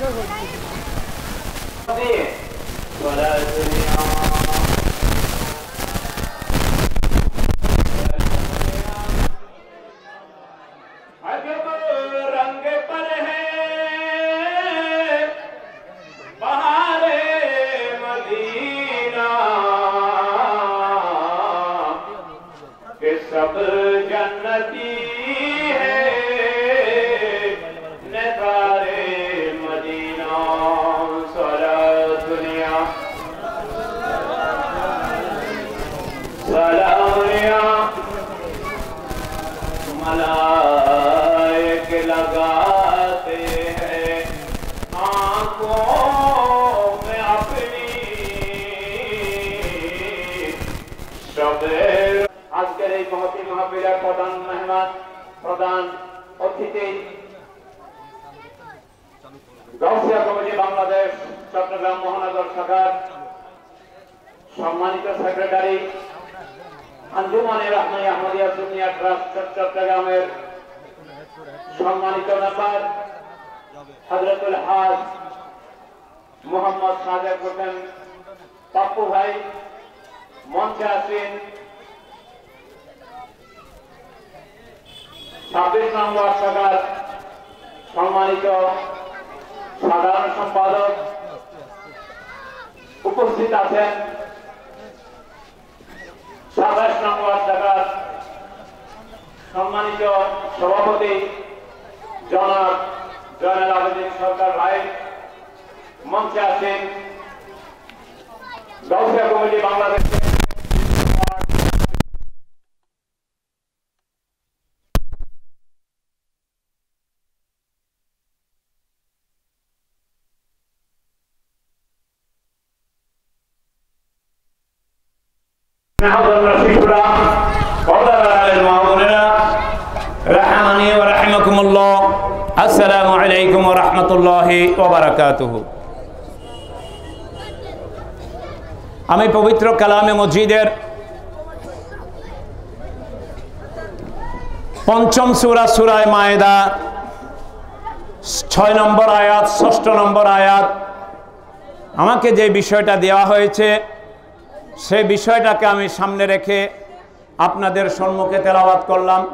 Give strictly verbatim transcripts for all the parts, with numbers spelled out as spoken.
सब जन्नती है नज़ारे मदीना सारा दुनिया सलामिया मलाइके लगाते हैं आंखों में अपनी शबे আজকের এই মহতি মাহফিলের প্রধান মেহমান প্রধান অতিথি গাউসিয়া কমিটি বাংলাদেশ চট্টগ্রাম মহানগর শাখার সম্মানিত সেক্রেটারি আঞ্জুমানে রাহমায়ে আহমদিয়া সুন্নিয়া ট্রাস্ট চট্টগ্রামের সম্মানিত মেম্বার হযরতুল হাজ মোহাম্মদ সাদেক হোসেন পাপ্পু ভাই মঞ্চে আসেন ছাব্বিশ নম্বর শাখার সম্মানিত সাধারণ সম্পাদক উপস্থিত আছেন সাতাশ নম্বর শাখার সম্মানিত সভাপতি জনাব জয়নাল আবেদিন সরকার ভাই মঞ্চে আছেন গাউসিয়া কমিটি বাংলাদেশ আসসালামু আলাইকুম ওয়া রাহমাতুল্লাহি ওয়া বারাকাতুহু। আমি পবিত্র কালামে মজিদের পঞ্চম সূরা সূরা মায়েদা ছয় নম্বর আয়াত ষষ্ঠ নম্বর আয়াত আমাকে যে বিষয়টা দেওয়া হয়েছে সেই বিষয়টাকে আমি সামনে রেখে আপনাদের সম্মুখে তেলাওয়াত করলাম।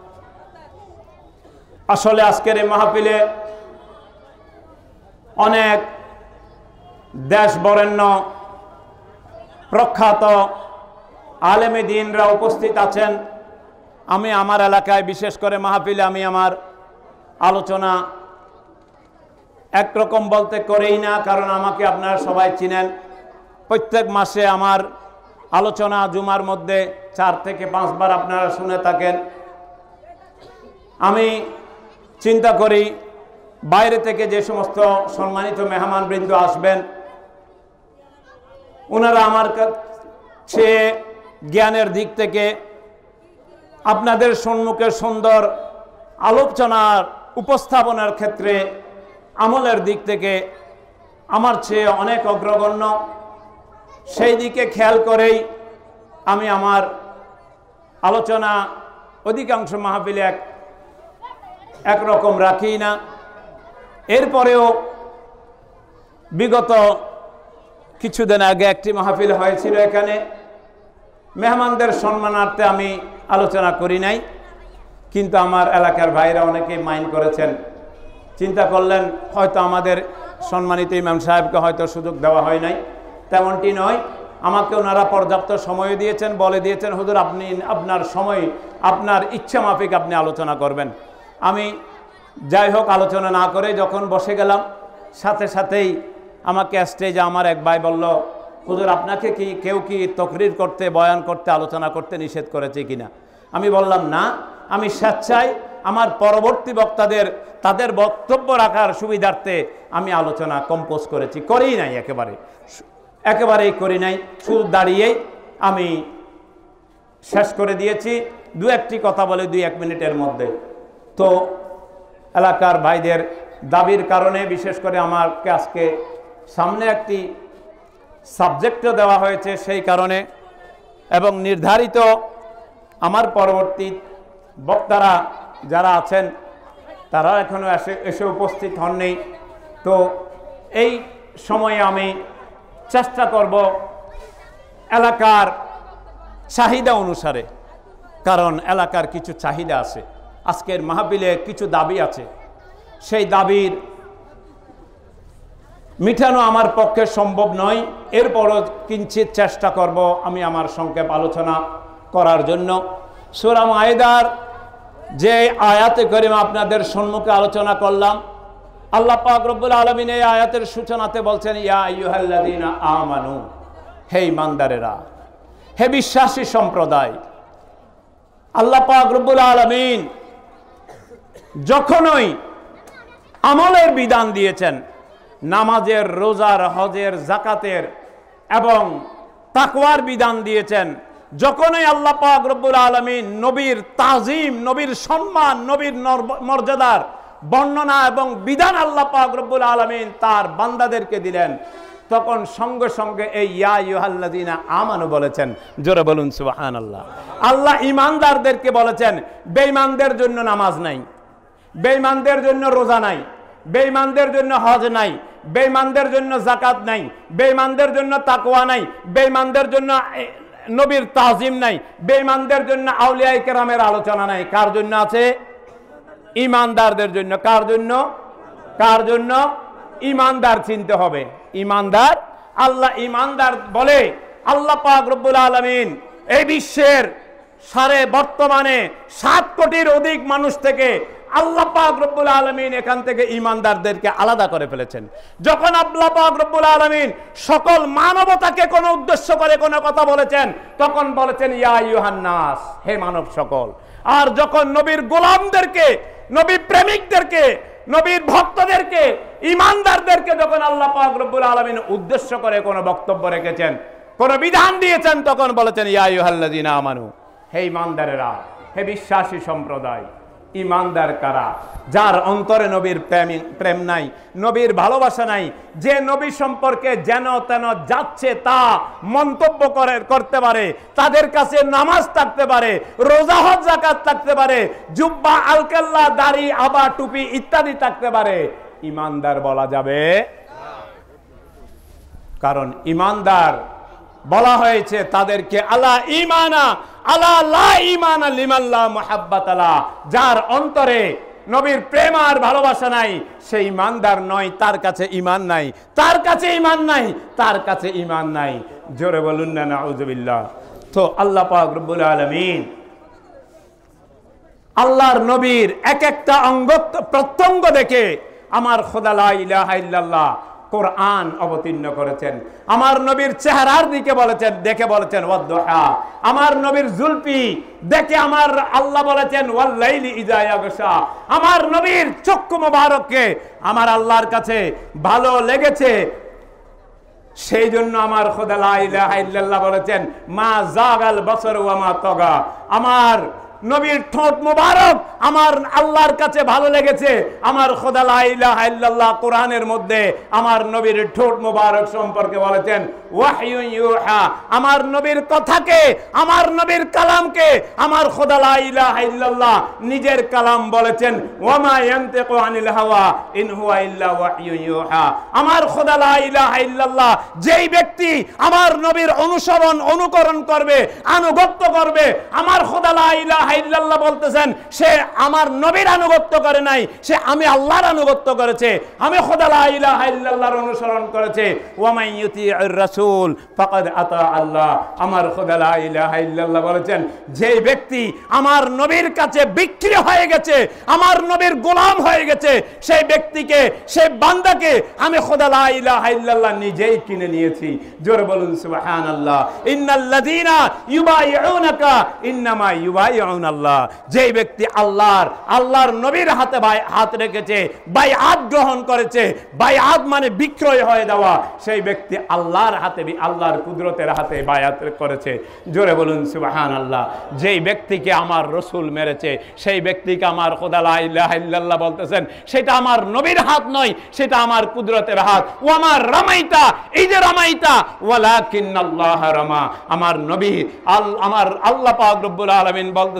আসলে আজকের এই মাহফিলে অনেক দেশ বরেণ্য প্রখ্যাত আলেমে দ্বীনরা উপস্থিত আছেন। আমি আমার এলাকায় বিশেষ করে মাহফিলে আমি আমার আলোচনা একরকম বলতে করেই না, কারণ আমাকে আপনারা সবাই চিনেন। প্রত্যেক মাসে আমার আলোচনা জুমার মধ্যে চার থেকে পাঁচবার আপনারা শুনে থাকেন। আমি চিন্তা করি বাইরে থেকে যে সমস্ত সম্মানিত মেহমানবৃন্দ আসবেন ওনারা আমার কাছে জ্ঞানের দিক থেকে আপনাদের সম্মুখে সুন্দর আলোচনার উপস্থাপনার ক্ষেত্রে আমলের দিক থেকে আমার চেয়ে অনেক অগ্রগণ্য। সেই দিকে খেয়াল করেই আমি আমার আলোচনা অধিকাংশ মাহফিলে এক একরকম রাখি না। এরপরেও বিগত কিছুদিন আগে একটি মাহফিল হয়েছিল, এখানে মেহমানদের সম্মানার্থে আমি আলোচনা করি নাই, কিন্তু আমার এলাকার ভাইরা অনেকে মাইন্ড করেছেন। চিন্তা করলেন হয়তো আমাদের সম্মানিত ইমাম সাহেবকে হয়তো সুযোগ দেওয়া হয় নাই। তেমনটি নয়, আমাকে ওনারা পর্যাপ্ত সময় দিয়েছেন, বলে দিয়েছেন হুজুর আপনি আপনার সময় আপনার ইচ্ছা মাফিক আপনি আলোচনা করবেন। আমি যাই হোক আলোচনা না করে যখন বসে গেলাম, সাথে সাথেই আমাকে স্টেজে আমার এক ভাই বলল হুজুর আপনাকে কি কেউ কি তকরির করতে বয়ান করতে আলোচনা করতে নিষেধ করেছে কিনা? আমি বললাম না, আমি স্বেচ্ছায় আমার পরবর্তী বক্তাদের তাদের বক্তব্য রাখার সুবিধার্থে আমি আলোচনা কম্পোজ করেছি, করেই নাই, একেবারে একেবারেই করি নাই, শুধু দাঁড়িয়েই আমি শেষ করে দিয়েছি দু একটি কথা বলে দুই এক মিনিটের মধ্যে। তো এলাকার ভাইদের দাবির কারণে বিশেষ করে আমাকে আজকে সামনে একটি সাবজেক্টও দেওয়া হয়েছে, সেই কারণে এবং নির্ধারিত আমার পরবর্তী বক্তারা যারা আছেন তারা এখনও এসে এসে উপস্থিত হননি। তো এই সময়ে আমি চেষ্টা করব এলাকার চাহিদা অনুসারে, কারণ এলাকার কিছু চাহিদা আছে, আজকের মাহফিলে কিছু দাবি আছে, সেই দাবির মিটানো আমার পক্ষে সম্ভব নয়। এরপরও কিঞ্চিত চেষ্টা করব আমি আমার সংক্ষেপ আলোচনা করার জন্য। সূরা মায়েদার যে আয়াতে কারিমা আপনাদের সম্মুখে আলোচনা করলাম, আল্লাহ পাক রব্বুল আলামিন এই আয়াতের সূচনাতে বলছেন, ইয়া আইয়ুহাল্লাযীনা আমানু, হে ঈমানদারেরা, হে বিশ্বাসী সম্প্রদায়। আল্লাহ পাক রব্বুল আলামিন যখনই আমলের বিধান দিয়েছেন, নামাজের, রোজার, হজের, যাকাতের এবং তাকওয়ার বিধান দিয়েছেন, যখনই আল্লাহ পাক রব্বুল আলামিন নবীর তাজিম, নবীর সম্মান, নবীর মর্যাদার বর্ণনা এবং বিধান আল্লাহ পাক রব্বুল আলামিন তার বান্দাদেরকে দিলেন, তখন সঙ্গে সঙ্গে এই ইয়া আইয়ুহাল্লাযীনা আমানু বলেছেন। জোরে বলুন সুবহানাল্লাহ। আল্লাহ ঈমানদারদেরকে বলেছেন, বেঈমানদের জন্য নামাজ নাই, বেঈমানদের জন্য রোজা নাই, বেঈমানদের জন্য হজ নাই, বেঈমানদের জন্য যাকাত নাই, বেঈমানদের জন্য তাকওয়া নাই, বেঈমানদের জন্য নবীর তাজিম নাই, বেঈমানদের জন্য আউলিয়া কেরামের আলোচনা নাই। কার জন্য আছে? ঈমানদারদের জন্য। কার জন্য? কার জন্য? ঈমানদার চিনতে হবে। ঈমানদার, আল্লাহ ঈমানদার বলে আল্লাহ পাক রব্বুল আলামিন এই বিশ্বের সারে বর্তমানে সাত কোটির অধিক মানুষ থেকে আল্লাহ পাক রব্বুল আলামিন এখান থেকে ঈমানদারদেরকে আলাদা করে ফেলেছেন। যখন আল্লাহ পাক রব্বুল আলামিন সকল মানবতাকে কোন উদ্দেশ্য করে কোন কথা বলেছেন, তখন বলেছেন ইয়া আইয়ুহান নাস, হে মানব সকল। আর যখন নবীর গোলামদেরকে, নবী প্রেমিকদেরকে, নবীর ভক্তদেরকে, ঈমানদারদেরকে যখন আল্লাহ পাক রব্বুল আলামিন উদ্দেশ্য করে কোন বক্তব্য রেখেছেন, কোন বিধান দিয়েছেন, তখন বলেছেন ইয়া আইয়ুহাল্লাযীনা আমানু, হে ঈমানদারেরা, হে বিশ্বাসী সম্প্রদায়। ঈমানদার কারা? যার অন্তরে নবীর প্রেম নাই, নবীর ভালোবাসা নাই, যে নবী সম্পর্কে যেন তেন যাচ্ছে তা মন্তব্য করে করতে পারে, তাদের কাছে নামাজ থাকতে পারে, রোজা হজ যাকাত থাকতে পারে, জুব্বা, আলকাল্লা, দাড়ি, আবা, টুপি ইত্যাদি থাকতে পারে, ঈমানদার বলা যাবে? কারণ ঈমানদার বলা হয়েছে তাদেরকে আলা ঈমানা আলা লা ঈমানা লিমান লা মুহাব্বাতা লা, যার অন্তরে নবীর প্রেম আর ভালোবাসা নাই, সেই ঈমানদার নয়, তার কাছে ঈমান নাই, তার কাছে ঈমান নাই, তার কাছে ঈমান নাই। জোরে বলুন না নাউযুবিল্লাহ। তো আল্লাহ পাক রব্বুল আলামিন আল্লাহর নবীর এক একটা অঙ্গ প্রত্যঙ্গ দেখে আমার খোদা লা ইলাহা ইল্লাল্লাহ কোরআন অবতীর্ণ করেছেন। আমার নবীর চেহারার দিকে বলেছেন, দেখে বলেছেন ওয়াদ-দুহা। আমার নবীর জুলফি দেখে আমার আল্লাহ বলেছেন ওয়াল লাইলি ইযা ইয়াগশা। আমার নবীর চক্ষু মোবারককে আমার আল্লাহর কাছে ভালো লেগেছে, সেই জন্য আমার খোদা লা ইলাহা ইল্লাল্লাহ বলেছেন মা জাগাল বসর ওয়া মা তাগা। আমার নবীর ঠোঁট মোবারক আমার আল্লাহর কাছে ভালো লেগেছে। আমার খোদা লা ইলাহা ইল্লাল্লাহ কোরআনের মধ্যে আমার নবীর ঠোঁট মোবারক সম্পর্কে বলেছেন ওয়াহয়ু ইউহা। আমার নবীর কথাকে, আমার নবীর কালামকে আমার খোদা লা ইলাহা ইল্লাল্লাহ নিজের কালাম বলেছেন ওয়ামা ইয়ানতিকু আনিল হাওয়া ইন হুয়া ইল্লা ওয়াহয়ু ইউহা। আমার খোদা লা ইলাহা ইল্লাল্লাহ যেই ব্যক্তি আমার নবীর অনুসরণ, অনুকরণ করবে, আনুগত্য করবে, আমার খোদা লা ইলাহা ইল্লাল্লাহ বলতেছেন সে আমার নবীর আনুগত্য করে নাই, সে আমি আল্লাহর আনুগত্য করেছে, আমি খোদা লা ইলাহা ইল্লাল্লাহর অনুসরণ করেছে। ওয়া মান ইউতিউর রাসূল ফাকাদ আতা আল্লাহ। আমার খোদা লা ইলাহা ইল্লাল্লাহ বলেছেন যে ব্যক্তি আমার নবীর কাছে বিক্রি হয়ে গেছে, আমার নবীর গোলাম হয়ে গেছে, সেই ব্যক্তিকে, সেই বান্দাকে আমি খোদা লা ইলাহা ইল্লাল্লাহ নিজেই কিনে নিয়েছি। জোরে বলুন সুবহানাল্লাহ। ইন্নাল্লাযীনা ইউবাইউনাকা ইন্নামা ইউবাইউনা আল্লাহ। যে ব্যক্তি আল্লাহর আল্লাহর নবীর হাতে হাত রেখেছে, বাইআত গ্রহণ করেছে, বাইআত মানে বিক্রয় হয়ে যাওয়া, সেই ব্যক্তি আল্লাহর হাতে, আল্লাহর কুদরতের হাতে বাইআত করেছে। জোরে বলুন সুবহানাল্লাহ। যেই ব্যক্তিকে আমার রাসূল মেরেছে, সেই ব্যক্তিকে আমার খোদা লা ইলাহা ইল্লাল্লাহ বলতেছেন সেটা আমার নবীর হাত নয়, সেটা আমার কুদরতের হাত। ওয়া মা রামাইতা ইয রামাইতা ওয়ালাকিন্নাল্লাহ রামা। আমার নবী আমার আল্লাহ পাক রব্বুল আলামিন বলতেছেন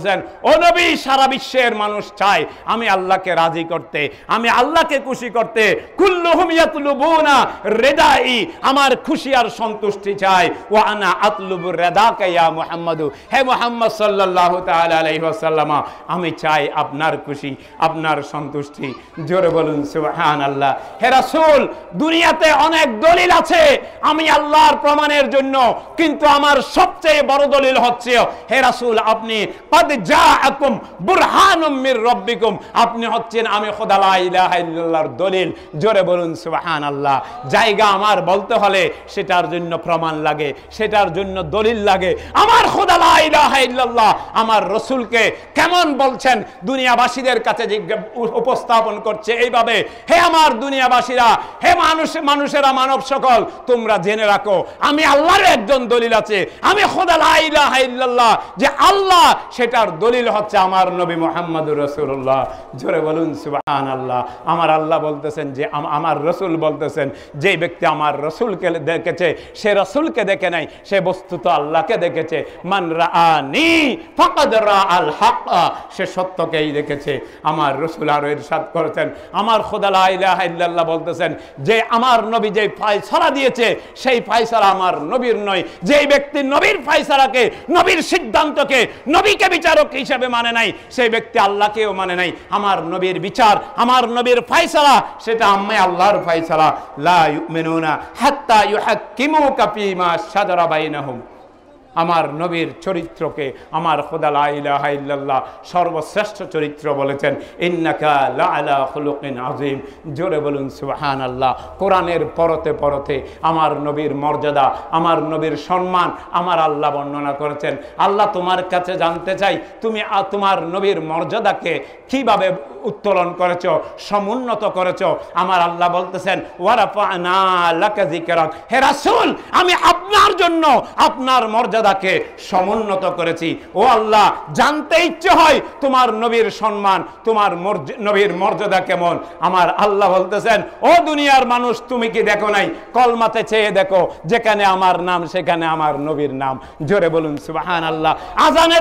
বলতেছেন, ও নবী, সারা বিশ্বের মানুষ চায় আমি আল্লাহকে রাজি করতে, আমি আল্লাহকে খুশি করতে। কুল্লুহুম ইয়াতলুবুনা রিদাই, আমার খুশি আর সন্তুষ্টি চাই। ওয়া আনা আতলুবু রিদাকা ইয়া মুহাম্মাদু, হে মুহাম্মদ সাল্লাল্লাহু তাআলা আলাইহি ওয়াসাল্লাম, আমি চাই আপনার খুশি, আপনার সন্তুষ্টি। জোরে বলুন সুবহানাল্লাহ। হে রাসূল, দুনিয়াতে অনেক দলিল আছে আমি আল্লাহর প্রমাণের জন্য, কিন্তু আমার সবচেয়ে বড় দলিল হচ্ছে, হে রাসূল, আপনি قد جاءكم برهان من ربكم, আপনি হচ্ছেন আমি খোদা লা ইলাহা ইল্লাল্লাহর দলিল। জোরে বলুন সুবহানাল্লাহ। জায়গা আমার বলতে হলে সেটার জন্য প্রমাণ লাগে, সেটার জন্য দলিল লাগে। আমার খোদা লা ইলাহা ইল্লাল্লাহ আমার রাসূলকে কেমন বলছেন দুনিয়াবাসীদের কাছে উপস্থাপন করছে এইভাবে, হে আমার দুনিয়াবাসীরা, হে মানুষ মানুষেরা, মানব সকল, তোমরা জেনে রাখো আমি আল্লাহর একজন দলিল আছে, আমি খোদা লা ইলাহা ইল্লাল্লাহ যে আল্লাহ, সেটার দলিল হচ্ছে আমার নবী মুহাম্মদুর রাসূলুল্লাহ। জোরে বলুন সুবহানাল্লাহ। আমার আল্লাহ বলতেছেন যে আমার রাসূল বলতেছেন, যে ব্যক্তি আমার রাসূলকে দেখেছে সে রাসূলকে দেখে নাই, সে বস্তুত আল্লাহকে দেখেছে। মান রাআনি ফাকাদ রাআল হক, সে সত্যকেই দেখেছে। আমার রাসূল আরো ইরশাদ করেছেন, আমার খোদা লা ইলাহা ইল্লাল্লাহ বলতেছেন যে আমার নবী যে ফয়সালা দিয়েছে সেই ফয়সালা আমার নবীর নয়। যেই ব্যক্তি নবীর ফয়সালাকে, নবীর সিদ্ধান্তকে নবীকে বিচারক হিসেবে মানে নাই, সেই ব্যক্তি আল্লাহকেও মানে নাই। আমার নবীর বিচার, আমার নবীর ফয়সালা, সেটা আমি আল্লাহর ফয়সালা। লা ইউমিনুনা হাত্তা ইউহাক্কিমুকা ফীমা শাজারা বাইনাহুম। আমার নবীর চরিত্রকে আমার খোদা লা ইলাহা ইল্লাল্লাহ সর্বশ্রেষ্ঠ চরিত্র বলেছেন, ইন্নাকা লা আলা খুলুকিন আযীম। জোরে বলুন সুবহানাল্লাহ। কোরআনের পরতে পরতে আমার নবীর মর্যাদা, আমার নবীর সম্মান আমার আল্লাহ বর্ণনা করেছেন। আল্লাহ তোমার কাছে জানতে চাই, তুমি তোমার নবীর মর্যাদাকে কিভাবে উত্তোলন করেছো, সমুন্নত করেছো। আমার আল্লাহ বলতেছেন, ওয়ারাফা'না লাকা যিকরাক, হে রাসূল, আমি আপনার জন্য আপনার মর্যাদাকে সমুন্নত করেছি। ও আল্লাহ, জানতে ইচ্ছে হয় তোমার নবীর সম্মান, তোমার নবীর মর্যাদা কেমন। আমার আল্লাহ বলতেছেন, ও দুনিয়ার মানুষ, তুমি কি দেখো নাই? কলমাতে চেয়ে দেখো, যেখানে আমার নাম সেখানে আমার নবীর নাম। জোরে বলুন সুবহানাল্লাহ। আজানে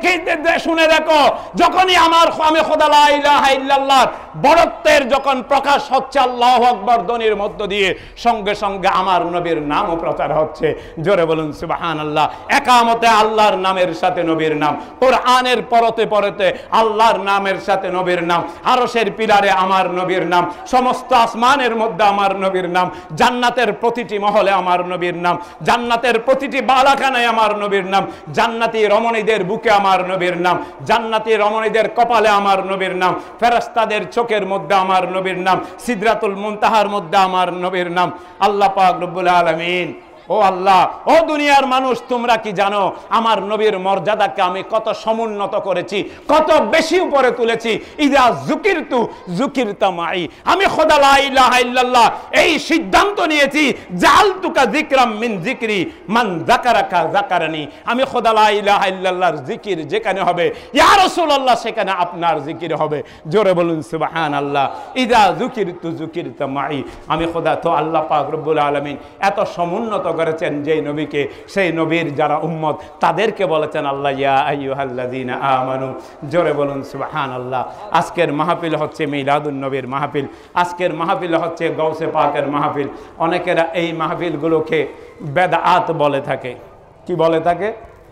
শুনে দেখো, যখনই আমার আমি খোদা লা ইলাহা ইল্লাল্লাহর বড়ত্বের যখন প্রকাশ হচ্ছে আল্লাহু আকবার ধ্বনির মধ্য দিয়ে, সঙ্গে সঙ্গে আমার নবীর নামও প্রচার হচ্ছে। জোরে বলুন সুবহানাল্লাহ। একামতে আল্লাহর নামের সাথে নবীর নাম, কোরআনের পরতে পরতে আল্লাহর নামের সাথে নবীর নাম, আরশের পিলারে আমার নবীর নাম, সমস্ত আসমানের মধ্যে আমার নবীর নাম, জান্নাতের প্রতিটি মহলে আমার নবীর নাম, জান্নাতের প্রতিটি বালাখানায় আমার নবীর নাম, জান্নাতি রমণীদের বুকে আমার নবীর নাম, জান্নাতি রমণীদের কপালে আমার নবীর নাম, ফেরেশতাদের চোখের মধ্যে আমার নবীর নাম, সিদরাতুল মুনতাহার মধ্যে আমার নবীর নাম। আল্লাহ পাক রব্বুল আলামিন, ও আল্লাহ, ও দুনিয়ার মানুষ, তোমরা কি জানো আমার নবীর মর্যাদাকে আমি কত সমুন্নত করেছি, কত বেশি উপরে তুলেছি। ইযা যুকিরতু যুকিরতা মাই, আমি খোদা লা ইলাহা ইল্লাল্লাহ এই সিদ্ধান্ত নিয়েছি, জাআলতুকা যিকরাম মিন যিকরি মান যাকারাকা যাকারানি, আমি খোদা লা ইলাহা ইল্লাল্লাহর জিকির যেখানে হবে ইয়া রাসূলুল্লাহ সেখানে আপনার জিকির হবে। জোরে বলুন সুবহানাল্লাহ। ইযা যুকিরতু যুকিরতা মাই, আমি খোদা তো আল্লাহ পাক রব্বুল আলামিন এত সমুন্নত করেছেন যেই নবীকে, সেই নবীর যারা উম্মত তাদেরকে বলেছেন আল্লাহ ইয়া আইয়ুহাল্লাযীনা আমানু। জোরে বলুন সুবহানাল্লাহ। আজকের মাহফিল হচ্ছে মিলাদুন নবীর মাহফিল, আজকের মাহফিল হচ্ছে গৌসে পাকের মাহফিল। অনেকেরা এই মাহফিলগুলোকে বেদাত বলে থাকে। কি বলে থাকে?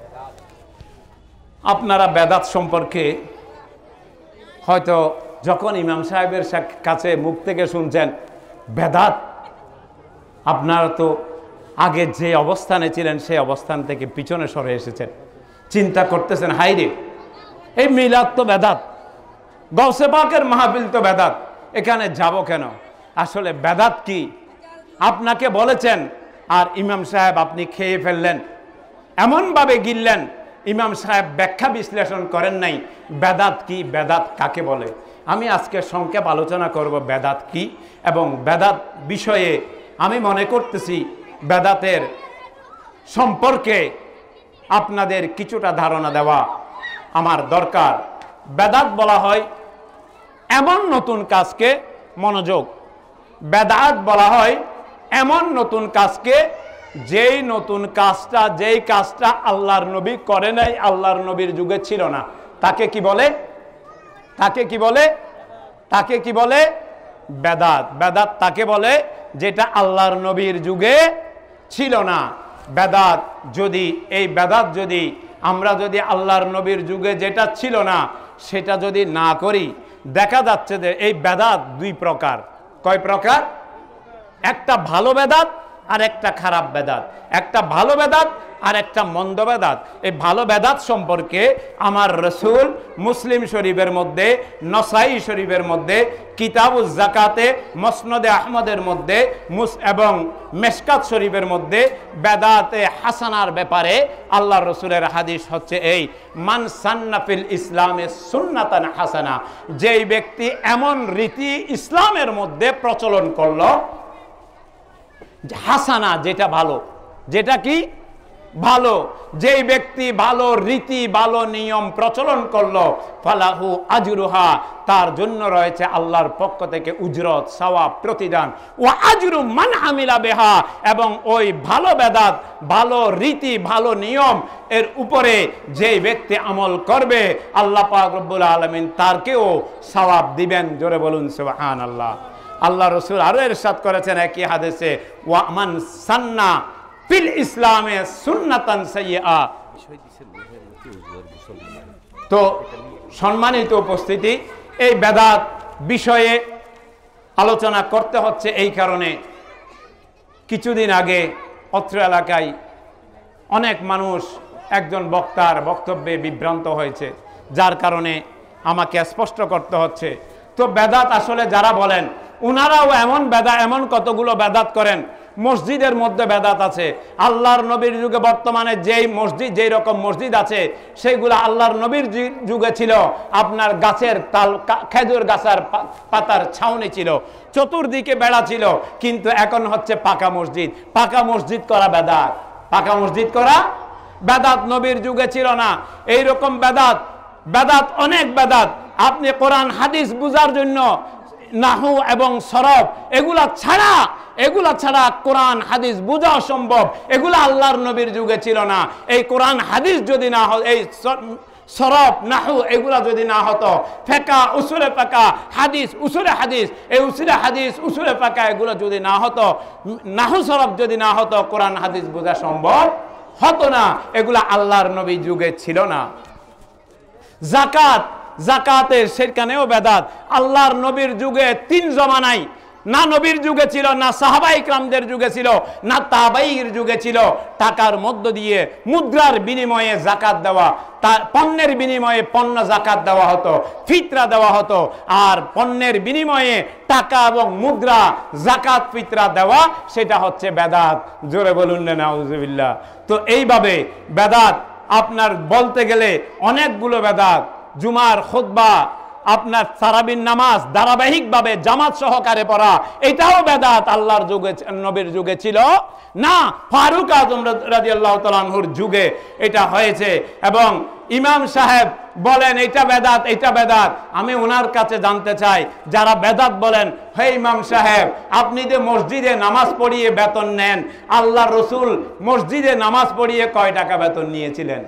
আপনারা বেদাত সম্পর্কে হয়তো যখন ইমাম সাহেবের কাছে মুখ থেকে শুনছেন বেদাত, আপনারা তো আগে যে অবস্থানে ছিলেন সেই অবস্থান থেকে পিছনে সরে এসেছেন, চিন্তা করতেছেন হাইরে এই মিলাদ তো বেদাত, গৌসে পাকের মাহফিল তো বেদাত, এখানে যাব কেন? আসলে বেদাত কি আপনাকে বলেছেন, আর ইমাম সাহেব আপনি খেয়ে ফেললেন, এমনভাবে গিললেন, ইমাম সাহেব ব্যাখ্যা বিশ্লেষণ করেন নাই বেদাত কি, বেদাত কাকে বলে। আমি আজকে সংক্ষেপ আলোচনা করব বেদাত কি, এবং বেদাত বিষয়ে আমি মনে করতেছি বেদাতের সম্পর্কে আপনাদের কিছুটা ধারণা দেওয়া আমার দরকার। বেদাত বলা হয় এমন নতুন কাজকে, মনোযোগ, বেদাত বলা হয় এমন নতুন কাজকে যেই নতুন কাজটা যেই কাজটা আল্লাহর নবী করে নাই, আল্লাহর নবীর যুগে ছিল না। তাকে কি বলে? তাকে কি বলে? তাকে কি বলে? বেদাত। বেদাত তাকে বলে যেটা আল্লাহর নবীর যুগে ছিল না। বেদাত যদি এই বেদাত যদি আমরা যদি আল্লাহর নবীর যুগে যেটা ছিল না সেটা যদি না করি, দেখা যাচ্ছে যে এই বেদাত দুই প্রকার। কয় প্রকার? একটা ভালো বেদাত আর একটা খারাপ বেদাত। একটা ভালো বেদাত আর একটা মন্দ বেদাত। এই ভালো বেদাত সম্পর্কে আমার রাসূল মুসলিম শরীফের মধ্যে, নসাই শরীফের মধ্যে, কিতাবুজ জাকাতে, মুসনাদে আহমদের মধ্যে এবং মেশকাত শরীফের মধ্যে বেদাতে হাসানার ব্যাপারে আল্লাহর রাসূলের হাদিস হচ্ছে এই, মান সান্না ফিল ইসলামে সুন্নাতান হাসানা, যেই ব্যক্তি এমন রীতি ইসলামের মধ্যে প্রচলন করলো হাসানা, যেটা ভালো, যেটা কি ভালো, যেই ব্যক্তি ভালো রীতি ভালো নিয়ম প্রচলন করলো, ফালাহু আজরুহা, তার জন্য রয়েছে আল্লাহর পক্ষ থেকে উজরত, সওয়াব, প্রতিদান, ওয়া আজরু মান আমিলা বিহা, এবং ওই ভালো বেদাত, ভালো রীতি, ভালো নিয়ম এর উপরে যেই ব্যক্তি আমল করবে আল্লাহ পাক রব্বুল আলামিন তারকেও সওয়াব দিবেন। জোরে বলুন সুবহানাল্লাহ। আল্লাহ রাসূল আরো ইরশাদ করেছেন একই হাদিসে, ওয়া মান সান্না ফিল ইসলামে সুন্নাতান সাইয়্যা। তো সম্মানিত উপস্থিতি, এই বেদাত বিষয়ে আলোচনা করতে হচ্ছে এই কারণে, কিছুদিন আগে অত্র এলাকায় অনেক মানুষ একজন বক্তার বক্তব্যে বিভ্রান্ত হয়েছে, যার কারণে আমাকে স্পষ্ট করতে হচ্ছে। তো বেদাত আসলে যারা বলেন উনারাও এমন বেদা এমন কতগুলো বেদাত করেন। মসজিদের মধ্যে বেদাত আছে। আল্লাহর নবীর যুগে বর্তমানে যেই মসজিদ, যেই রকম মসজিদ আছে সেইগুলো আল্লাহর নবীর যুগে ছিল আপনার গাছের তাল, খেজুর গাছের পাতার ছাউনি ছিল, চতুর্দিকে বেড়া ছিল, কিন্তু এখন হচ্ছে পাকা মসজিদ। পাকা মসজিদ করা বেদাত। পাকা মসজিদ করা বেদাত নবীর যুগে ছিল না। এই রকম বেদাত বেদাত অনেক বেদাত। আপনি কোরআন হাদিস বুঝার জন্য নাহু এবং সরফ এগুলা ছাড়া এগুলা ছাড়া কোরআন হাদিস বোঝা অসম্ভব। এগুলা আল্লাহর নবীর যুগে ছিল না। এই কোরআন হাদিস যদি না হয়, এই সরফ নাহু এগুলা যদি না হতো, ফেকা উসুলে ফেকা, হাদিস উসুলে হাদিস, এই উসুলে হাদিস উসুলে ফেকা এগুলো যদি না হতো, নাহু সরফ যদি না হতো, কোরআন হাদিস বোঝা সম্ভব হতো না। এগুলা আল্লাহর নবীর যুগে ছিল না। যাকাত, যাকাতের সেখানেও বেদাত। আল্লাহর নবীর যুগে তিন জমানাই, না নবীর যুগে ছিল, না সাহাবায়ে কিরামদের যুগে ছিল, না তাবেঈর যুগে ছিল, টাকার মধ্য দিয়ে মুদ্রার বিনিময়ে যাকাত দেওয়া, তা পণ্যের বিনিময়ে পণ্য যাকাত দেওয়া হতো, ফিতরা দেওয়া হতো। আর পণ্যের বিনিময়ে টাকা এবং মুদ্রা যাকাত ফিতরা দেওয়া, সেটা হচ্ছে বেদাত। জোরে বলুন না নাউজুবিল্লাহ। তো এইভাবে বেদাত আপনার বলতে গেলে অনেকগুলো বেদাত। জুমার খুতবা, আপনার তারাবির নামাজ ধারাবাহিকভাবে জামাত সহকারে পড়া, এটাও বেদাত আল্লাহর যুগে, নবীর যুগে ছিল না। ফারুক আজম রাদিয়াল্লাহু তাআলা আনহুর যুগে এটা হয়েছে। এবং ইমাম সাহেব বলেন এটা বেদাত, এটা বেদাত। আমি ওনার কাছে জানতে চাই, যারা বেদাত বলেন, হে ইমাম সাহেব, আপনি যে মসজিদে নামাজ পড়িয়ে বেতন নেন, আল্লাহর রাসূল মসজিদে নামাজ পড়িয়ে কয় টাকা বেতন নিয়েছিলেন?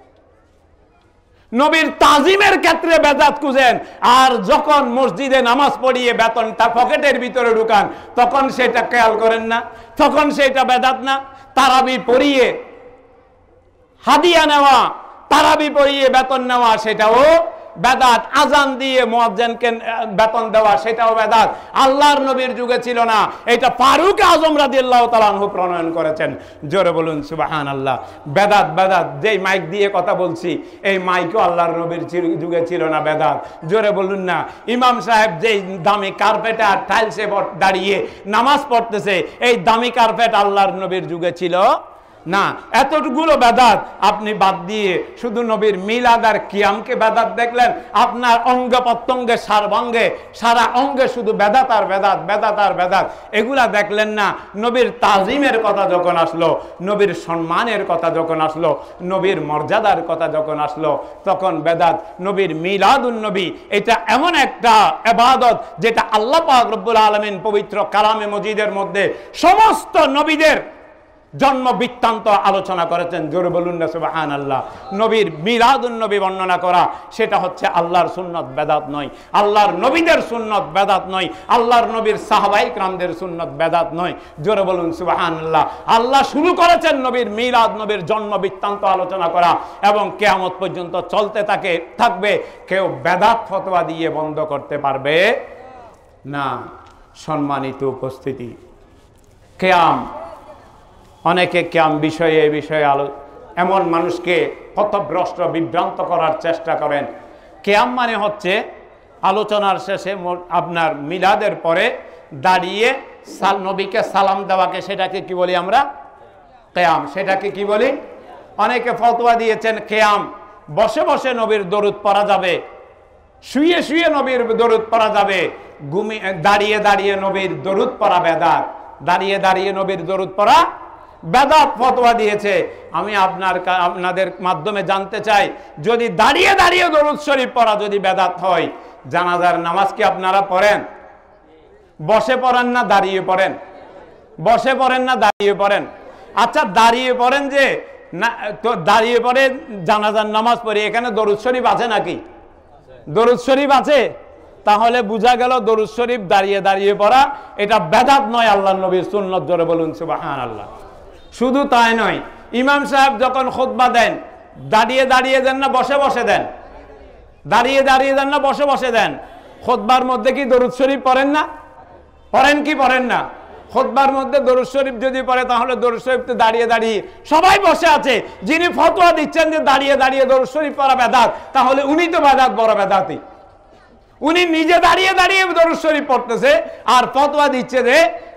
নবীর তাজিমের ক্ষেত্রে বেদাত খুঁজেন, আর যখন মসজিদে নামাজ পড়িয়ে বেতন তার পকেটের ভিতরে ঢুকান, তখন সেটা খেয়াল করেন না? তখন সেটা বেদাত না? তারাবি পড়িয়ে হাদিয়া নেওয়া, তারাবি পড়িয়ে বেতন নেওয়া, সেটাও বেদাত। আজান দিয়ে মুয়াজ্জিনকে বেতন দেওয়া, সেটাও বেদাত। আল্লাহর নবীর যুগে ছিল না। এটা ফারুক আজম রাদিয়াল্লাহু তাআলা আনহু প্রণয়ন করেছেন। জোরে বলুন সুবহানাল্লাহ। বেদাত বেদাত। যেই মাইক দিয়ে কথা বলছি, এই মাইকও আল্লাহর নবীর যুগে ছিল না, বেদাত। জোরে বলুন না। ইমাম সাহেব যেই দামি কার্পেটে আর টাইলসে দাঁড়িয়ে নামাজ পড়তেছে, এই দামি কার্পেট আল্লাহর নবীর যুগে ছিল না। এতগুলো বেদাত আপনি বাদ দিয়ে শুধু নবীর মিলাদ আর কিয়ামকে বেদাত দেখলেন। আপনার অঙ্গ প্রত্যঙ্গে, সার্বাঙ্গে, সারা অঙ্গে শুধু বেদাত আর বেদাত, বেদাত আর বেদাত, এগুলা দেখলেন না। নবীর তাজিমের কথা যখন আসলো, নবীর সম্মানের কথা যখন আসলো, নবীর মর্যাদার কথা যখন আসলো, তখন বেদাত। নবীর মিলাদুন নবী এটা এমন একটা ইবাদত যেটা আল্লাহ পাক রব্বুল আলামিন পবিত্র কালামে মজিদের মধ্যে সমস্ত নবীদের জন্ম বৃত্তান্ত আলোচনা করেছেন। জোরে বলুন না সুবহানাল্লাহ। নবীর মিলাদুন নবী বর্ণনা করা সেটা হচ্ছে আল্লাহর সুন্নত, বেদাত নয়। আল্লাহর নবীদের সুন্নত বেদাত নয়, আল্লাহর নবীর সাহাবায়ে কেরামদের সুন্নত বেদাত নয়। জোরে বলুন সুবহানাল্লাহ। আল্লাহ শুরু করেছেন নবীর মিলাদ, নবীর জন্ম বৃত্তান্ত আলোচনা করা, এবং কিয়ামত পর্যন্ত চলতে থাকে থাকবে। কেউ বেদাত ফতোয়া দিয়ে বন্ধ করতে পারবে না। সম্মানিত উপস্থিতি, কিয়াম, অনেকে কিয়াম বিষয়ে এই বিষয়ে আলো এমন মানুষকে পথভ্রষ্ট বিভ্রান্ত করার চেষ্টা করেন। কিয়াম মানে হচ্ছে আলোচনার শেষে আপনার মিলাদের পরে দাঁড়িয়ে সাল নবীকে সালাম দেওয়াকে, সেটাকে কি বলি আমরা? কিয়াম। সেটাকে কি বলি? অনেকে ফতোয়া দিয়েছেন কিয়াম বসে বসে নবীর দরুদ পড়া যাবে, শুয়ে শুয়ে নবীর দরুদ পড়া যাবে, ঘুমিয়ে দাঁড়িয়ে দাঁড়িয়ে নবীর দরুদ পড়া বেদাত, দাঁড়িয়ে দাঁড়িয়ে নবীর দরুদ পড়া বেদাত ফতোয়া দিয়েছে। আমি আপনার আপনাদের মাধ্যমে জানতে চাই, যদি দাঁড়িয়ে দাঁড়িয়ে দরুদ শরীফ পড়া যদি বেদাত হয়, জানাজার নামাজ কি আপনারা পড়েন? বসে পড়েন না দাঁড়িয়ে পড়েন? বসে পড়েন না দাঁড়িয়ে পড়েন? আচ্ছা, দাঁড়িয়ে পড়েন যে না, তো দাঁড়িয়ে পড়ে জানাজার নামাজ পড়ি, এখানে দরুদ শরীফ আছে নাকি? দরুদ শরীফ আছে। তাহলে বোঝা গেল দরুদ শরীফ দাঁড়িয়ে দাঁড়িয়ে পড়া এটা বেদাত নয়, আল্লাহর নবীর সুন্নত। জোরে বলুন সুবহানাল্লাহ। শুধু তাই নয়, ইমাম সাহেব যখন খুতবা দেন দাঁড়িয়ে দাঁড়িয়ে দেন না বসে বসে দেন? দাঁড়িয়ে দাঁড়িয়ে দেন না বসে বসে দেন? খুতবার মধ্যে কি দরুদ শরীফ পড়েন না? পড়েন কি পড়েন না? খুতবার মধ্যে দরুদ শরীফ যদি পড়ে, তাহলে দরুদ শরীফ তো দাঁড়িয়ে দাঁড়িয়ে, সবাই বসে আছে, যিনি ফতোয়া দিচ্ছেন যে দাঁড়িয়ে দাঁড়িয়ে দরুদ শরীফ পড়া বেদাত, তাহলে উনি তো বেদাত, বড় বেদাতি। উনি নিজে দাঁড়িয়ে দাঁড়িয়ে দরুদ শরীফ পড়তেছে আর ফতোয়া দিচ্ছে যে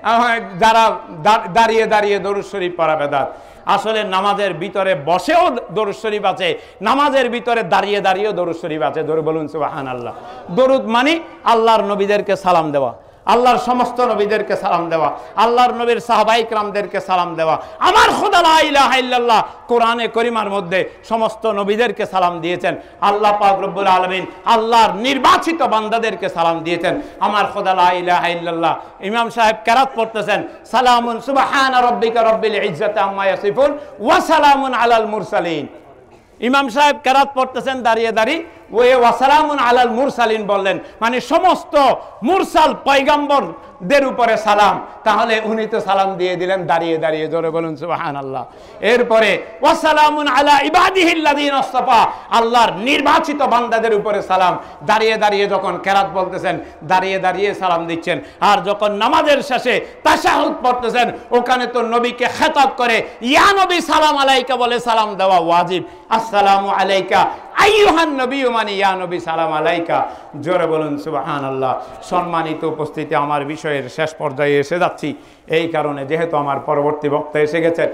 যারা দাঁড়িয়ে দাঁড়িয়ে দরুদ শরীফ পড়া বেদাত। আসলে নামাজের ভিতরে বসেও দরুদ শরীফ আছে, নামাজের ভিতরে দাঁড়িয়ে দাঁড়িয়েও দরুদ শরীফ আছে। জোরে বলুন সুবহানাল্লাহ। দরুদ মানে আল্লাহর নবীদেরকে সালাম দেওয়া, আল্লাহর সমস্ত নবীদেরকে সালাম দেওয়া, আল্লাহর নবীর সাহাবায়ে কেরামদেরকে সালাম দেওয়া। আমার খোদা লা ইলাহা ইল্লাল্লাহ কোরআনে কারীমের মধ্যে সমস্ত নবীদেরকে সালাম দিয়েছেন। আল্লাহ পাক রব্বুল আলামিন আল্লাহর নির্বাচিত বান্দাদেরকে সালাম দিয়েছেন। আমার খোদা লা ইলাহা ইল্লাল্লাহ। ইমাম সাহেব কেরাত পড়তেছেন, সালামুন সুবহানা রাব্বিকা রাব্বিল ইজ্জাতি আম্মা ইয়াসিফুন ওয়া সালামুন আলাল মুরসালিন। ইমাম সাহেব কেরাত পড়তেছেন দাঁড়িয়ে দাঁড়িয়ে, ওয়ে ওয়াসালামুন আলাল মুরসালিন বললেন, মানে সমস্ত মুরসাল পয়গম্বরদের উপরে সালাম। তাহলে উনি তো সালাম দিয়ে দিলেন দাঁড়িয়ে দাঁড়িয়ে। জোরে বলুন সুবহানাল্লাহ। এরপরে ওয়াসালামুন আলা ইবাদিহিল্লাযিনা ইসতাফা, আল্লাহর নির্বাচিত বান্দাদের উপরে সালাম। দাঁড়িয়ে দাঁড়িয়ে যখন কেরাত বলতেছেন দাঁড়িয়ে দাঁড়িয়ে সালাম দিচ্ছেন। আর যখন নামাজের শেষে তাশাহুদ পড়তেছেন, ওখানে তো নবীকে খেতাব করে ইয়া নবী সালাম আলাইকা বলে সালাম দেওয়া ওয়াজিব। আসসালামু আলাইকা আইয়ুহান নবী, মানে ইয়া নবী সালাম আলাইকা। জোরে বলুন সুবহানাল্লাহ। সম্মানিত উপস্থিতি, আমার বিষয়ের শেষ পর্যায়ে এসে যাচ্ছি। এই কারণে যেহেতু আমার পরবর্তী বক্তা এসে গেছেন,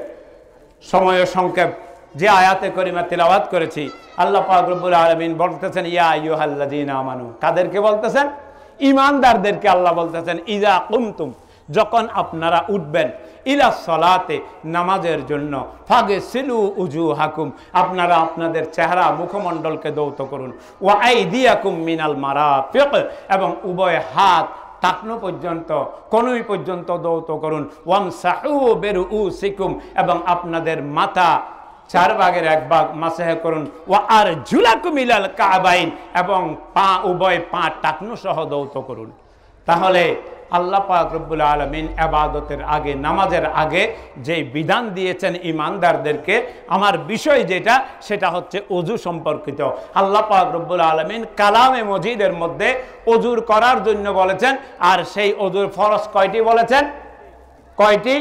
সময় সংক্ষেপ, যে আয়াতে কারিমা তিলাওয়াত করেছি, আল্লাহ পাক রব্বুল আলামিন বলতেছেন ইয়া আইয়ুহাল্লাযীনা আমানু। কাদেরকে বলতেছেন? ঈমানদারদেরকে আল্লাহ বলতেছেন ইযা কুমতুম, যখন আপনারা উঠবেন, ইলা সলাতে, নামাজের জন্য, ফাগসিলু উজুহাকুম, আপনারা আপনাদের চেহারা মুখমণ্ডলকে ধৌত করুন, ওয়া আইদিয়াকুম মিনাল মারাফিক, এবং উভয় হাত টাকনু পর্যন্ত, কনুই পর্যন্ত ধৌত করুন, ওয়ামসাহু বিরুউসিকুম, এবং আপনাদের মাথা চার ভাগের এক ভাগ মাসহ করুন, ওয়া আরজুলাকুম ইলাল কাবাইন, এবং পা উভয় পা টাকনু সহ ধৌত করুন। তাহলে আল্লাহ পাক রব্বুল আলামিন ইবাদতের আগে, নামাজের আগে যে বিধান দিয়েছেন ঈমানদারদেরকে, আমার বিষয় যেটা সেটা হচ্ছে ওযু সম্পর্কিত। আল্লাহ পাক রব্বুল আলামিন কালামে মজিদের মধ্যে ওযুর করার জন্য বলেছেন, আর সেই ওযুর ফরজ কয়টি বলেছেন? কয়টি?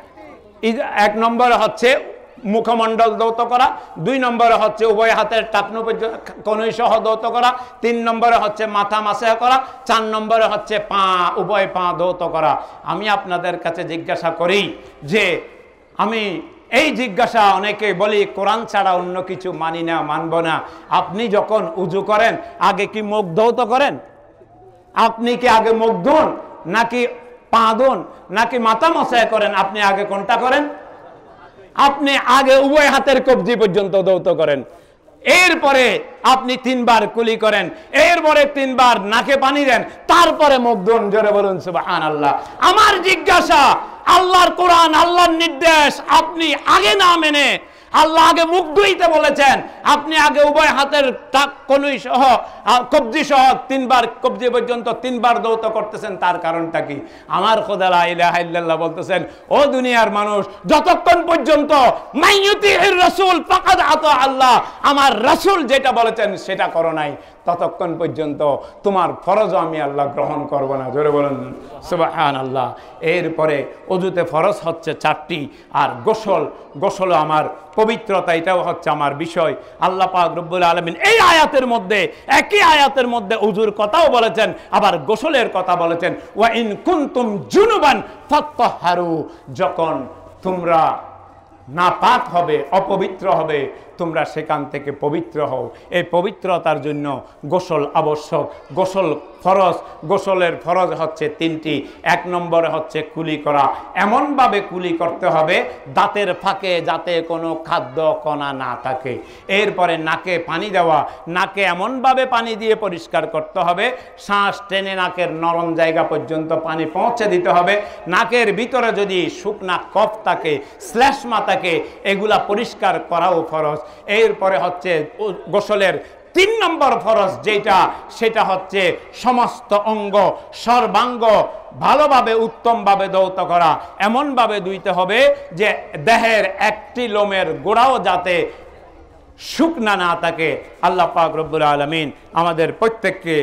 এক নম্বরে হচ্ছে মুখমণ্ডল ধৌত করা, দুই নম্বরে হচ্ছে উভয় হাতের টাকনু কনুই সহ ধৌত করা, তিন নম্বরে হচ্ছে মাথা মাসহ করা, চার নম্বরে হচ্ছে পা উভয় পা ধৌত করা। আমি আপনাদের কাছে জিজ্ঞাসা করি যে, আমি এই জিজ্ঞাসা অনেকে বলি কোরআন ছাড়া অন্য কিছু মানি না, মানব না। আপনি যখন উজু করেন আগে কি মুখ ধৌত করেন? আপনি কি আগে মুখ ধোন, নাকি পা ধোন, নাকি মাথা মাসহ করেন? আপনি আগে কোনটা করেন? আপনি আগে উভয় হাতের কবজি পর্যন্ত ধৌত করেন, এরপরে আপনি তিনবার কুলি করেন, এরপরে তিনবার নাকে পানি দেন, তারপরে মুখ ধোন। জোরে বলুন সুবহানাল্লাহ। আমার জিজ্ঞাসা, আল্লাহর কোরআন, আল্লাহর নির্দেশ আপনি আগে না মেনে, আল্লাহ আগে মুখ ধুইতে বলেছেন, আপনি আগে উভয় হাতের কনুই সহ কবজি সহ তিনবার কবজি পর্যন্ত তিনবার দৌত করতেছেন, তার কারণটা কি? আমার খোদা লা ইলাহা ইল্লাল্লাহ বলতেছেন, ও দুনিয়ার মানুষ, যতক্ষণ পর্যন্ত মাইয়ুতির রাসূল ফাকাদ আতা আল্লাহ, আমার রাসূল যেটা বলেছেন সেটা করো নাই, ততক্ষণ পর্যন্ত তোমার ফরজও আমি আল্লাহ গ্রহণ করব না। জোরে বলেন সুবহানাল্লাহ। এরপরে অজুতে ফরজ হচ্ছে চারটি, আর গোসল, গোসল আমার পবিত্রতা, এটাও হচ্ছে আমার বিষয়। আল্লাহ পাক রব্বুল আলামিন এই আয়াতের মধ্যে, একই আয়াতের মধ্যে উজুর কথাও বলেছেন, আবার গোসলের কথা বলেছেন। ওয়া ইন কুনতুম জুনুবান ফাত্তাহহারু, যখন তোমরা নাপাক হবে, অপবিত্র হবে, তোমরা সেখান থেকে পবিত্র হও। এই পবিত্রতার জন্য গোসল আবশ্যক, গোসল ফরজ। গোসলের ফরজ হচ্ছে তিনটি। এক নম্বরে হচ্ছে কুলি করা, এমনভাবে কুলি করতে হবে দাঁতের ফাঁকে যাতে কোনো খাদ্য কণা না থাকে। এরপরে নাকে পানি দেওয়া, নাকে এমনভাবে পানি দিয়ে পরিষ্কার করতে হবে, শ্বাস টেনে নাকের নরম জায়গা পর্যন্ত পানি পৌঁছে দিতে হবে। নাকের ভিতরে যদি শুকনা কফ থাকে, শ্লেষ্মা থাকে, এগুলা পরিষ্কার করাও ফরজ। এরপরে হচ্ছে গোসলের তিন নম্বর ফরজ যেটা, সেটা হচ্ছে সমস্ত অঙ্গ সর্বাঙ্গ ভালোভাবে উত্তমভাবে ধৌত করা, এমনভাবে ধুইতে হবে যে দেহের একটি লোমের গোড়াও যাতে শুকনা না থাকে। আল্লাহ পাক রব্বুল আলামিন আমাদের প্রত্যেককে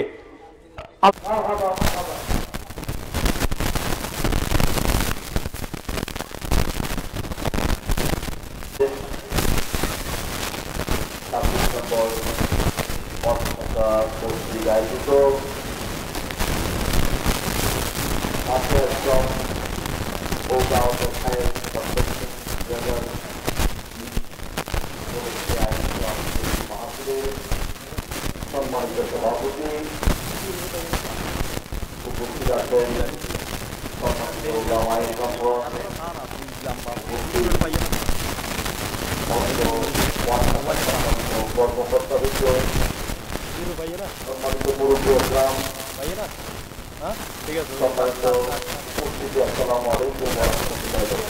আয়োজিত সম্মানিত সভাপতি, উপস্থিত আছেন সম্মানিত ওলামায়ে কর্মকর্তাবৃন্দ, সম্মানিত মুরব্বী ইসলাম, সম্মানিত উপস্থিতি, আসসালামু আলাইকুম ওয়া রাহমাতুল্লাহি ওয়া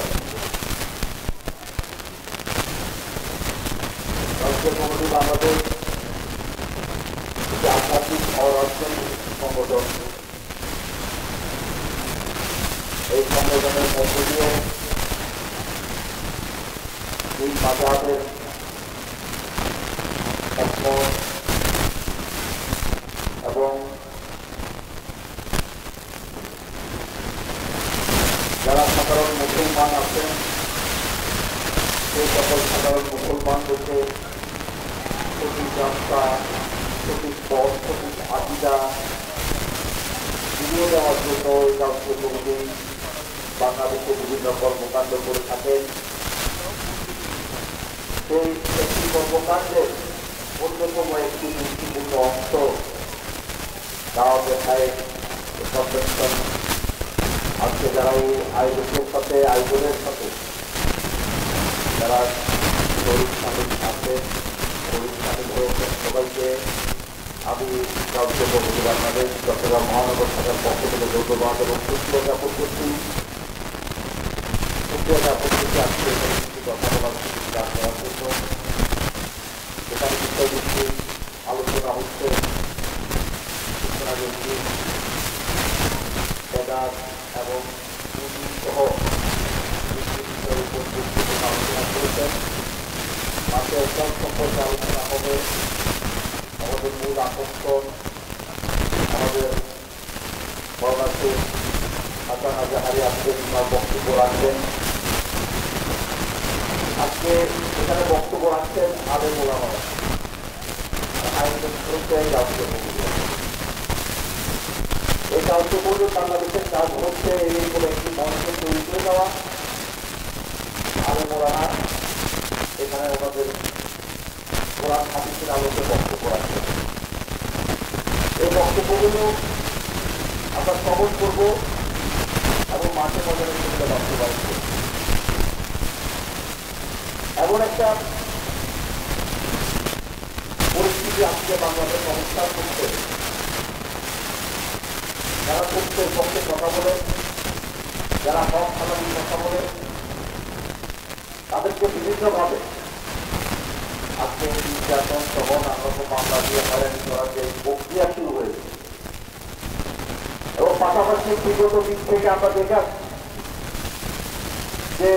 বারাকাতুহু। রাষ্ট্রীয় কমিটি বাংলাদেশ একটি আধ্যাত্মিক অরাজনৈতিক সংগঠন। এই সংগঠনের মধ্য দিয়ে দুই মাযহাবের একমত এবং যারা সাধারণ মুসলমান আছেন, সেই সকল সাধারণ মুসলমানদেরকে সঠিক রাস্তা, সঠিক পথ, সঠিক আকিদা ফিরিয়ে দেওয়ার জন্য এই রাষ্ট্রীয় কমিটি বাংলাদেশে বিভিন্ন কর্মকাণ্ড করে থাকেন। সেই একটি কর্মকাণ্ডের অন্যতম একটি গুরুত্বপূর্ণ অংশ দাওয়াতের হায়েক কনভেনশন। আজকে যারা এই আয়োজকের সাথে, আয়োজনের সাথে যারা শরীর সামিল আছে, শরীর সামিল হয়েছেন, সবাইকে আমি রাষ্ট্রীয় কমিটি বাংলাদেশ চট্টগ্রাম মহানগর শাখার পক্ষ থেকে ধন্যবাদ এবং সুস্থ জ্ঞাপন করছি। সুস্থ জ্ঞাপন করছি আজকে এখানে কিছু কথা বলার সুযোগ দেওয়ার জন্য। এখানে বিষয়ভিত্তিক আলোচনা হচ্ছে, সূচনা ভিত্তিক বেদাত এবং সহ বিষয়ের উপর গুরুত্বপূর্ণ আলোচনা করেছেন। মাসে একদম সম্পর্কে আলোচনা হবে। আমাদের মূল আকর্ষণ আমাদের বর্ণার্থী হাসান আজাহারি আজকে তার বক্তব্য রাখবেন। আজকে এখানে বক্তব্য রাখছেন আলেম ওলামারা, আয়োজন করেছে এই রাষ্ট্রীয় কমিটি। এই রাষ্ট্রীয় কমিটি বাংলাদেশের কাজ হচ্ছে এই করে একটি মঞ্চ তৈরি করে দেওয়া। আলেম ওলামা এখানে ওনাদের কোরআন হাদিসের আলোকে বক্তব্য রাখছেন। এই বক্তব্যগুলো আমরা শ্রবণ করব এবং মাঠে ময়দানের ভূমিকা বাস্তবায়ন করব। এমন একটা পরিস্থিতি আজকে বাংলাদেশ সংস্কার করতে, যারা তথ্যের পক্ষে কথা বলেন, যারা হক হালালি কথা বলে তাদেরকে বিভিন্নভাবে আজকে নির্যাতন সহ নানা রকম মামলা দিয়ে হয়রানি করার যে প্রক্রিয়া শুরু হয়েছে এবং পাশাপাশি বিগত দিক থেকে আমরা দেখে আসছি যে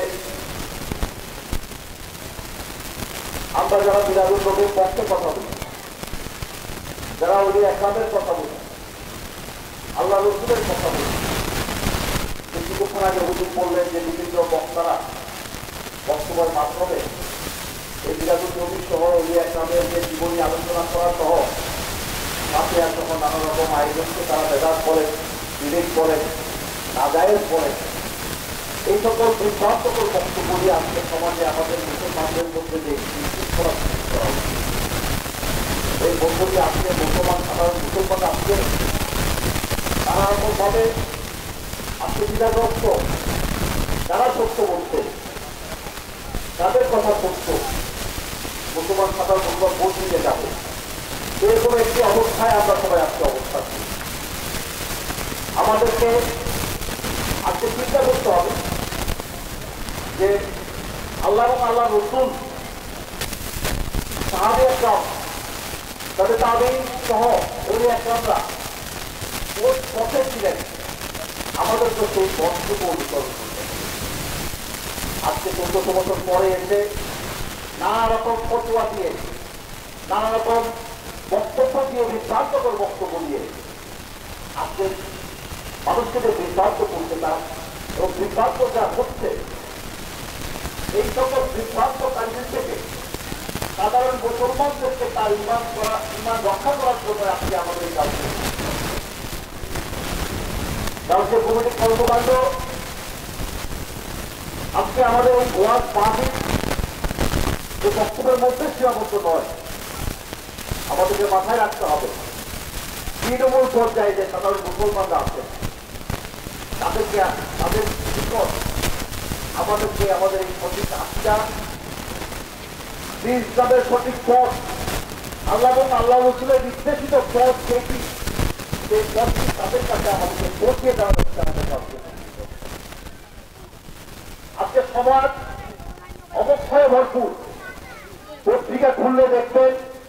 আমরা যারা বিরাজুল লোকের পক্ষে কথা বলি, যারা ওই একরামের কথা বলি, আল্লাহ রসুলের কথা বলি, কিছুক্ষণ আগে হুজুর বললেন যে বিভিন্ন বক্তারা বক্তব্যের মাধ্যমে এই বিরাজুল নবী সহ ওই একরামের যে জীবনী আলোচনা করা সহ সাথে আর সহ নানা রকম আয়োজনকে তারা বেদাত করেন, বিবেক করেন, নাজায়েজ করেন। এই সকল বিভ্রান্তকর বক্তব্য দিয়ে আজকে সমাজে আমাদের মুসলমানদের মধ্যে যে বিশৃঙ্খলা সৃষ্টি করা হচ্ছে, এই বক্তব্যে আজকে মুসলমান সাধারণ মুসলমান আজকে নানা রকম ভাবে আজকে দ্বিধাগ্রস্ত। যারা সত্য বলছে তাদের কথা সত্য মুসলমান সাধারণ মুসলমান ভোট দিতে যাবে, এরকম একটি অবস্থায় আমরা সবাই আজকে অবস্থা আমাদেরকে আজকে চিন্তা করতে হবে যে আল্লাহ এবং আল্লাহ রসুল সাহাবে একরাম তাদের তাবেঈন সহ ওলি একরামরা কোন পথে ছিলেন আমাদেরকে সেই পথটুকু অনুসরণ করতে। আজকে চোদ্দশো বছর পরে এসে নানা রকম ফতোয়া দিয়ে নানা রকম বক্তব্য দিয়ে বিভ্রান্তকর বক্তব্য দিয়ে আজকে মানুষকে যে বিভ্রান্ত করছে তারা এবং বিভ্রান্ত যা হচ্ছে এই সকল বিভ্রান্তকারীদের থেকে সাধারণ মুসলমানদেরকে তার ইমান করা ইমান রক্ষা করার জন্য আজকে আমাদের কাছে কাউকে কমিটি কর্মকাণ্ড আজকে আমাদের ওই ওয়াজ পাবি যে বক্তব্যের মধ্যে সীমাবদ্ধ নয়। আমাদেরকে মাথায় রাখতে হবে তৃণমূল পর্যায়ে যে সাধারণ মুসলমানরা আছে তাদেরকে তাদের নিকট আমাদেরকে আমাদের এই সঠিক আস্থা ইসলামের সঠিক পথ আল্লাহ এবং আল্লাহ রসুলের নির্দেশিত পথ যেটি সেই পথটি তাদের কাছে আমাদেরকে পৌঁছে দেওয়া হচ্ছে আমাদের কাছে। আজকে সমাজ অবক্ষয়ে ভরপুর। পত্রিকা খুললে দেখবেন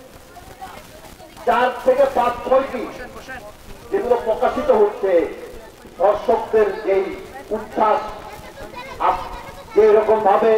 চার থেকে পাঁচ ছয়টি যেগুলো প্রকাশিত হচ্ছে দর্শকদের যেই উচ্ছ্বাস, যে এরকম ভাবে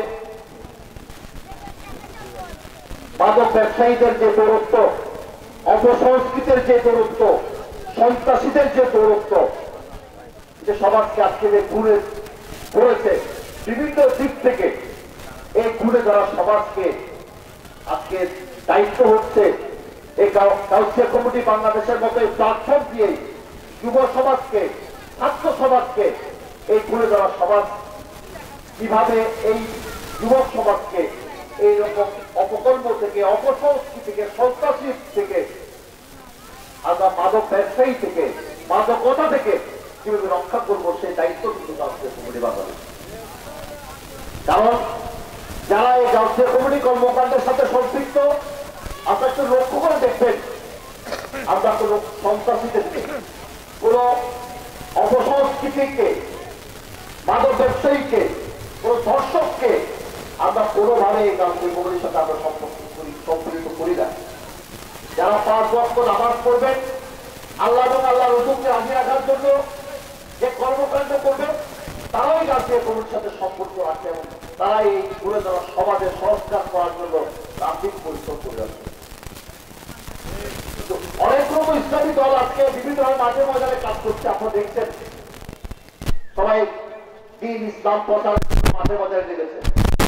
মাদক ব্যবসায়ীদের যে দৌরত্ব, অপসংস্কৃতির যে দৌরত্ব, সন্ত্রাসীদের যে দৌরত্ব, যে সমাজকে আজকে যে ঘুরে পড়েছে বিভিন্ন দিক থেকে, এই ঘুরে যারা সমাজকে আজকে দায়িত্ব হচ্ছে এই কাউন্সিল কমিটি বাংলাদেশের মতো এই প্ল্যাটফর্ম দিয়ে যুব সমাজকে, ছাত্র সমাজকে এই ঘুরে যারা সমাজ কিভাবে এই যুবক সমাজকে এইরকম অপকর্ম থেকে, অপসংস্কৃতি থেকে, সন্ত্রাসী থেকে, আমরা মাদক ব্যবসায়ী থেকে, মাদকতা থেকে কিভাবে রক্ষা করবো সেই দায়িত্ব কিন্তু কাউন্সিল কমিটি বাংলাদেশ। কারণ যারা এই কাউন্সিল কমিটি কর্মকাণ্ডের সাথে সম্পৃক্ত আপনার একটু লক্ষ্য করে দেখবেন, আমরা কোন সন্ত্রাসীদেরকে, কোন অপসংস্কৃতিকে, মাদক ব্যবসায়ীকে, কোন ধর্ষককে আমরা কোনোভাবে এই কাউন্সিল কমিটির সাথে আমরা সম্পৃক্ত করি না। যারা পাঁচ ওয়াক্ত নামাজ পড়বেন, আল্লাহ এবং আল্লাহ রসুলকে রাজি রাখার জন্য যে কর্মকাণ্ড করবেন, তারাই কাউন্সিল কমিটির সাথে সম্পর্ক রাখে এবং তারাই এই ঘুরে যারা সমাজের সংস্কার করার জন্য রাজনীত পরিশ্রম করে আসবে। অনেক রকম ইসলামী দল আজকে বিভিন্ন মাঝে ময়দানে কাজ করছে, আপনারা দেখছেন সবাই দিন ইসলাম প্রচার মাঝে ময়দানে লেগেছে।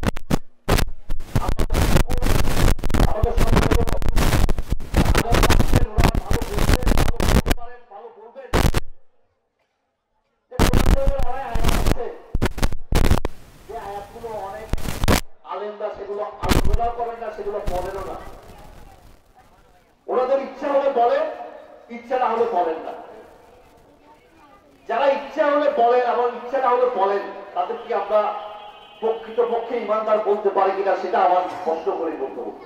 আমাদের অনেক আলেমরা সেগুলো আলোচনা করেন না, সেগুলো বলেনও না। ওনাদের ইচ্ছা হলে বলেন, ইচ্ছা না হলে বলেন না। যারা ইচ্ছা হলে বলেন এবং ইচ্ছা না হলে বলেন, তাদের কি আমরা প্রকৃত পক্ষে ইমানদার বলতে পারি কিনা সেটা আমার স্পষ্ট করে বলতে হবে।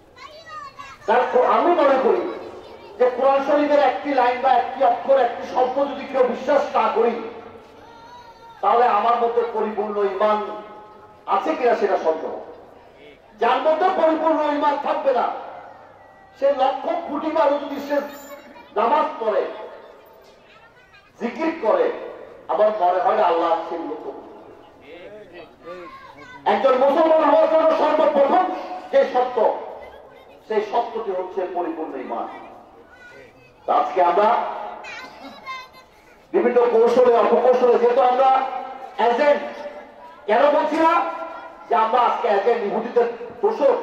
আমি মনে করি যে কোরআন শরীফের একটি লাইন বা একটি অক্ষর, একটি শব্দ যদি কেউ বিশ্বাস না করি, তাহলে আমার মধ্যে পরিপূর্ণ ঈমান আছে কিনা সেটা সন্দেহ। যার মধ্যে পরিপূর্ণ ঈমান থাকবে না, সে লক্ষ কোটি বার যদি সে নামাজ পড়ে, জিকির করে, আমার মনে হয় না আল্লাহ সেই লক্ষ্য। একজন মুসলমান হওয়ার জন্য সর্বপ্রথম যে সত্য, সেই সত্যটি হচ্ছে পরিপূর্ণ ঈমান। আজকে আমরা বিভিন্ন কৌশলে অপকৌশলে, যেহেতু আমরা এজেন্ট, কেন বলছি না যে আমরা আজকে এজেন্ট ইহুদিদের দোষর।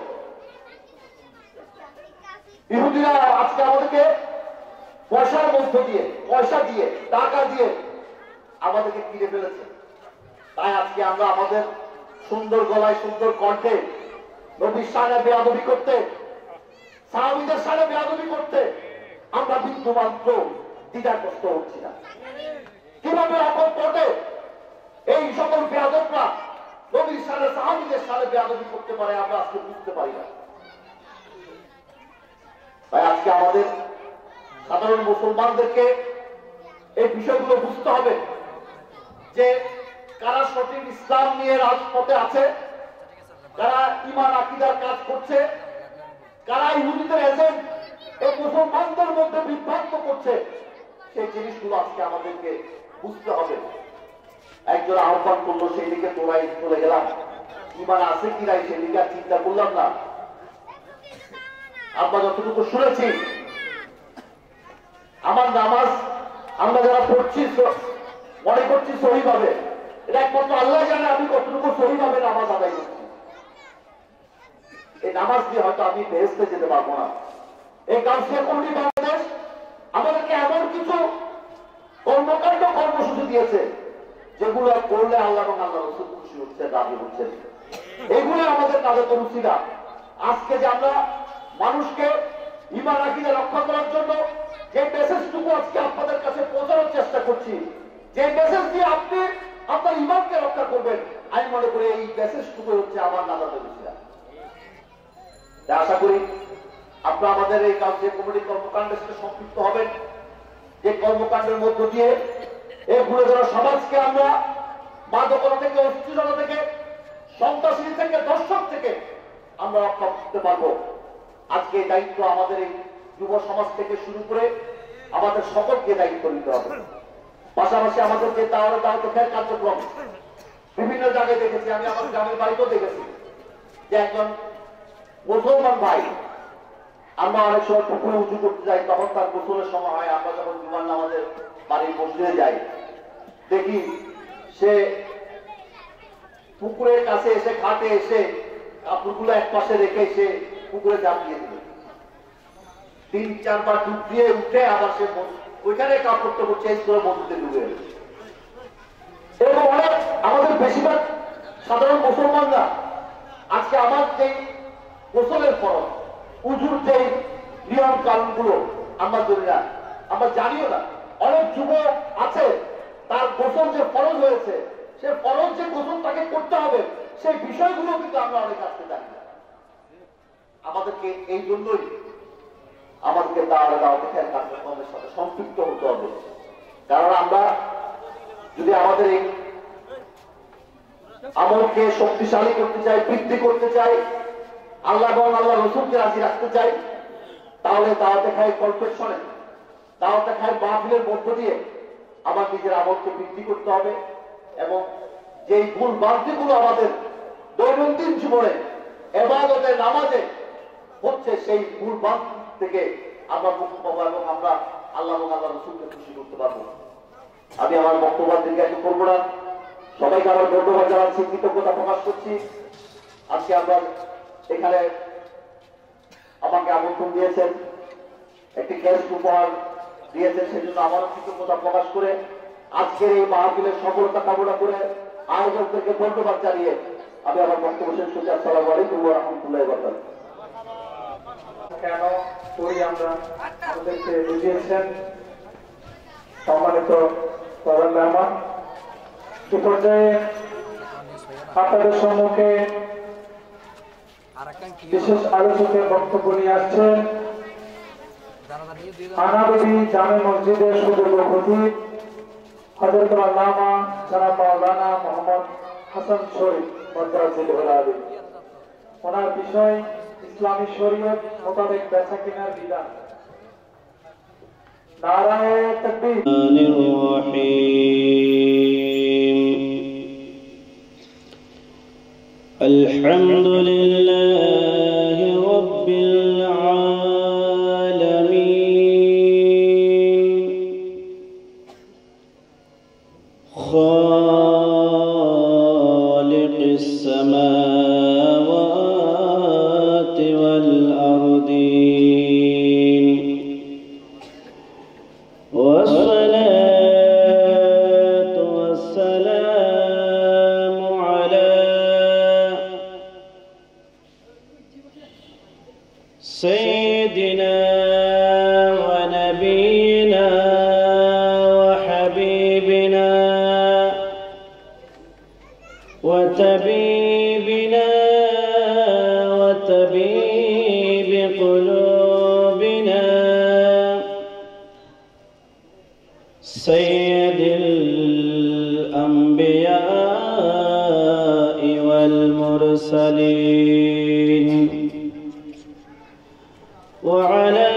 ইহুদিরা আজকে আমাদেরকে পয়সার মধ্য দিয়ে, পয়সা দিয়ে, টাকা দিয়ে আমাদেরকে কিনে ফেলেছে। তাই আজকে আমরা আমাদের সুন্দর গলায়, সুন্দর কণ্ঠে নবীর সামনে বেয়াদবি করতে, সাহাবীদের সামনে বেয়াদবি করতে আমরা বিন্দু মাত্র দ্বিধাগ্রস্ত হচ্ছি না। কিভাবে অপর পথে এই সকল বেয়াদবরা নবীর সামনে, সাহাবীদের সামনে বেয়াদবি করতে পারে আমরা আজকে বুঝতে পারি না। তাই আজকে আমাদের সাধারণ মুসলমানদেরকে এই বিষয়গুলো বুঝতে হবে যে কারা সঠিক ইসলাম নিয়ে রাজপথে আছে, কারা ঈমান আকীদার কাজ করছে, কারা ইহুদিদের এজেন্ট এই মুসলমানদের মধ্যে বিভ্রান্ত করছে, সেই জিনিসগুলো আজকে আমাদেরকে বুঝতে হবে। একজন আহ্বান করলো, সেই দিকে তোরাই চলে গেলাম, ঈমান আছে কি নাই সেই দিকে আর চিন্তা করলাম না। আমরা যতটুকু শুনেছি, আমার নামাজ আমরা যারা পড়ছি মনে করছি সহি ভাবে, এটা একমাত্র আল্লাহ জানে আমি কতটুকু সহি ভাবে নামাজ আদায় করছি। এই নামাজ দিয়ে হয়তো আমি বেহেশতে যেতে পারবো না। এই কাউন্সিল কমিটি বাংলাদেশ আমাদেরকে এমন কিছু কর্মকাণ্ড, কর্মসূচি দিয়েছে যেগুলো করলে আল্লাহ এবং আল্লাহ রাসূল খুশি হচ্ছে, রাজি হচ্ছেন। এগুলো আমাদের কাজে করছি না। আজকে যে আমরা মানুষকে ঈমান আকীদা রক্ষা করার জন্য যে মেসেজটুকু আজকে আপনাদের কাছে পৌঁছানোর চেষ্টা করছি, যে মেসেজ দিয়ে আপনি আপনার ঈমানকে রক্ষা করবেন, আমি মনে করি এই মেসেজটুকু হচ্ছে আমার নাজাতের উসিলা। আশা করি আপনারা আমাদের এই কাউন্সিল কমিটি কর্মকাণ্ডের সাথে সম্পৃক্ত হবেন, যে কর্মকাণ্ডের মধ্য দিয়ে এই ঘুরে ধরা সমাজকে আমরা মাদকতা থেকে, অস্থিরতা থেকে, সন্ত্রাসী থেকে, দর্শক থেকে আমরা রক্ষা করতে পারবো। আজকে এই দায়িত্ব আমাদের এই যুব সমাজ থেকে শুরু করে আমাদের সকলকে দায়িত্ব নিতে হবে। পাশাপাশি আমাদের যে তাওয়ারে দাওয়াত খেয়াল কার্যক্রম বিভিন্ন জায়গায় দেখেছি, আমি আমার গ্রামের বাড়িতেও দেখেছি যে একজন মুসলমান ভাই, আমরা অনেক সময় পুকুরে উঁচু করতে যাই, তখন তার গোসলের সময় হয়, আমরা যখন জুমার নামাজের বাড়ির মসজিদে যাই, দেখি সে পুকুরের কাছে এসে, ঘাটে এসে কাপড়গুলো এক পাশে রেখে সে পুকুরে জাপ দিয়ে দিল। তিন চারবার ডুব দিয়ে উঠে আবার সে ওইখানে কাপড় টাপড় চেঞ্জ করে মসজিদে ঢুকে গেল। এরকম অনেক আমাদের বেশিরভাগ সাধারণ মুসলমানরা আজকে আমার যে গোসলের ফরজ, উজুর যে নিয়ম কানুন গুলো আমরা জানি না, আমরা জানিও না। অনেক যুবক আছে তার গোসল যে ফরজ হয়েছে, সে ফরজ যে গোসল তাকে করতে হবে, সেই বিষয়গুলো কিন্তু আমরা অনেক আজকে জানি না। আমাদেরকে এই জন্যই আমাদেরকে তার দাওয়াত খেয়াল কার্যক্রমের সাথে সম্পৃক্ত হতে হবে। কারণ আমরা যদি আমাদের এই আমলকে শক্তিশালী করতে চাই, বৃদ্ধি করতে চাই, আল্লাহ এবং আল্লাহ রসুলকে রাজি রাখতে চাই, তাহলে দাওয়াতে খায় কনফেকশনে, দাওয়াতে খায় মাহফিলের মধ্য দিয়ে আমার নিজের আমলকে বৃদ্ধি করতে হবে। এবং যেই ভুল ভ্রান্তিগুলো আমাদের দৈনন্দিন জীবনে ইবাদতে, নামাজে হচ্ছে, সেই ভুল ভ্রান্তি থেকে আমরা মুক্তি পাবো এবং আমরা আল্লাহ এবং আল্লাহ রসুলকে খুশি করতে পারবো। আমি আমার বক্তব্য দীর্ঘায়িত করবো না, সবাইকে আমার ধন্যবাদ জানাচ্ছি, কৃতজ্ঞতা প্রকাশ করছি। আজকে আমরা এখানে আমাকে আমন্ত্রণ দিয়েছেন, একটি গেস্ট উপহার দিয়েছেন, সেজন্য আমারও কৃতজ্ঞতা প্রকাশ করে আজকের এই মাহফিলের সফলতা কামনা করে আয়োজকদেরকে ধন্যবাদ জানিয়ে আমি আমার বক্তব্য শেষ করছি। আসসালামু আলাইকুম ওয়া রাহমাতুল্লাহি ওয়া বারাকাতুহু। কেন করি আমরা আমাদেরকে বুঝিয়েছেন সম্মানিত প্রধান মেহমান। এ পর্যায়ে আপনাদের সম্মুখে বিশেষ আলোচকের বক্তব্য নিয়ে আসছেন আনাবী জামে মসজিদের সুযোগ্য খতিব हजरत अल्लामा जनाब मौलाना मोहम्मद হাসান শরীফ মদ্দাজিলুল আলী ওনার বিষয় ইসলামী শরীয়ত মোতাবেক বেচা কেনার বিধান। নারায়ে তাকবীর। আলহামদুলিল্লাহি রাব্বিল আলামিন খালিকিস সামাওয়াতি ওয়াল আরদিন ওয়াসসালাতু ওয়াসসালামু আলা সাইয়্যিদিনা ওয়া নাবিয়িনা ওয়া হাবিবিনা وطبيبنا وطبيب قلوبنا سيد الأنبياء والمرسلين وعلى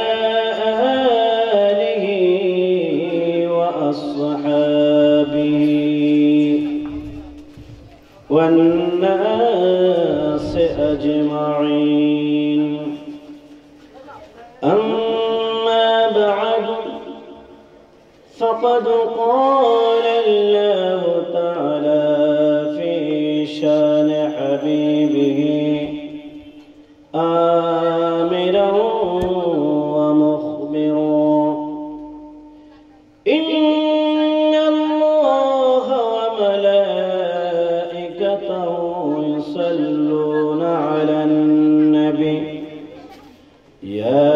آله وأصحابه والناس أجمعين أما بعد فقد قال الله تعالى في شان حبيبه آمرا ومخبرا إن الله وملائكته يصلون على النبي يا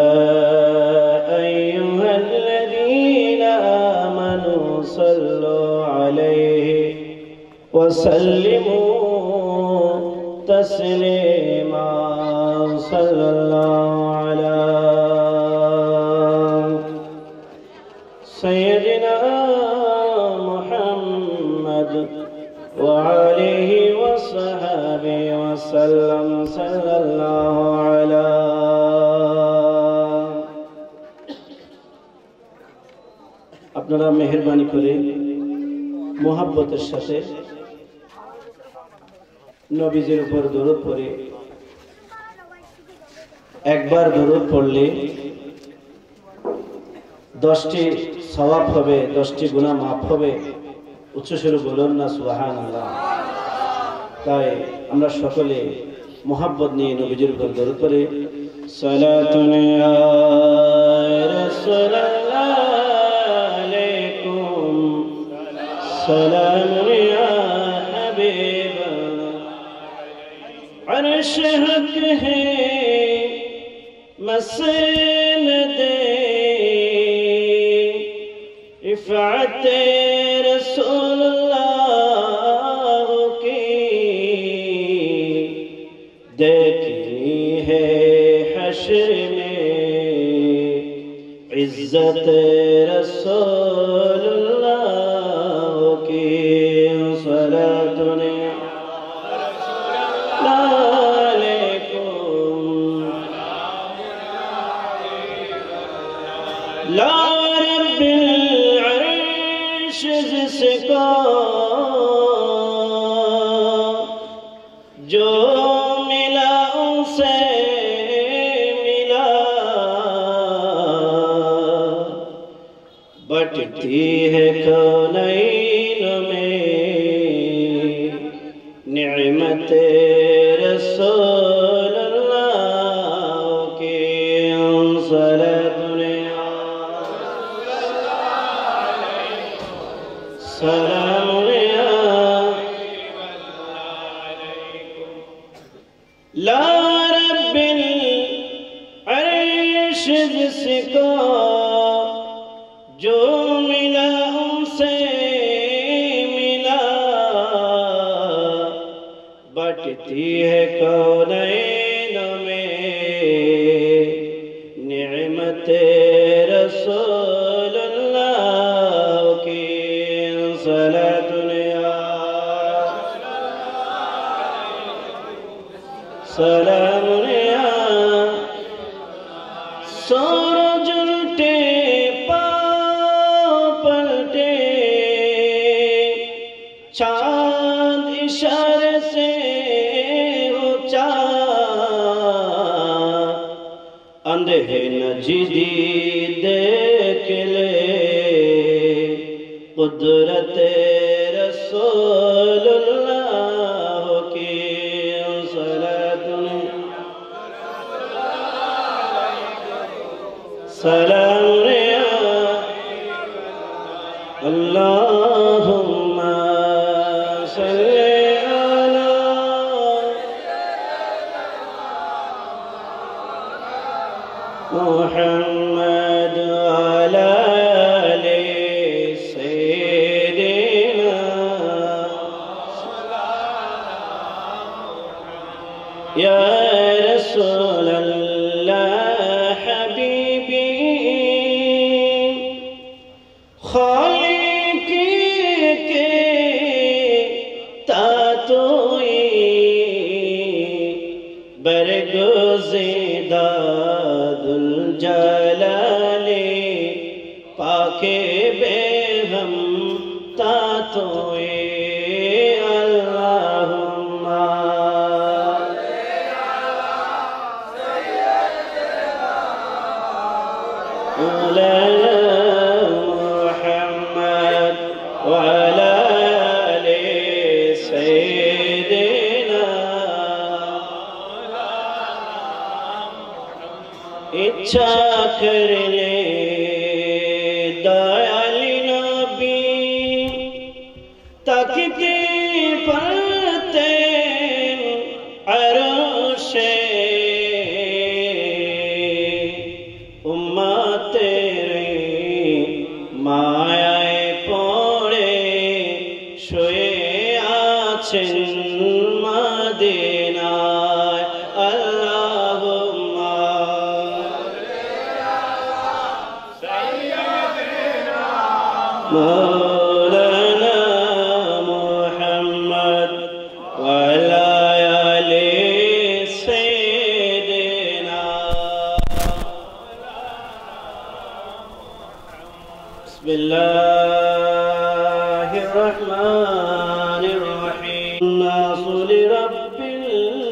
أيها الذين آمنوا صلوا عليه وسلموا تسليما صلى الله على سيدنا محمد وعليه وصحبه وسلم صلى الله على আপনারা মেহেরবানি করে মোহাব্বতের সাথে নবীজির উপর দরুদ পড়ে একবার দরুদ পড়লে দশটি সওয়াব হবে, দশটি গুনাহ মাফ হবে। উচ্চস্বরে বলুন না সুবহানাল্লাহ। তাই আমরা সকলে মোহাব্বত নিয়ে নবীজির উপর দরুদ পড়ে সালাতুন ইয়া রাসূলুল্লাহ আলাইকুম সালামুন ইয়া হাবিবাল্লাহ আরশ হক হে মসনদে रिफ़अत रसूलुल्लाह की देखनी है हश्र में इज़्ज़त रसूलुल्लाह की सलातुन अलैकुम ला जिसको जो मिला उनसे मिला बटती है कौनैन में निअमत रसूलुल्लाह की सलातुन सलामुन ला रब्बिल अर्श जिसको जो मिला उनसे मिला बटती है कौनैन में निअमत रसूलुल्लाह की सलाम या सूरज उल्टे पाँव पलटे चांद इशारे से ऊंचा अंधे नजीदी देख ले कुदरत रसूलुल्लाह की सलातुन सलाम या अल्लाहुम्मा सल्ली अला मुहम्मद वाला या रसूल अल्लाह हबीबी खालिक के तातोई बरगुज़िदा दुल जलाले पाके बेगम तातोई मुहम्मद वाला ले सैयदना इच्छा कर ले दयाली नबी तकती पलते अरशे मायाए पड़े शुए आछेन मदीनाय अल्लाहुम्मा मौलाना मुहम्मद वाला आले सैयदना बिस्मिल्लाहिर रहमानिर रहीम नासु लिरब्बिल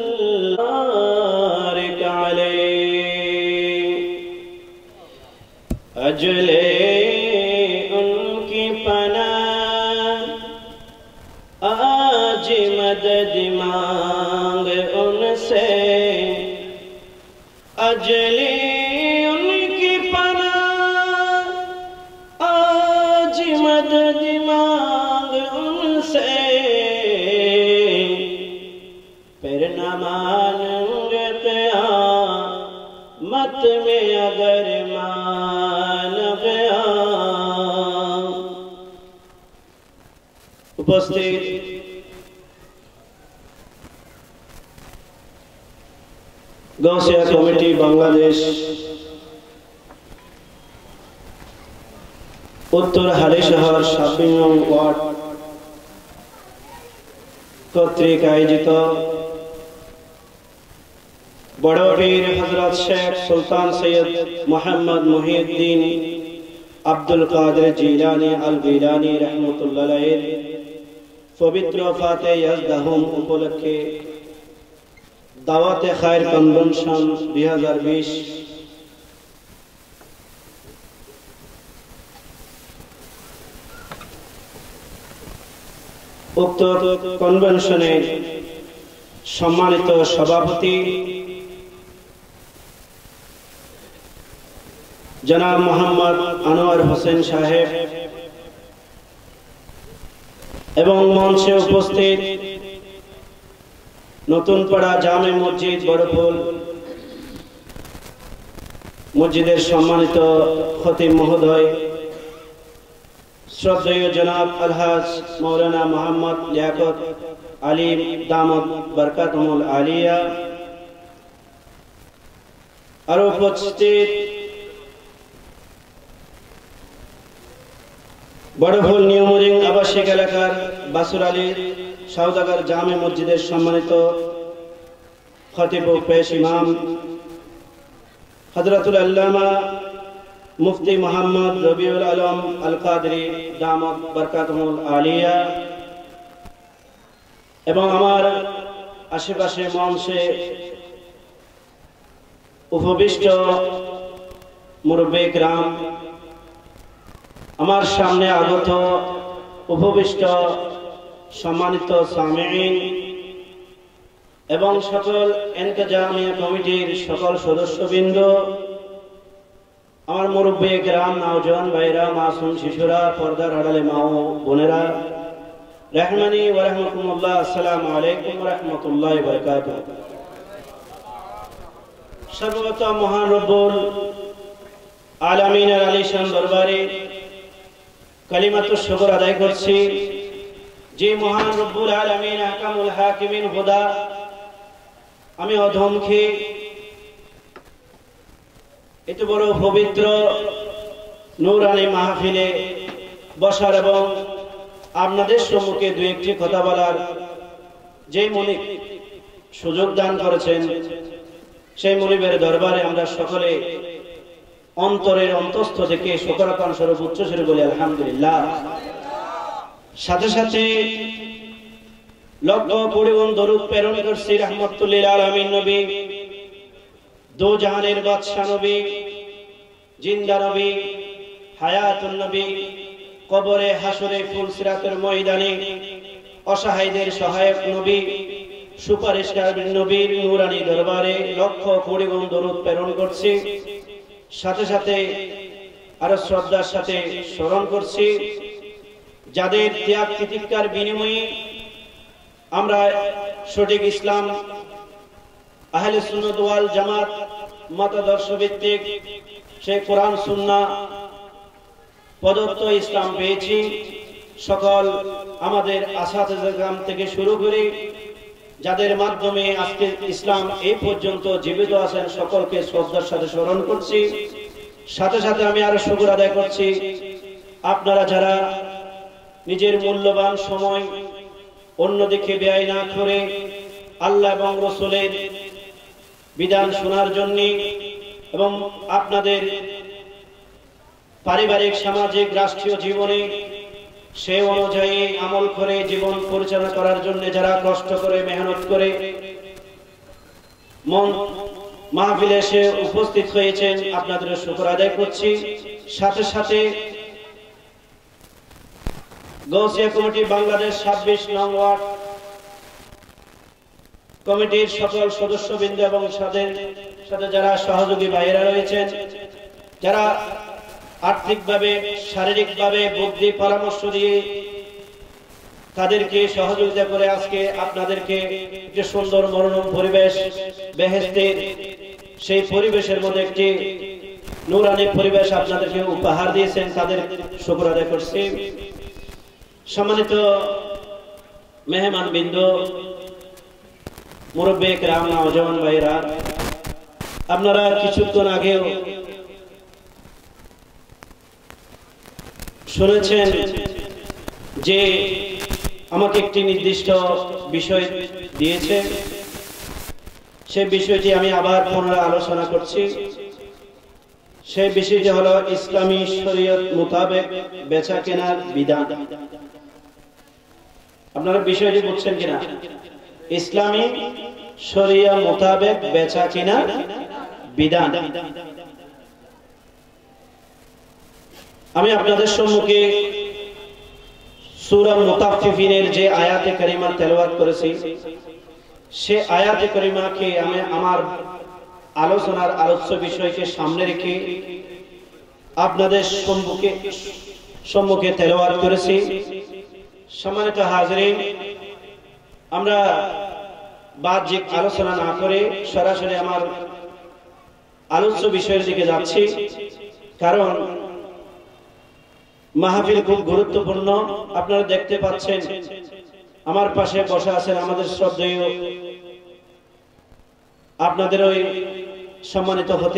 बारिक अलैहि अजले उनकी पनाह आज मदद मांग उनसे अजले मदद मांग उनसे फिर न मानेंगे क़यामत में अगर मान गया। उपस्थित गौसिया कमिटी बांग्लादेश उत्तर हालिशहर शॉपिंग वार्ड কর্তৃক আয়োজিত বড় পীর হযরত শেখ সুলতান সৈয়দ মোহাম্মদ মুহিউদ্দিন আব্দুল কাদের জিলানী আল গিলানী রাহমাতুল্লাহ আলাইহির পবিত্র ফাতে ইয়াজদাহুম উপলক্ষে দাওয়াতে খায়ের কনভেনশন দুই হাজার বিশ উক্ত কনভেনশনে সম্মানিত সভাপতি জনাব মোহাম্মদ আনোয়ার হোসেন সাহেব এবং মঞ্চে উপস্থিত নতুনপাড়া জামে মসজিদ বড়ফুল মসজিদের সম্মানিত খতিব মহোদয় শ্রদ্ধেয় জনাব আলহাজ মৌলানা মোহাম্মদ লিয়াকত আলী দামত বরকাতুল আলিয়া আর উপস্থিত বড়ফুল নিউ মরিং আবাসিক এলাকার বাসুর আলী সওদাগর জামে মসজিদের সম্মানিত খতিব ও পেশ ইমাম হযরতুল আল্লামা মুফতি মোহাম্মদ রবিউল আলম আল কাদরি দামাত বরকাতুহুল আলিয়া এবং আমার আশেপাশে মঞ্চে উপবিষ্ট মুরব্বি کرام, আমার সামনে আগত উপবিষ্ট সম্মানিত সামিঈন এবং সকল ইন্তেজামিয়া কমিটির সকল সদস্যবৃন্দ, আমার মুরব্বি کرام, নওজোয়ান ভাইরা, মাসুম শিশুরা, পর্দার আড়ালে মা ও বোনেরা, রহমানি ওয়া রাহমাতুল্লাহ, আসসালামু আলাইকুম ওয়া রাহমাতুল্লাহি ওয়া বারাকাতুহু। সর্বপ্রথম মহান রব্বুল আলামিনের আলিশান দরবারে কালিমাতুশ শুকর আদায় করছি, যে মহান রব্বুল আলামিন আহকামুল হাকিমিন হুদা আমি অধমকে এত বড় পবিত্র নূরানি মাহফিলে বসার এবং আপনাদের সম্মুখে দুই একটি কথা বলার যে মনিব সুযোগ দান করেছেন, সেই মনিবের দরবারে আমরা সকলে অন্তরের অন্তস্থ থেকে শুকরাকান স্বরূপ উচ্চস্বরে বলি আলহামদুলিল্লাহ। সাথে সাথে লক্ষ কোটি গুণ দরুদ প্রেরণ করছি রাহমাতুল লিল আলামিন নবী, দো জাহানের বাদশা নবী, জিন্দা নবী, হায়াতুন নবী, কবরে হাসরে ফুলসিরাতের ময়দানে অসহায়দের সহায়ক নবী, সুপারিশকার নবীর নূরানি দরবারে লক্ষ কোটি গুণ দরুদ প্রেরণ করছি। সাথে সাথে আরো শ্রদ্ধার সাথে স্মরণ করছি যাদের ত্যাগ তিতিক্ষার বিনিময়ে আমরা সঠিক ইসলাম, আহলে সুন্নাত ওয়াল জামাত মতাদর্শ ভিত্তিক সেই কোরআন সুন্নাহ প্রদত্ত ইসলাম পেয়েছি। সকল আমাদের আসাতিজা-য়ে-কেরাম থেকে শুরু করে যাদের মাধ্যমে আজকে ইসলাম এই পর্যন্ত জীবিত আছেন, সকলকে শ্রদ্ধার সাথে স্মরণ করছি। সাথে সাথে আমি আরো শুকর আদায় করছি আপনারা যারা নিজের মূল্যবান সময় অন্যদিকে ব্যয় না করে আল্লাহ এবং রাসূলের বিধান শোনার জন্য এবং আপনাদের পারিবারিক, সামাজিক, রাষ্ট্রীয় জীবনে সে অনুযায়ী আমল করে জীবন পরিচালনা করার জন্য যারা কষ্ট করে মেহনত করে মন মাহফিলে এসে উপস্থিত হয়েছেন, আপনাদের শুকর আদায় করছি। সাথে সাথে গৌসিয়া কমিটি বাংলাদেশ ছাব্বিশ নং ওয়ার্ড কমিটির সকল সদস্যবৃন্দ এবং সাথে সাথে যারা সহযোগী ভাইয়েরা রয়েছেন, যারা আর্থিকভাবে, শারীরিকভাবে, বুদ্ধি পরামর্শ দিয়ে তাদেরকে সহযোগিতা করে আজকে আপনাদেরকে একটি সুন্দর মনোরম পরিবেশ, বেহেশতের সেই পরিবেশের মধ্যে একটি নূরানি পরিবেশ আপনাদেরকে উপহার দিয়েছেন, তাদের শুকর আদায় করছি। সম্মানিত মেহমান বৃন্দ, মুরব্বি کرام, নওজোয়ান ভাইরা, আপনারা কিছুক্ষণ আগেও শুনেছেন যে আমাকে একটি নির্দিষ্ট বিষয় দিয়েছে, সেই বিষয়টি আমি আবার পুনরায় আলোচনা করছি। সেই বিষয়টি হলো ইসলামী শরীয়ত মোতাবেক বেচা কেনার বিধান। আপনারা বিষয়টি বুঝছেন কিনা? ইসলামী শরিয়া মোতাবেক বেচা কেনার বিধান। আমি আপনাদের সম্মুখে সূরা মুতাফফিফিনের যে আয়াতে কারিমা তেলাওয়াত করেছি, সে আয়াতে কারিমাকে আমি আমার আলোচনার আলোচ্য বিষয়কে সামনে রেখে আপনাদের সম্মুখে সম্মুখে তেলাওয়াত করেছি। সম্মানিত হাজিরিন, আমরা বাহ্যিক আলোচনা না করে সরাসরি আমার আলোচ্য বিষয়ের দিকে যাচ্ছি, কারণ মাহফিল খুব গুরুত্বপূর্ণ। আপনারা দেখতে পাচ্ছেন আমার পাশে বসা আছেন আমাদের শ্রদ্ধেয় আপনাদের ওই সম্মানিত হতে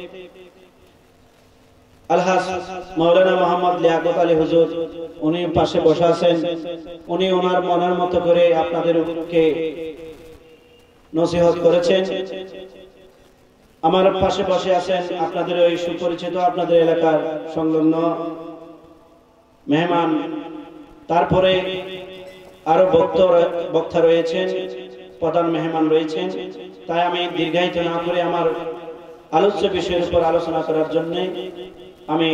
আলহাজ মাওলানা মোহাম্মদ লিয়াকত আলী হুজুর, উনি পাশে বসে আছেন। উনি ওনার মনের মতো করে আপনাদেরকে নসিহত করেছেন। আমার পাশে পাশে আছেন আপনাদের ওই সুপরিচিত আপনাদের এলাকার সংলগ্ন মেহমান, তারপরে আরো বক্তা রয়েছেন, প্রধান মেহমান রয়েছেন। তাই আমি দীর্ঘায়িত না করে আমার আলোচ্য বিষয়ের উপর আলোচনা করার জন্য আমি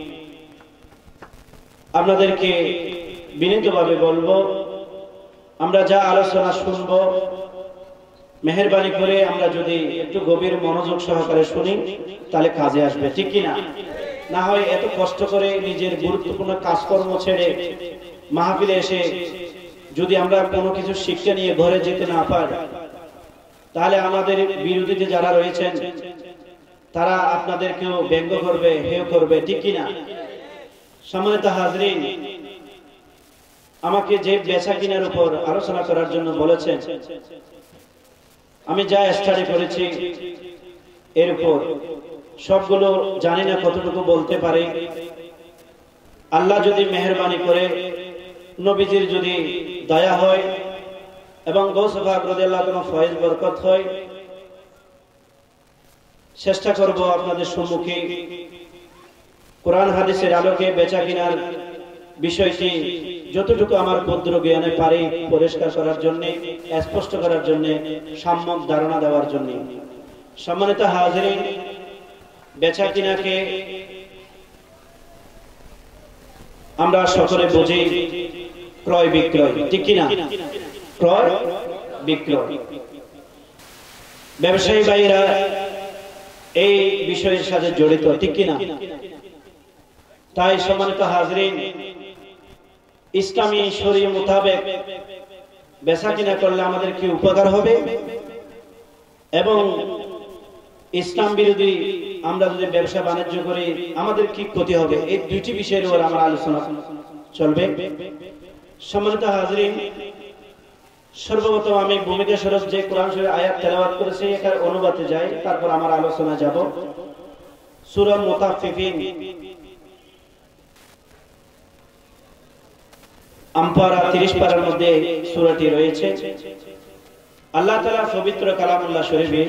আপনাদেরকে বিনীতভাবে বলবো, আমরা যা আলোচনা শুনব মেহেরবানি করে আমরা যদি একটু গভীর মনোযোগ সহকারে শুনি তাহলে কাজে আসবে, ঠিক কিনা? না হয় এত কষ্ট করে নিজের গুরুত্বপূর্ণ কাজকর্ম ছেড়ে মাহফিলে এসে যদি আমরা কোনো কিছু শিক্ষা নিয়ে ঘরে যেতে না পারি, তাহলে আমাদের বিরোধীতে যারা রয়েছেন তারা আপনাদেরকেও ব্যঙ্গ করবে, হেয় করবে, ঠিক কিনা? সম্মানিত হাজরিন, আমাকে যে বেচা কিনার উপর আলোচনা করার জন্য বলেছেন, আমি যা স্টাডি করেছি এর উপর সবগুলো জানি না কতটুকু বলতে পারি। আল্লাহ যদি মেহেরবানি করে, নবীজির যদি দয়া হয় এবং গৌস পাক রাদিয়াল্লাহু তাআলা ফয়েজ বরকত হয়, চেষ্টা করব আপনাদের সম্মুখে কোরআন হাদিসের আলোকে বেচা কিনার বিষয়টি যতটুকু আমার ক্ষুদ্র জ্ঞানে পারি পরিষ্কার করার জন্য, স্পষ্ট করার জন্য, সম্যক ধারণা দেওয়ার জন্য। সম্মানিত হাজিরিন, বেচা কিনাকে আমরা সকলে বুঝি ক্রয় বিক্রয়, ঠিক কিনা? ক্রয় বিক্রয়, ব্যবসায়ী ভাইরা এই বিষয়ের সাথে জড়িত, ঠিক কিনা? তাই সম্মানিত হাজরিন, ইসলামী শরীয়ত মোতাবেক বেচা কিনা করলে আমাদের কি উপকার হবে এবং ইসলাম বিরোধী আমরা যদি ব্যবসা বাণিজ্য করি আমাদের কি ক্ষতি হবে, এই দুইটি বিষয়ের উপর আমার আলোচনা চলবে। সম্মানিত হাজরিন, সর্বপ্রথম আমি ভূমিকা স্বরূপ যে কোরআন শরীফের আয়াত তেলাওয়াত করেছি এটার অনুবাদে যাই, তারপর আমার আলোচনা যাব। সূরা মুতাফফিফিন আমপারা ত্রিশ পারার মধ্যে সূরাটি রয়েছে। আল্লাহ তাআলা পবিত্র কালামুল্লাহ শরীফে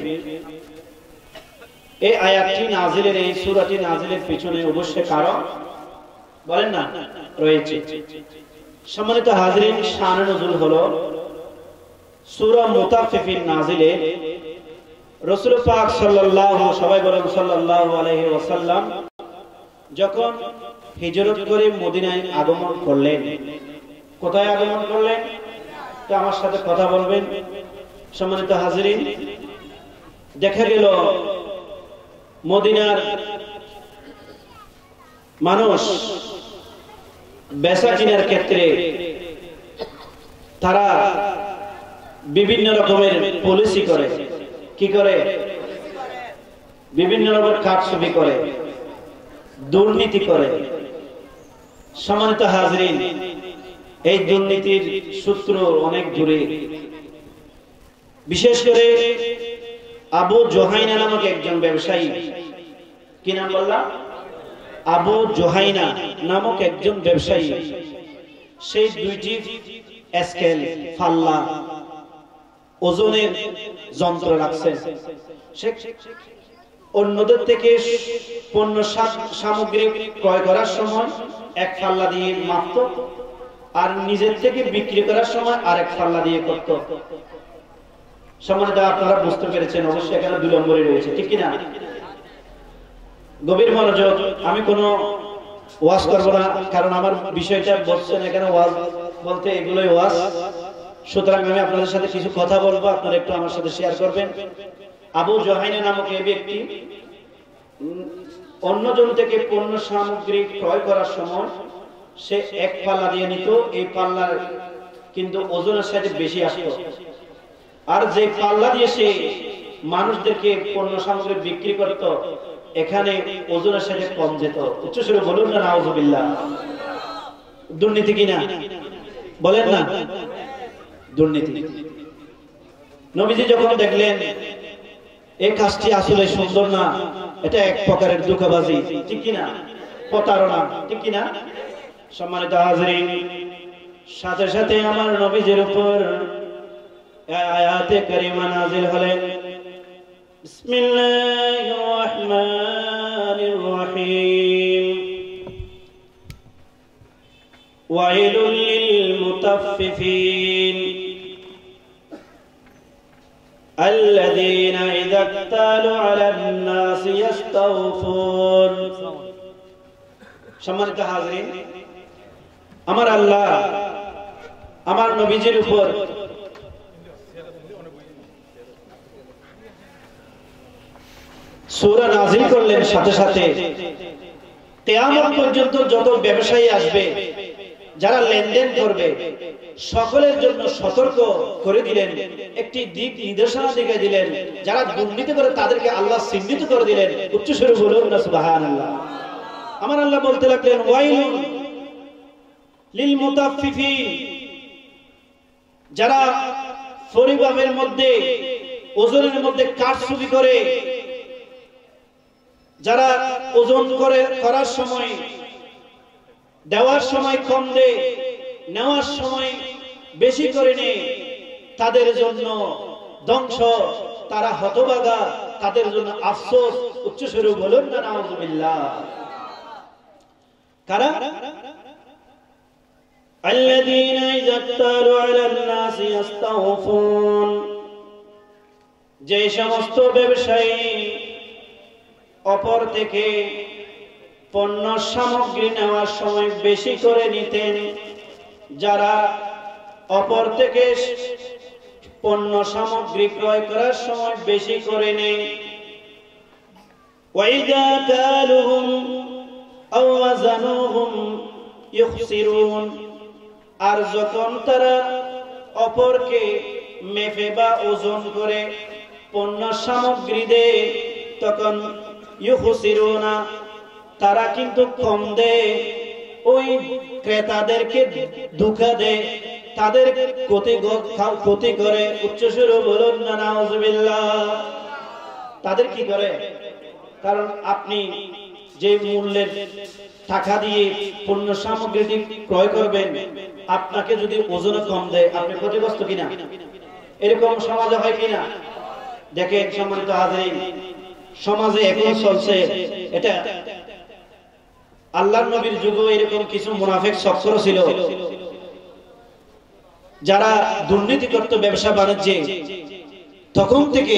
এই আয়াতটি নাজিলের, এই সূরাটি নাজিলের পিছনে অবশ্যই কারণ বলেন না রয়েছে। সম্মানিত হাজরিন, শান নুজুল হলো সূরা মুতাফফিফিন নাজিলে রাসূল পাক সাল্লাল্লাহু সবাই বলেন সাল্লাল্লাহু আলাইহি ওয়াসাল্লাম যখন হিজরত করে মদিনায় আগমন করলেন। কোথায় আগমন করলেন? তো আমার সাথে কথা বলবেন। সম্মানিত হাজরিন, দেখা গেল মদিনার মানুষ বেচা কিনার ক্ষেত্রে তারা বিভিন্ন রকমের পলিসি করে, কি করে? বিভিন্ন রকমের কারচুপি করে, দুর্নীতি করে। সম্মানিত হাজরিন, এই দুর্নীতির সূত্র অনেক দূরে। বিশেষ করে আবু জোহাইনা নামক একজন ব্যবসায়ী, কি নাম বললাম? আবু জোহাইনা নামক একজন ব্যবসায়ী, সেই দুইটি স্কেল, ফাল্লা, ওজনের যন্ত্র রাখছেন। সে অন্যদের থেকে পণ্য সামগ্রী ক্রয় করার সময় এক ফাল্লা দিয়ে মাপত, আর নিজের থেকে বিক্রি করার সময় আরেক ফাল্লা দিয়ে করত। সম্মানিত আপনারা বুঝতে পেরেছেন, অবশ্যই এখানে দুই নম্বরে রয়েছে, ঠিক কিনা? গভীর মনোযোগ। আমি কোনো ওয়াজ করবো না, কারণ আমার বিষয়টা বলছেন এখানে ওয়াজ বলতে এগুলোই ওয়াজ। সুতরাং আমি আপনাদের সাথে কিছু কথা বলবো, আপনারা একটু আমার সাথে শেয়ার করবেন। আবু জোহাইনা নামক এই ব্যক্তি অন্যজন থেকে পণ্য সামগ্রী ক্রয় করার সময় সে এক পাল্লা দিয়ে নিত, এই পাল্লার কিন্তু ওজনের সাথে বেশি আসতো। আর যে পাল্লা দিয়ে সে মানুষদেরকে পণ্য সামগ্রী বিক্রি করত, এখানে ওজনের সাথে কম যেত। উচ্চস্বরে বলুন না নাউযুবিল্লাহ। দুর্নীতি কিনা? বলেন না দুর্নীতি। নবীজি যখন দেখলেন এই কাজটি আসলে সুন্দর না, এটা এক প্রকারের ধোঁকাবাজি, ঠিক কিনা? প্রতারণা, ঠিক কিনা? সম্মানিত হাজরিন, সাথে সাথে আমার নবীজির উপর আয়াতে কারিমা নাযিল হলেন। বিসমিল্লাহির রহমানির রহিম। ওয়াইলুল লিল মুতাফফিফিন আল্লাযীনা ইযা ইক্তালু আলান নাসি ইস্তাওফুন। সম্মানিত হাজিরিন, আমার আল্লাহ আমার নবীজির উপর সূরা নাযিল করলেন, সাথে সাথে কিয়ামত পর্যন্ত যত ব্যবসায়ী আসবে, যারা লেনদেন করবে, সকলের জন্য সতর্ক করে দিলেন, একটি দিক নির্দেশনা দিয়ে দিলেন। যারা দুর্নীতি করে তাদেরকে আল্লাহ চিহ্নিত করে দিলেন। উচ্চ স্বরে বলুন না সুবহানাল্লাহ। আমার আল্লাহ বলতে লাগলেন, ওয়াইলুন লিল মুতাফফিফিন, যারা পরিমাপের মধ্যে, ওজনের মধ্যে কারচুপি করে, যারা ওজন করে করার সময়, দেওয়ার সময় কম দেয়, নেওয়ার সময় বেশি করে নেয়, তাদের জন্য ধ্বংস, তারা হতভাগা, তাদের জন্য আফসোস। উচ্চ স্বরে বলুন না নাউযুবিল্লাহ। কারা? আল্লাযীনা ইযা ইক্তালু আলান নাসি ইস্তাওফুন, যে সমস্ত ব্যবসায়ী অপর থেকে পণ্য সামগ্রী নেওয়ার সময় বেশি করে নিতেন, যারা অপর থেকে পণ্য সামগ্রী ক্রয় করার সময় বেশি করে নেয়। ওয়াইযা কালুহুম আও ওয়াজানুহুম ইখসিরুন, আর যখন তারা অপরকে মেপে বা ওজন করে পণ্য সামগ্রী দেয়, তখন ইখসিরুনা, তারা কিন্তু কম দেয়, ওই ক্রেতাদেরকে ধোঁকা দেয়, তাদের ক্ষতি ক্ষতি করে। উচ্চ সুরে বলুন না নাউযুবিল্লাহ। তাদের কি করে? কারণ আপনি যে মূল্যের টাকা দিয়ে পণ্য সামগ্রীটি ক্রয় করবেন, আপনাকে যদি ওজনে কম দেয়, আপনি ক্ষতিগ্রস্ত কিনা? এরকম সমাজে হয় কিনা? দেখেন সম্মানিত হাজিরিন, সমাজে এখন চলছে এটা। আল্লাহর নবীর যুগে এরকম কিছু মুনাফিক চক্র ছিল, যারা দুর্নীতি করত ব্যবসা বাণিজ্যে। তখন থেকে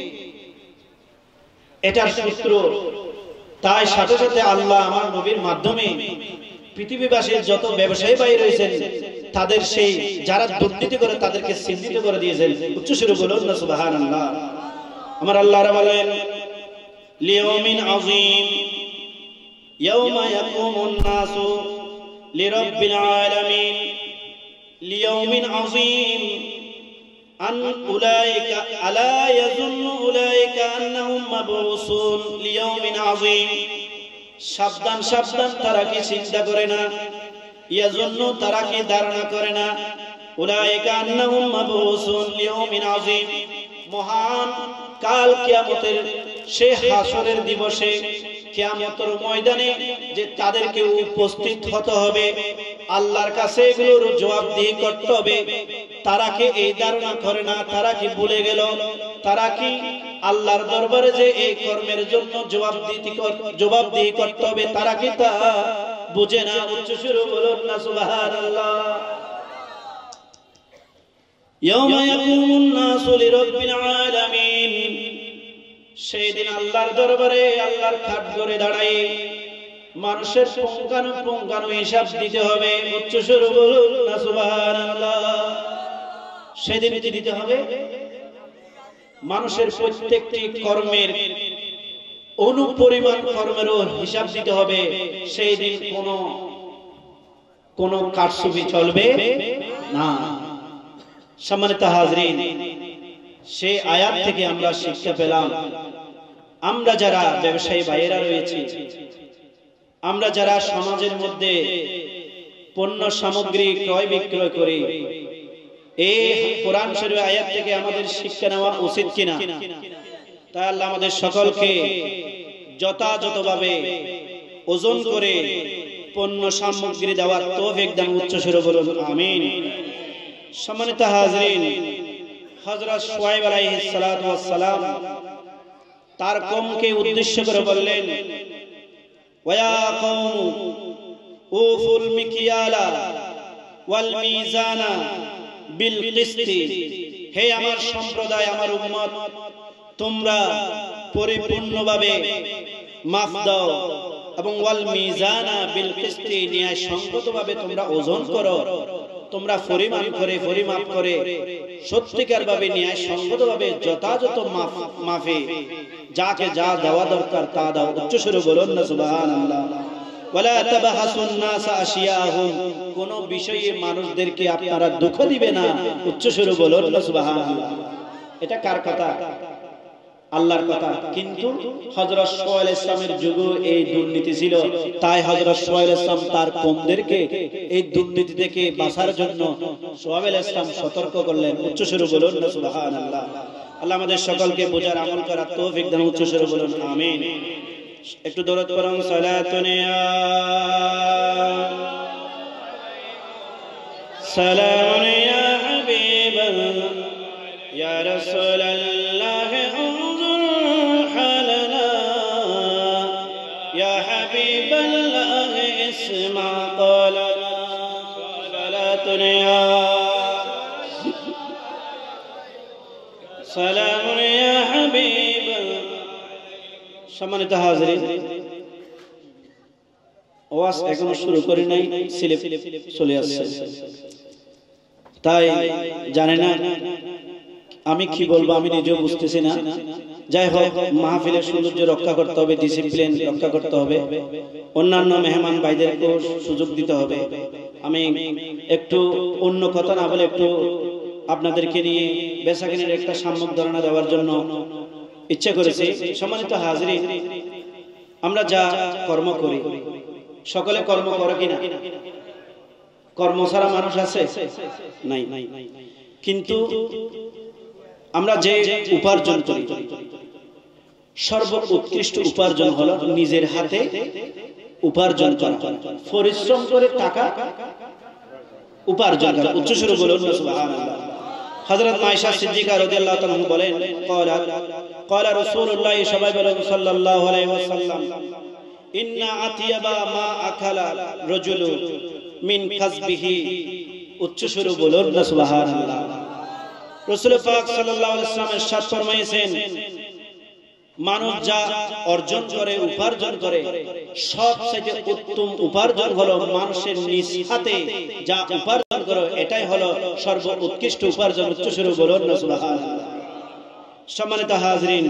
এটার সূত্র, তাই সাথে সাথে আল্লাহ আমার নবীর মাধ্যমে পৃথিবীবাসীর যত ব্যবসায়ী ভাই রয়েছেন, তাদের সেই যারা দুর্নীতি করে তাদেরকে চিহ্নিত করে দিয়েছেন। উচ্চ সুরে বলুন না সুবহানাল্লাহ। আমার আল্লাহ বলেন, লিয়াউমিন আযীম ইয়াওমা ইয়াকুমুন নাসু লিরাব্বিল আলামিন, লিয়াউমিন আযীম আন উলাইকা আলা ইয়াযুন্নু উলাইকা আন্নাহুম মাবউসুন লিয়াউমিন আযীম। সাবধান সাবধান, তারা কি চিন্তা করে না? ইয়াযুন্নু, তারা কি ধারণা করে না? উলাইকা আন্নাহুম মাবউসুন লিয়াউমিন আযীম, মহান কাল কিয়ামতের সে হাসরের দিবসে, কিয়ামতের ময়দানে যে তাদেরকে উপস্থিত হতে হবে, আল্লাহর কাছে এগুলোর জবাবদিহি করতে হবে। তারা কি এই ধারণা করে না? তারা কি ভুলে গেল? তারা কি আল্লাহর দরবারে যে এই কর্মের জন্য জবাবদিহি জবাবদিহি করতে হবে, তারা কি তা বুঝে না? উচ্চ সুরে বলুন না সুবহানাল্লাহ। ইয়াওমা ইয়াকুমুন নাসু লিরাব্বিল আলামিন, সেই দিন আল্লাহর দরবারে আল্লাহর খাট করে দাঁড়ায় মানুষের পুঙ্খানু পুঙ্খানু হিসাব দিতে হবে। উচ্চ সুরে বলুন না সুবহানাল্লাহ। সেদিন কি দিতে হবে? মানুষের প্রত্যেকটি কর্মের অনুপরিমাণ কর্মেরও হিসাব দিতে হবে। সেই দিন কোন কোন কারসুবি চলবে না। সম্মানিত হাজরিন, সেই আয়াত থেকে আমরা শিক্ষা পেলাম, আমরা যারা ব্যবসায়ী ভাইয়েরা রয়েছে, আমরা যারা সমাজের মধ্যে পণ্য সামগ্রী ক্রয় বিক্রয় করি, এই কোরআন শরীফ আয়াত থেকে আমাদের শিক্ষা নেওয়া উচিত কিনা? তাই আল্লাহ আমাদের সকলকে যথাযথভাবে ওজন করে পণ্য সামগ্রী দেওয়ার তৌফিক দান। উচ্চ সুরে বলুন আমিন। সম্মানিত হাজরিন, হযরত শুআয়ব আলাইহিস সালাতু ওয়াস সালাম তার কওমকে উদ্দেশ্য করে বললেন, ওয়া কওম উফুল মিকিয়ালা ওয়াল মিজানা বিল কিসতি, হে আমার সম্প্রদায়, আমার উম্মত, তোমরা পরিপূর্ণভাবে মাফ দাও এবং ওয়াল মিজানা বিল কিসতি, ন্যায় সঙ্গতভাবে তোমরা ওজন করো। তোমরা পরিমাপ করে পরিমাপ করে সত্যিকার ভাবে ন্যায় সঙ্গতভাবে যথাযথ মাফে যাকে যা দেওয়া দরকার তা দাও। উচ্চস্বরে বলুন না সুবহানাল্লাহ। ওয়ালা তাবাহাসুন নাস আশিয়াহুম, কোন বিষয়ে মানুষদেরকে আপনারা দুঃখ দিবে না। উচ্চস্বরে বলুন না সুবহানাল্লাহ। এটা কার কথা? আল্লাহর কথা। কিন্তু হযরত শুআয়ব আলাইহিস সালামের যুগে এই দুর্নীতি ছিল, তাই হযরত শুআয়ব আলাইহিস সালাম তার কওমদেরকে এই দুর্নীতি থেকে বাঁচার জন্য শুআয়ব আলাইহিস সালাম সতর্ক করলেন। উচ্চস্বরে বলুন না সুবহানাল্লাহ। আল্লাহ আমাদের সকলকে বোঝার আমল করার তৌফিক দান। উচ্চস্বরে বলুন আমিন। একটু দরুদ পড়ুন। সালাতুন ইয়া সালামুন ইয়া হাবিবাল্লাহ ইয়া রাসূলুল্লাহ انظر حالنا يا حبيب الله اسمع قولنا صلاتنا يا سلام يا حبيب। সম্মানিত হাজিরিন, ওয়াজ এখনো শুরু করি নাই, স্লিপ চলে আসছে, তাই জানি না আমি কি বলবো, আমি নিজেও বুঝতেছি না। যাই হোক, মাহফিলের সৌন্দর্য রক্ষা করতে হবে, ডিসিপ্লিন রক্ষা করতে হবে, অন্যান্য মেহমান ভাইদেরকেও সুযোগ দিতে হবে। আমি একটু অন্য কথা না বলে একটু আপনাদেরকে নিয়ে বেচাকেনার একটা সাম্যক ধারণা দেওয়ার জন্য ইচ্ছা করেছি। সম্মানিত হাজিরিন, আমরা যা কর্ম করি, সকলে কর্ম করে কিনা? কর্ম ছাড়া মানুষ আছে? নাই। কিন্তু আমরা যে উপার্জন করি, সর্বোৎকৃষ্ট উপার্জন হলো নিজের হাতে উপার্জন করা, পরিশ্রম করে টাকা উপার্জন করা। উচ্চস্বরে বলুন সুবহানাল্লাহ। হযরত আয়েশা সিদ্দিকা রাদিয়াল্লাহু তাআলা বলেন, ক্বালা ক্বালা রাসূলুল্লাহ সাল্লাল্লাহু আলাইহি ওয়াসাল্লাম, ইন্না আতিয়াবা মা আকালা রাজুলু মিন কাসবিহি। উচ্চস্বরে বলুন সুবহানাল্লাহ। রাসূল পাক সাল্লাল্লাহু আলাইহি ওয়াসাল্লাম ইরশাদ ফরমাইছেন, মানুষ যা অর্জন করে, উপার্জন করে, সবচেয়ে উত্তম উপার্জন হলো মানুষের নিজ হাতে যা উপার্জন করে, এটাই হলো সর্বোৎকৃষ্ট উপার্জন। উচ্চস্বরে বলুন না সুবহানাল্লাহ। সম্মানিত হাজিরিন,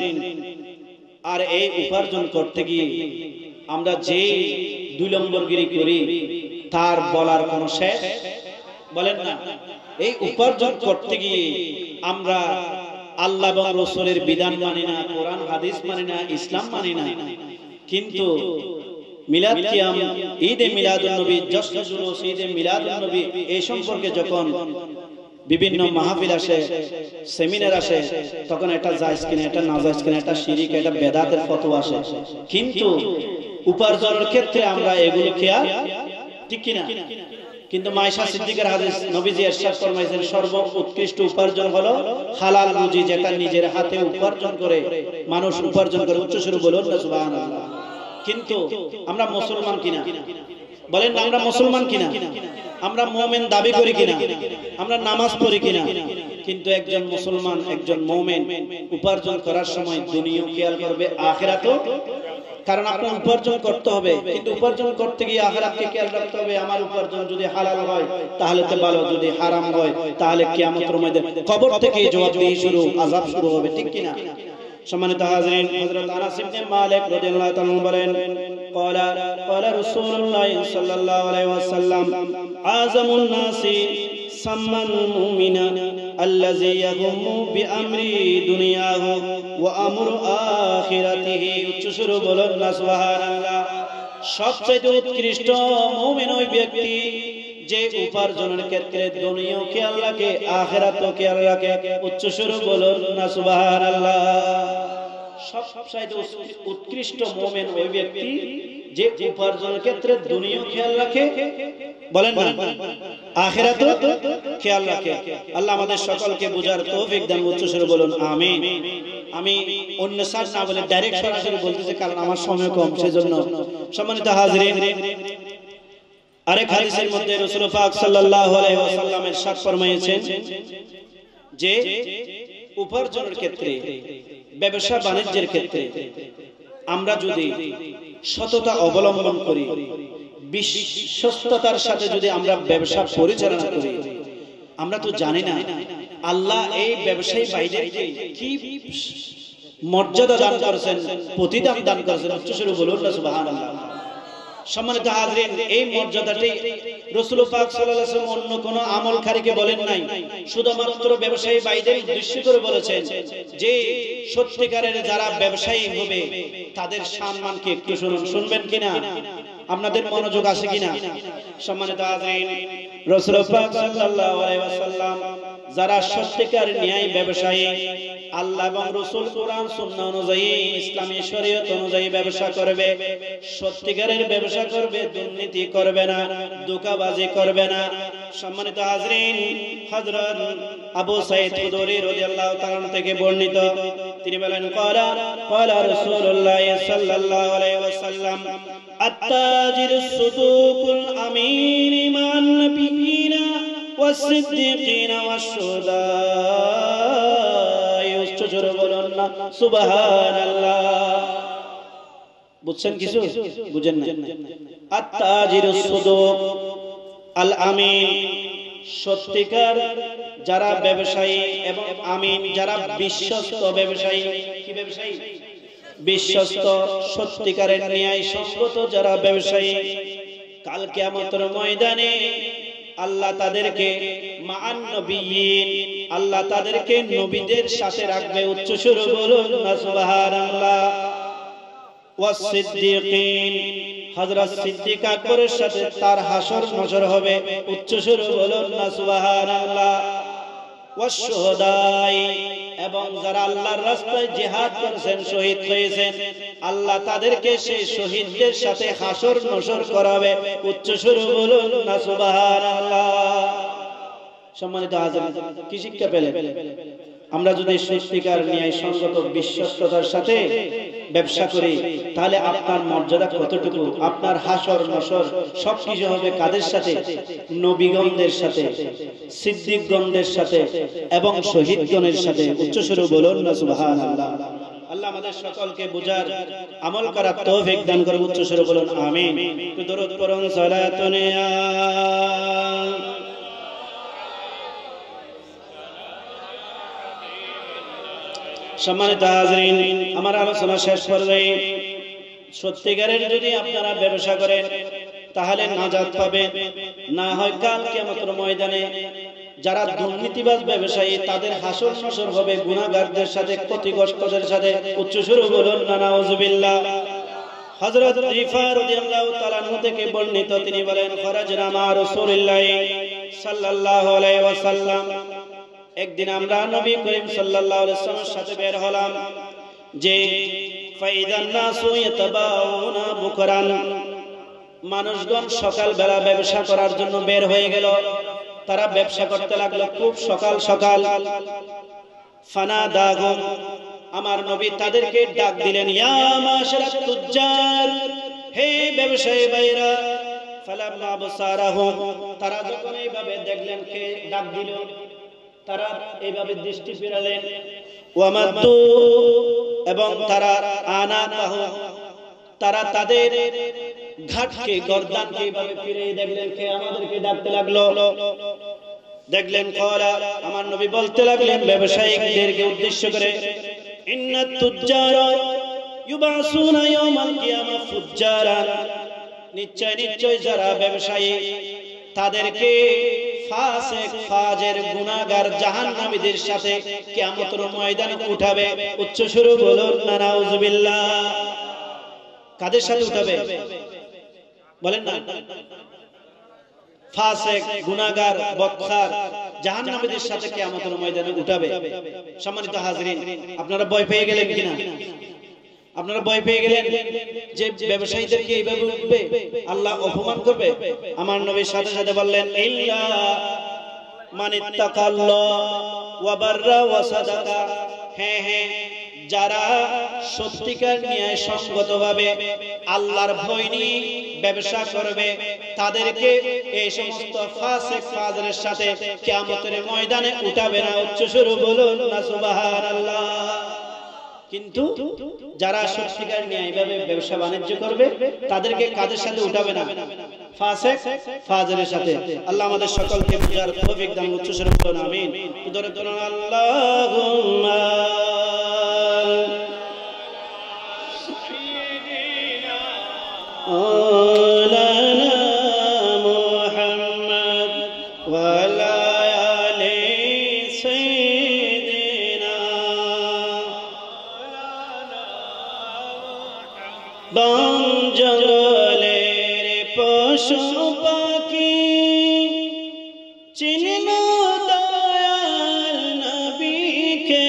আর এই উপার্জন করতে গিয়ে আমরা যে দুই নম্বরগিরি করি তার বলার কোনো শেষ বলেন না। এই উপার্জন করতে গিয়ে আমরা আল্লাহ এবং রাসূলের বিধান মানি না, কোরআন হাদিস মানি না, ইসলাম মানি না। কিন্তু মিলাদ কিয়াম, ঈদে মিলাদুন নবী, জশ্ন জুলুস, ঈদে মিলাদুন নবী, এই সম্পর্কে যখন বিভিন্ন মাহফিল আসে, সেমিনার আসে, তখন এটা জায়েজ কিনা, এটা নাজায়েজ কিনা, এটা শিরক, এটা বেদাতের ফতোয়া আসে। কিন্তু উপার্জনের ক্ষেত্রে আমরা এগুলো খেয়াল ঠিক কিনা? কিন্তু আয়েশা সিদ্দিকার হাদিস, নবীজি ইরশাদ ফরমাইছেন, সর্বোৎকৃষ্ট উপার্জন হলো হালাল রুজি, যেটা নিজের হাতে উপার্জন করে মানুষ উপার্জন করে। উচ্চস্বরে বলুন না সুবহানাল্লাহ। কিন্তু আমরা মুসলমান কিনা? বলেন না, আমরা মুসলমান কিনা? আমরা মুমিন দাবি করি কিনা? আমরা নামাজ পড়ি কিনা? কিন্তু একজন মুসলমান, একজন মুমিন উপার্জন করার সময় দুনিয়াও খেয়াল করবে, আখিরাতও। কারণ আপনার উপার্জন করতে হবে, কিন্তু উপার্জন করতে গিয়ে আখিরাতকে খেয়াল রাখতে হবে। আমার উপার্জন যদি হালাল হয় তাহলে তো ভালো, যদি হারাম হয় তাহলে কিয়ামতের ময়দানে কবর থেকে জবাবদিহি শুরু, আযাব শুরু হবে, ঠিক কিনা? সম্মানিত হাজিরিন, হযরত আনাস ইবনে মালিক রাদিয়াল্লাহু তাআলা বলেন, ক্বালা ক্বালা রাসূলুল্লাহ সাল্লাল্লাহু আলাইহি ওয়াসাল্লাম, আযামুন নাসি সাম্মান মুমিনা আল্লাযী ইয়াকুমু বিআমরি দুনিয়াহু ওয়া আমরু আখিরাতিহি। উচ্চস্বরে বলুন না সুবহানাল্লাহ। সবচেয়ে উৎকৃষ্ট মুমিন ওই ব্যক্তি যে উপার্জনের ক্ষেত্রে দুনিয়াও খেয়াল রাখে, আখিরাতও খেয়াল রাখে। উচ্চস্বরে বলুন না সুবহানাল্লাহ। সবচাইতে উৎকৃষ্ট মুমিন ওই ব্যক্তি যে উপার্জনের ক্ষেত্রে দুনিয়া খেয়াল রাখে, বলেন না আখিরাতও খেয়াল রাখে। আল্লাহ আমাদের সকলকে বুঝার তৌফিক দান, উচ্চ স্বরে বলুন আমিন। আমি অন্য সার না বলে ডাইরেক্ট সরাসরি বলতেছি, কারণ আমার সময় কম, সেজন্য। সম্মানিত হাজিরিন, আরেক হাদিসের মধ্যে রাসূল পাক সাল্লাল্লাহু আলাইহি ওয়াসাল্লাম ইরশাদ ফরমায়েছেন যে উপার্জনের ক্ষেত্রে, ব্যবসা বাণিজ্যের ক্ষেত্রে আমরা যদি সততা অবলম্বন করি, বিশ্বস্ততার সাথে যদি আমরা ব্যবসা পরিচালনা করি, আমরা তো জানি না আল্লাহ এই ব্যবসায়ী ভাইদেরকে কি মর্যাদা দান করেছেন, প্রতিদান দান করেছেন। উচ্চস্বরে বলুন না সুবহানাল্লাহ। সম্মানিত হাজরিন, এই মর্যাদাটি রাসূল পাক সাল্লাল্লাহু আলাইহি ওয়াসাল্লাম অন্য কোন আমলকারীকে বলেন নাই, শুধুমাত্র ব্যবসায়ী ভাইদের উদ্দেশ্য করে বলেছেন যে সত্যিকারের যারা ব্যবসায়ী হবে তাদের সম্মান কি একটু শুনুন, শুনবেন কিনা, আপনাদের মনোযোগ আছে কিনা? সম্মানিত হাজরিন, রাসূল পাক সাল্লাল্লাহু আলাইহি ওয়াসাল্লাম যারা সত্যিকার ন্যায় ব্যবসায়ী, আল্লাহ এবং রাসূল কোরআন সুন্নাহ অনুযায়ী, ইসলামী শরীয়ত অনুযায়ী ব্যবসা করবে, সত্যিকারের ব্যবসা করবে, দুর্নীতি করবে না, ধোঁকাবাজি করবে না। সম্মানিত হাজরিন, হযরত আবু সাঈদ খুদরী রাদিয়াল্লাহু তাআলা থেকে বর্ণিত, তিনি বলেন ক্বালা ক্বালা রাসূলুল্লাহ সাল্লাল্লাহু আলাইহি ওয়াসাল্লাম আত-তাজিরুস সুদুকুল আমিন মান নাবিয়িনা والصديقين والشهداء উচ্চস্বরে বলুন না সুবহানাল্লাহ। বুঝছেন কিছু? বুঝেন না? আত-তাজিরুস সুদুক আল আমিন, সত্যিকার যারা ব্যবসায়ী, এবং আমিন যারা বিশ্বস্ত ব্যবসায়ী। কি ব্যবসায়ী? বিশ্বস্ত, সত্যিকারের ন্যায় সঙ্গত যারা ব্যবসায়ী, কাল কিয়ামতের ময়দানে আল্লাহ তাদেরকে মান নবিয়্যিন, আল্লাহ তাদেরকে নবীদের সাথে রাখবে। উচ্চ সুরে বলুন না সুবহানাল্লাহ। ওয়াস সিদ্দিকিন, হযরত সিদ্দিক আকবরের সাথে তার হাসর নজর হবে। উচ্চ সুরে বলুন না সুবহানাল্লাহ। ওয়াস শুহাদাই, এবং যারা আল্লাহর রাস্তায় জিহাদ করেছেন, শহীদ হয়েছেন, আল্লাহ তাদেরকে সেই শহীদদের সাথে হাসর নসর করাবে। উচ্চ সুরে বলুন না সুবহানাল্লাহ। সম্মানিত হাজির, কি শিক্ষা পেলেন? আমরা যদি সত্যিকার ন্যায় সঙ্গত বিশ্বস্ততার সাথে ব্যবসা করি, তাহলে আপনার মর্যাদা কতটুকু, আপনার হাসর নসর সবকিছু হবে কাদের সাথে? নবীগণদের সাথে, সিদ্দিকগণদের সাথে এবং শহীদগণের সাথে। উচ্চ সুরে বলুন না সুবহানাল্লাহ। আল্লাহ আমাদের সকলকে বুঝার, আমল করার তৌফিক দান করুন। উচ্চ সুরে বলুন আমিন। দরুদ পড়ুন সালাতুন ইয়া সম্মানিত হাজরিন, আমার আলোচনা শেষ পর্যায়ে, সত্যিকারের যদি আপনারা ব্যবসা করেন তাহলে নাজাত পাবেন, না হয় কাল কিয়ামতের ময়দানে যারা দুর্নীতিবাজ ব্যবসায়ী তাদের হাসর নসর হবে গুনাহগারদের সাথে, ক্ষতিগ্রস্তদের সাথে। উচ্চ সুরে বলুন না নাউযুবিল্লাহ। হযরত রিফা রাদিয়াল্লাহু তাআলা আনহু থেকে বর্ণিত, তিনি বলেন খরাজনা মা রাসূলিল্লাহ সাল্লাল্লাহু আলাইহি ওয়াসাল্লাম, একদিন আমরা নবী করিম সাল্লাল্লাহু আলাইহি ওয়াসাল্লামের সাথে বের হলাম যে ফাইদান নাসু ইয়াতাবাউনা বুকরান, মানুষগণ সকাল বেলা ব্যবসা করার জন্য বের হয়ে গেল। তারা ব্যবসা করতে লাগলো খুব সকাল সকাল। ফানাদাহুম, আমার নবী তাদেরকে ডাক দিলেন, ইয়া মাশারাত তুজ্জার, হে ব্যবসায়ী ভাইরা। ফালাম্মা আবসারাহুম, তারা যখন এইভাবে দেখলেন, কে ডাক দিল, তারা এইভাবে দৃষ্টি ফিরালেন। ওয়ামাদু, এবং তারা আনাতাহু, তারা তাদের ঘাটকে, গর্দানকে এইভাবে ফিরে দেখলেন, কে আমাদেরকে ডাকতে লাগলো। দেখলেন ক্বালা, আমার নবী বলতে লাগলেন ব্যবসায়ীদেরকে উদ্দেশ্য করে, ইন্নাত তুজ্জারা ইউবাসুনা ইয়াওমাল কিয়ামা ফুজ্জারা, নিশ্চয় নিশ্চয় যারা ব্যবসায়ী তাদেরকে ফাসিক, ফাজির, গুনাহগার, জাহান্নামীদের সাথে কিয়ামতের ময়দানে উঠাবে। উচ্চ সুরে বলুন না নাউযুবিল্লাহ। কাদের সাথে উঠাবে বলেন না? ফাসিক, গুনাহগার, বদকার, জাহান্নামীদের সাথে কিয়ামতের ময়দানে উঠাবে। সম্মানিত হাজরিন, আপনারা ভয় পেয়ে গেলেন কিনা? আপনারা ভয় পেয়ে গেলেন যে ব্যবসায়ীদেরকে এইভাবে উঠবে, আল্লাহ অপমান করবে? আমার নবীর সাথে সাথে বললেন, ইল্লা মান ইত্তাকাল্লাহ ওয়া বাররা ওয়া সাদাকা। হ্যাঁ হ্যাঁ, যারা সত্যিকার ন্যায় সঙ্গতভাবে আল্লাহর ভয় নিয়ে ব্যবসা করবে, তাদেরকে এই সমস্ত ফাসিক ফাজরের সাথে কিয়ামতের ময়দানে উঠাবে না। উচ্চ স্বরে বলুন না সুবহানাল্লাহ। কিন্তু যারা সত্যিকার ন্যায় ভাবে ব্যবসা বাণিজ্য করবে, তাদেরকে কাদের সাথে উঠাবে না? ফাসিক ফাজরের সাথে। আল্লাহ আমাদের সকলকে বুঝার তৌফিক দান। উচ্চ স্বরে বলুন আমিন। উদরে বলুন আল্লাহুম্মা আলানা মুহাম্মদ ওয়া আলা আলি সাইয়্যিদিনা। বন জঙ্গলের পশু পাখি চিনল দয়াল নবীকে,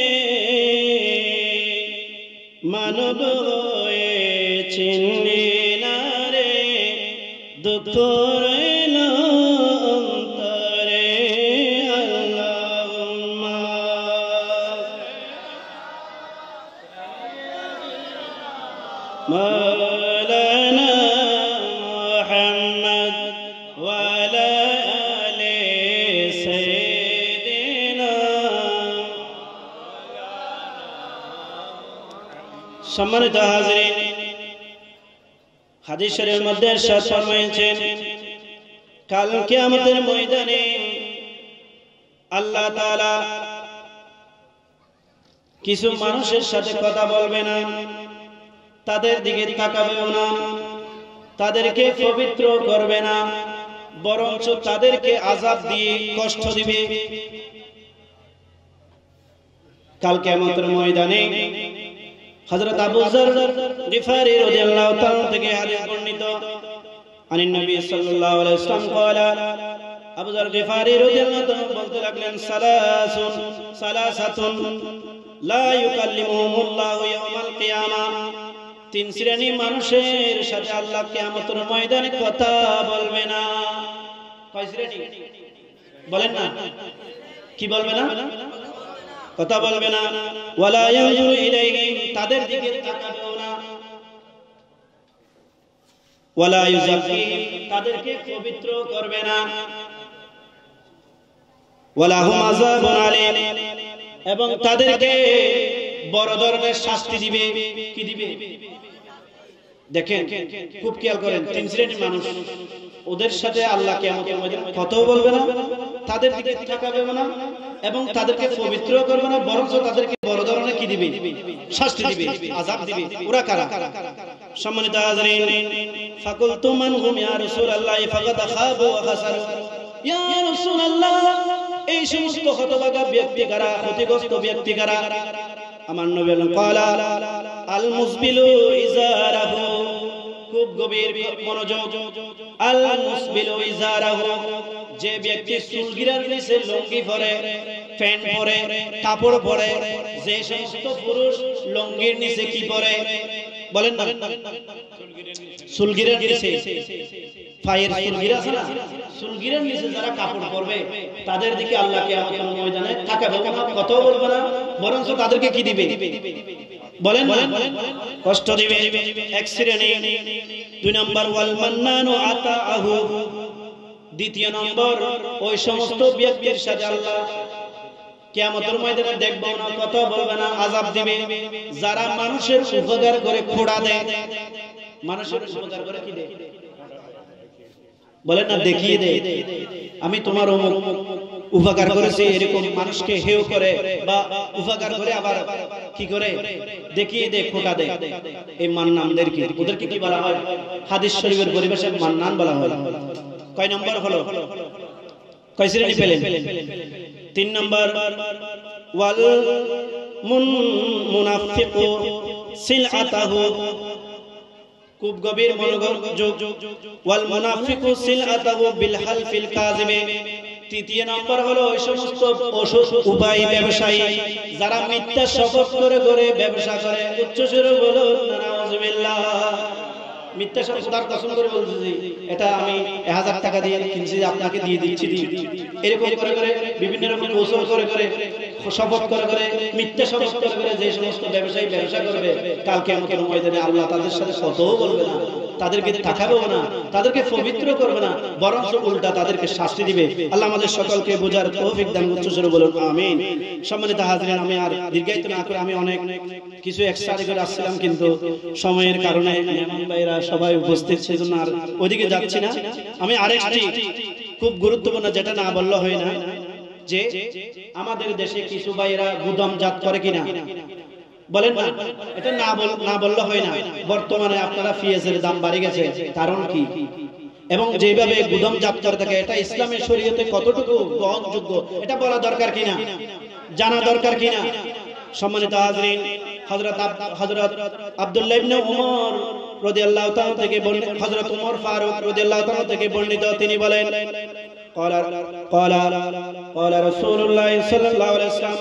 মানব হয়ে চিনলি না রে, দুঃখ রইল অন্তরে। আল্লাহুম্মা মাওলানা মুহাম্মদ ওয়া আলা আলি সাইয়্যিদিনা। সম্মানিত হাজরিন, হাদিস শরীফের মধ্যে ইরশাদ ফরমায়েছেন, কাল কিয়ামতের ময়দানে আল্লাহ তাআলা কিছু মানুষের সাথে কথা বলবে না, তাদের দিকে তাকাবেও না, তাদেরকে পবিত্র করবে না, বরঞ্চ তাদেরকে আযাব দিয়ে কষ্ট দিবে। কাল কিয়ামতের ময়দানে হযরত আবু যর গিফারী রাদিয়াল্লাহু তাআলা থেকে হাদিস বর্ণিত, আনিন নবী সাল্লাল্লাহু আলাইহি ওয়াসাল্লাম قال, আবু যর গিফারী রাদিয়াল্লাহু তাআলা বলতে লাগলেন, সালাসুন সালাসাতুন লা ইউকাল্লিমুহুমুল্লাহু ইয়াওমাল কিয়ামা। তিন শ্রেণী মানুষের সাথে আল্লাহ কিয়ামতের ময়দানে কথা বলবে না। কয় শ্রেণী বলেন না? কি বলবে না? কথা বলবে না। ওয়ালা ইয়ানজুরু ইলাইহিম, তাদের দিকে তাকাবেও না। ওয়ালা ইউযাক্কিহিম, তাদেরকে পবিত্র করবে না। ওয়ালা হুম আযাবুন আলীম, এবং তাদেরকে বড় ধরনের শাস্তি দিবে। কি দিবে? দেখেন, খুব খেয়াল করেন, তিন শ্রেণীর মানুষ, ওদের সাথে আল্লাহ কিয়ামতের ময়দানে কথাও বলবে না, তাদের দিকে তাকাবেও না, এবং তাদেরকে পবিত্র করবে না, বরঞ্চ তাদেরকে বড় ধরনের কি দিবে? শাস্তি দিবে, আযাব দিবে। ওরা কারা? সম্মানিত হাজরিন, ফাকুলতু মান হুম ইয়া রাসূলুল্লাহ ফাকাদ খাবু ওয়া খাসারু। ইয়া রাসূলুল্লাহ, এই সমস্ত হতভাগা ব্যক্তি কারা? ক্ষতিগ্রস্ত ব্যক্তি কারা? আমার নবী বলেন, ক্বালা আল মুসবিলু ইজারাহু। খুব গভীর মনোযোগ। আল মুসবিলু ইজারাহু, যে ব্যক্তি চুলগিরার নিচে লুঙ্গি পরে, প্যান্ট পরে, কাপড় পরে। যে সমস্ত পুরুষ লুঙ্গির নিচে কি পরে? বলেন না, চুলগিরার নিচে, পায়ের চুলগিরা আছে না, চুলগিরার নিচে যারা কাপড় পরবে, তাদের দিকে আল্লাহ কিয়ামতের ময়দানে তাকাবে না, কথাও বলবে না, বরঞ্চ তাদেরকে কি দিবে? বলেন না, কষ্ট দিবে। এক শ্রেণী। দুই নম্বর, ওয়াল মান্নানু আতাআহু। দ্বিতীয় নম্বর, ওই সমস্ত ব্যক্তির সাথে আল্লাহ কিয়ামতের ময়দানে দেখবে না, কথা বলবে না, আযাব দিবে, যারা মানুষের উপকার করে খোঁড়া দেয়। মানুষের উপকার করে কি দেয়? বলেন না, দেখিয়ে দেয়, আমি তোমার অমুক উপকার করেছি, এরকম মানুষকে হেয় করে বা উপকার করে আবার কি করে দেখিয়ে দেয়, খোঁটা দেয়। এই মান্নানদেরকে, ওদেরকে কি বলা হয়? হাদিস শরীফের পরিভাষায় মান্নান বলা হয়। কয় নম্বর হলো? কয় শ্রেণী পেলেন? তিন নম্বর, ওয়াল মুনাফিকু সিলআতাহু। খুব গভীর মনোযোগ। ওয়াল মুনাফিকু সিলআতাহু বিল হালফিল কাযিব। তৃতীয় নম্বর হলো ওই সমস্ত ওষুধ উপায় ব্যবসায়ী যারা মিথ্যা শপথ করে করে ব্যবসা করে। উচ্চ সুরে বলুন নাউজুবিল্লাহ। মিথ্যা শপথ কসম করে বলতেছি এটা আমি এক হাজার টাকা দিয়ে কিনছি, আপনাকে দিয়ে দিচ্ছি, এরকম করে করে বিভিন্ন রকম কৌশল করে করে শপথ করে করে মিথ্যা শপথ করে করে যে সমস্ত ব্যবসায়ী ব্যবসা করবে, কালকে আমাকে ময়দানে আল্লাহ তাদের সাথে কথাও বলবে না, তাদেরকে টাকাও না, তাদেরকে পবিত্র করবে না, বরং উল্টা তাদেরকে শাস্তি দিবে। আল্লাহ আমাদের সকলকে বোঝার তৌফিক দান করুন। উচ্চ স্বরে বলুন আমিন। সম্মানিত হাজিরিন, আমি আর দীর্ঘায়িত না করে আমি অনেক কিছু এক্সট্রা করে আসছিলাম, কিন্তু সময়ের কারণে মেহমান ভাইরা সবাই উপস্থিত, সেজন্য আর ওইদিকে যাচ্ছি না। আমি আরেকটি খুব গুরুত্বপূর্ণ যেটা না বললে হয় না, যে আমাদের দেশে কিছু ভাইরা গুদামজাত করে কিনা বলেন না, এটা না বল না বললে হয় না। বর্তমানে আপনারা পেঁয়াজের দাম বাড়ে গেছে, কারণ কি? এবং যেভাবে গুদামজাত করে থাকে এটা ইসলামের শরীয়তে কতটুকু গ্রহণযোগ্য এটা বলা দরকার কিনা, জানা দরকার কিনা। সম্মানিত হাজরিন, হযরত হযরত আব্দুল্লাহ ইবনে ওমর রাদিয়াল্লাহু তাআলা থেকে বর্ণিত, হযরত ওমর ফারুক রাদিয়াল্লাহু তাআলা থেকে বর্ণিত, তিনি বলেন ক্বালা ক্বালা ক্বালা রাসূলুল্লাহ সাল্লাল্লাহু আলাইহি ওয়াসাল্লাম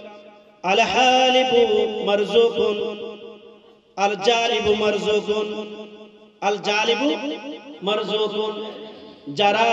আল হালিবু মারজুকুন আল জালিবু মারজুকুন আল জালিবু মারজুকুন। যারা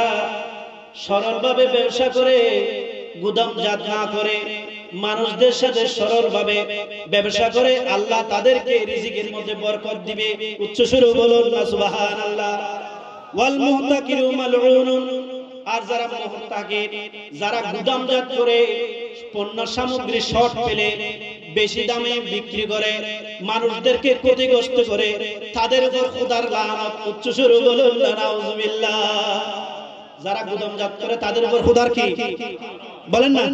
সরলভাবে ব্যবসা করে, গুদামজাত না করে, মানুষদের সাথে সরলভাবে ব্যবসা করে, আল্লাহ তাদেরকে রিজিকের মধ্যে বরকত দিবে। উচ্চ সুরে বলুন না সুবহানাল্লাহ। ওয়াল মুহতাকিরু মালউনুন। আর যারা মুহতাকির, যারা গুদামজাত করে পণ্য সামগ্রী শর্ট পেলে বেশি দামে বিক্রি করে, মানুষদেরকে ক্ষতিগ্রস্ত করে, তাদের উপর খোদার লানত। উচ্চ সুরে বলুন না নাউজুবিল্লাহ। যারা গুদামজাত করে তাদের উপর খোদার কি বলেন না?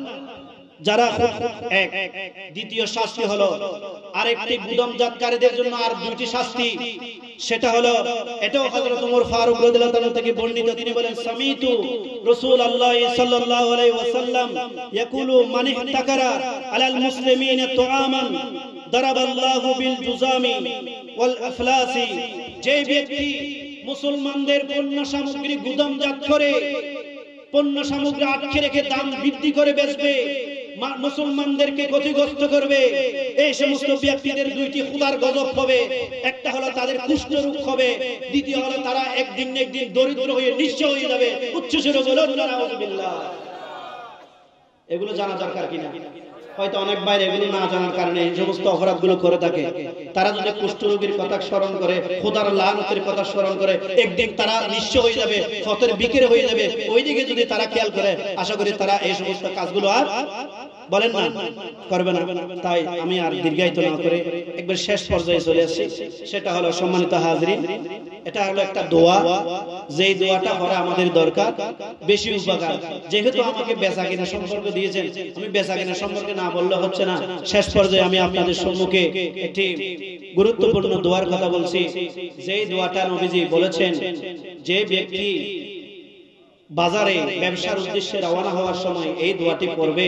যারা এক। দ্বিতীয় শাস্তি হলো আরেকটি গুদামজাতকারীদের জন্য আর দুইটি শাস্তি, সেটা হলো, এটাও হযরত ওমর ফারুক রাদিয়াল্লাহু তাআলা থেকে বর্ণিত, তিনি বলেন সামিতু রাসূলুল্লাহ সাল্লাল্লাহু আলাইহি ওয়াসাল্লাম ইয়াকুলু মান ইহতাকারা আলাল মুসলিমিনা তুআমান দারাবাল্লাহু বিল জুজামি ওয়াল আফলাসি। যে ব্যক্তি মুসলমানদের পণ্য সামগ্রী গুদামজাত করে, পণ্য সামগ্রী আটকে রেখে দাম বৃদ্ধি করে বেচবে, মুসলমানদেরকে ক্ষতিগ্রস্ত করবে, এই সমস্ত ব্যক্তিদের দুইটি খোদার গজব হবে। একটা হলো তাদের কুষ্ঠ রোগ হবে, দ্বিতীয় হলো তারা একদিন না একদিন দরিদ্র হয়ে নিঃস্ব হয়ে যাবে। উচ্চ সুরে বলুন নাউজুবিল্লাহ। এগুলো জানা দরকার কিনা? হয়তো অনেক বাইরে এগুলো না জানার কারণে এই সমস্ত অপরাধগুলো করে থাকে। তারা যদি কুষ্ঠ রোগীর কথা স্মরণ করে, খোদার লানতের কথা স্মরণ করে, একদিন তারা নিঃস্ব হয়ে যাবে, ফতের বিকের হয়ে যাবে, ওইদিকে যদি তারা খেয়াল করে, আশা করি তারা এই সমস্ত কাজগুলো আর বলেন না করবে না। তাই আমি আর দীর্ঘায়িত না করে একবার শেষ পর্যায়ে চলে আসছি। সেটা হলো সম্মানিত হাজরিন, এটা হলো একটা দোয়া, যেই দোয়াটা করা আমাদের দরকার, বেশি উপকার। যেহেতু আমাকে বেচাকেনা সম্পর্ক দিয়েছেন, আমি বেচাকেনা সম্পর্কে না বললে হচ্ছে না। শেষ পর্যায়ে আমি আপনাদের সম্মুখে একটি গুরুত্বপূর্ণ দোয়ার কথা বলছি, যেই দোয়াটা নবীজি বলেছেন, যে ব্যক্তি বাজারে ব্যবসার উদ্দেশ্যে রওনা হওয়ার সময় এই দোয়াটি পড়বে।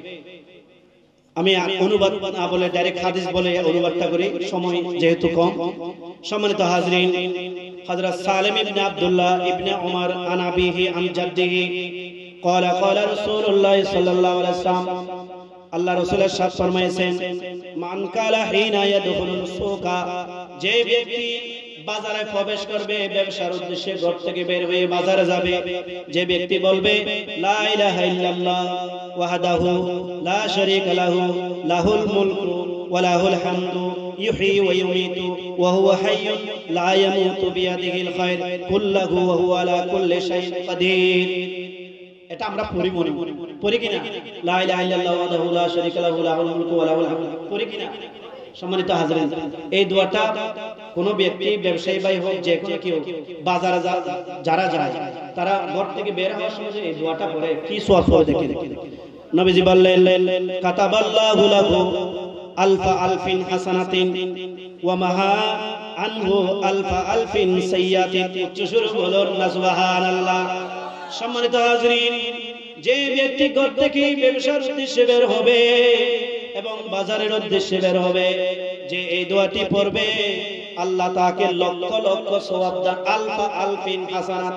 আমি অনুবাদ না বলে ডাইরেক্ট হাদিস বলে অনুবাদটা করি, সময় যেহেতু কম। সম্মানিত হাজরিন, হযরত সালেম ইবনে আব্দুল্লাহ ইবনে উমর আন আবিহি আন জাদ্দিহি قال قال رسول الله صلى الله عليه وسلم, আল্লাহ রাসূল সাহেব ফরমায়েছেন, মান কালা হিনা ইয়াদখুলুল সুকা। যে ব্যক্তি বাজারে প্রবেশ করবে, ব্যবসার উদ্দেশ্যে ঘর থেকে বের হয়ে বাজারে যাবে, যে ব্যক্তি বলবে লা ইলাহা ইল্লাল্লাহ ওয়াহদাহু লা শারীকা লাহু লাহুল মুলকু ওয়া লাহুল হামদু ইউহয়ী ওয়া ইউমীতু ওয়া হুয়া হাইয়্যুন লা ইয়ামুতু বিয়াদিহিল খায়র কুল্লুহু ওয়া হুয়া আলা কুল্লি শাইইন কাদির। এটা আমরা পড়ি মনে পড়ি কিনা? লা ইলাহা ইল্লাল্লাহ ওয়াহদাহু লা শারীকা লাহু লাহুল মুলকু ওয়া লাহুল হামদু পড়ি কিনা? সম্মানিত হাজরিন, এই দোয়াটা কোন ব্যক্তি, ব্যবসায়ী ভাই হোক, যে কোনো কেউ বাজারে যারা যায়, তারা ঘর থেকে বের হওয়ার সময় এই দোয়াটা পড়ে কি সওয়াব পাবে দেখেন। নবীজি বললেন, কাতাবাল্লাহু লাহু আলফা আলফিন হাসানাতিন ওয়া মাহা আনহু আলফা আলফিন সাইয়্যাতিন। উচ্চ সুরে বলুন না সুবহানাল্লাহ। সম্মানিত হাজরিন, যে ব্যক্তি ঘর থেকে ব্যবসার উদ্দেশ্যে বের হবে এবং বাজারের উদ্দেশ্যে বের হবে, যে এই দোয়াটি পড়বে, আল্লাহ তাকে লক্ষ লক্ষ সওয়াব দান, আলফা আলফিন হাসানাত,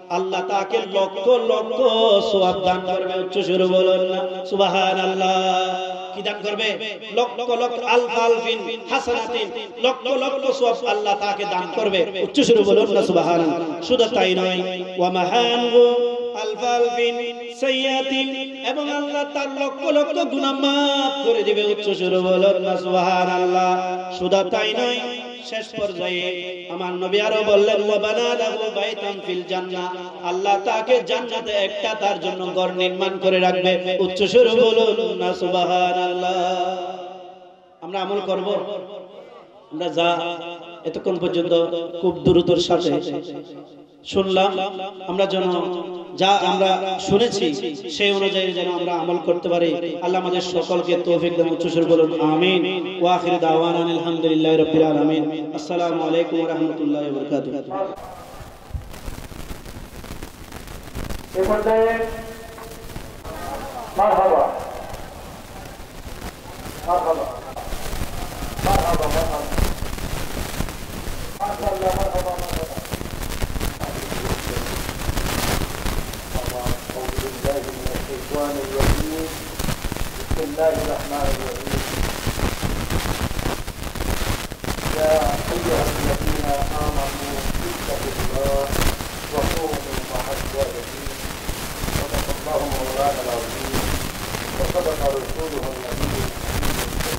আল্লাহ তাকে লক্ষ লক্ষ সওয়াব দান করবে। উচ্চ সুরে বলুন না সুবহানাল্লাহ। কি দান করবে? লক্ষ লক্ষ আলফ আলফিন হাসানাতিন, লক্ষ লক্ষ সওয়াব আল্লাহ তাকে দান করবে। উচ্চ সুরে বলুন না সুবহানাল্লাহ। শুধু তাই নয়, ওয়া মাহানহু আলফ আলফিন সাইয়াতিন, এবং আল্লাহ তার লক্ষ লক্ষ গুনাহ মাফ করে দিবে। উচ্চ সুরে বলুন না সুবহানাল্লাহ। শুধু তাই নয়, শেষ পর্যায়ে আমার নবী আরো বললেন, ওয়া বানালাহু বাইতান ফিল জান্নাহ, আল্লাহ তাকে জান্নাতে একটা তার জন্য ঘর নির্মাণ করে রাখবে। উচ্চ সুরে বলুন না সুবহানাল্লাহ। আমরা আমল করব। আমরা যা এতক্ষণ পর্যন্ত খুব দ্রুতর সাথে শুনলাম, আমরা যেন যা আমরা শুনেছি সেই অনুযায়ী যেন আমরা আমল করতে পারি। আল্লাহ আমাদের সকলকে তৌফিক দান। উচ্চ সুরে বলুন আমিন। ওয়া আখিরু দাওয়ানা আলহামদুলিল্লাহি রাব্বিল আলামিন। আসসালামু আলাইকুম ওয়া রাহমাতুল্লাহি ওয়া বারাকাতুহু। এই পর্যায়ে মারহাবা মারহাবা মারহাবা মারহাবা মাশাআল্লাহ মারহাবা মারহাবা। بسم الله الرحمن الرحيم. يا أيها الذين آمنوا اتقوا الله وكونوا مع الصادقين. صدق الله مولانا العظيم وصدق رسوله النبي الكريم.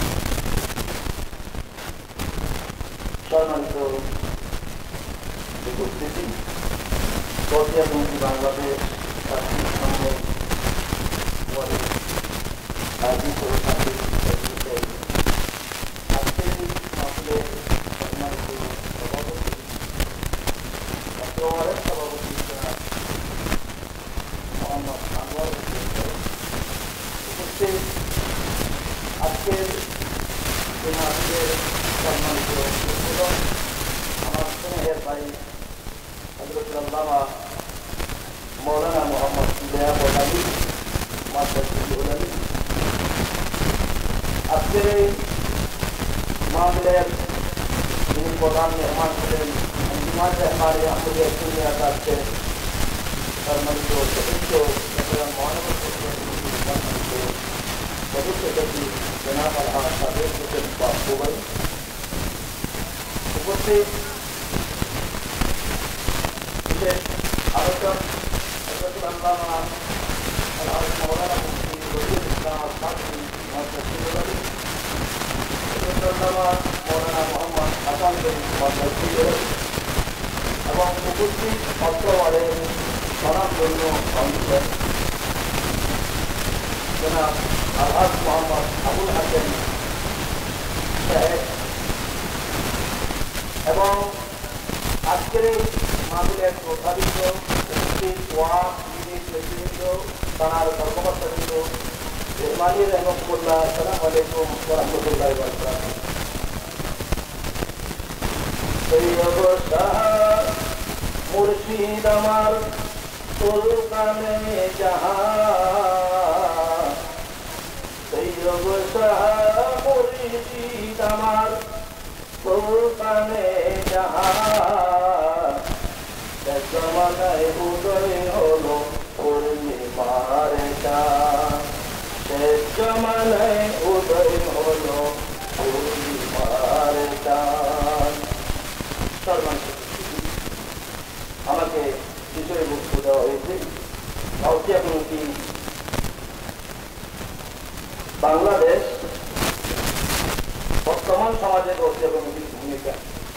সম্মানিত উপস্থিতি, পশ্চিমবঙ্গ বাংলাদেশ রাষ্ট্রীয় সংঘের আজকে আমাদের সম্মানিত সভাপতি সভাপতি সভাপতি মোহাম্মদ আনোয়ার উপস্থিত, আজকের আমাদের সম্মানিত আমার স্নেহের ভাই হযরত আল্লামা মৌলানা মোহাম্মদ লিয়াকত আলী মাদ্রাসা আলী, আজকের এই মাহফিলের যিনি প্রধান মেহমান ছিলেন, আঞ্জুমান রহমানি আহমদিয়া সুন্নিয়া কাছে সম্মানিত সদস্য মহানগর সম্মানিত সদস্য সচিব জনাব আলহাজ সাবেক হোসেন বাবুভাই উপস্থিত, বিশেষ আলোচক হযরত আল্লামা আলহাজ মাওলানা মুফতি রবিউল ইসলাম আল-ফাতহি মাদ্রাসা আলী, হযরত আল্লামা মাওলানা মুহাম্মদ হাসান বিন মাদ্রাসা এবং উপস্থিত অত্রওয়ারের স্বনামধন্য সংসদ জনাব আলহাজ মোহাম্মদ আবুল হাসেন সাহেব এবং আজকের এই মাহফিলের প্রধানিত উপস্থিত ওয়াক ইউনিট নেতৃবৃন্দ, থানার কর্মকর্তাবৃন্দ, রহমানি রহমতুল্লাহ, আসসালামু আলাইকুম ওয়া রাহমাতুল্লাহি ওয়া বারাকাতুহু। সৈয়দ শাহ মুর্শিদ আমার সুলতানে জাহান, সৈয়দ শাহ মুর্শিদ আমার সুলতানে জাহান, জমানায় উদয় হলো পূর্ণিমার চাঁদ, শেষ জমানায় উদয় হলো পূর্ণিমার চাঁদ। আমাকে বিষয়ে বক্তব্য দেওয়া হয়েছে গাউসিয়া কমিটি বাংলাদেশ বর্তমান সমাজে গাউসিয়া কমিটির ভূমিকা।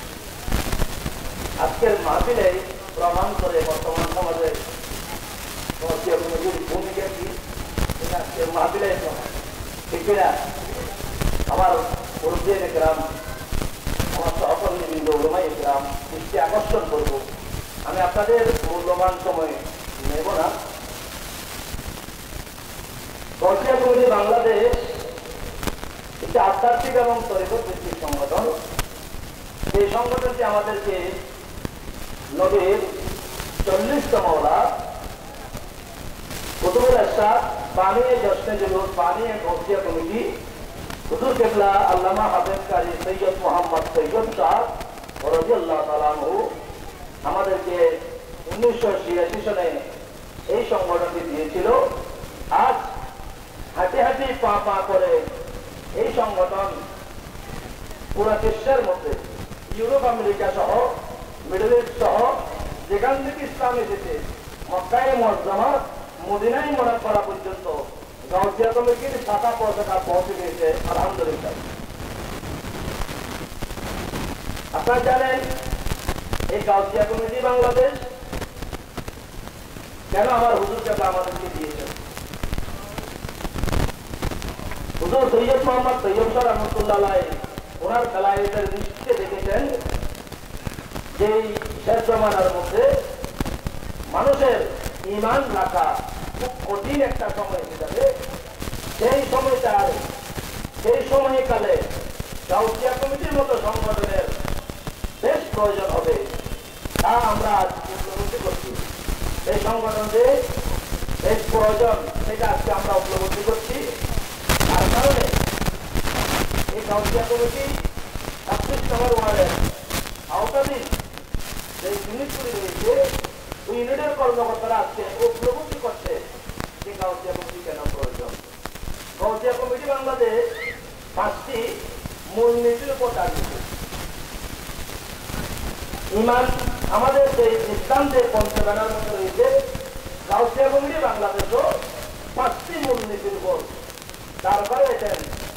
আজকের মাহফিলে প্রমাণ করে বর্তমান সমাজে গাউসিয়া কমিটির ভূমিকা কি আজকের মাহফিলে প্রমাণ। ঠিক না? আমার মুরব্বিয়ানে কেরাম, আমার সহকর্মীবৃন্দ, ওলামায়ে কেরাম দৃষ্টি আকর্ষণ করব, আমি আপনাদের মূল্যবান সময় নেব না। গাউসিয়া কমিটি বাংলাদেশ একটি আধ্যাত্মিক এবং তরিকত ভিত্তিক সংগঠন। এই সংগঠনটি আমাদেরকে নবীর চল্লিশতম ওলাদ কুতুবুল ইরশাদ বানিয়ে জশ্নে জুলুস বানিয়ে গাউসিয়া কমিটি হুজুর কেবলা আল্লামা হাফেজ কারি সৈয়দ মোহাম্মদ সৈয়দ শাহ রাদিয়াল্লাহু তাআলা আনহু আমাদেরকে উনিশশো ছিয়াশি সনে এই সংগঠনটি দিয়েছিল। আজ হাঁটি হাঁটি পা পা করে এই সংগঠন পুরা বিশ্বের মধ্যে ইউরোপ আমেরিকা সহ মিডল ইস্ট সহ যেখান থেকে ইসলাম এসেছে মক্কায় মুআজ্জামা মদিনায় মুনাওয়ারা পর্যন্ত গাউসিয়া কমিটির শাখা পতাকা পৌঁছে গিয়েছে আলহামদুলিল্লাহ। আপনারা জানেন এই গাউসিয়া কমিটি বাংলাদেশ কেন আমার হুজুর কাছে আমাদেরকে দিয়েছেন। হুজুর সৈয়দ মোহাম্মদ তৈয়ব শাহ রহমতুল্লাহ আলাইহি ওনার বেলায়েতের দৃষ্টিতে দেখেছেন যে শেষ জমানার মধ্যে মানুষের ঈমান রাখা খুব কঠিন একটা সময় এসে যাবে। সেই সময়টার সেই সময়কালে গাউসিয়া কমিটির মতো সংগঠনের বেশ প্রয়োজন হবে, তা আমরা আজ উপলব্ধি করছি। এই সংগঠন যে বেশ প্রয়োজন সেটা আজকে আমরা উপলব্ধি করছি। তার কারণে এই গাউসিয়া কমিটি ছাব্বিশ নম্বর ওয়ার্ডের আওতাধীন যে ইউনিটগুলি রয়েছে ওই ইউনিটের কর্মকর্তারা আজকে উপলব্ধি করছে যে গাউসিয়া কমিটি কেন প্রয়োজন। গাউসিয়া কমিটি বাংলাদেশ পাঁচটি মূলনীতির উপর দাঁড়িয়েছে। ইমান আমাদের যে ইসলাম যে পঞ্চদানার মধ্যে রয়েছে গাউসিয়া কমিটি বাংলাদেশও পাঁচটি মূলনীতির উপর তারপরে এসেন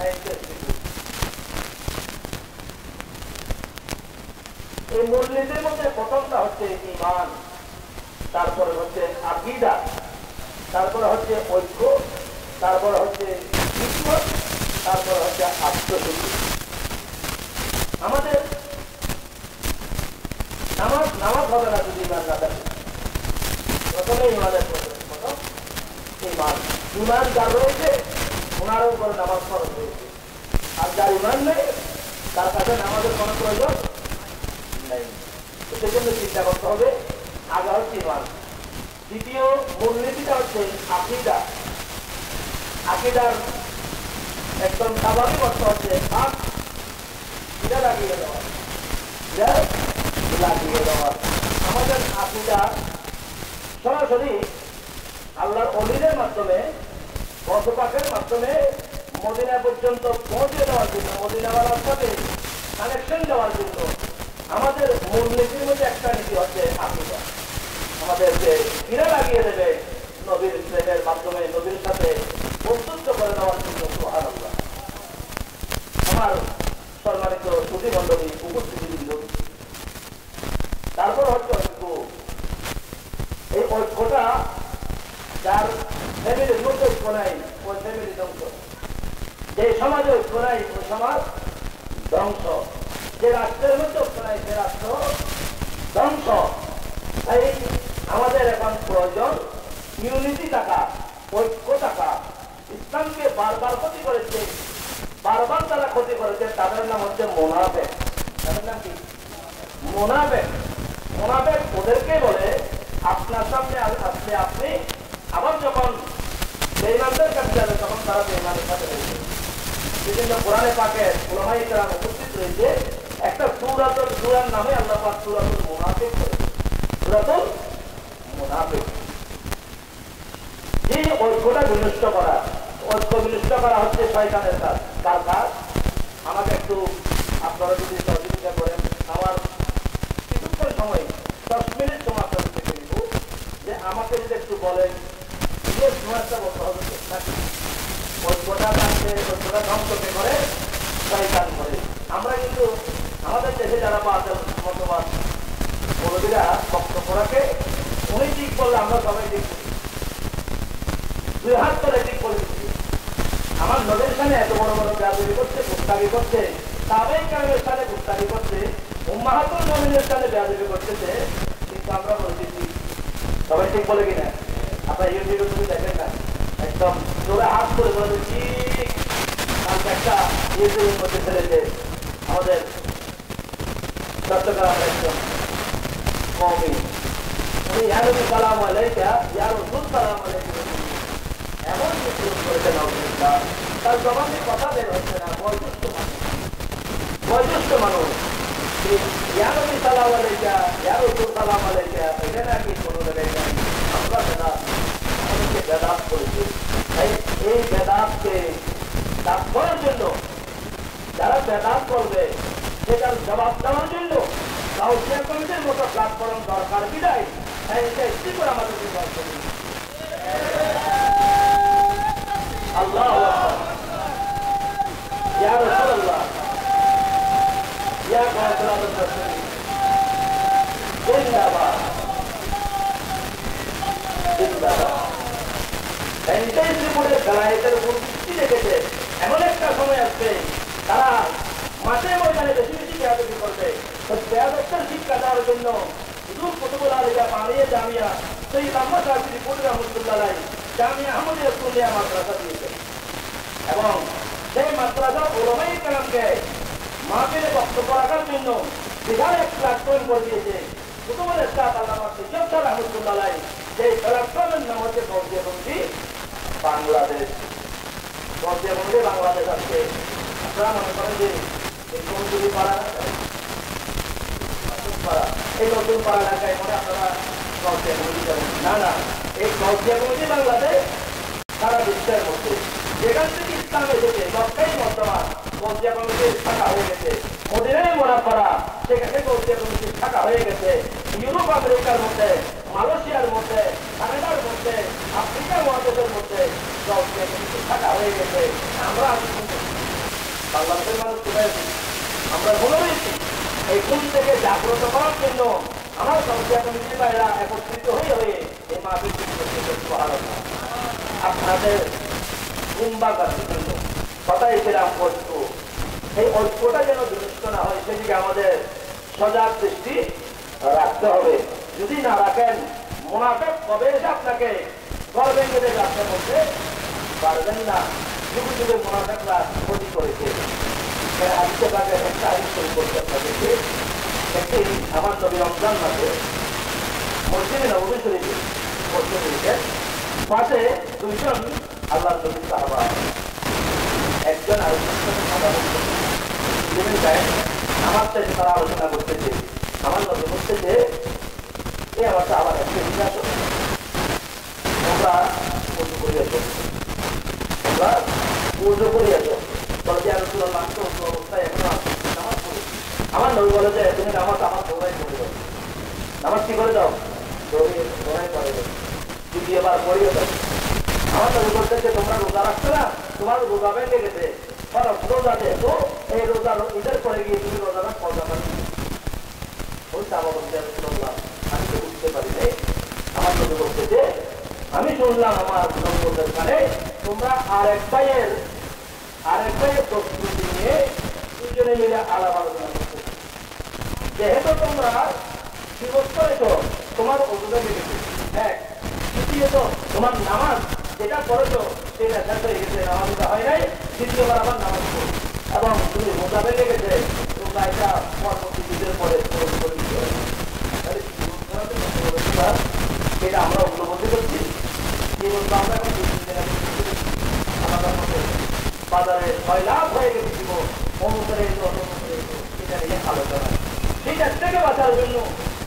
এই মূলনীতির মধ্যে প্রথমটা হচ্ছে ইমান, তারপরে হচ্ছে আকীদা, তারপরে হচ্ছে ঐক্য, তারপরে হচ্ছে হিকমত, তারপরে হচ্ছে আত্মশুদ্ধি। আমাদের নামাজ নামাজ হবে না যদি ইমান না থাকে। প্রথমে ইমানের প্রথম ইমান ইমান যার রয়েছে ওনার উপরে নামাজ ফরজ রয়েছে, আর যার ইমান নেই তার কাছে নামাজের কোনো প্রয়োজন নেই। সেই জন্য চিন্তা করতে হবে আগে হচ্ছে ইমান। দ্বিতীয় মূলনীতিটা হচ্ছে আকীদা। আকীদার একদম স্বাভাবিক অর্থ হচ্ছে হাত এটা লাগিয়ে দেওয়া, লাগিয়ে দেওয়া। আমাদের আকীদা সরাসরি আল্লাহর ওলিদের মাধ্যমে বসবাসের মাধ্যমে মদিনা পর্যন্ত পৌঁছে দেওয়ার জন্য, মদিনাওয়ালার সাথে কানেকশন দেওয়ার জন্য আমাদের মূলনীতির মধ্যে একটা নীতি হচ্ছে আকীদা। আমাদের যে কিরা লাগিয়ে দেবে নবীর প্রেমের মাধ্যমে নবীর সাথে বন্ধুত্ব করে দেওয়ার জন্য। সুবহানাল্লাহ। আমার সম্মানিত সুধী মণ্ডলী উপস্থিতিবৃন্দ, তারপর হচ্ছে ঐক্য। এই ঐক্যটা যার ফ্যামিলির মধ্যে ঐক্য নাই ওই ফ্যামিলি ধ্বংস, যে সমাজে ঐক্য নাই ওই সমাজ ধ্বংস, যে রাষ্ট্রের মধ্যে ঐক্য নাই সে রাষ্ট্র ধ্বংস। তাই আমাদের এখন প্রয়োজন ইউনিটি থাকা, ঐক্য থাকা। ইসলামকে বারবার ক্ষতি করেছে, বারবার তারা ক্ষতি করেছে, তাদের নাম হচ্ছে মুনাফিক। তাদের নাম কি? মুনাফিক। মুনাফিক ওদেরকে বলে আপনার সামনে আসলে আপনি, আবার যখন বেঈমানদের কাছে যাবে তখন তারা বেঈমানের সাথে রয়েছে। বিভিন্ন কোরআনে পাকে উলামায়ে কেরাম উপস্থিত রয়েছে। একটা সূরাতুল সূরার নামে আল্লাহ পাক সূরাতুল মুনাফিক করেছেন। সূরাতুল মুনাফিক। যে ঐক্যটা বিনষ্ট করা, ঐক্য বিনষ্ট করা হচ্ছে শয়তানের কাজ। কার কাজ? আমাকে একটু আপনারা যদি সহযোগিতা করেন, আমার কিছুক্ষণ সময় দশ মিনিট সময় আপনাদের থেকে দিব, যে আমাকে যদি একটু বলেন যে সমাজটা বলতে হবে ঐক্যটা থাকছে, ঐক্যটা ধ্বংসকে করে শয়তান করে। আমরা কিন্তু আমাদের দেশে যারা বাতিল মতবাদ মৌলবীরা বক্তব্য রাখে, উনি ঠিক বললে আমরা সবাই ঠিক করি, দুই হাত করে ঠিক করে দিচ্ছি। আমার নদীর সামনে এত বড় বড় বেয়াদবি করছে, গুস্তাগি করছে, তাবেঈ কেরামের সাথে গুস্তাগি করছে, উম্মাহাতুল মুমিনের সাথে বেয়াদবি করতেছে, কিন্তু আমরা বলছি সবাই ঠিক বলে কিনা? আপনার ইউটিউবে তুমি দেখেন না, একদম জোরে হাত করে বলে ঠিক। কালকে একটা ইউটিউবের মধ্যে ছেড়েছে আমাদের চট্টগ্রাম একজন কওমি, উনি ইয়া নবী সালাম আলাইকা, ইয়া রাসূল সালাম আলাইকা এমন কিছু করেছেন আলহামদুলিল্লাহ, তার জবানে কথা বের হচ্ছে না। বয়োজ্যেষ্ঠ মানুষ, বয়োজ্যেষ্ঠ মানুষ ইয়া নবী সালাম আলাইকা, ইয়া রাসূল সালাম আলাইকা, এটা নাকি কোনো যারা বেদাত করবে সেটার জবাব দেওয়ার জন্য গাউসিয়া কমিটির মতো প্ল্যাটফর্ম দরকার বিদায় এটা একটি করে আমাদেরকে দরকার। আল্লাহ ইয়া রাসূলুল্লাহ ইয়া কাওয়াতুল রাসূল জিন্দাবাদ জিন্দাবাদ। এনটাই ত্রিপুরের খেলায়তের উপর দৃষ্টি রেখেছে। এমন একটা সময় আসবে তারা মাঠে ময়দানে বেশি বেশি বেয়াদবি করবে। বেয়াদবের শিক্ষা দেওয়ার জন্য হুজুর কুতুবুল আলিয়া পানিয়ে জামিয়া সৈয়দ আহমদ রাশিদ রিপোর্ট রহমতুল্লাহ আলাইহি জামিয়া আহমদিয়া সুন্নিয়া মাদ্রাসা দিয়েছে এবং সেই মাদ্রাসা উলামায়ে কেরামকে মাহফিলে বক্তব্য রাখার জন্য বিশাল এক প্ল্যাটফর্ম করে দিয়েছে। কুতুবুল ইসলাম আল্লামা সৈয়দ শাহ রহমতুল্লাহ আলাইহি সেই প্ল্যাটফর্মের নাম হচ্ছে গাউসিয়া কমিটি বাংলাদেশ। গাউসিয়া কমিটি বাংলাদেশ আছে। আপনারা মনে করেন যে এই কমিটি পাড়া এই নতুন পাড়া এলাকায় মনে আপনারা গাউসিয়া কমিটি যাবেন না, না, এই গাউসিয়া কমিটি বাংলাদেশ সারা বিশ্বের মধ্যে যেখান থেকে ইসলাম এসেছে সবটাই বর্তমান গাউসিয়া কমিটির শাখা হয়ে গেছে। মদিনায় মোনাফারা সেখানে গাউসিয়া কমিটির শাখা হয়ে গেছে। ইউরোপ আমেরিকার মধ্যে, মালয়েশিয়ার মধ্যে, কানাডার মধ্যে, আফ্রিকা মহাদেশের মধ্যে গাউসিয়া কমিটির শাখা হয়ে গেছে। আমরা বাংলাদেশের মানুষ কোথায় আমরা মনে হয়েছি এই কোন থেকে জাগ্রত করার জন্য আমার গাউসিয়া কমিটির ভাইরা একত্রিত হয়ে হয়ে এই মাহফিল আপনাদের কুম্বা গাছের জন্য কথাই সেরাম ঐক্য, এই ঐক্যটা যেন বিনষ্ট না হয় সেদিকে আমাদের সজাগ দৃষ্টি রাখতে হবে। যদি না রাখেন মুনাফিক কবে এসে আপনাকে ঘর ভেঙে দেবে আপনি বলতে পারবেন না। যুগে যুগে মুনাফিকরা ক্ষতি করেছে। হাদিসে পাকের একটা হাদিস শুরু করতে আপনাদেরকে একটি আমার নবী রমজান মাসে মসজিদে নববী শরীফে মসজিদ শরীফের পাশে দুইজন আল্লাহর নবী সাহাবা একজন আরেকজনের সাথে কথা বলতেছে। যিনি গায়ে আমার সাথে তারা আলোচনা করতেছে। আমার নবী বলতেছে এ আমার সাহাবা একটু এদিকে আসো, তোমরা পুজো করে আসো, তোমরা পুজো করে আসো। বলে যে আলোচনা মাত্র অবস্থায় এখনো নামাজ পড়ি। আমার নবী বলে যে তুমি নামাজ আমার দৌড়াই করে দাও, নামাজ কি করে দাও, দৌড়াই করে দাও, দ্বিতীয়বার পড়িয়ে দাও। আমার নবী বলতেছে তোমরা রোজা রাখছো না, তোমার রোজা ভেঙে গেছে, রোজা যেহেতু এই রোজা ঈদের পরে গিয়ে তুমি রোজাটা পর্দা পারি। ওই সাহাবা বলতে আমি তো বুঝতে পারি নাই। আমার নবী বলতেছে আমি শুনলাম আমার নবীদের কানে তোমরা আর এক ভাইয়ের আর এক ভাইয়ের প্রস্তুতি নিয়ে দুজনে মিলে আলাপ আলোচনা করতে। যেহেতু তোমরা বিপদ করেছো তোমার অজুদে মিলেছে এক, দ্বিতীয়ত তোমার নামাজ যেটা করেছো সেটা শেষ হয়ে গেছে, নামাজ হয় নাই, দ্বিতীয়বার আবার নামাজ পড়ো এবং তুমি রোজা বেড়ে গেছে তোমরা এটা পরবর্তী যুগের পরে এটা আমরা উপলব্ধি করছি। কি বলবো আমরা এখন বাজারে ছয় লাভ হয়ে গেছে জীবন অনুসারে এটা নিয়ে আলোচনা। সেটা থেকে বাঁচার জন্য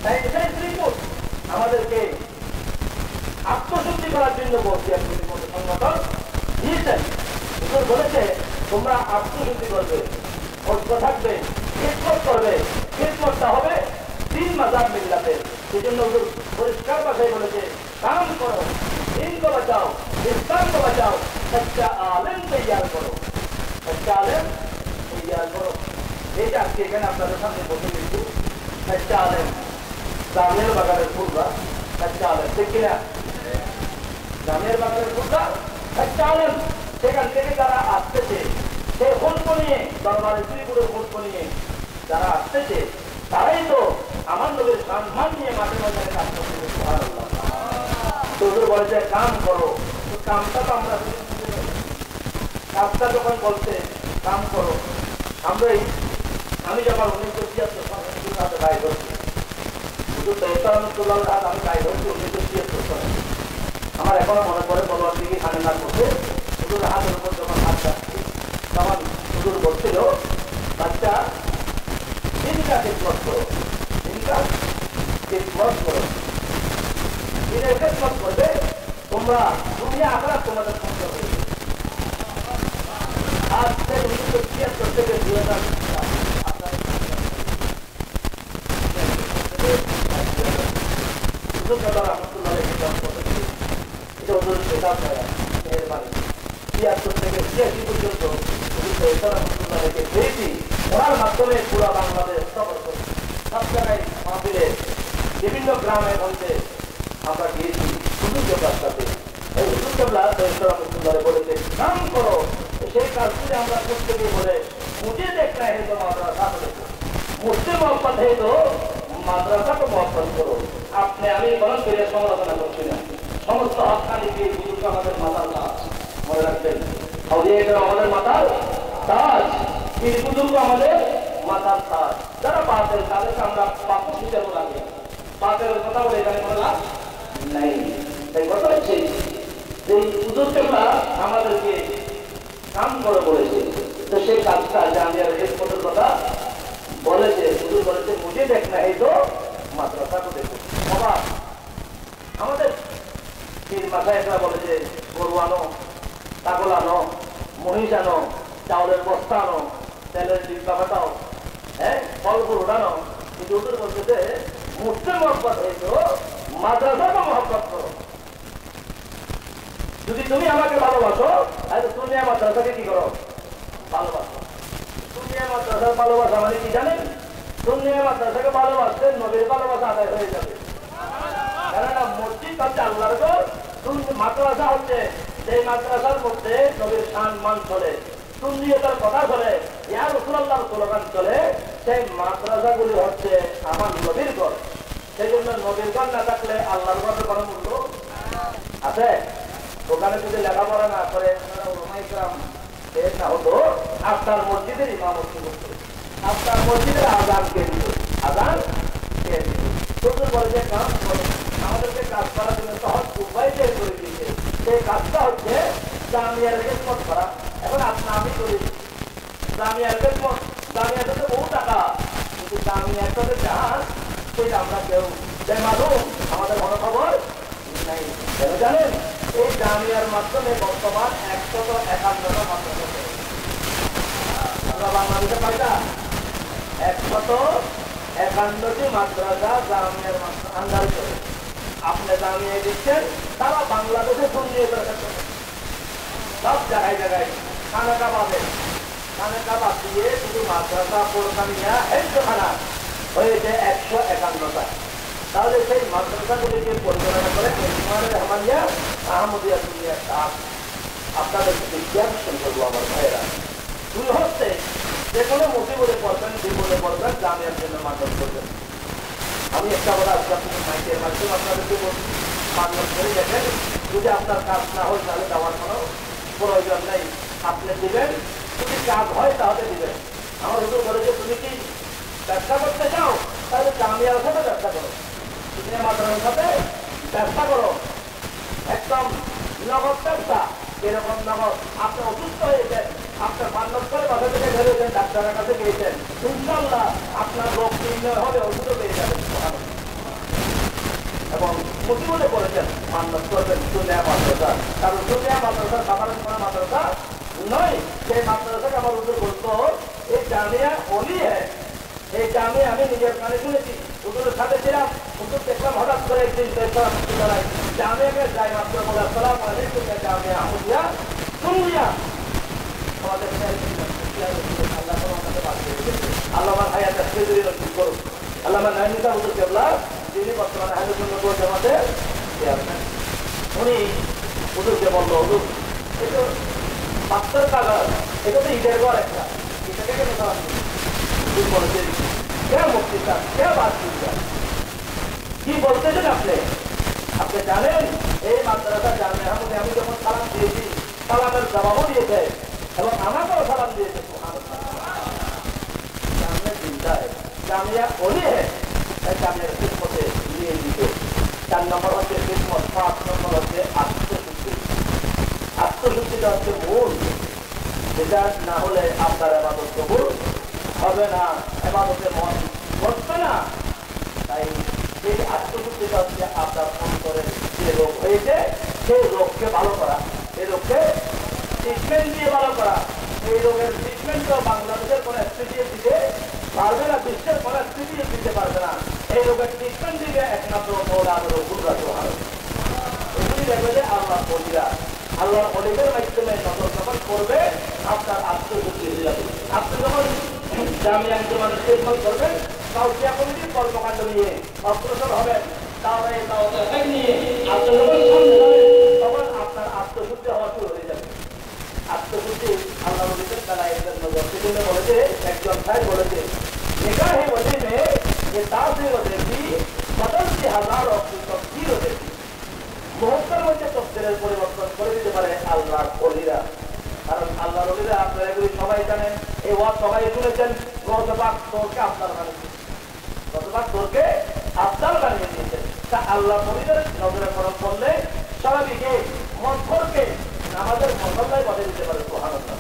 আমাদেরকে আত্মশুদ্ধি করার জন্য গাউসিয়া কমিটির সংগঠন দিয়েছেন। বলেছে তোমরা আত্মশুদ্ধি করবে, ঐক্য থাকবে, খেদমত করবে। খেদমতটা হবে তিন মাযহাব মিল্লাতে। সেই জন্য পরিষ্কার ভাষায় বলেছে কাম করো, দিনকে বাঁচাও, ইসলামকে বাঁচাও, সচ্চা আলেম তৈয়ার করো, সচ্চা আলেম তৈয়ার করো। এইটা আজকে এখানে আপনাদের সামনে বসে কিন্তু সচ্চা আলেম জামিয়ার বাগানের ফুলরা সচ্চা আলেম ঠিক কিনা? জামিয়ার বাগানের ফুলরা সচ্চা আলেম। সেখান থেকে যারা আসতেছে সেই গল্প নিয়ে দরবারের ত্রিপুরের গল্প নিয়ে যারা আসতেছে তারাই তো আমার লোকের সম্মান নিয়ে মাঝে মাঝে কাজ করতে তোদের বলেছে কাম করো, কামটা তো আমরা কাজটা যখন বলছে কাম করো, আমরাই আমি যখন উনিশশো ছিয়াত্তর সালে গায়ে ধরছি শুধু তেহসানুল্লাহ হাত আমি গায়ে ধরছি উনিশশো ছিয়াত্তর সালে। আমার এখনো মনে পড়ে বলবার দিকে খানে না করছে হুজুর হাতের উপর যখন হাত রাখছি তখন হুজুর বলছিল বাচ্চা দিনটা খেদমত করো, দিনটা খেদমত করো, দিনের খেদমত করবে তোমরা দুনিয়া আখেরাত তোমাদের সংসার হয়ে যাবে। আজ থেকে উনিশশো ছিয়াত্তর থেকে দুই হাজার আপনার ছিয়াত্তর থেকে ছিয়াশি পর্যন্ত পেয়েছি ওনার মাধ্যমে পুরো বাংলাদেশ সফর করি সব জায়গায় মাহফিলে বিভিন্ন গ্রামে গঞ্জে আমরা গিয়েছি হুজুর সাথে এই হুজুর কেবলা রহমতুল্লাহ বলেছে নাম করো সেই কাজগুলি আমরা করতে গিয়ে বলে মুझे देखना है तो মাদ্রাসা দেখো मुझसे मोहब्बत है तो মাদ্রাসা को मोहब्बत करो আপনি আমি বরং ফিরে সমালোচনা করছি না সমস্ত হকানি দিয়ে হুজুর আমাদের মাথার তাজ মনে রাখবেন আউলিয়া আমাদের মাথার তাজ এই হুজুর আমাদের মাথার তাজ যারা বাতেল তাদেরকে আমরা পাপস হিসেবে রাখি বাতেলের কথা বলে এখানে কোনো লাভ নাই তাই কথা হচ্ছে যে হুজুর কেবলা আমাদেরকে কাম করে বলেছে তো সেই কাজটা জামিয়ার হেডকোয়ার্টার কথা বলেছে হুজুর বলেছে মুझे देखना है तो মাদ্রাসা को देखो বাবা আমাদের পীর মাশায়েখরা বলে যে গরু আনো ছাগল আনো মহিষ আনো চাউলের বস্তা আনো তেলের ডিব্বা ফাটাও হ্যাঁ ফল ফুল উঠানো কিন্তু হুজুর বলতেছে মুঝसे मोहब्बत है तो মাদ্রাসা को मोहब्बत करो যদি তুমি আমাকে ভালোবাসো তাহলে তুমি আমার মাদ্রাসাকে কি করো ভালোবাসো তুমি আমার মাদ্রাসার ভালোবাসা মানে কি জানেন তুমি আমার মাদ্রাসাকে ভালোবাসতে নবীর ভালোবাসা আদায় হয়ে যাবে কেননা মসজিদ হচ্ছে আল্লাহর ঘর মাদ্রাসা হচ্ছে সেই মাদ্রাসার মধ্যে নবীর শান মান চলে সুন্নিয়তের কথা চলে ইয়া রাসূলুল্লাহর স্লোগান চলে সেই মাদ্রাসাগুলি হচ্ছে আমার নবীর ঘর সেই জন্য নবীর ঘর না থাকলে আল্লাহর ঘরের কোনো মূল্য আছে ওখানে যদি লেখাপড়া না করে না হতো আপনার মসজিদের ইমামতি করতো আপনার মসজিদের আজান কে দিত আজান কে দিত হুজুর বলে যে কাজ করে আমাদেরকে কাজ করার জন্য সহজ উপায় বের করে দিয়েছে সেই কাজটা হচ্ছে জামিয়ার খেদমত করা এখন আপনি আমি করি জামিয়ার খেদমত জামিয়াতে তো বহু টাকা কিন্তু জামিয়ার সাথে জাহাজ সেটা আমরা কেউ যে মালুম আমাদের কোনো খবর নাই কেন জানেন এই জামিয়ার মাধ্যমে বর্তমান একশত একান্নটা মাদ্রাসা আমরা বাংলাদেশে পাইটা একশত একান্নটি মাদ্রাসা জামিয়ার আন্ডারে চলে আপনি জামিয়া দিচ্ছেন তারা বাংলাদেশে সুন্নিয়তের ক্ষেত্রে সব জায়গায় জায়গায় খানাকা পাবেন খানাকা বাদ দিয়ে শুধু মাদ্রাসা পড়খানিয়া হেলখানা হয়েছে একশো একান্নটা তাহলে সেই মাদ্রাসাগুলিকে পরিচালনা করে রহমানিয়া আহমদিয়া সুন্নিয়া সাহ আপনাদেরকে বিজ্ঞান করবো আমার ভাইয়েরা দুই হচ্ছে যে কোনো মুসিবতে পড়বেন বিপদে পড়বেন জামিয়ার জন্য মান্যত করবেন আমি একটা বলা আজকে আপনি মাইকের মাধ্যমে আপনাদেরকে বলছি মান্যত করে দেখেন যদি আপনার কাজ না হয় তাহলে দেওয়ার কোনো প্রয়োজন নেই আপনি দিবেন যদি কাজ হয় তাহলে দিবেন আমার হুজুর বলেছে তুমি কি ব্যবসা করতে চাও তাহলে জামিয়ার সাথে ব্যবসা করো তুমি মাদ্রাসার সাথে ব্যবসা করো একদম নগদ ব্যবসা এরকম নগদ আপনি অসুস্থ হয়েছেন আপনার মান্যত করে বাসা থেকে বেরিয়েছেন ডাক্তারের কাছে গিয়েছেন ইনশাল্লাহ আপনার রোগ নির্ণয় হবে ওষুধও পেয়ে যাবেন এবং মুসিবতে করেছেন মান্যত করবেন দুনিয়া মাদ্রাসা কারণ দুনিয়া মাদ্রাসা সাধারণ কোনো মাদ্রাসা নয় সেই মাদ্রাসাকে আমার উদ্যোগ বলতো এই জামিয়া অলি হ্যাঁ এই জামিয়া আমি নিজের কানে শুনেছি হুজুরের সাথে ছিলাম হুজুর দেখলাম হঠাৎ করে একদিন দাঁড়াই জামিয়াকে যাই মাত্র বলে আসসালামু আলাইকুম জামিয়া আহমদিয়া সুন্নিয়া আমাদের আল্লাহ হায়াত করুন আল্লাহ নাইমিতা হুজুর কেবলা যিনি বর্তমানে হাজুর জন্য জামাতে উনি হুজুরকে বললো হুজুর এটা পাঁচটার কাগজ এটা তো ঈদের ঘর একটা এটাকে কেন হুজুর বলেছেন কে মুক্তি চান কে বাদ দিচ্ছেন কি বলতেছেন আপনি আপনি জানেন এই মাদ্রাসা জামিয়া আহমদে আমি যখন সালাম দিয়েছি সালামের জবাবও দিয়েছে এবং আমাকেও সালাম দিয়েছে জামিয়া ওলি হ্যাঁ জামিয়ার খিদমতে নিয়ে দিত চার নম্বর হচ্ছে খিদমত পাঁচ নম্বর হচ্ছে আত্মশুদ্ধি আত্মশুদ্ধিটা হচ্ছে মূল যেটা না হলে আপনার এবাদত কবুল হবে না এবাদতের মন বসবে না তাই সেই আত্মশুদ্ধিটা হচ্ছে আপনার অন্তরে যে রোগ হয়েছে সেই রোগকে ভালো করা সেই রোগকে ট্রিটমেন্ট দিয়ে ভালো করা এই রোগের ট্রিটমেন্টও বাংলাদেশের কোনো স্টেডিয়ে দিতে পারবে না, বিশ্বের কোনো স্টেডিয়ে দিতে পারবে না। এই রোগের ট্রিটমেন্ট দিবে একমাত্র মৌলানা রসুল্লাহ সুবহানাহু ওয়া তাআলা। এগুলি দেখবে যে আল্লাহ বলিরা আল্লাহর অলিদের মাধ্যমে নজর যখন করবে আপনার আত্মশুদ্ধি হয়ে যাবে। আপনি যখন জামিয়া আঞ্জুমানের খেদমত করবেন, কাউকিয়া কমিটির কর্মকাণ্ড নিয়ে অগ্রসর হবেন, তাহলে নিয়ে আপনি যখন সামনে যাবেন তখন আপনার আত্মশুদ্ধি হওয়া শুরু হয়ে যাবে। আত্মশুদ্ধি আল্লাহ নবীর বেলায় এর নজর সেজন্য বলেছে, একজন ভাই বলেছে নিগাহে ওয়াজিবে যে তাসির ওয়াজিবি বদলতি হাজার অফি তফসির ওয়াজিবি। মুহূর্তের মধ্যে তফসিরের পরিবর্তন করে দিতে পারে আল্লাহর ওলিরা। কারণ আল্লাহর ওলিরা আপনারা এগুলি সবাই জানেন, এই ওয়াজ সবাই শুনেছেন। গতবাক তোরকে আফদাল বানিয়ে গতবাক তোরকে আফদাল বানিয়ে দিয়েছেন। তা আল্লাহ ওলিদের নজরে করম করলে স্বাভাবিকে মধ্যরকে আমাদের মহল্লায় বলে দিতে পারে। সুবহানাল্লাহ।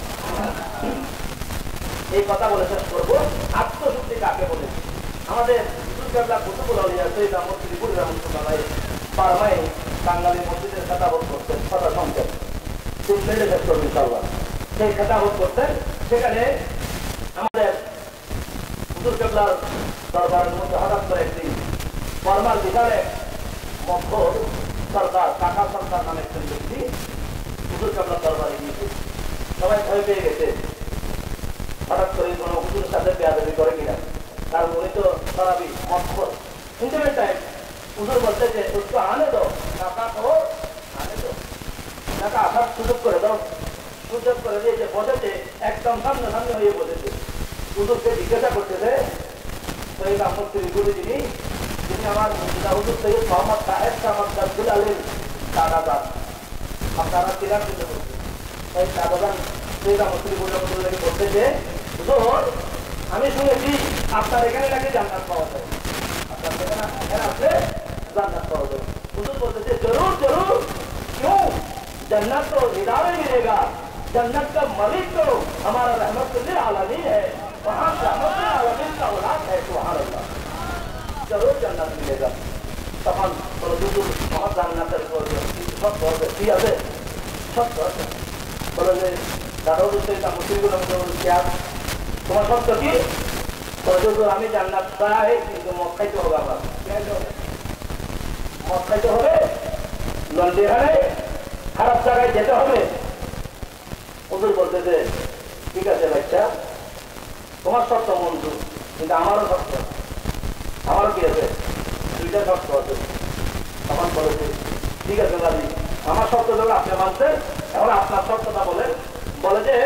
এই কথা বলে শেষ করবো। আত্মশুদ্ধি কাকে বলে? আমাদের দুর্গাবলা কুতুবুল আউলিয়া সৈয়দ আহমদ ত্রিপুরী রহমতুল্লাহ বারমাই বাঙালি মসজিদের খেতাবত করতেন, কথা শুনতেন, তিন মিনিটে শেষ করবো ইনশাআল্লাহ। সেই খেতাবত করতেন, সেখানে আমাদের দুর্গাবলার দরবারের মধ্যে হঠাৎ করে একদিন বর্মার বিহারে মক্ষর সরকার কাকা সরকার নামে একজন ব্যক্তি হুজুর কাবলার দরবারে গিয়েছে। সবাই ভয় পেয়ে গেছে, হঠাৎ করে কোনো হুজুরের সাথে বেয়াদবি করে কিনা। কারণ উনি তো সরাবি মক্ষর ইন্টারনেট টাইম। হুজুর বলতে যে একটু আনে দাও, টাকা তো আনে দাও, টাকা আসার সুযোগ করে দাও। সুযোগ করে দিয়েছে, বসেছে, একদম সামনে সামনে হয়ে বসেছে। হুজুরকে জিজ্ঞাসা করতেছে, সৈয়দ আহমদ ত্রিপুরী যিনি যিনি আমার হুজুর সৈয়দ মোহাম্মদ সাহেব আহমদ আব্দুল আলীর দাদাদান, আপনারা চিরাগ দিতে বলছে। তাই দাদাদান সৈয়দ আহমদ ত্রিপুরী রহমতুল্লাহকে বলতেছে, হুজুর আমি শুনেছি আপনার এখানে নাকি জান্নাত পাওয়া যায়, আপনার এখানে এখানে আসলে জান্নাত পাওয়া যায়। হুজুর বলতেছে, জরুর জরুর, क्यों? जन्नत तो इदारे मिलेगा, जन्नत का मालिक तो हमारा रहमतुल्लिल आलमीन है, वहाँ रहमतुल्लिल आलमीन का औलाद है। सुभान अल्लाह। जरूर जन्नत मिलेगा। तमाम হুজুর बहुत জান্নাতের সব ব্যক্তি আছে, সব আছে। বলে যে দাদা হুজুর এটা মুসলিমগুলো মধ্যে তোমার সত্য কি? হুজুর আমি জান্নাত চাই, কিন্তু মদ খাইতে হবে। আমার মদ খাইতে হবে, লন্ডনে খারাপ জায়গায় যেতে হবে। হুজুর বলতেছে, ঠিক আছে বাচ্চা, তোমার সত্য মঞ্জুর, কিন্তু আমারও সত্য। আমারও কি আছে? দুইটা সত্য আছে। তখন বলেছে, ঠিক আছে দাদি, আমার সত্য যখন আপনি মানছেন, এখন আপনার সত্যটা বলেন। বলে যে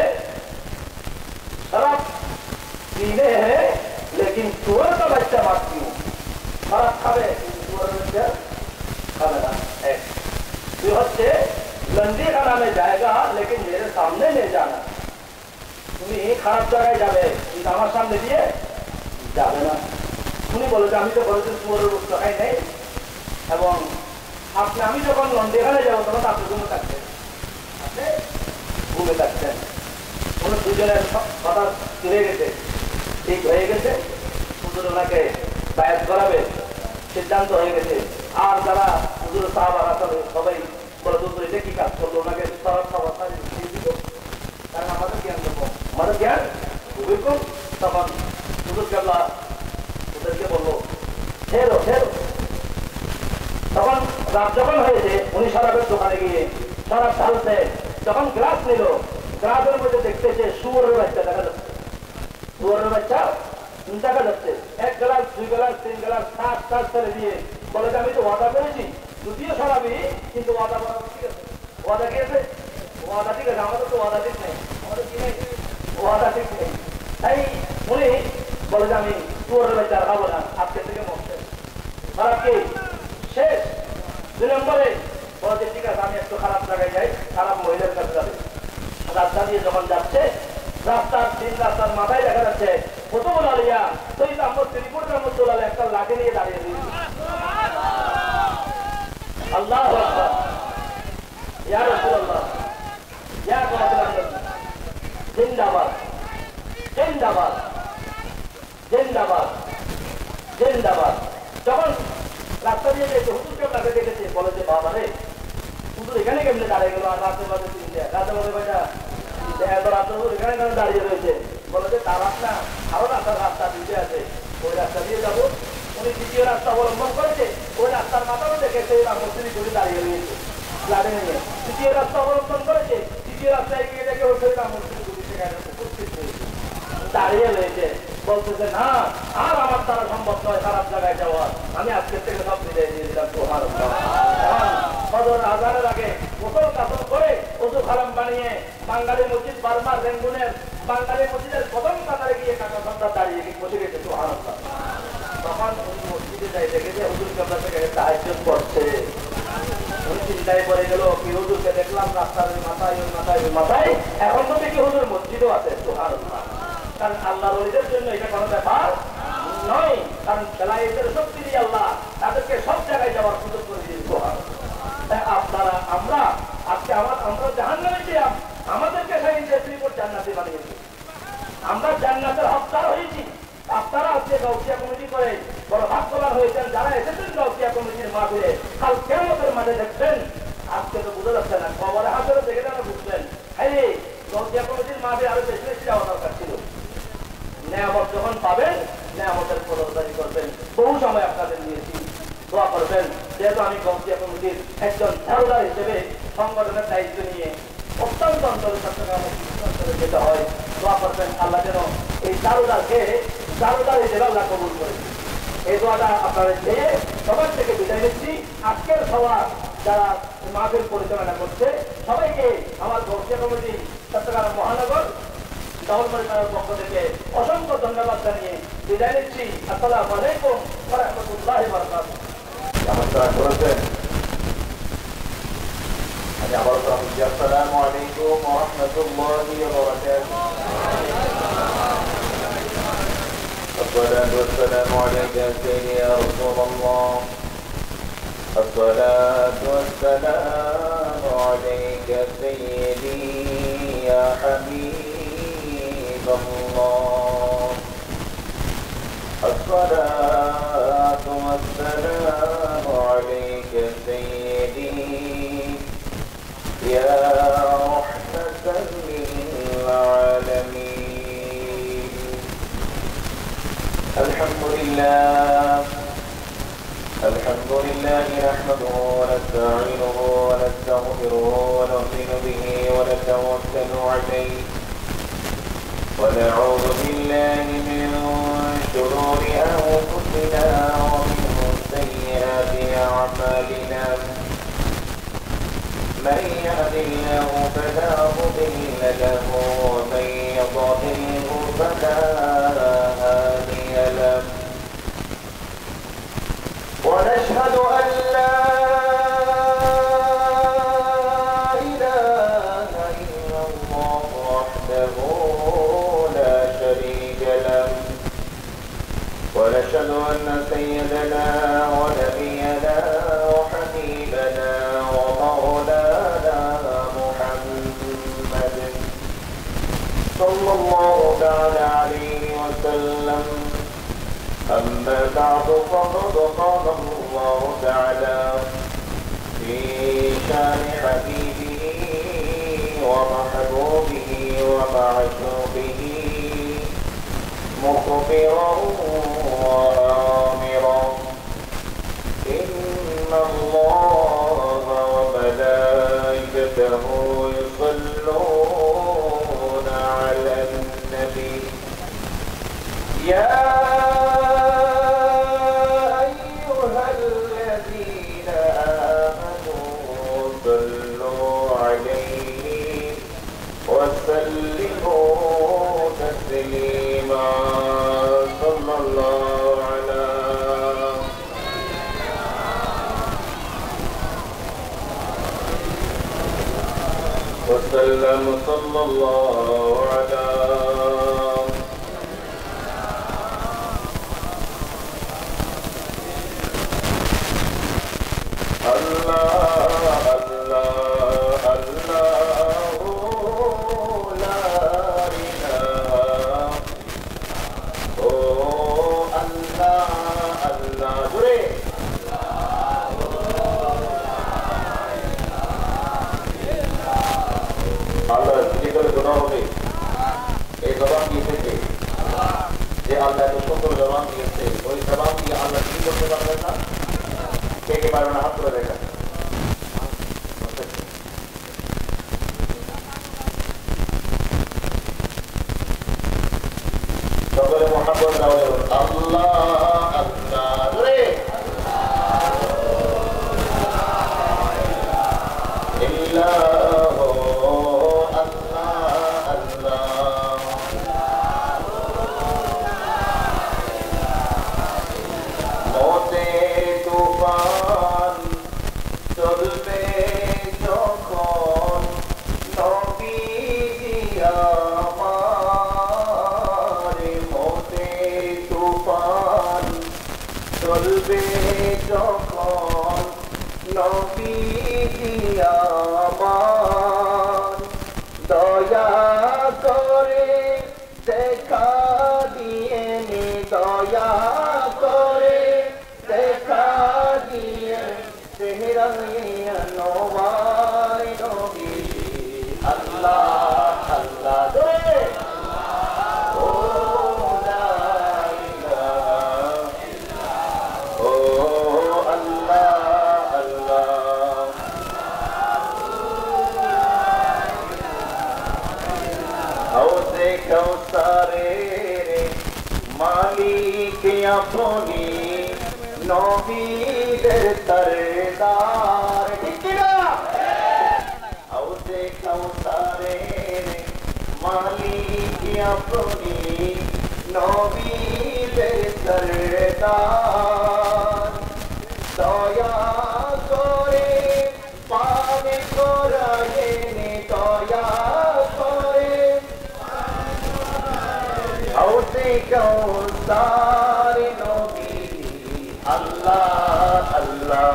শরাব पीने हैं लेकिन सुअर का बच्चा बात क्यों? शराब खावे सुअर बच्चा खावे ना। ये হচ্ছে लंडी खाना में जाएगा लेकिन मेरे सामने नहीं जाना। তুমি খারাপ জায়গায় যাবে, কিন্তু আমার সামনে দিয়ে যাবে না। উনি বলে যে আমি তো বলেছি সুরের বস্তু খাই নাই, এবং আপনি আমি যখন লন্ডনে যাবো তখন আপনি ঘুমে থাকতেন, আপনি ঘুমে থাকতেন। উনি দুজনের কথা ফিরে গেছে, ঠিক হয়ে গেছে। হুজুর ওনাকে বায়াত করাবে সিদ্ধান্ত হয়ে গেছে। আর যারা হুজুর সাহাবারা সবাই বলে হুজুর এটা কি কাজ করলো, ওনাকে সরব খাবার দিয়ে দিত। কারণ আমাদের জ্ঞান দেবো, আমাদের জ্ঞান খুবই কম। তখন হুজুর কেবলা ওদেরকে বললো ফেরো ফেরো। তখন রাত যখন হয়েছে, উনি শরাবের দোকানে গিয়ে শরাব ঢালতে যখন গ্লাস নিল, গ্লাসের মধ্যে দেখতেছে শুয়োরের বাচ্চা দেখা যাচ্ছে। শুয়োরের বাচ্চা দেখা যাচ্ছে। এক গ্লাস, দুই গ্লাস, তিন গ্লাস, সাত সাত ছেড়ে দিয়ে বলে যে আমি তো ওয়াদা করেছি, যদিও শরাবি, কিন্তু ওয়াদা করা ঠিক আছে। ওয়াদা কি আছে? ওয়াদা ঠিক আছে। আমাদের তো ওয়াদা ঠিক নেই, আমাদের কি নেই? ওয়াদা ঠিক নেই। তাই উনি বলে যে আমি শুয়োরের বাচ্চা খাবো না, আজকে থেকে মরছে। খারাপ কি শেষ। দুই নম্বরে বলে ঠিক আছে, আমি একটু খারাপ জায়গায় যাই, খারাপ মহিলার কাছে যাবে। রাস্তা দিয়ে যখন যাচ্ছে, রাস্তার তিন রাস্তার মাথায় দেখা যাচ্ছে কুতুবুল আউলিয়া সৈয়দ আহমদ ত্রিপুরী রহমতুল্লাহ একটা লাঠি নিয়ে দাঁড়িয়ে দিয়েছে। আল্লাহু আকবার, ইয়া রাসূলুল্লাহ, ইয়া কামাতুল্লাহ, জিন্দাবাদ জিন্দাবাদ জিন্দাবাদ জিন্দাবাদ। যখন রাস্তা দিয়ে গেছে, হুজুরকে আপনাকে দেখেছে, বলে যে বাবা রে হুজুর এখানে কেমনে দাঁড়িয়ে গেল? আর রাতের বাজে তিনটে, রাতের বাজে কয়টা? এত রাত্র এখানে এখানে দাঁড়িয়ে রয়েছে, বলে যে তার না আরো রাস্তার রাস্তা দিতে আছে, ওই রাস্তা দিয়ে যাবো। উনি দ্বিতীয় রাস্তা অবলম্বন করেছে, ওই রাস্তার মাথাও দেখেছে ইমাম মসজিদ করে দাঁড়িয়ে রয়েছে লাড়ে নিয়ে। তৃতীয় রাস্তা অবলম্বন করেছে, তৃতীয় রাস্তায় গিয়ে দেখে ওই ইমাম মসজিদ করে সেখানে উপস্থিত হয়েছে, দাঁড়িয়ে রয়েছে। বলতেছে না আর আমার দ্বারা সম্ভব নয় খারাপ জায়গায় যাওয়া, আমি আজকের থেকে সব বিদায় দিয়ে দিলাম। তোমার সদর আজানের আগে গোসল কাসল করে ওষু খারাম বানিয়ে বাঙালি মসজিদ বারবার রেঙ্গুনের বাঙালি মসজিদের প্রথম কাতারে গিয়ে কাকা সন্ধ্যা দাঁড়িয়ে বসে গেছে। তোমার তখন উনি মসজিদে যাই দেখেছে হুজুর কাপড় থেকে সাহায্য করছে। উনি চিন্তায় পড়ে গেল কি হুজুরকে দেখলাম রাস্তার মাথায় ওই মাথায় ওই মাথায়, এখন তো দেখি হুজুর মসজিদও আছে। তোমার কারণ আল্লাহর ওলিদের জন্য এটা কোনো ব্যাপার নয়, কারণ বেলায়েতের শক্তি দিয়ে আল্লাহ তাদেরকে সব জায়গায় যাওয়ার সুযোগ করে দিয়েছে। তাই আপনারা আমরা আজকে আমার আমরা জাহান্নামে ছিলাম, আমাদেরকে সেই রিপোর্ট জান্নাতে বানিয়েছে, আমরা জান্নাতের হকদার হয়েছি। আপনারা আজকে গাউসিয়া কমিটি করে বড় ভাগ্যবান হয়েছেন যারা এসেছেন গাউসিয়া কমিটির মাঠে। কাল কিয়ামতের মাঠে দেখবেন, আজকে তো বুঝে যাচ্ছে না, কবরে হাসরে দেখে যারা বুঝবেন হ্যাঁ গাউসিয়া কমিটির মাঠে আরো বেশি বেশি যাওয়া দরকার ছিল। নেয়ামত যখন পাবেন নেয়ামতের কদরদারি করবেন। বহু সময় আপনাদের নিয়েছি, দোয়া করবেন। যেহেতু আমি গাউসিয়া কমিটির একজন ধারদার হিসেবে সংগঠনের দায়িত্ব নিয়ে অত্যন্ত অঞ্চলে চট্টগ্রাম অঞ্চলে যেতে হয়, দোয়া করবেন আল্লাহ যেন এই দারুদারকে দারুদার হিসেবে আল্লাহ কবুল করে। এই দোয়াটা আপনারা চেয়ে সবার থেকে বিদায় নিচ্ছি। আজকের সভা যারা মাহফিল পরিচালনা করছে সবাইকে আমার গাউসিয়া কমিটি চট্টগ্রাম মহানগর দল পরিচালনার পক্ষ থেকে অসংখ্য ধন্যবাদ জানিয়ে বিদায় নিচ্ছি। আসসালামু আলাইকুম ওয়া রাহমাতুল্লাহি ওয়া বারাকাতুহু। নমস্কার করেছেন আমি আবার আসসালামু আলাইকুম ওয়া রাহমাতুল্লাহি ওয়া বারাকাতুহু। الصلاة والسلام عليك سيدي يا رسول الله، الصلاة والسلام عليك سيدي يا حبيب الله، الصلاة والسلام عليك سيدي يا رحمة للعالمين. الحمد لله الحمد لله نحمده ونستعينه ونستغفره ونؤمن به ونتوكل عليه ونعوذ بالله من شرور أنفسنا ومن سيئات أعمالنا. من يهد الله فلا مضل له ومن يضلل فلا هادي له. ونشهد أن لا إله إلا الله وحده لا شريك له. ونشهد أن سيدنا ونبينا وحبيبنا ومولانا محمد صلى الله تعالى عليه وسلم. أما بعد فقد قال الله تعالى في شان حبيبه ومحبوبه ومعشوقه مخبرا وآمرا إن الله وملائكته يصلون على النبي يا أيها الذين آمنوا صلوا عليه وسلموا تسليما. صلى الله على وسلم صلى الله على الله الله الله لا إله oh Allah Allah jure Allah zikr guna hobe মহব্বত আল্লাহ আল্লাহ রে চলবে যখন নবীজি আমার দয়া করে দেখা দিয়ে নে দয়া করে দেখা দিয়ে চেহারা নবাই নবী আল্লাহ আল্লাহ রে মালিক আপনি নবীদের সরদার ঠিক না আউসে কাউসারের মালিক আপনি নবীদের সরদার দয়া করে পানে করায়েন দয়া করে আউসে কাউসার নবী আল্লাহ আল্লাহ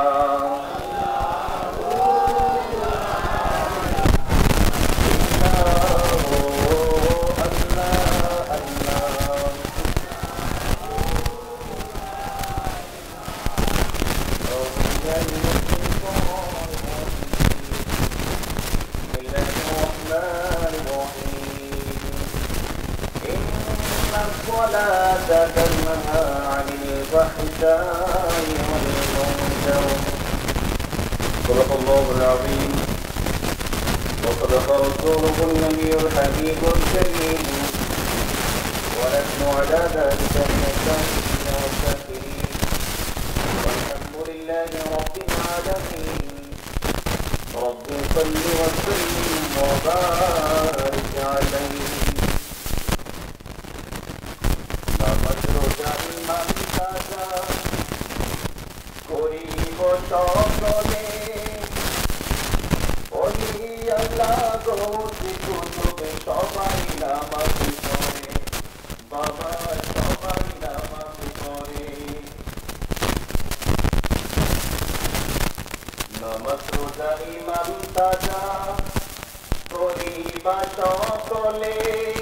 الصلاة تنهى عن الفحشاء والمنكر صدق الله العظيم وصدق رسوله النبي الحبيب الكريم ونحن على ذلك من الشاهدين والشاكرين والحمد لله رب العالمين رب صل وسلم وبارك عليه করিব সকলে ওলি আল্লাহ গৌতি কুতুবে সবাই নামাজ পড়ে বাবা সবাই নামাজ পড়ে নামাজ রোজা ইমাম তাজা করিবা সকলে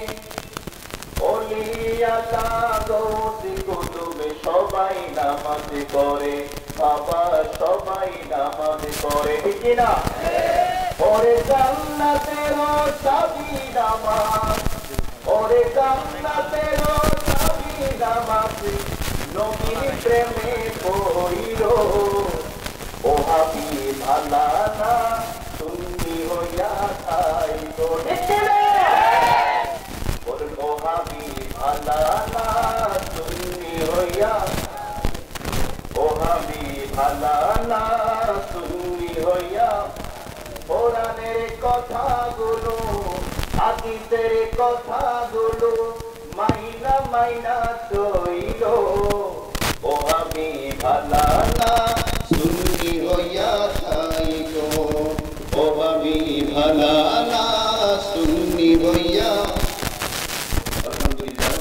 ওলি আল্লাহ গৌতি কুতুবে সবাই নামাজ পড়ে বাবা সবাই নামাজ পড়ে ঠিক না ওরে জান্নাতের চাবি নামাজ ওরে জান্নাতের চাবি নামাজ নবীর প্রেমে পড়িরো ও হাবিব আল্লাহ তুমি হইয়া থাইতো ঠিক না ওরে ও হাবিব আল্লাহ তুমি হইয়া ও হাবিব আল্লাহ তুমি হইয়া কোরআনের কথাগুলো হাদিসের কথাগুলো মাইনা মাইনা চইলো ও হাবিব আল্লাহ তুমি হইয়া থাইতো ও হাবিব আল্লাহ তুমি হইয়া আলহামদুলিল্লাহ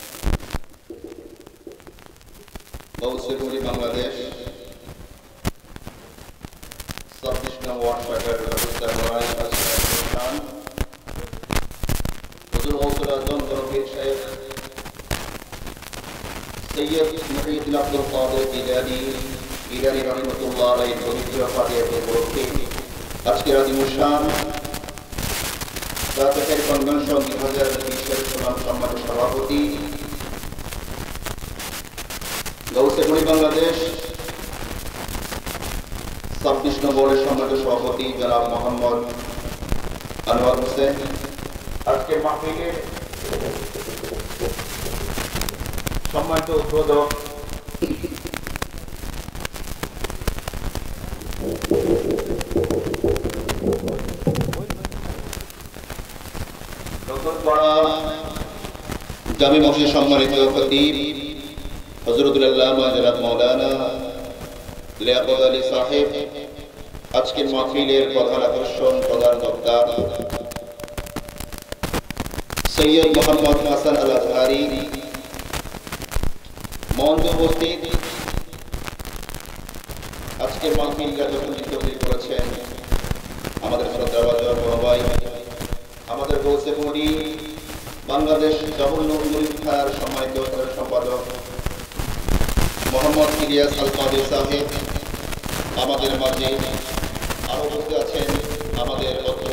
গৌসেপুরি বাংলাদেশ ছাব্বিশ নং ওয়ার্ড শাখার ব্যবস্থাপনায় আজকের অনুষ্ঠান হুজুর গৌসুল আজম বরফির শেখ সৈয়দ মুহিউদ্দিন আব্দুল কাদের জিলানী জিলানী রহমাতুল্লাহ আলাইহি পবিত্র ফাতিহাতে উপলক্ষে আজকের অনুষ্ঠান জাতীয় কনভেনশন দুই হাজার বিশের সম্মানিত সভাপতি গৌসেপুরি বাংলাদেশ ছাব্বিশ নম্বরের সম্মানিত সভাপতি জনাব মোহাম্মদ আনোয়ার হোসেন আজকের মাহফিলে সম্মানিত উদ্বোধক জামে মসজিদ সম্মানিত খতিব হযরতুল আল্লামা জনাব মাওলানা লিয়াকত আলী সাহেব, আজকের মাহফিলের প্রধান আকর্ষণ, প্রধান বক্তা সৈয়দ মোহাম্মদ হাসান আল আজহারি, মঞ্চে উপস্থিত আজকের মাহফিলটা যখন তৈরি করেছেন আমাদের শ্রদ্ধাভাজন বড় ভাই, আমাদের গৌসে মনি বাংলাদেশ জগন্নাথ মুরিদ খার সম্মানিত সম্পাদক মোহাম্মদ ইলিয়াস আল কাদের সাহেব, আমাদের মাঝে আরো উপস্থিত আছেন আমাদের অত্র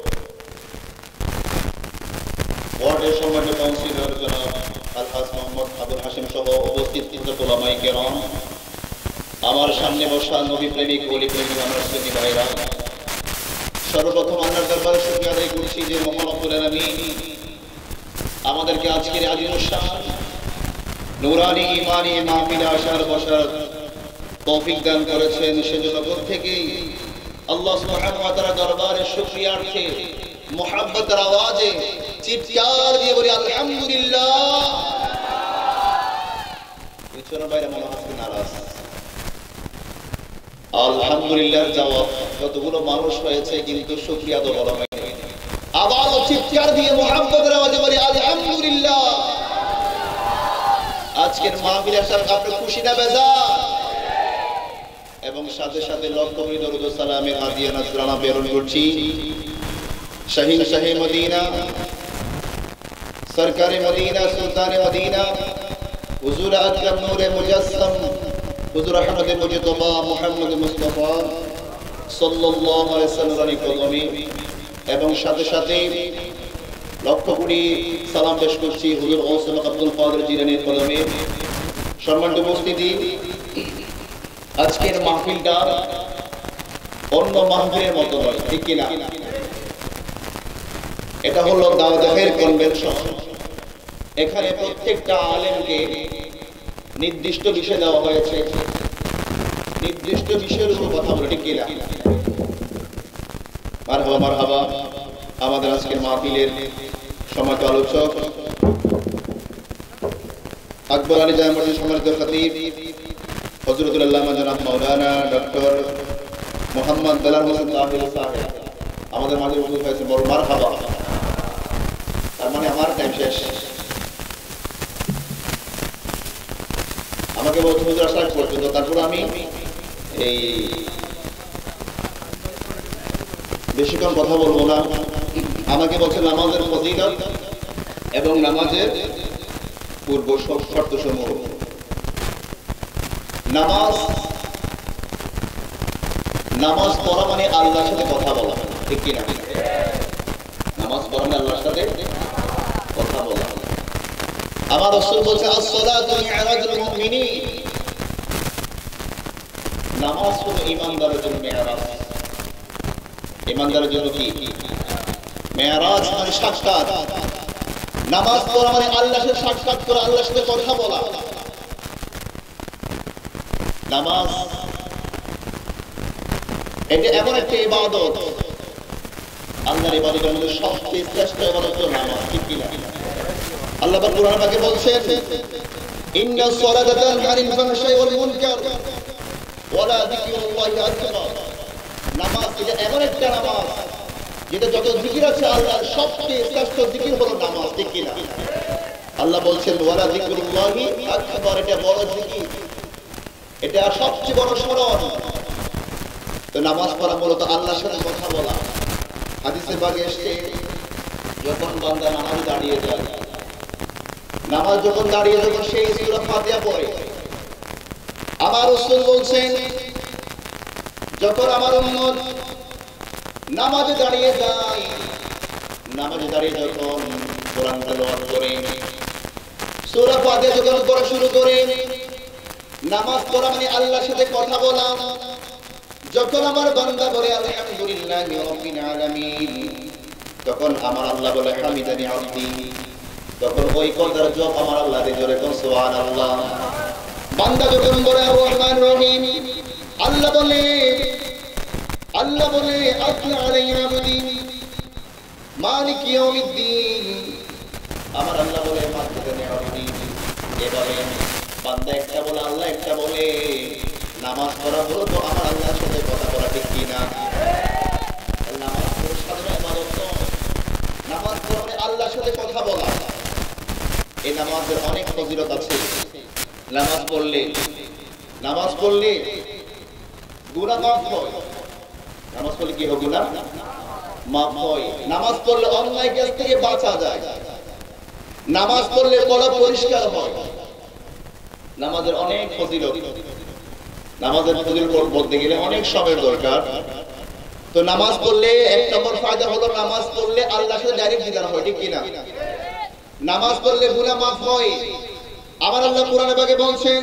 ওয়ার্ডের সম্মানিত কাউন্সিলর জনাব আলহাজ মোহাম্মদ আবুল হাশিম সহ উপস্থিত উলামায়ে কেরাম, আমার সামনে বসা নবী প্রেমিক ওলি প্রেমিক আমার সুন্নি ভাইরা, সর্বপ্রথম আল্লাহর দরবারে শুকরিয়া আদায় করছি যে মহান রব্বুল আলামিন আমাদেরকে আজকের আজিমুশান নূরানি ঈমানি মাহফিলে আসার বসার তৌফিক দান করেছেন। সেজন্য প্রত্যেকেই আল্লাহ সুবহানাহু ওয়া তাআলা দরবারে শুকরিয়ার্থে মুহাব্বতের আওয়াজে চিৎকার দিয়ে বলি আলহামদুলিল্লাহ। পিছনে বাইরে মনে হচ্ছে নারাজ। আলহামদুলিল্লাহর জবাব কতগুলো মানুষ হয়েছে কিন্তু শুকরিয়া তো বলা হয়নি। আবার চিৎকার দিয়ে মুহাব্বতের আওয়াজে বলি আলহামদুলিল্লাহ। আজকের মাহফিল আসার আপনি খুশি না বেজার? এবং সাথে সাথে লক্ষ কোটি দরুদ ও সালামের হাদিয়া নজরানা প্রেরণ করছি শাহীন শাহে মদিনা, সরকারে মদিনা, সুলতানে মদিনা, হুজুর আকরাম নূরে মুজাসসাম, হুজুর আহমদ মুজতবা মুহাম্মদ মুস্তাফা সাল্লাল্লাহু আলাইহি ওয়াসাল্লামের কদমে, এবং সাথে সাথে লক্ষ কোটি সালাম পেশ করছি হুজুর গৌসুল আব্দুল কাদের জিলানীর কদমে। সম্মানিত উপস্থিতি, আজকের মাহফিলটা অন্য মাহফিলের মতো নয়, ঠিক কিনা? এটা হলো দাওয়াতের কনভেনশন। এখানে প্রত্যেকটা আলেমকে নির্দিষ্ট বিষয় দেওয়া হয়েছে, নির্দিষ্ট বিষয়ের উপর কথা বলে, ঠিক কিনা? মারহাবা মারহাবা। আমাদের আজকের মাহফিলের সম্মানিত আলোচক আকবর আলী জামে মসজিদ সম্মানিত খতিব হযরতুল আল্লামা জনাব মাওলানা ডক্টর মোহাম্মদ বেলাল হোসেন তাহির সাহেব আমাদের মাঝে উপস্থিত হয়েছে, বড় মারহাবা। তার মানে আমার টাইম শেষ। আমাকে বলছে হুজুর আসার পর্যন্ত, তারপর আমি এই বেশিক্ষণ কথা বলবো না। আমাকে বলছে নামাজের ফজিলত এবং নামাজের পূর্ব শর্ত সমূহ। নামাজ নামাজ পড়া মানে আল্লাহর সাথে কথা বলা, ঠিক কিনা? নামাজ পড়া মানে আল্লাহর সাথে কথা বলা। আমার রাসূল বলছে as-salatu mi'rajul mu'minin, নামাজ হলো ঈমানদারের জন্য মেরাজ। ঈমানদারের জন্য কি মেরাজ? মানে সাক্ষাৎ। নামাজ পড়া মানে আল্লাহর সাথে সাক্ষাৎ করা, আল্লাহর সাথে কথা বলা। নামাজ এটা এমন একটা ইবাদত, আল্লাহর ইবাদতের মধ্যে সবচেয়ে শ্রেষ্ঠ ইবাদত হলো নামাজ, ঠিক কিনা? আল্লাহ পাক কুরআনে পাকে বলছেন ইন্নাস সালাতা তানহা আনিল ফাহশাই ওয়াল মুনকার ওয়া লা যিকরুল্লাহি আকবার। নামাজ এটা এমন একটা নামাজ যেটা যত জিকির আছে আল্লাহর সবচেয়ে শ্রেষ্ঠ জিকির হলো নামাজ, ঠিক কিনা? আল্লাহ বলছেন ওয়া লা যিকরুল্লাহি আকবার, এটা বড় জিকির, এটা সবচেয়ে বড় স্মরণ। তো নামাজ পড়া মূলত আল্লাহর সাথে কথা বলা। হাদিসে পাকে এসেছে যখন বান্দা নামাজে দাঁড়িয়ে যায়, নামাজ যখন দাঁড়িয়ে যখন সেই সূরা ফাতিহা পড়ে, আমার রাসূল বলছেন যখন আমার উম্মত নামাজে দাঁড়িয়ে যায়, নামাজে দাঁড়িয়ে যখন কোরআন তেলাওয়াত করে, সূরা ফাতিহা যখন পড়া শুরু করে, নামাজ পড়া মানে আল্লাহর সাথে কথা বলা। যখন আমার বান্দা বলে আলহামদুলিল্লাহি রাব্বিল আলামিন, তখন আমার আল্লাহ বলে হামিদানি আব্দি, তখন ওই কথার জবাব আমার আল্লাহ দিয়ে জোরে কোন সুবহানাল্লাহ। বান্দা যখন বলে আর রহমান রহিম, আল্লাহ বলে আল্লাহ বলে আতলা আলাইনা আবদি মালিক ইয়াউমিদ্দিন, আমার আল্লাহ বলে মালিকুল ইয়াউমিদ্দিন। এবারে বান্দা একটা বলে আল্লাহ একটা বলে, নামাজ পড়া হলো তো আমার আল্লাহর সাথে কথা বলা, ঠিক কি না? নামাজ পড়া সাধারণ ইবাদত নয়, নামাজ পড়া আল্লাহর সাথে কথা বলা। এই নামাজের অনেক ফজিলত আছে। নামাজ পড়লে নামাজ পড়লে গুনাহ মাফ হয়। নামাজ পড়লে কি হয়? গুনাহ মাফ হয়। নামাজ পড়লে অন্যায় কাজ থেকে বাঁচা যায়। নামাজ পড়লে কলব পরিষ্কার হয়। নামাজের অনেক ফজিলত। নামাজের ফজিলত বলতে গেলে অনেক সময়ের দরকার। তো নামাজ পড়লে এক নম্বর ফায়দা হলো নামাজ পড়লে আল্লাহর সাথে ডাইরেক্ট দিদার হয়, ঠিক কি না? নামাজ পড়লে গুনাহ মাফ হয়। আমার আল্লাহ কোরআনে পাকে বলছেন,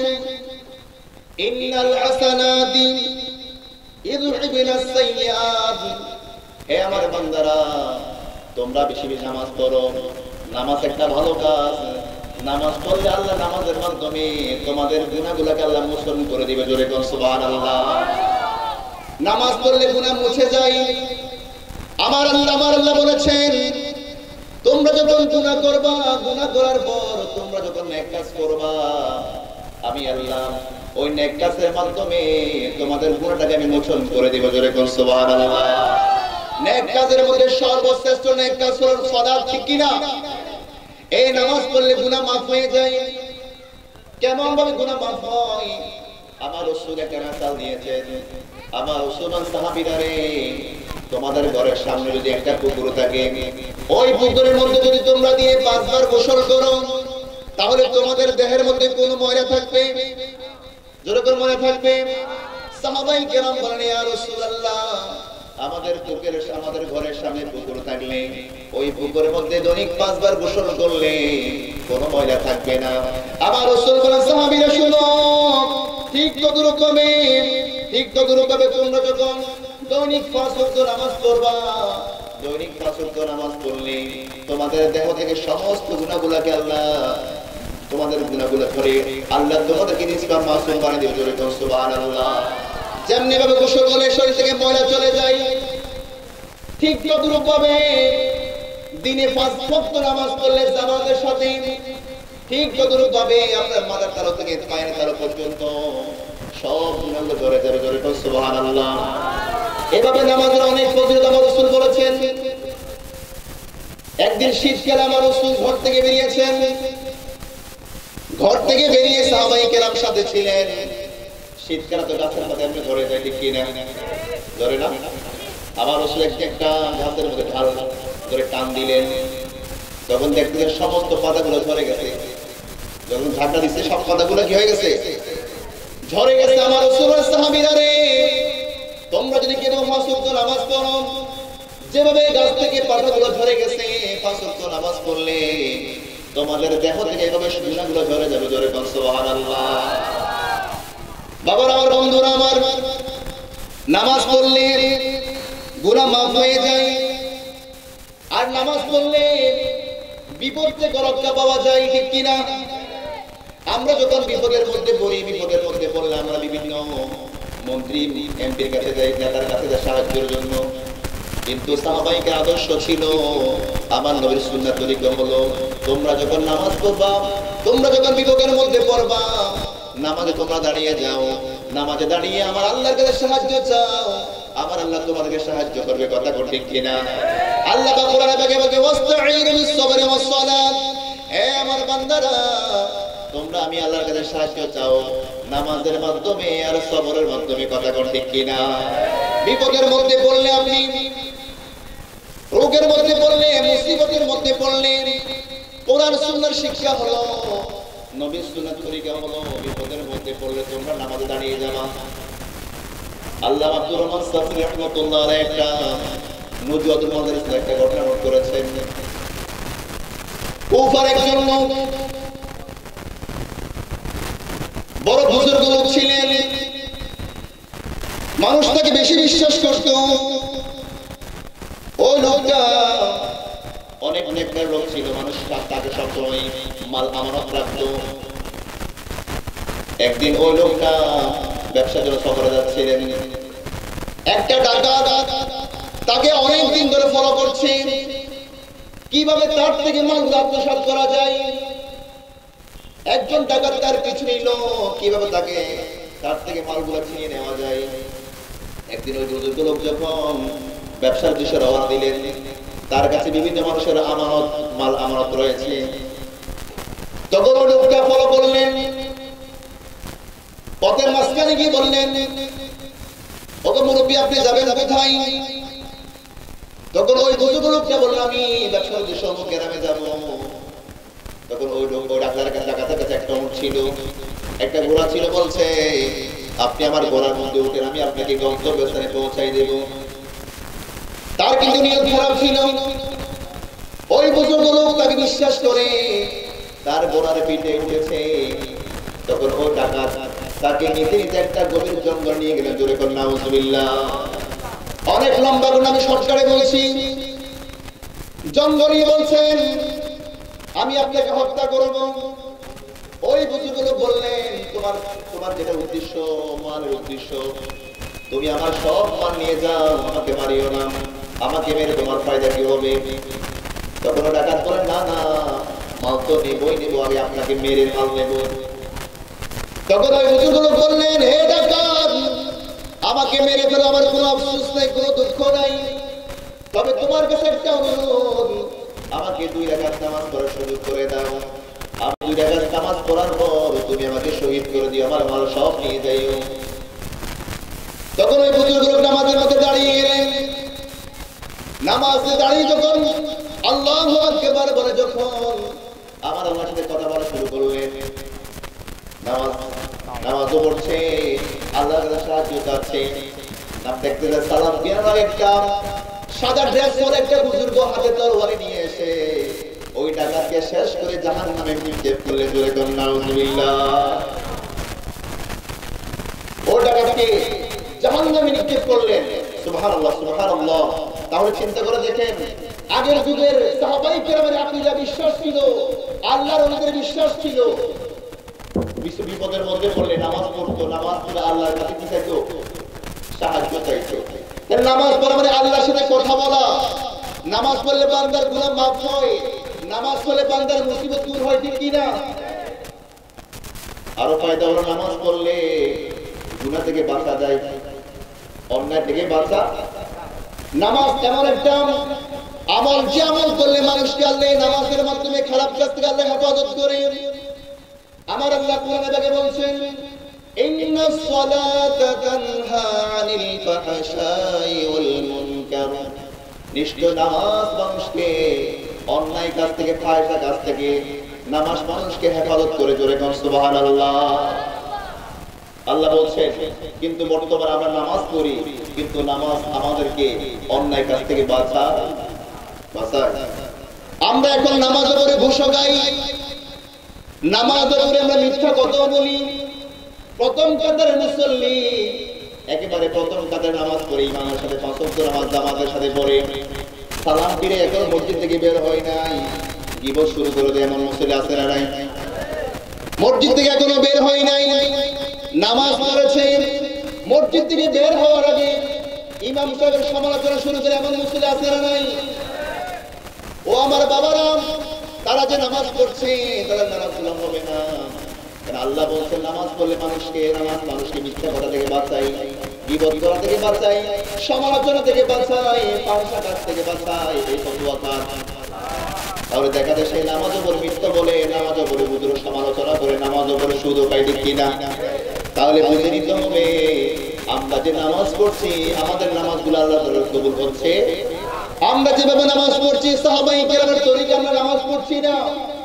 ইন্নাল হাসানাতি ইযহিবুনাস সাইয়্যাত, হে আমার বান্দারা তোমরা বেশি বেশি নামাজ পড়ো। নামাজ একটা ভালো কাজ। নামাজ পড়লে আল্লাহ নামাজের মাধ্যমে তোমাদের গুনাহগুলোকে আল্লাহ মোচন করে দিবে, জোরে কোন সুবহানাল্লাহ। নামাজ পড়লে গুনাহ মুছে যায়। আমার আল্লাহ আমার আল্লাহ বলেছেন, তোমরা যখন গুনাহ করবা, গুনাহ করার পর তোমরা যখন নেক কাজ করবা, আমি আল্লাহ ওই নেক কাজের মাধ্যমে তোমাদের গুনাহটাকে আমি মোচন করে দেব, জোরে কোন সুবহানাল্লাহ। নেক কাজের মধ্যে সর্বশ্রেষ্ঠ নেক কাজ হলো সালাত, ঠিক কি না? এই নামাজ পড়লে গুনাহ মাফ হয়ে যায়। কেমন ভাবে গুনাহ মাফ হয়? আমার রাসূল একটা মিসাল দিয়েছেন। আমার রাসূল সাহাবীরা রে, তোমাদের ঘরের সামনে যদি একটা পুকুর থাকে, ওই পুকুরের মধ্যে যদি তোমরা দিয়ে পাঁচবার গোসল করো, তাহলে তোমাদের দেহের মধ্যে কোনো ময়লা থাকবে? জোরে করে ময়লা থাকবে? সাহাবায়ে কেরাম বলেন, ইয়া রাসূলুল্লাহ, আমাদের পুকুরের আমাদের ঘরের সামনে পুকুর থাকলে ওই পুকুরের মধ্যে দৈনিক পাঁচবার গোসল করলে কোনো ময়লা থাকবে না। আমার রাসূল বলেন, সাহাবীরা শুনো, ঠিক তদরকমে ঠিক তদরকমে তোমরা যখন দৈনিক পাঁচ ওয়াক্ত নামাজ পড়বা, দৈনিক পাঁচ ওয়াক্ত নামাজ পড়লে তোমাদের দেহ থেকে সমস্ত গুনাহগুলোকে আল্লাহ তোমাদের গুনাহগুলো ধরে আল্লাহ তোমাদেরকে নিষ্পাপ মাসুম বানিয়ে দিবে, জোরে কোন সুবহানাল্লাহ। যেমনি ভাবে গোসল করলে শরীর থেকে ময়লা চলে যায়, ঠিক তদরূপভাবে দিনে পাঁচ ওয়াক্ত নামাজ পড়লে জামাতের সাথে ঠিক তদরূপভাবে আপনার মাথার তালু থেকে পায়ের তালু পর্যন্ত সব গুনাহগুলো ধরে যাবে, জোরে কোন সুবহানাল্লাহ। এভাবে নামাজের অনেক ফজিলত আমার রাসূল বলেছেন। একদিন শীতকালে আমার রাসূল ঘর থেকে বেরিয়েছেন। ঘর থেকে বেরিয়ে সাহাবায়ে কেরাম সাথে ছিলেন। শীতকালে তো গাছের মধ্যে এমনি ধরে যায়, ঠিক কি না? ধরে না? আমার রাসূল একটা গাছের মধ্যে ঢাল ধরে টান দিলেন। যখন দেখলেন সমস্ত পাতাগুলো ঝরে গেছে, যখন ধাক্কা দিচ্ছে সব পাতাগুলো কি হয়ে গেছে? ঝরে গেছে। আমার রাসূলের সাহাবীরা রে, তোমরা যদি কেন পাঁচ ওয়াক্ত নামাজ পড়ো, যেভাবে গাছ থেকে পাতাগুলো ঝরে গেছে, পাঁচ ওয়াক্ত নামাজ পড়লে তোমাদের দেহ থেকে এভাবে গুনাহগুলো ঝরে যাবে, জোরে কোন সুবহানাল্লাহ। বাবার আমার বন্ধুরা আমার, নামাজ পড়লে গুনাহ মাফ হয়ে যায়। আর নামাজ পড়লে বিপদ থেকে রক্ষা পাওয়া যায়, ঠিক কি না? আমরা যখন বিপদের মধ্যে পড়ি, বিপদের মধ্যে পড়লে আমরা বিভিন্ন মন্ত্রী এমপির কাছে যাই, নেতার কাছে যাই সাহায্যের জন্য। কিন্তু সাহাবাইকে আদর্শ ছিল, আমার নবীর সুন্নাত তরিকা হলো, তোমরা যখন নামাজ পড়বা, তোমরা যখন বিপদের মধ্যে পড়বা, নামাজে তোমরা দাঁড়িয়ে যাও, নামাজে দাঁড়িয়ে আমার আল্লাহর কাছে সাহায্য চাও, আমার আল্লাহ তোমাদেরকে সাহায্য করবে। কথা কোন ঠিক কিনা? আল্লাহ পাক কোরআনে পাকে বলে, ওয়াস্তাঈনু বিস-সাবরি ওয়াস-সালাত, হে আমার বান্দারা তোমরা আমি আল্লাহর কাছে সাহায্য চাও নামাজের মাধ্যমে আর সবরের মাধ্যমে। কথা কোন ঠিক কিনা? বিপদের মধ্যে পড়লে, আপনি রোগের মধ্যে পড়লে, মুসিবতের মধ্যে পড়লে, কোরআন সুন্নাহর শিক্ষা হলো, নবীর সুন্নাত তরিকা হলো, বিপদের মধ্যে পড়লে তোমরা নামাজে দাঁড়িয়ে যাবা। আল্লাহ আব্দুর রহমান সাফি রাহমাতুল্লাহ আলাইহি একটা নুজুয়াতুল মাদারিস একটা ঘটনা নোট করেছেন। কুফার একজন লোক, বড় বুজুর্গ লোক ছিলেন, মানুষ তাকে বেশি বিশ্বাস করত। ওই লোকটা অনেক নেককার লোক ছিল, মানুষ তাকে সবসময় মাল আমানত রাখত। একদিন ওই লোকটা ব্যবসার জন্য সফরে যাচ্ছিলেন, একটা ডাকাত তাকে অনেক দিন ধরে ফলো করছে, কিভাবে তার থেকে মালগুলো আত্মসাৎ করা যায়। একজন ডাকাত তার পিছু নিল, কিভাবে তাকে তার থেকে মালগুলো ছিনিয়ে নেওয়া যায়। একদিন ওই বুজুর্গ লোক যখন ব্যবসার উদ্দেশ্যে রওনা দিলেন, তার কাছে বিভিন্ন মানুষের আমানত মাল আমানত রয়েছে, তখন ওই লোকটা ফলো করলেন। পথের মাঝখানে গিয়ে বললেন, ওকে মুরব্বী আপনি যাবেন কোথায়? তখন ওই বুজুর্গ লোকটা বলল, আমি ব্যবসার উদ্দেশ্যে অমুক গ্রামে যাব। তখন ওই লোক ওই ডাক্তারের কাছে ডাকাতের কাছে একটা উট ছিল, একটা ঘোড়া ছিল, বলছে আপনি আমার ঘোড়ার মধ্যে উঠেন, আমি আপনাকে গন্তব্যস্থানে পৌঁছাই দেব। তার কিন্তু নিয়ত খারাপ ছিল। ওই বুজুর্গ লোক তাকে বিশ্বাস করে তার ঘোড়ার পিঠে উঠেছে। তখন ওই ডাকাত তাকে নিতে নিতে একটা গভীর জঙ্গল নিয়ে গেলেন। জোরে কর নাউজুবিল্লাহ। অনেক লম্বা করে আমি শর্টকাটে বলছি। জঙ্গল নিয়ে বলছেন, আমি আপনাকে হত্যা করব। ওই বুজুর্গ লোক বললেন, তোমার তোমার যেটা উদ্দেশ্য, মালের উদ্দেশ্য, তুমি আমার সব মাল নিয়ে যাও, আমাকে মারিও না, আমাকে মেরে তোমার ফায়দা কি হবে? তখন ডাকাত বলেন, না না, মাল তো নেবই নেব, আগে আপনাকে মেরে মাল নেব। তখন ওই বুজুর্গ লোক বললেন, হে ডাকাত, আমাকে মেরে ফেলো, আমার কোনো আফসোস নাই, কোনো দুঃখ নাই, তবে তোমার কাছে একটা অনুরোধ, আমাকে দুই রাকাত নামাজ পড়ার সুযোগ করে দাও। আমি দুই রাকাত নামাজ পড়ার পর তুমি আমাকে শহীদ করে দিও, আমার মাল সব নিয়ে যাইও। তখন ওই বুজুর্গ লোক নামাজের মধ্যে দাঁড়িয়ে গেলেন। নামাজে দাঁড়িয়ে যখন আল্লাহু আকবার বলে যখন আমার আল্লাহর সাথে কথা বলা শুরু করলেন, নামাজ নামাজও পড়ছে, আল্লাহর কাছে সাহায্য চাচ্ছে। নাম দেখতে সালাম দিয়ে একটা সাদা ড্রেস পরে একটা বুজুর্গ হাতে তরবারি নিয়ে এসে ওই ডাকাতকে শেষ করে জাহান্নামে নিক্ষেপ করলেন। জোরে কর নাউজুবিল্লাহ। ওই ডাকাতকে জাহান্নামে নিক্ষেপ করলেন। সুবহানাল্লাহ, সুবহানাল্লাহ। তাহলে চিন্তা করে দেখেন, আগের যুগের সাহাবায়ে কেরামের আকীদা বিশ্বাস ছিল, আল্লাহর ওলিদের বিশ্বাস ছিল। বিশ্ব বিপদের মধ্যে পড়লে নামাজ পড়তো, নামাজ পড়ে আল্লাহর কাছে কি চাইতো? সাহায্য চাইতো। নামাজ পড়া মানে আল্লাহর সাথে কথা বলা। নামাজ পড়লে বান্দার গুনাহ মাফ হয়, নামাজ পড়লে বান্দার মুসিবত দূর হয়, ঠিক কি না? আরো ফায়দা হলো, নামাজ পড়লে গুনাহ থেকে বাঁচা যায়, অন্যায় থেকে বাঁচা। নামাজ এমন একটা আমল, যে আমল করলে মানুষকে আল্লাহ নামাজের মাধ্যমে খারাপ কাজ থেকে আল্লাহ হেফাজত করে। আমার আল্লাহ কোরআনে তাকে বলছেন, ইন্নাস সালাতা তানহা আনিল ফাহশাই ওয়াল মুনকার। নিশ্চয় নামাজ মানুষকে অন্যায় কাজ থেকে, ফায়দা কাজ থেকে, নামাজ মানুষকে হেফাজত করে। জোরে কর সুবহানাল্লাহ। আল্লাহ বলছেন, কিন্তু বর্তমানে আমরা নামাজ পড়ি, কিন্তু নামাজ আমাদেরকে অন্যায় কাজ থেকে বাঁচায় বাঁচায়। আমরা এখন নামাজ পড়ে ঘুষ গাই, নামাজ পড়ে আমরা মিথ্যা কথা বলি। প্রথম কাতারের মুসল্লি একেবারে প্রথম কাতারে নামাজ পড়ে, ইমামের সাথে পাঁচ ওয়াক্ত নামাজ জামাতের সাথে পড়ে, সালাম ফিরে এখন মসজিদ থেকে বের হয় নাই, গীবত শুরু করে দেয়, এমন মুসল্লি আছে না নাই? মসজিদ থেকে এখনো বের হয় নাই, নামাজ পড়েছে, মসজিদ থেকে বের হওয়ার আগে ইমাম সাহেবের সমালোচনা শুরু করে, এমন মুসল্লি আছে না নাই? ও আমার বাবারা, তারা যে নামাজ পড়ছে, তারা নামাজ গুলাম হবে না। আল্লাহ বলছেন, নামাজ পড়লে মানুষকে, নামাজ মানুষকে মিথ্যা কথা থেকে বাঁচাই, গীবত করা থেকে বাঁচাই, সমালোচনা থেকে বাঁচাই, পাংশা কাজ থেকে বাঁচাই, এই ফতোয়া কাজ। তাহলে দেখা যায় সেই নামাজও বলে মিথ্যা বলে, নামাজও বলে বুজুর সমালোচনা করে, নামাজও বলে সুদ পাই, ঠিক কিনা? তাহলে বুঝে নিতে হবে, আমরা যে নামাজ পড়ছি, আমাদের নামাজগুলো আল্লাহ তাআলা কবুল হচ্ছে। আমরা যেভাবে নামাজ পড়ছি, সাহাবায়ে কেরামের তরিকা আমরা নামাজ পড়ছি না।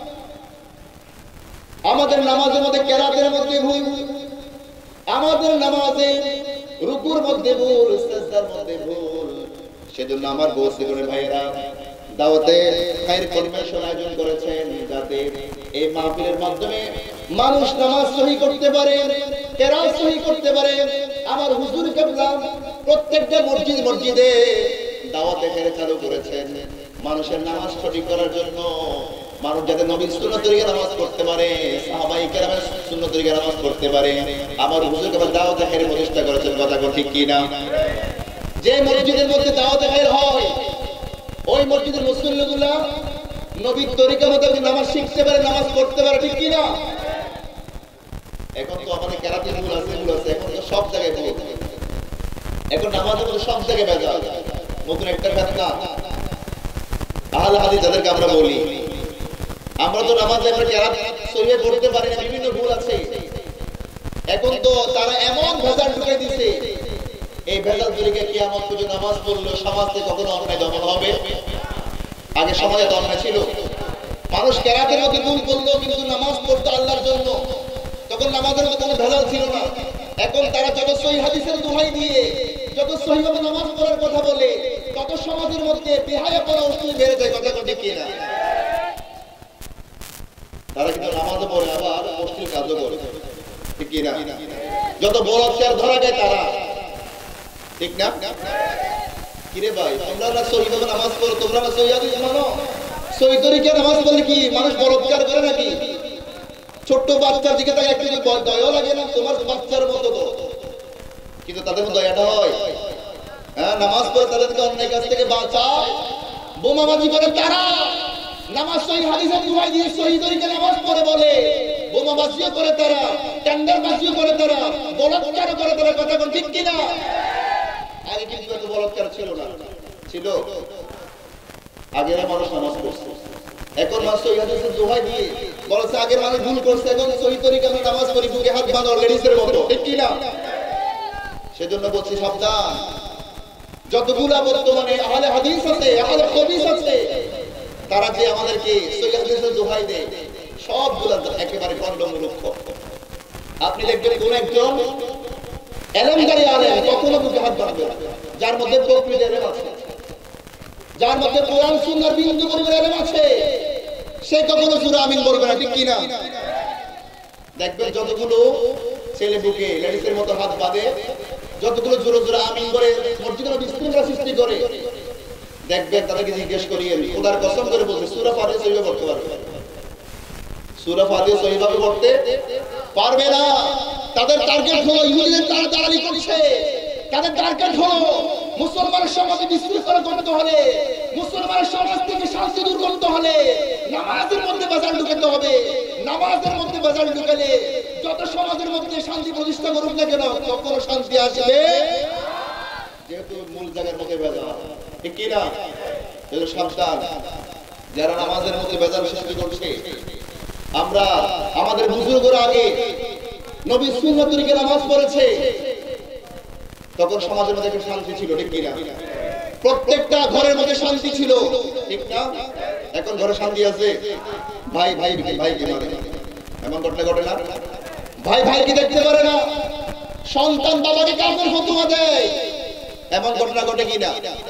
আমাদের নামাজের মধ্যে কেরাতের মধ্যে ভুল, আমাদের নামাজে রুকুর মধ্যে ভুল, সিজদার মধ্যে ভুল। সেজন্য আমার বন্ধুগণ ভাইরা দাওয়াতে খায়ের কনভেনশন আয়োজন করেছেন, যাতে এই মাহফিলের মাধ্যমে মানুষ নামাজ সহি করতে পারে, কেরাত সহি করতে পারে। আমার হুজুর কিবলা প্রত্যেকটা মসজিদ মসজিদে দাওয়াতে খায়ের চালু করেছেন। মানুষের নামাজ সঠিক করার জন্য, মানুষ যাতে নবীর সুন্নাত তরিকায় নামাজ পড়তে পারে, সাহাবায়ে কেরামের সুন্নাত তরিকায় নামাজ পড়তে পারে, আমার হুজুরকে আবার দাওয়াতে খায়রে প্রতিষ্ঠা করেছেন। কথা কোন ঠিক কি না? যে মসজিদের মধ্যে দাওয়াতে খায়র হয়, ওই মসজিদের মুসল্লিগুলা নবীর তরিকা মতো নামাজ শিখতে পারে, নামাজ পড়তে পারে, ঠিক কি না? এখন তো আমাদের কেরাতে ভুল আছে, ভুল আছে, এখন তো সব জায়গায় ভুল। এখন নামাজের মধ্যে সব জায়গায় ভেজাল। নতুন একটা ফিতনা আহলে হাদিস যাদেরকে আমরা বলি, আমরা তো নামাজে আমরা কেরাত সহিহ পড়তে পারি না, বিভিন্ন ভুল আছে। এখন তো তারা এমন ভেজাল ঢুকে দিছে, এই ভেজাল তরিকা কিয়ামত পর্যন্ত নামাজ পড়লে সমাজ থেকে কখনো অন্যায় দমন হবে? আগে সমাজে তো অন্যায় ছিল, মানুষ কেরাতের মধ্যে ভুল করলো কিন্তু নামাজ পড়তো আল্লাহর জন্য, তখন নামাজের মধ্যে কোনো ভেজাল ছিল না। এখন তারা যত সহিহ হাদিসের দোহাই দিয়ে যত সহিভাবে নামাজ পড়ার কথা বলে, তত সমাজের মধ্যে বেহায়াপনা অশ্লীল বেড়ে যায়। কথা ঠিক কি না? তারা কিন্তু নামাজও পড়ে আবার অশ্লীল কাজও করে, ঠিক কি না? যত বলাৎকার ধরা যায় তারা, ঠিক না? কিরে ভাই, তোমরা না সহিভাবে নামাজ পড়ো, তোমরা না সহিহ হাদিস মানো, সহিহ তরিকায় নামাজ পড়লে কি মানুষ বলাৎকার করে নাকি? ছোট্ট বাচ্চার দিকে তাকে একটু দয়া লাগে না? তোমার বাচ্চার মতো তো, কিন্তু তাদের মধ্যে দয়াটা হয়? হ্যাঁ, নামাজ পড়ে তাদেরকে অন্যায় কাজ থেকে বাঁচায়, বোমাবাজি করে তারা, নামাজ সহিহ হাদিসের দোহাই দিয়ে সহিহ তরিকায় নামাজ পড়ে বলে, বোমাবাজিও করে তারা, টেন্ডারবাজিও করে তারা, বলাৎকারও করে তারা। কথা কোন ঠিক কিনা? আগে কিন্তু এত বলাৎকার ছিল না, ছিল আগে মানুষ নামাজ পড়ছে, এখন মানুষ সহিহ হাদিসের দোহাই দিয়ে বলছে আগের মানুষ ভুল করছে, এখন সহিহ তরিকায় নামাজ পড়ি, বুকে হাত বাঁধো লেডিসের মতো, ঠিক কিনা? সেজন্য বলছি সাবধান, যতগুলা বর্তমানে আহলে হাদিস আছে, আহলে হাদিস আছে, তারা যে আমাদেরকে সহিহ হাদিসের দোহাই দেয়, সবগুলা একেবারে খণ্ডমূলক। আপনি দেখবেন কোন একজন এলেমদারি আলেম কখনো বুকে হাত বাঁধবে না, যার মধ্যে প্রকৃত এলেম আছে, যার মধ্যে কোরআন সুন্নাহর বিন্দু পরিমাণ এলেম আছে, সে কখনো সূরা আমিন বলবে না, ঠিক কি না? দেখবেন যতগুলো ছেলে বুকে লেডিসের মতো হাত বাঁধে, যতগুলো জোরে জোরে আমিন করে মসজিদে বিশৃঙ্খলা সৃষ্টি করে, দেখবেন তাদেরকে জিজ্ঞেস করিয়ে খোদার কসম করে বলছে সূরা ফাতিহা সহিভাবে পড়তে পারবে, সূরা ফাতিহা সহিভাবে পড়তে পারবে না। তাদের টার্গেট হলো ইহুদিদের তারা দালালি করছে, তাদের টার্গেট হলো মুসলমানের সমাজে বিশৃঙ্খলা করতে হলে, মুসলমানের সমাজ থেকে শান্তি দূর করতে হলে নামাজের মধ্যে বাজার ঢুকাতে হবে। নামাজের মধ্যে বাজার ঢুকালে যত সমাজের মধ্যে শান্তি প্রতিষ্ঠা করুক না কেন, তখন শান্তি আসবে, যেহেতু মূল জায়গার মধ্যে ভেজাল, ঠিক কি না? সাবধান, যারা নামাজের মধ্যে ভেজাল সৃষ্টি করছে। আমরা আমাদের বুজুর্গরা আগে নবীর সুন্নাত তরিকায় নামাজ পড়েছে, তখন সমাজের মধ্যে একটা শান্তি ছিল, ঠিক কি না? প্রত্যেকটা ঘরের মধ্যে শান্তি ছিল, ঠিক না? এখন ঘরে শান্তি আছে, ভাই ভাই ভাইকে মারে, এমন ঘটনা ঘটে না? ভাই ভাইকে দেখতে পারে না, সন্তান বাবাকে কাফের ফতোয়া দেয়, এমন ঘটনা ঘটে কিনা?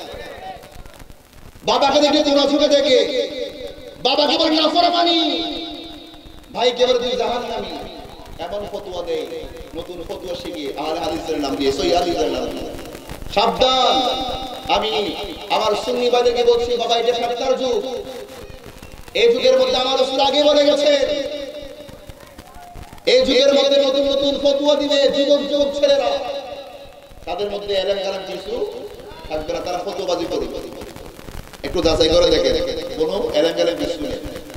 বাবাকে দেখে তোরা চোখে দেখে, বাবাকে বলে নাফরমানি, ভাইকে বলে তুই জাহান্নামী, এমন ফতোয়া দেয়। নতুন ফতোয়া শিখিয়ে আহলে হাদিসের নাম দিয়ে, সহিহ হাদিসের নাম দিয়ে। সাবধান, আমি আমার সুন্নি ভাইদেরকে বলছি, বাবা এটা ফিতনার যুগ, এই যুগের মধ্যে আমার রাসূল আগে বলে গেছেন, এই যুগের মধ্যে নতুন নতুন ফতোয়া দিবে যুবক যুবক ছেলেরা, তাদের মধ্যে এলেম কালাম কিছু থাকবে না, তারা ফতোয়াবাজি করবে। একটু যাচাই করে দেখে, কোনো এলেম কালাম কিছু নেই,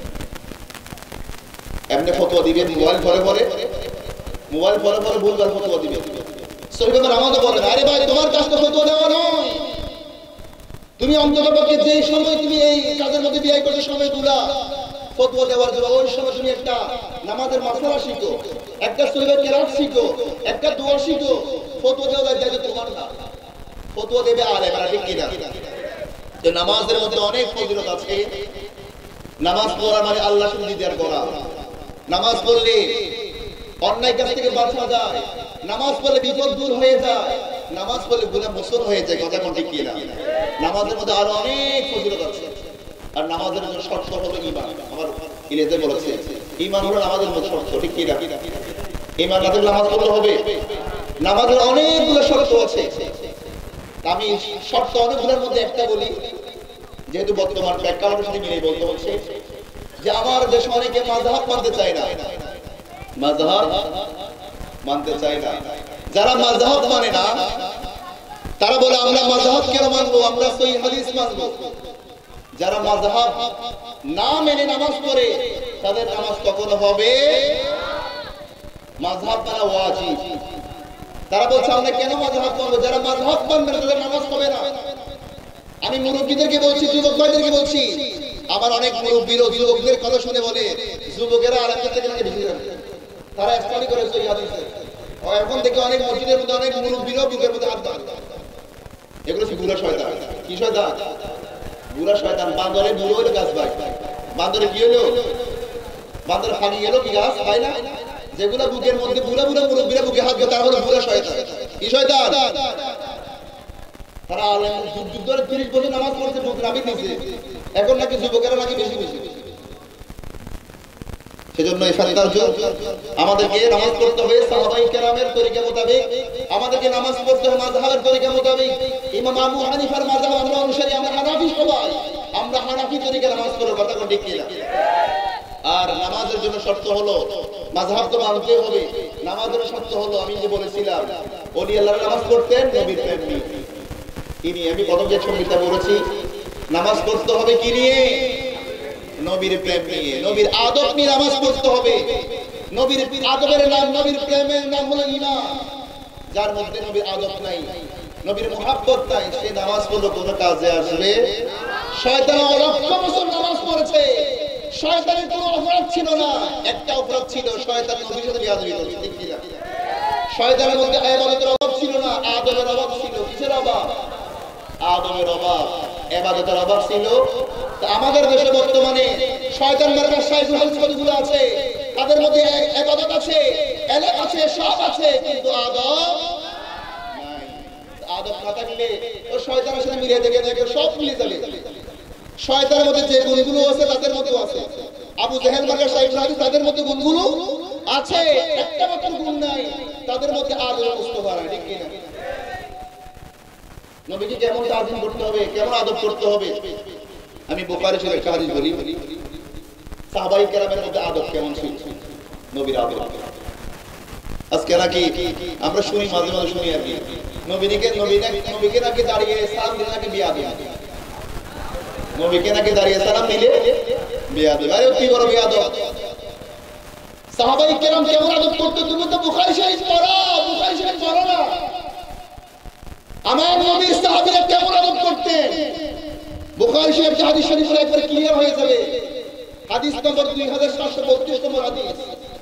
এমনি ফতোয়া দিবে, মোবাইল ভরে ভরে মোবাইল ভরে ভরে ভুলভাল ফতোয়া দিবে। সহিভাবে আমাদের বলে, আরে ভাই তোমার কাছ থেকে ফতোয়া দেওয়া নয়, তুমি অন্ততপক্ষে যে সময় তুমি এই কাজের মধ্যে বিয়ে করছো সময়গুলা ফতোয়া দেওয়ার জন্য, ওই সময় তুমি একটা নামাজের মাসআলা শিখো, একটা সহিহ কেরাত শিখো, একটা দোয়া শিখো। ফতোয়া দেওয়া যায় তোমার না, ফতোয়া দেবে আলেমরা, ঠিক কি না? তো নামাজের মধ্যে অনেক ফজিলত আছে। নামাজ পড়া মানে আল্লাহ শুধু দিদার করা, নামাজ পড়লে অন্যায় কাজ থেকে বাঁচা যায়, নামাজ পড়লে বিপদ দূর হয়ে যায়, নামাজ পড়লে গুনাহ মোচন হয়ে যায়। কথা কোন ঠিক কি না? নামাজের মধ্যে আরো অনেক ফজিলত আছে। আর নামাজের জন্য শর্ত হলো ঈমান। আমার ইলেতে বলেছে ঈমান হলো নামাজের মধ্যে শর্ত, ঠিক কি না? ঈমান না থাকলে নামাজ পড়লে হবে? নামাজের অনেকগুলো শর্ত আছে, আমি শর্ত অনেকগুলোর মধ্যে একটা বলি, যেহেতু বর্তমান প্রেক্ষাপটের সাথে মিলে বলতে হচ্ছে যে আমার দেশে অনেকে মাযহাব মানতে চায় না, মাযহাব মানতে চায় না। যারা মাযহাব মানে না তারা বলে আমরা মাযহাব কেন মানবো, আমরা সহিহ হাদিস মানবো। যারা মাযহাব না মেনে নামাজ পড়ে তাদের নামাজ কখনো হবে মাযহাব মানা ওয়াজিব। তারা বলছে আমরা কেন মাযহাব মানবো, যারা মাযহাব মানবে না তাদের নামাজ হবে না। আমি মুরব্বীদেরকে বলছি, যুবক ভাইদেরকে বলছি, আমার অনেক মুরব্বীর ও যুবকদের কথা শুনে বলে যুবকেরা আরেকটা থেকে নাকি বেশি জানে, তারা স্টাডি করে সহিহ হাদিসে। এখন থেকে অনেক মসজিদের মধ্যে অনেক মুরব্বীরাও বুকের মধ্যে হাত দেয়। এগুলো কি বুড়া শয়তান? কি শয়তান? বুড়া শয়তান। বান্দরে বুড়ো হইলো গাছ ভাই, বান্দরে কি হলো? বান্দরে খালি গেল কি গাছ খায় না? যেগুলো বুকের মধ্যে বুড়া বুড়া মুরব্বীরা বুকে হাত দেয় তারা হলো বুড়া শয়তান। কি শয়তান? তারা যুগ যুগ ধরে তিরিশ বছর নামাজ পড়তে বুক নাবি দিয়েছে, এখন নাকি যুবকেরা নাকি বেশি বেশি। সেজন্য এই ফতোয়ার যুগ আমাদেরকে নামাজ পড়তে হবে সাহাবায়ে কেরামের তরিকা মোতাবেক, আমাদেরকে নামাজ পড়তে হবে মাযহাবের তরিকা মোতাবেক। ইমাম আবু হানিফার মাযহাব আমরা অনুসারী, আমরা হানাফি সবাই, আমরা হানাফি তরিকা নামাজ পড়ব, কথা কোন ঠিক কিনা? আর নামাজের জন্য শর্ত হলো মাযহাব তো মানতে হবে, নামাজের শর্ত হলো আমি যে বলেছিলাম ওলি আল্লাহর নামাজ পড়তেন নবীর প্রেম নিয়ে। কি নিয়ে? আমি প্রথম যে সংহিতা বলেছি নামাজ পড়তে হবে কি নিয়ে? নবীর প্রেম নিয়ে, নবীর আদব নিয়ে নামাজ পড়তে হবে। নবীর আদবের নাম, নবীর প্রেমের নাম হলো ঈমান। যার মধ্যে নবীর আদব নাই, নবীর মুহাব্বত নাই, সে নামাজ পড়লে কোনো কাজে আসবে। শয়তান লক্ষ বছর নামাজ পড়েছে, শয়তানের কোনো অপরাধ ছিল না, একটা অপরাধ ছিল, শয়তান নবীর সাথে বিয়াদবি করেছে। ঠিক কি না? শয়তানের মধ্যে ইবাদতের অভাব ছিল না, আদবের অভাব ছিল। কিসের অভাব? আদবের অভাব, ইবাদতের অভাব ছিল। আমাদের দেশে বর্তমানে শয়তান মার্কা শাইখুল হাদিস কতগুলো আছে, তাদের মধ্যে ইবাদত আছে, এলেম আছে, সব আছে, কিন্তু আদব নাই। আদব না থাকলে ও শয়তানের সাথে মিলে দেখে দেখে সব মিলে যাবে। শয়তানের মধ্যে যে গুণগুলো আছে তাদের মধ্যেও আছে। আবু জাহেল মার্কা শাইখুল হাদিস তাদের মধ্যে গুণগুলো আছে, একটা মাত্র গুণ নাই, তাদের মধ্যে আদব মুস্তফা নাই। ঠিক কি না? নবীকে কেমন তাজিম করতে হবে, কেমন আদব করতে হবে। আমি বুখারী শরীফের একটা হাদিস বলি, সাহাবায়ে কেরামের মধ্যে আদব কেমন ছিল, নবীর আদব। আজকে নাকি আমরা শুনি, মাঝে মাঝে শুনি আর কি, নবীকে নবীকে নবীকে নাকি দাঁড়িয়ে সালাম দিলে নাকি বিয়া দিবে, নবীকে নাকি দাঁড়িয়ে সালাম দিলে বিয়া দিবে। আরে কি বড় বিয়া দাও। সাহাবায়ে কেরাম কেমন আদব করতে, তুমি তো বুখারী শরীফ পড়ো, বুখারী শরীফ পড়ো না। আমার নবীর সাহাবীরা কেমন আদব করতেন, বুখারী শরীফ হাদিস শরীফে একবার ক্লিয়ার হয়ে যাবে। হাদিস নম্বর দুই হাজার সাতশো বত্রিশ নম্বর হাদিস।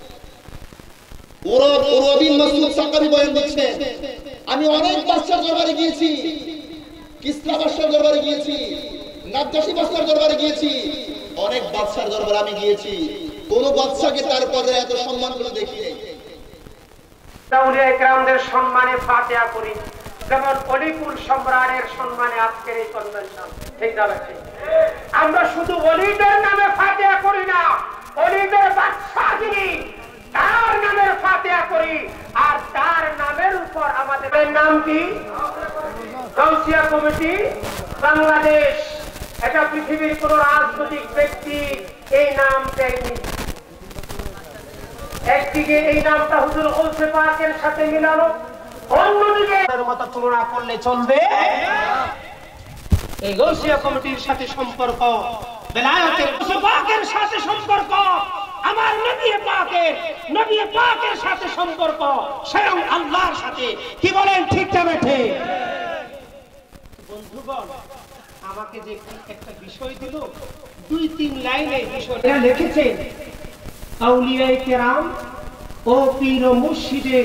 ওরা ওরা বিন মাসউদ সাকাবী বয়ান দিচ্ছেন, আমি অনেক বাদশার দরবারে গিয়েছি, কিসরা বাদশার দরবারে গিয়েছি, নাজ্জাশী বাদশার দরবারে গিয়েছি, অনেক বাদশার দরবারে আমি গিয়েছি, কোন বাদশাকে তার পদে এত সম্মান করে দেখি নাই। আউলিয়া কেরামদের সম্মানে ফাতিহা করি, যেমন অলিকুল সম্রাটের সম্মানে আজকের এই কনভেনশন। ঠিক না? আমরা শুধু অলিদের নামে ফাতিহা করি না, অলিদের বাদশা যিনি তার নামে ফাতিহা করি, আর তার নামের উপর আমাদের নাম কি? গাউসিয়া কমিটি বাংলাদেশ। এটা পৃথিবীর কোন রাজনৈতিক ব্যক্তি এই নাম দেয়নি। একদিকে এই নামটা হুজুর গৌসে পাকের সাথে মিলানো, অন্যদিকে মতো তুলনা করলে চলবে। এই গাউসিয়া কমিটির সাথে সম্পর্ক, বেলায়েতের গৌসে পাকের সাথে সম্পর্ক, আমার নবী পাকের নবী পাকের সাথে সম্পর্ক, স্বয়ং আল্লাহর সাথে। কি বলেন? ঠিক না বেঠে? বন্ধুগণ, আমাকে যে একটা বিষয় দিল, দুই তিন লাইনে বিষয়টা লিখেছেন। আউলিয়ায়ে কেরাম ও পীর ও মুর্শিদের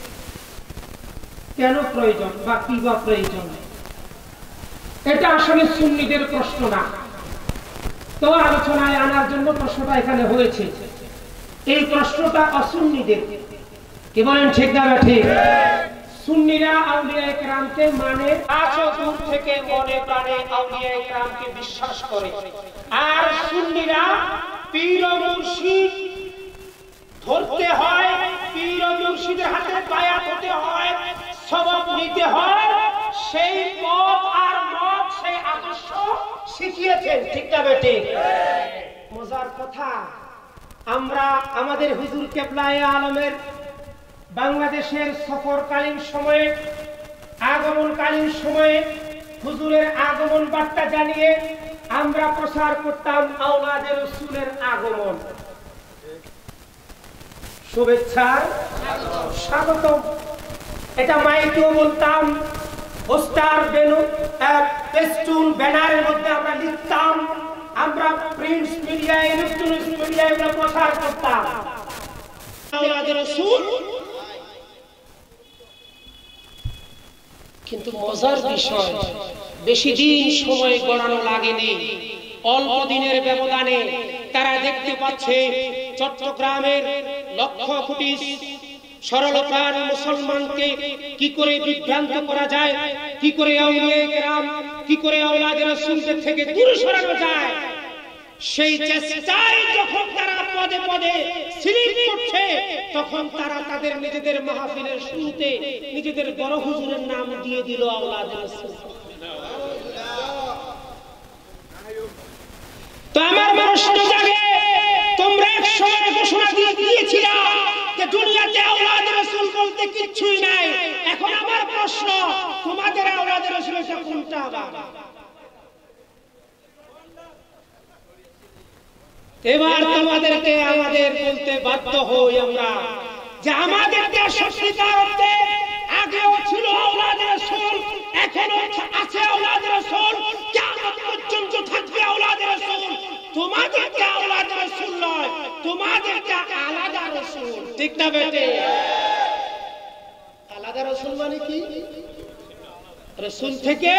কেন প্রয়োজন বা কি বা প্রয়োজন, এটা আসলে সুন্নিদের প্রশ্ন না। তো আলোচনায় আনার জন্য প্রশ্নটা এখানে হয়েছে। এই প্রশ্নটা অসুন্নিদের। কি বলেন? ঠিক না ঠিক? সুন্নিরা আউলিয়ায়ে কেরামকে মানে আছো দূর থেকে মনে প্রাণে আউলিয়ায়ে কেরামকে বিশ্বাস করে, আর সুন্নিরা পীর ও মুর্শিদ ধরতে হয়, পীর ও মুর্শিদের হাতে বায়াত হতে হয়, সবক নিতে হয়, সেই পথ আর মত, সেই আদর্শ শিখিয়ে গিয়েছেন, ঠিক না বেটে? মজার কথা, আমরা আমাদের হুজুর কেবলায়ে আলমের বাংলাদেশের সফরকালীন সময়ে, আগমনকালীন সময়ে হুজুরের আগমন বার্তা জানিয়ে আমরা প্রচার করতাম আওলাদে রাসূলের আগমন, শুভেচ্ছার স্বাগতম। এটা মাইকেও বলতাম, পোস্টার, বেলুন, পেস্টুন, ব্যানারের মধ্যে আমরা লিখতাম, আমরা প্রিন্ট মিডিয়া, ইলেকট্রনিক্স মিডিয়া এগুলো প্রচার করতাম আওলাদে রাসূল। কিন্তু মজার বিষয়, বেশি দিন সময় গড়ানো লাগেনি, অল্প দিনের ব্যবধানে তারা দেখতে পাচ্ছে চট্টগ্রামের লক্ষ কোটি সরলপ্রাণ মুসলমানকে কি করে বিভ্রান্ত করা যায়, কি করে আউলিয়া কেরাম, কি করে আওলাদে রাসূলদের থেকে দূরে সরানো যায়, সেই চেষ্টায় যখন তারা পদে পদে স্লিপ করছে, তখন তারা তাদের নিজেদের মাহফিলের শুরুতে নিজেদের বড় হুজুরের নাম দিয়ে দিল আওলাদে রাসূল। তো আমার প্রশ্ন জাগে, তোমরা এক সময় ঘোষণা দিয়ে দিয়েছিলা যে দুনিয়াতে আওলাদে রাসূল বলতে কিছুই নাই। এখন আমার প্রশ্ন, তোমাদের আওলাদে রাসূল কোনটা? এবার তোমাদেরকে আমাদের বলতে বাধ্য হই আমরা যে আমাদের দেশ সত্যিকার অর্থে আগেও ছিল আওলাদে রাসূল, এখনো আছে আওলাদে রাসূল, কিয়ামত পর্যন্ত থাকবে আওলাদে রাসূল। তোমাদেরকে আওলাদে রাসূল নয়, তোমাদেরকে আলাদা রাসূল, ঠিক না বেটে? আলাদা রাসূল মানে কি? রাসূল থেকে,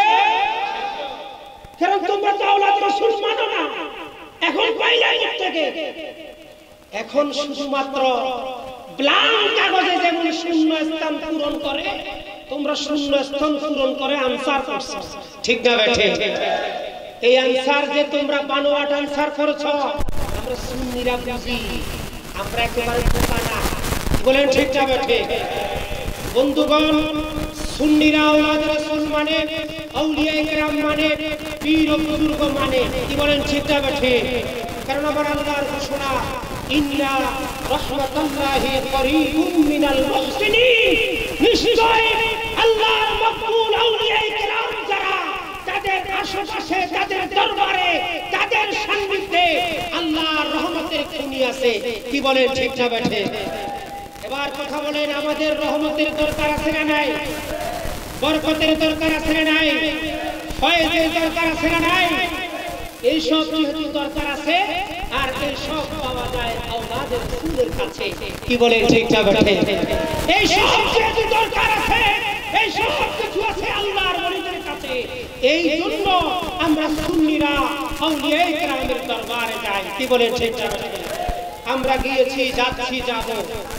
কারণ তোমরা তো আওলাদে রাসূল মানো না। এখন পাইলাই থেকে, এখন শুধুমাত্র ব্ল্যাঙ্ক কাগজে যেমন শূন্য স্থান পূরণ করে, তোমরা শূন্য স্থান পূরণ করে আনসার করছো, ঠিক না বেঠে? এই আনসার যে তোমরা বানোয়াট আনসার করছো, আমরা সুন্নিরা বুঝি, আমরা একেবারে বোকা না, বলেন ঠিক না বেঠে? বন্ধুগণ, সুন্নিরা আওলাদে রাসূল মানে, আউলিয়া কেরাম মানে, পীর ও বুজুর্গ মানে, কি বলেন ঠিক না বেঠে? কারণ আমার আল্লাহর ঘোষণা, ইন্না রাহমাতুল্লাহি করিবুম মিনাল মুহসিনিন, নিশ্চয় আল্লাহর মকবুল আউলিয়া কেরাম যারা, তাদের আশেপাশে, তাদের দরবারে, তাদের সান্নিধ্যে আল্লাহর রহমতের খনি আছে, কি বলেন ঠিক না বেঠে? এবার কথা বলেন, আমাদের রহমতের দরকার আছে না নাই? বরকতের দরকার আছে না নাই? ফয়েজের দরকার আছে না নাই? এই সব যেহেতু দরকার আছে, আর এই সব পাওয়া যায় আওলাদে রাসূলের কাছে, কি বলেন ঠিক না বেঠে? এই সব যেহেতু দরকার আছে, এই সব কিছু আছে আল্লাহর ওলিদের কাছে, এই জন্য আমরা সুন্নিরা আউলিয়া কেরামের দরবারে যাই, কি বলেন ঠিক না বেঠে? আমরা গিয়েছি, যাচ্ছি, যাব,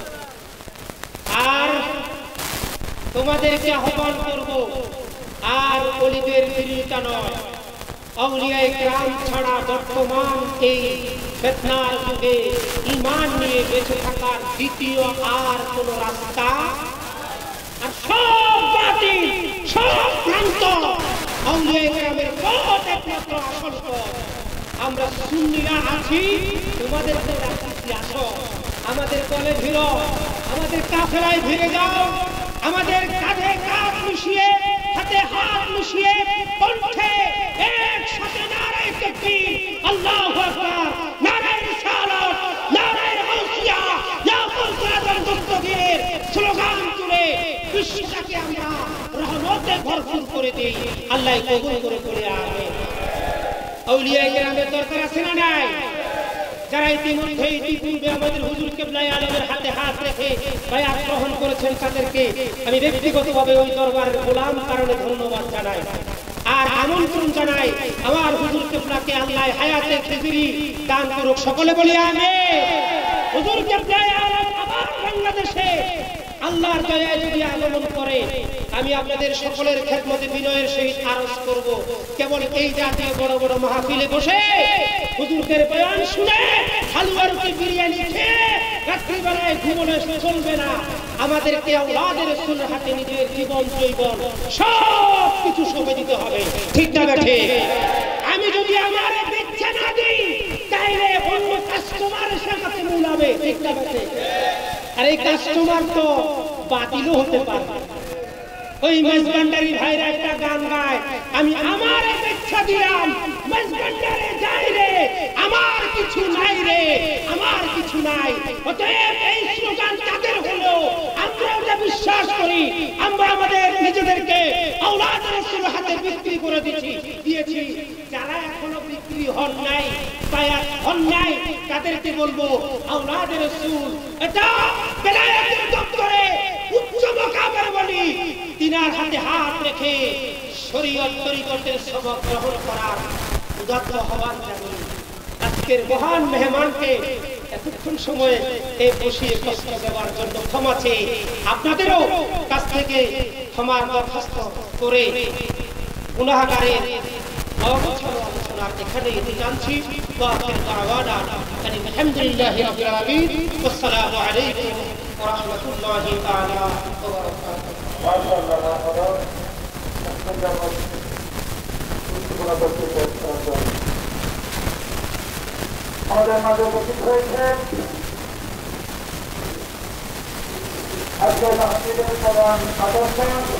আর তোমাদেরকে আহ্বান করব, আর ওলিদের বিরোধিতা নয়। আউলিয়া কেরাম ছাড়া বর্তমান এই ফিতনার যুগে ঈমান নিয়ে বেঁচে থাকার দ্বিতীয় আর কোন রাস্তা, আর সব বাতিল, সব ভ্রান্ত, আউলিয়া কেরামের পথ একমাত্র আসল পথ। আমরা সুন্নিরা আছি, তোমাদেরকে রাখছি, আসো আমাদের দলে ভিড়ো, আমাদের কাফেলায় ভিড়ে যাও, আমাদের কাঁধে কাঁধ মিশিয়ে, হাতে হাত মিশিয়ে, কণ্ঠে একসাথে নারায়ে তাকবীর, আল্লাহু আকবার, নারায়ে রিসালাত, নারায়ে গাউসিয়া, ইয়া গাউসুল আযম দস্তগীর স্লোগান তুলে বিশ্বটাকে আমরা রহমতে ভরপুর করে দেই। আল্লাহ কবুল করে করে আমিন। আউলিয়া কেরামের দরকার আছে না নাই? যারা ইতিমধ্যে ইতিপূর্বে আমাদের হুজুর কেবলায়ে আলমের হাতে হাত রেখে বায়াত গ্রহণ করেছেন, তাদেরকে আমি ব্যক্তিগতভাবে ওই দরবারের গোলাম কারণে ধন্যবাদ জানাই, আর আমন্ত্রণ জানাই আমার হুজুর কেবলাকে আল্লাহ হায়াতে খেজুরি দান করুক, সকলে বলি আমিন। হুজুর কেবলায়ে আলম আবার বাংলাদেশে আল্লাহর দয়ায় যদি আগমন করে, আমি আপনাদের সকলের খেদমতে বিনয়ের সহিত আরজ করব, কেবল এই জাতীয় বড় বড় মাহফিলে বসে হুজুরদের বয়ান শুনে হালুয়া রুটি বিরিয়ানি খেয়ে রাত্রিবেলায় ঘুমোলে চলবে না। আমাদেরকে আওলাদে রাসূলের হাতে নিজের জীবন জৈবন সব কিছু সঁপে দিতে হবে, ঠিক না বেঠে? আমি যদি আমার যাবে, ঠিক না বেঠে? আর এই কাস্টমার তো বাতিলও হতে পারে। ওই মেজবান্ডারি ভাইরা একটা গান গায়, আমি আমার ইচ্ছা দিলাম মেজবান্ডারে যাই রে, আমার কিছু নাই রে, আমার কিছু নাই। অতএব এই স্লোগান তাদের হলো, আমরা ওটা বিশ্বাস করি। আমরা আমাদের নিজেদেরকে আওলাদ রাসূল হাতে বিক্রি করে দিয়েছি দিয়েছি যারা এখনো বিক্রি হন নাই, বায়াত হন নাই, তাদেরকে বলবো আওলাদ রাসূল এটা বেলায়েতের দপ্তরে উচ্চ মাকামের বলি, তিনার হাতে হাত রেখে শরীয়ত তরিকতের সবক গ্রহণ করার উদাত্ত হওয়ার জানি। আজকের মহান মেহমানকে এতক্ষণ সময় এই বসিয়ে কষ্ট দেওয়ার জন্য ক্ষমা চেয়ে আপনাদেরও কাছ থেকে ক্ষমার দরখাস্ত করে গুনাহগারের অবছর আলোচনার এখানে জানছি। আলহামদুলিল্লাহি রাব্বিল আলামিন। আসসালামু আলাইকুম ওয়া রাহমাতুল্লাহি তাআলা ওয়া বারাকাতুহু। আমাদের মাঝে উপস্থিত হয়েছে আজকের মাহফিলের প্রধান আদর্শ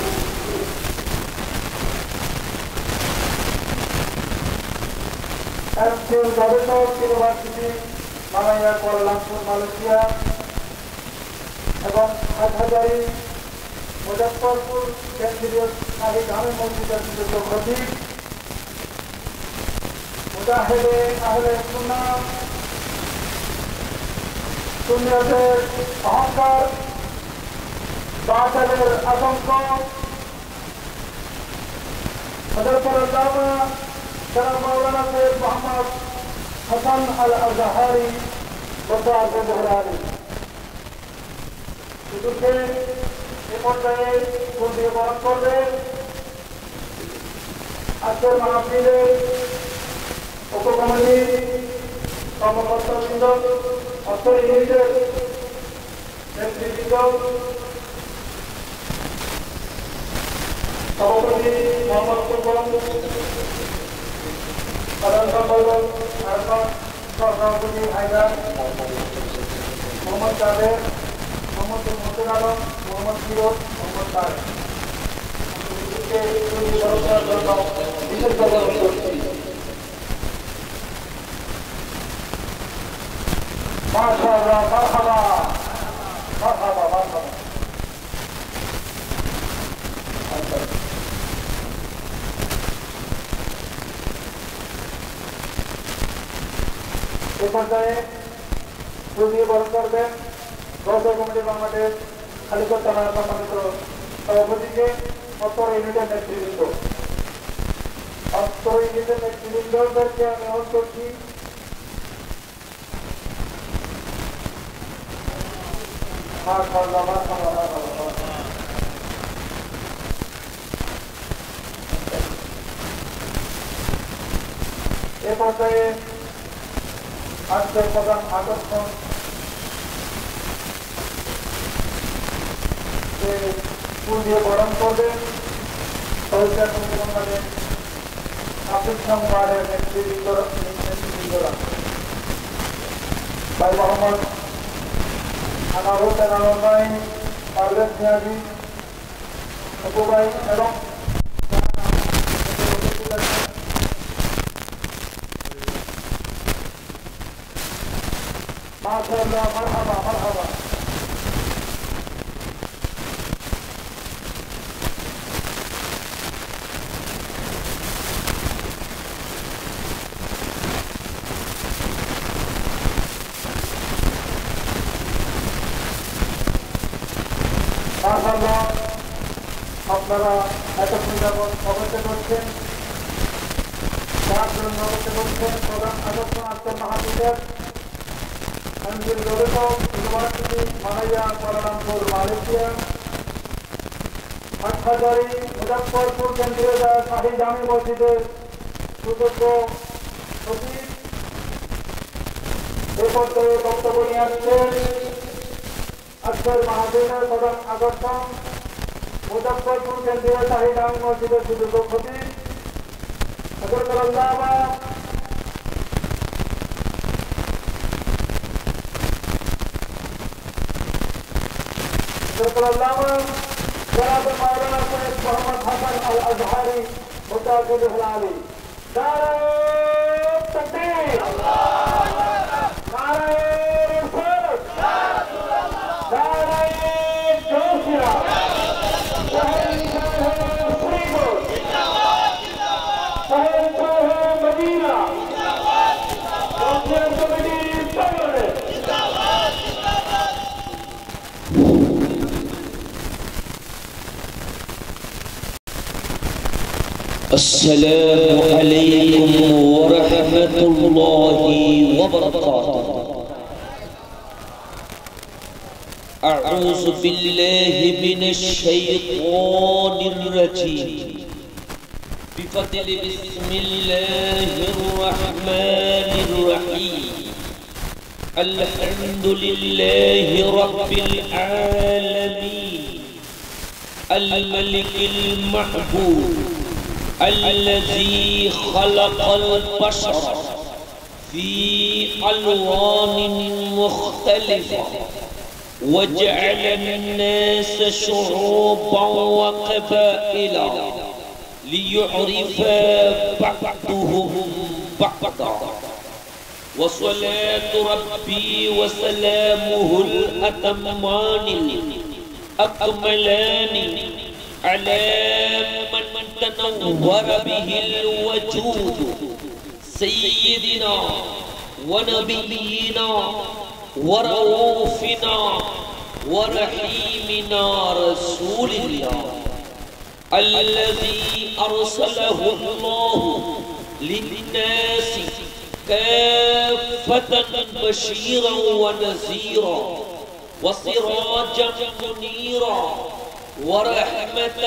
একজন গবেষক, ইউনিভার্সিটি মালাইয়া কুয়ালালামপুর, মালয়েশিয়া এবং হাটহাজারী মুজফ্ফরপুর কেন্দ্রীয় শাহী জামে মসজিদের সুযোগ্য খতিব, মুজাহিদে আহলে সুন্নাহ, সুন্নিয়তের অহংকার, বাতিলের আতঙ্ক, হযরতুল আল্লামা জনাব মাওলানা সৈয়দ মুহাম্মদ হাসান আল আজহারি বরদারি হুজুরকে এ পর্যায়ে ফুল দিয়ে বরণ করবেন। আজকের মাহফিলের উপকমিটির কর্মকর্তাবৃন্দ, অর্থ ইউনিটের নেতৃবৃন্দ, সভাপতি মোহাম্মদ কুলবম, সাধারণ সম্পাদক আরফাত, সহসভাপতি হায়দার, মোহাম্মদ কাদের, মোহাম্মদ মোহাম্মদ আলম, মোহাম্মদ ফিরোজ, মোহাম্মদ তারেক, বিশেষ ব্যবহার করছি। মাশাআল্লাহ, মারহাবা, মারহাবা, মারহাবা। এ পর্যায়ে ফুল দিয়ে বরণ করবেন গৌসর কমিটি বাংলাদেশ খালিকোট থানার সম্মানিত সভাপতিকে, অত্তর ইউনিটের নেতৃবৃন্দ। অত্তর ইউনিটের নেতৃবৃন্দদেরকে আমি অনুরোধ করছি এ পর্যায়ে আজকের প্রধান আকর্ষণ ফুল দিয়ে বরণ করবেন বাংলাদেশ আফ্রিকান ওয়ার্ডের নেতৃবৃন্দরা ভাই মোহাম্মদ আনারুল আলম, পারভেজ নিয়াজি, অপু ভাই এবং মাশাআল্লাহ, মারহাবা, মারহাবা। মাশাআল্লাহ, আপনারা এতক্ষণ যাবৎ অবস্থান করছেন, তার জন্য অবস্থান করছেন প্রধান আকর্ষণ আজকের মাহফিলের আঞ্চলিক গবেষক, university Malaya Kuala Lumpur, Malaysia, Hathazari Muzaffarpur কেন্দ্রীয় শাহী জামে মসজিদের সুযোগ্য খতিব। এ পর্যায়ে বক্তব্য নিয়ে আসছেন আজকের মাহফিলের প্রধান আকর্ষণ মুজফ্ফরপুর কেন্দ্রীয় শাহী জামে মসজিদের সুযোগ্য খতিব হযরতুল আল্লামা شكر اللهم جناب مولانا سيد محمد حسن الازهري متعدد العلي نعرہ تکبیر نعرہ رسالت نعرہ جوشیہ شہنشاہ فریدون شہنشاہ مدینہ کونسلر کمیٹی صدر السلام عليكم ورحمة الله وبركاته. أعوذ بالله من الشيطان الرجيم بفضل بسم الله الرحمن الرحيم. الحمد لله رب العالمين الملك المحبوب الذي خلق البشر في ألوان مختلفة وجعل الناس شعوبا وقبائل ليعرف بعضهم بعضا. وصلاة ربي وسلامه الأتمان الأكملان على من تنور به الوجود سيدنا ونبينا ورؤوفنا ورحيمنا رسول الله الذي أرسله الله للناس كافة بشيرا ونذيرا وسراجا منيرا ورحمة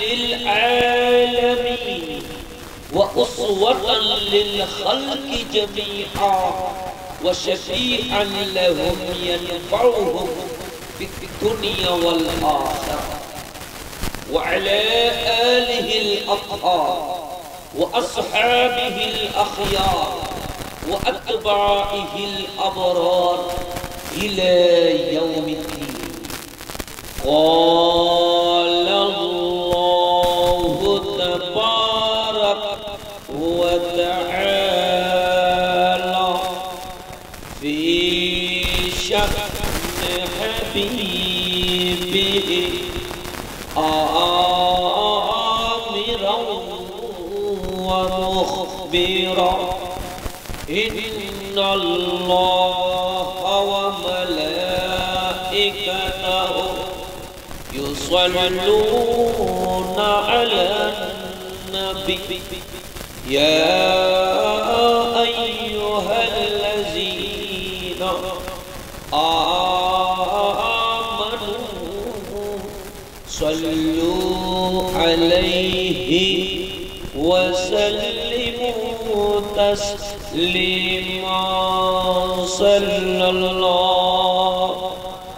للعالمين وأسوة للخلق جميعا وشفيعا لهم ينفعهم في الدنيا والآخرة. وعلى آله الأطهار وأصحابه الأخيار وأتباعه الأبرار إلى يوم الدين. قال الله تبارك وتعالى في شأن حبيبه آمرا ومخبرا إن الله وملائكته يصلون على النبي يا أيها الذين آمنوا صلوا عليه وسلموا تسليما. صلى الله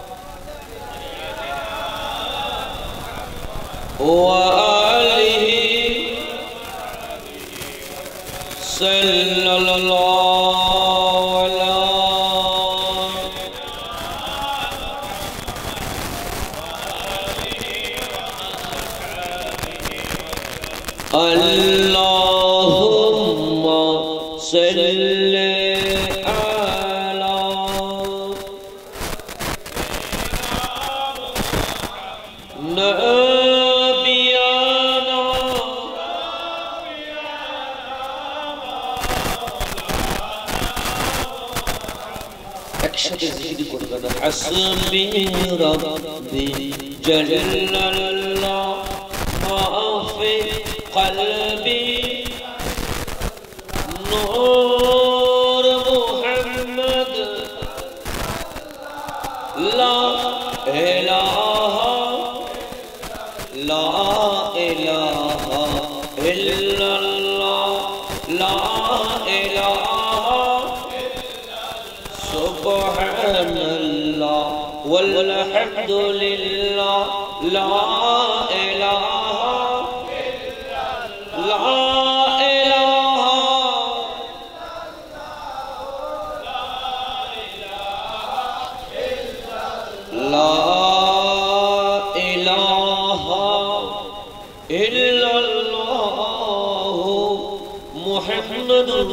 وآله صلى الله على اللهم صل على نبينا একসাথে জিকির করবেন। হাসবি রব্বি জাল্লাল্লাহ মাফি কলবি নূর মুহাম্মদ লা ইলাহা লা ইলাহা ইল্লাল্লাহ লা ইলাহা সুবহানাল্লাহ والحمد لله لا إله لا إله لا মুহাম্মাদুর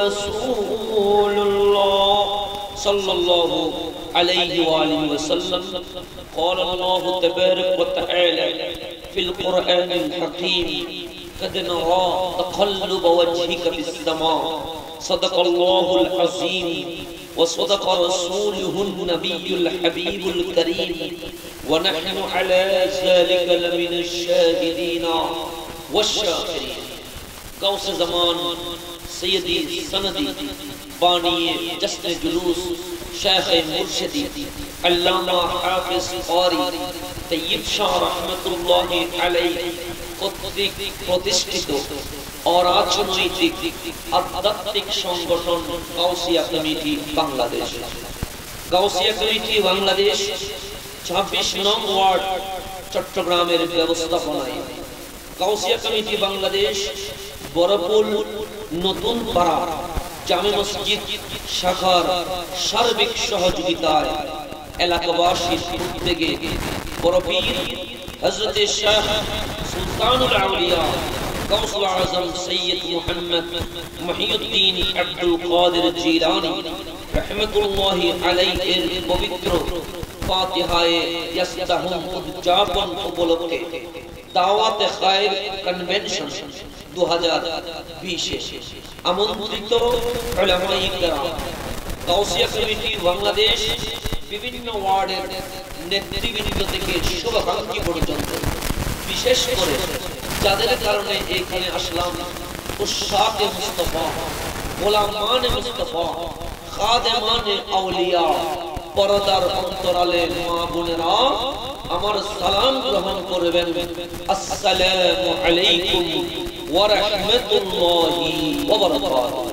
রাসূলুল্লাহ সাল্লাল্লাহু আলাইহি ওয়া আলিহি ওয়াসাল্লাম قال الله تبارك وتعالى في القرآن الحكيم قد نرى تقلب وجهك في السماء صدق الله العظيم وصدق رسوله النبي الحبيب الكريم ونحن على ذلك لمن الشاهدين والشاكرين غوث زمان سيدي سندي باني جسن جلوس شيخ مرشدي علامہ حافظ قاری طیب শাহ রহমতুল্লাহ আলাইহি কর্তৃক প্রতিষ্ঠিত অরাজনৈতিক আধ্যাত্মিক সংগঠন গাউসিয়া কমিটি বাংলাদেশ। গাউসিয়া কমিটি বাংলাদেশ ছাব্বিশ নং ওয়ার্ড চট্টগ্রামের ব্যবস্থাপনায় গাউসিয়া কমিটি বাংলাদেশ বরপুল নতুন পাড়া জামে মসজিদ শাখার সার্বিক সহযোগিতায় এলাকাবাসীর উদ্যোগে বরপীর হযরত শাহ সুলতানুল আউলিয়া গাউসুল আযম সৈয়দ মুহাম্মদ মহিউদ্দিন আব্দুল কাদের জিলানী রাহমাতুল্লাহি আলাইহির পবিত্র ফাতিহায়ে ইয়াসতাহুম উদযাপন উপলক্ষে দাওয়াতে খায়র কনভেনশন দুই হাজার বিশ আমন্ত্রিত উলামায়ে কেরাম গাউসিয়া কমিটি বাংলাদেশ বিভিন্ন ওয়ার্ডের নেতৃবৃন্দ থেকে শুভাকাঙ্ক্ষী পর্যন্ত বিশেষ করে যাদের কারণে এখানে আসলাম উশাকে মুস্তাফা গোলামানে মুস্তাফা খাদেমানে আউলিয়া পরদার অন্তরালে মা বোনেরা আমার সালাম গ্রহণ করবেন। আসসালামু আলাইকুম ওয়া রাহমাতুল্লাহি ওয়া বারাকাতুহু।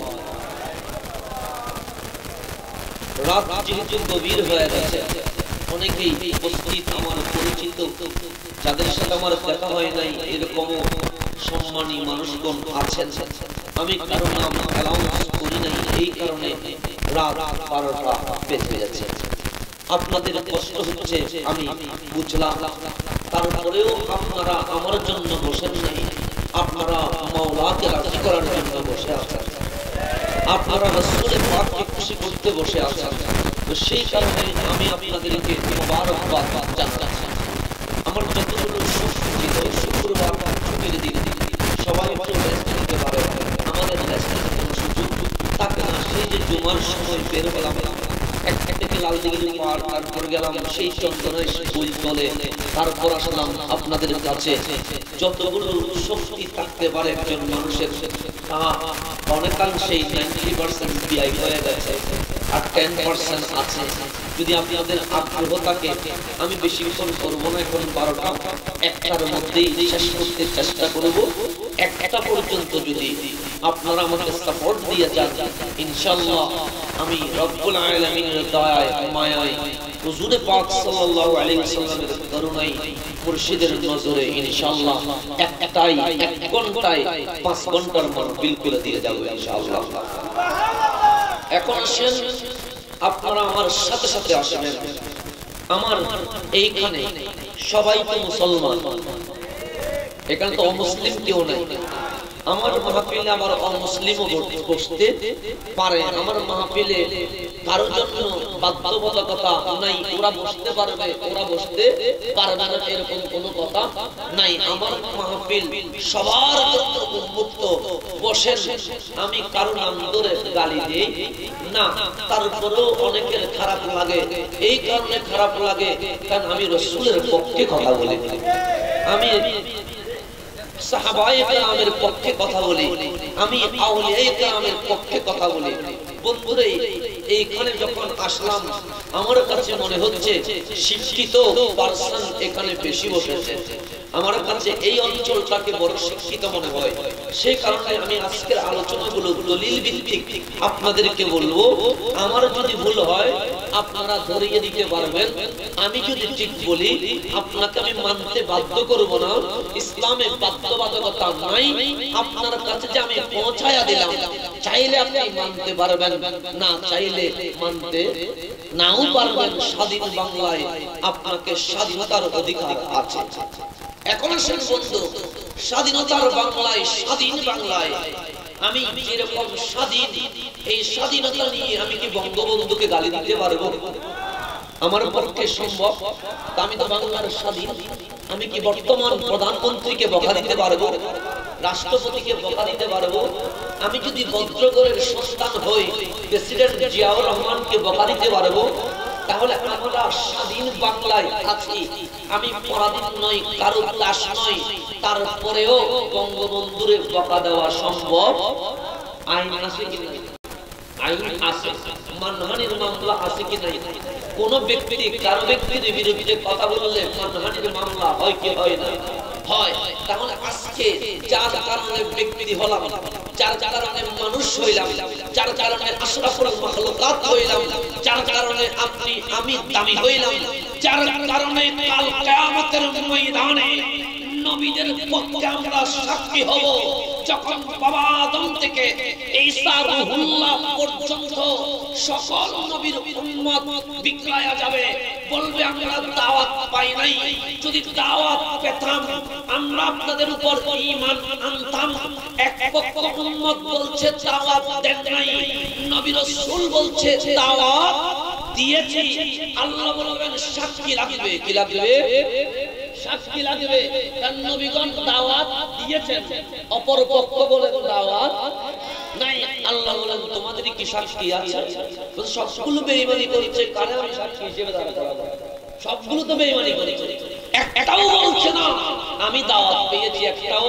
রাত যেহেতু গভীর হয়ে গেছে, অনেকেই উপস্থিত আমার পরিচিত, যাদের সাথে আমার দেখা হয় নাই এরকম সম্মানী মানুষগণ আছেন। আমি কারো নাম অ্যানাউন্স করি নাই, এই কারণে রাত বারোটা বেজে যাচ্ছে। আপনাদের কষ্ট হচ্ছে আমি বুঝলাম, তারপরেও আপনারা আমার জন্য বসেন নাই, আপনারা মাওলাকে রাজি করার জন্য বসে আছেন, আপনারা রাসূলের পাককে খুশি করতে বসে আছেন। তো সেই কারণে আমি আপনাদেরকে মোবারকবাদ জানাচ্ছি। আমার যতগুলো শক্তি শুক্রবার ছুটির দিন সবাই একটু রেস্ট নিতে পারে, আমাদের রেস্টের কোনো সুযোগ থাকে না। সেই যে জুমার সময় বের হলাম, এক থেকে লালদিঘি পার, তারপর গেলাম সেই চন্দনের ফুল তলে, তারপর আসলাম আপনাদের কাছে। যতগুলো শক্তি থাকতে পারে একজন মানুষের, তা অনেকাংশেই নাইনটি পার্সেন্ট বিআই হয়ে গেছে, আর টেন পার্সেন্ট আছে। যদি আপনাদের আগ্রহ থাকে, আমি বেশিক্ষণ করবো না, এখন বারোটা একটার মধ্যেই শেষ করতে চেষ্টা করব। একটা পর্যন্ত যদি আপনারা আমাকে সাপোর্ট দিয়ে যান, ইনশাআল্লাহ আমি রব্বুল আলামিনের দয়ায় মায়ায় হুজুরে পাক সাল্লাল্লাহু আলাইহি ওয়াসাল্লামের করুণায় মুর্শিদের নজরে ইনশাআল্লাহ একটাই এক ঘন্টায় পাঁচ ঘন্টার মাহফিল করে দিয়ে যাব ইনশাআল্লাহ। এখন আসেন, আপনারা আমার সাথে সাথে আসবেন। আমার এইখানে সবাই তো মুসলমান, এখানে তো অমুসলিম কেউ নাই। আমার মাহফিলে আবার অমুসলিমও বসতে পারে। আমার মাহফিলে কারোর জন্য বাধ্যবাধকতা নাই, ওরা বসতে পারবে ওরা বসতে পারবে না এরকম কোনো কথা নাই। আমার মাহফিল সবার জন্য উন্মুক্ত, বসেন। আমি কারো নাম ধরে গালি দিই না, তারপরেও অনেকের খারাপ লাগে। এই কারণে খারাপ লাগে কারণ আমি রাসূলের পক্ষে কথা বলি, আমি সাহাবায়ে কেরামের পক্ষে কথা বলি, আমি আউলিয়ায়ে কেরামের পক্ষে কথা বলি। বন্ধুরে, এইখানে যখন আসলাম আমার কাছে মনে হচ্ছে শিক্ষিত পার্সন এখানে বেশি বসেছে। আমার কাছে এই অঞ্চলটাকে বড় শিক্ষিত মনে হয়। সেই কারণে আমি আজকের আলোচনাগুলো দলিল ভিত্তিক আপনাদেরকে বলবো। আমার যদি ভুল হয় আপনারা ধরিয়ে দিতে পারবেন, আমি যদি ঠিক বলি আপনাকে আমি মানতে বাধ্য করব না। ইসলামে বাধ্যবাধকতা নাই, আপনার কাছে যে আমি পৌঁছায়া দিলাম, চাইলে আপনি মানতে পারবেন, না চাইলে মানতে নাও পারবেন। স্বাধীন বাংলায় আপনাকে স্বাধীনতার অধিকার আছে। এখন আসেন বন্ধু, স্বাধীনতার বাংলায়, স্বাধীন বাংলায় আমি যেরকম স্বাধীন, এই স্বাধীনতা নিয়ে আমি কি বঙ্গবন্ধুকে গালি দিতে পারবো? আমার পক্ষে সম্ভব? আমি তো বাংলার স্বাধীন, আমি কি বর্তমান প্রধানমন্ত্রীকে বকা দিতে পারবো? রাষ্ট্রপতিকে বকা দিতে পারবো? আমি যদি ভদ্রগড়ের সন্তান হই প্রেসিডেন্ট জিয়াউর রহমানকে বকা দিতে পারবো? তাহলে আমরা স্বাধীন বাংলায় আছি, আমি পরাধীন নই, কারো দাস নই, তারপরেও বঙ্গবন্ধুরে বকা দেওয়া সম্ভব? আইন আছে কি না? আইন আছে, মানহানির মামলা আছে কি নাই? কোন ব্যক্তি কারো ব্যক্তির বিরুদ্ধে কথা বললে মানহানির মামলা হয় কি হয় না? হয়। তাহলে আজকে যার কারণে ব্যক্তি হলাম, যার কারণে মানুষ হইলাম, যার কারণে আশরাফুল মাখলুকাত হইলাম, যার কারণে আপনি আমি দামি হইলাম, যার কারণে কাল কিয়ামতের ময়দানে নবীদের পক্ষে আমরা সাক্ষী হব। যখন বাবা আদম থেকে ঈসা রুহুল্লাহ পর্যন্ত সকল নবীর উম্মত বিকলায়া যাবে, বলবে আমরা দাওয়াত পাই নাই, যদি দাওয়াত পেতাম আমরা আপনাদের উপর ঈমান আনতাম। এক পক্ষ উম্মত বলছে দাওয়াত দেন নাই, নবী রাসূল বলছে দাওয়াত দিয়েছি। আল্লাহ বলবেন সাক্ষী লাগবে, কি লাগবে? সাক্ষী লাগবে, কারণ নবীগণ দাওয়াত দিয়েছেন, অপর পক্ষ বলে দাওয়াত নাই। আল্লাহ বলেন তোমাদের কি সাক্ষী আছে? সবগুলো বেঈমানি করেছে, কারে আমি সাক্ষী হিসেবে দাঁড়াতে পারবো? সবগুলো তো বেঈমানি করেছে, একটাও বলছে না আমি দাওয়াত পেয়েছি, একটাও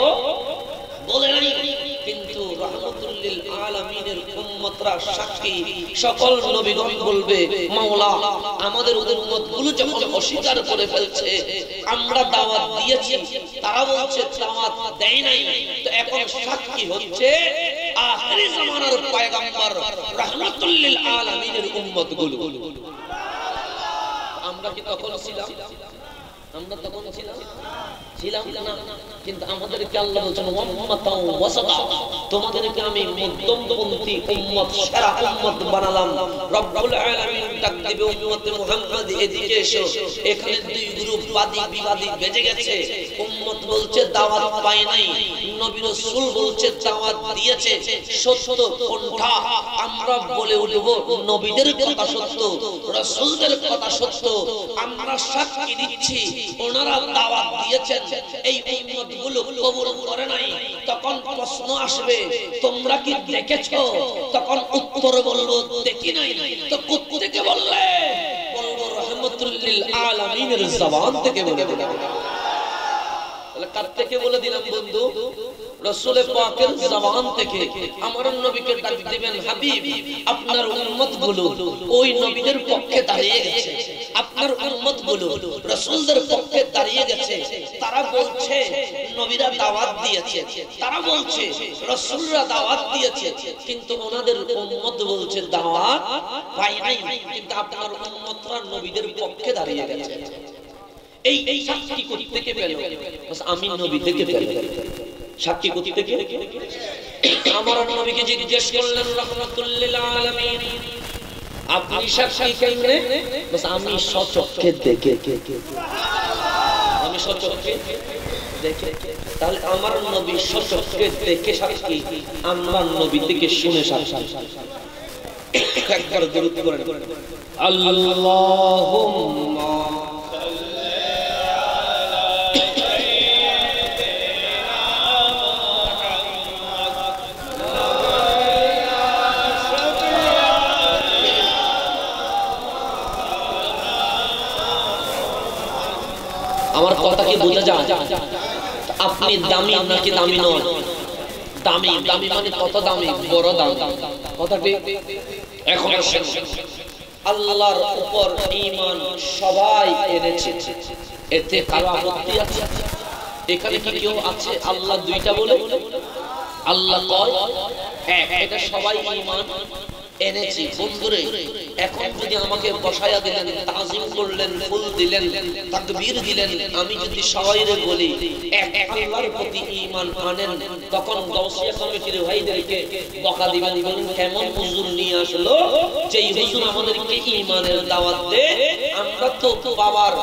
বলে নাই। কিন্তু রাহমাতুল লিল আলামিনের উম্মতরা সাক্ষী, সকল নবীগণ বলবে মাওলা আমাদের উম্মতগুলো যখন অস্বীকার করে ফেলছে আমরা দাওয়াত দিয়েছি, তারা বলছে দাওয়াত দেয় নাই, তো এখন সাক্ষী হচ্ছে আখিরি জামানার পয়গম্বর রাহমাতুল লিল আলামিনের উম্মতগুলো। আমরা কি তখন ছিলাম? আমরা তখন ছিলাম ছিলাম না, কিন্তু আমাদেরকে আল্লাহ বলেছেন উম্মাতাও ওয়াসাতা, তোমাদেরকে আমি মধ্যমপন্থী উম্মত, সেরা উম্মত বানালাম। রব্বুল আলামিন তাকদিবে উম্মতে মুহাম্মদ এদিকে এসো, এখানে দুই গ্রুপ বাদী বিবাদী বেজে গেছে। উম্মত বলছে দাওয়াত পায় নাই, নবী রাসূল বলছে দাওয়াত দিয়েছে। সত্য কোনটা? আমরা বলে উঠব নবীদের কথা সত্য, রাসূলদের কথা সত্য, আমরা সাক্ষী দিচ্ছি ওনারা দাওয়াত দিয়েছেন, এই উম্মতগুলো কবুল করে নাই। তখন প্রশ্ন আসবে তোমরা কি দেখেছো? তখন উত্তর বলবো দেখি নাই। তো কোত্থেকে বললে? বলবো রাহমাতুল লিল আলামিনের জবান থেকে বলে দিলাম। তাহলে কার থেকে বলে দিলাম বন্ধু? রাসূল পাকের জবান থেকে। আমার নবীকে ডাক দিবেন হাবিব, আপনার উম্মতগুলো ওই নবীদের পক্ষে দাঁড়িয়ে গেছে, আপনার উম্মতগুলো রাসূলদের পক্ষে দাঁড়িয়ে গেছে। তারা বলছে নবীরা দাওয়াত দিয়েছে, তারা বলছে রাসূলরা দাওয়াত দিয়েছে, কিন্তু ওনাদের উম্মত বলছে দাওয়াত পাই নাই। কিন্তু আপনার উম্মতরা নবীদের পক্ষে দাঁড়িয়ে গেছে। এই এই সাক্ষী কোথা থেকে পেল? বাস আমি নবী থেকে পেল। সাক্ষী কোথা থেকে? আমার নবীকে জিজ্ঞেস করলেন রাহমাতুল লিল আলামিন আপনি সাক্ষী কেমনে? বাস আমি সচক্ষে দেখে, আমি সচক্ষে দেখে। তাহলে আমার নবী সচক্ষে দেখে সাক্ষী, আমরা নবী থেকে শুনে সাক্ষী। একবার দরুদ করেন আল্লাহুম্মা আমার কথা কি বোঝা যায়? আপনি দামি নাকি দামি নন? দামি, দামি মানে কত দামি? বড় দাম। কথাটি এখন আল্লাহর উপর ঈমান সবাই এনেছে, এতে কারো আপত্তি আছে? এখানে কি কেউ আছে আল্লাহ দুইটা বলে? আল্লাহ কয় এক, এটা সবাই ঈমান এনেছি। বন্ধুরে এখন যদি আমাকে বসায়া দিলেন, তাজিম করলেন, ফুল দিলেন, তাকবীর দিলেন, আমি যদি সবাইরে বলি এক আল্লাহর প্রতি ঈমান আনেন, তখন গাউসিয়া কমিটির ভাইদেরকে বকা দিবেন, বলেন কেমন হুজুর নিয়ে আসলো যেই হুজুর আমাদেরকে ঈমানের দাওয়াত দেয়। আমরা তো বাবার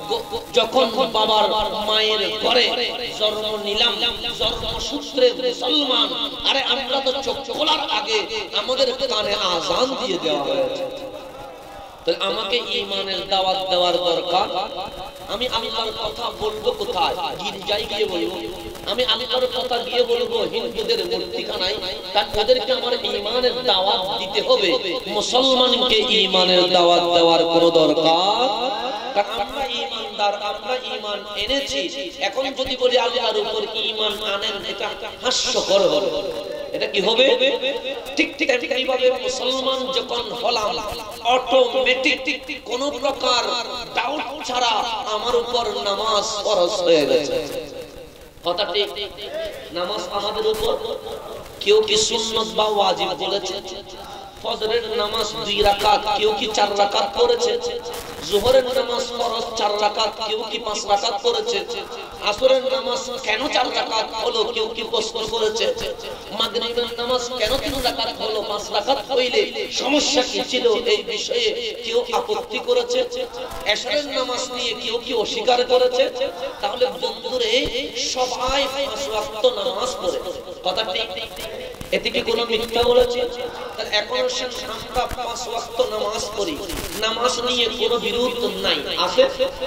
যখন বাবার মায়ের ঘরে জন্ম নিলাম, জন্মসূত্রে মুসলমান, আরে আমরা তো চোখ খোলার আগে আমাদের কানে আযান দিয়ে দেওয়া হয়েছে। তাহলে আমাকে ঈমানের দাওয়াত দেওয়ার দরকার। আমি আল্লাহর কথা বলবো কোথায়? গির্জায় গিয়ে বলবো। আমি আল্লাহর কথা গিয়ে বলবো হিন্দুদের মূর্তিখানায়? কারণ ওদেরকে আমার ঈমানের দাওয়াত দিতে হবে। মুসলমানকে ঈমানের দাওয়াত দেওয়ার কোনো দরকার, কারণ আমরা ঈমানদার, আমরা ঈমান এনেছি। এখন যদি বলি আল্লাহর উপর ঈমান আনেন, এটা হাস্যকর হবে। এটা কি হবে? ঠিক ঠিক এইভাবে মুসলমান যখন হলাম, অটোমেটিক কোন প্রকার ডাউট ছাড়া আমার উপর নামাজ ফরজ হয়ে গেছে। কথা ঠিক? নামাজ আমাদের উপর। কেউ কি সুন্নাত বা ওয়াজিব বলেছে? ফজরের নামাজ দুই রাকাত, কেউ কি চার রাকাত পড়েছে? যোহরের নামাজ ফরজ চার রাকাত, কেউ কি পাঁচ রাকাত পড়েছে? আসরের নামাজ কেন চার রাকাত হলো, কেউ কি প্রশ্ন করেছে? মাগরিবের নামাজ কেন তিন রাকাত হলো, পাঁচ রাকাত হইলে সমস্যা কি ছিল, এই বিষয়ে কেউ আপত্তি করেছে? এশারের নামাজ নিয়ে কেউ কি অস্বীকার করেছে? তাহলে বন্ধুরে সবাই পাঁচ ওয়াক্ত নামাজ পড়ে। কথা ঠিক? এতে কি কোনো মিথ্যা বলেছে? তাহলে এখন আমরা পাঁচ ওয়াক্ত নামাজ পড়ি, নামাজ নিয়ে কোনো বিরোধ নাই, আছে?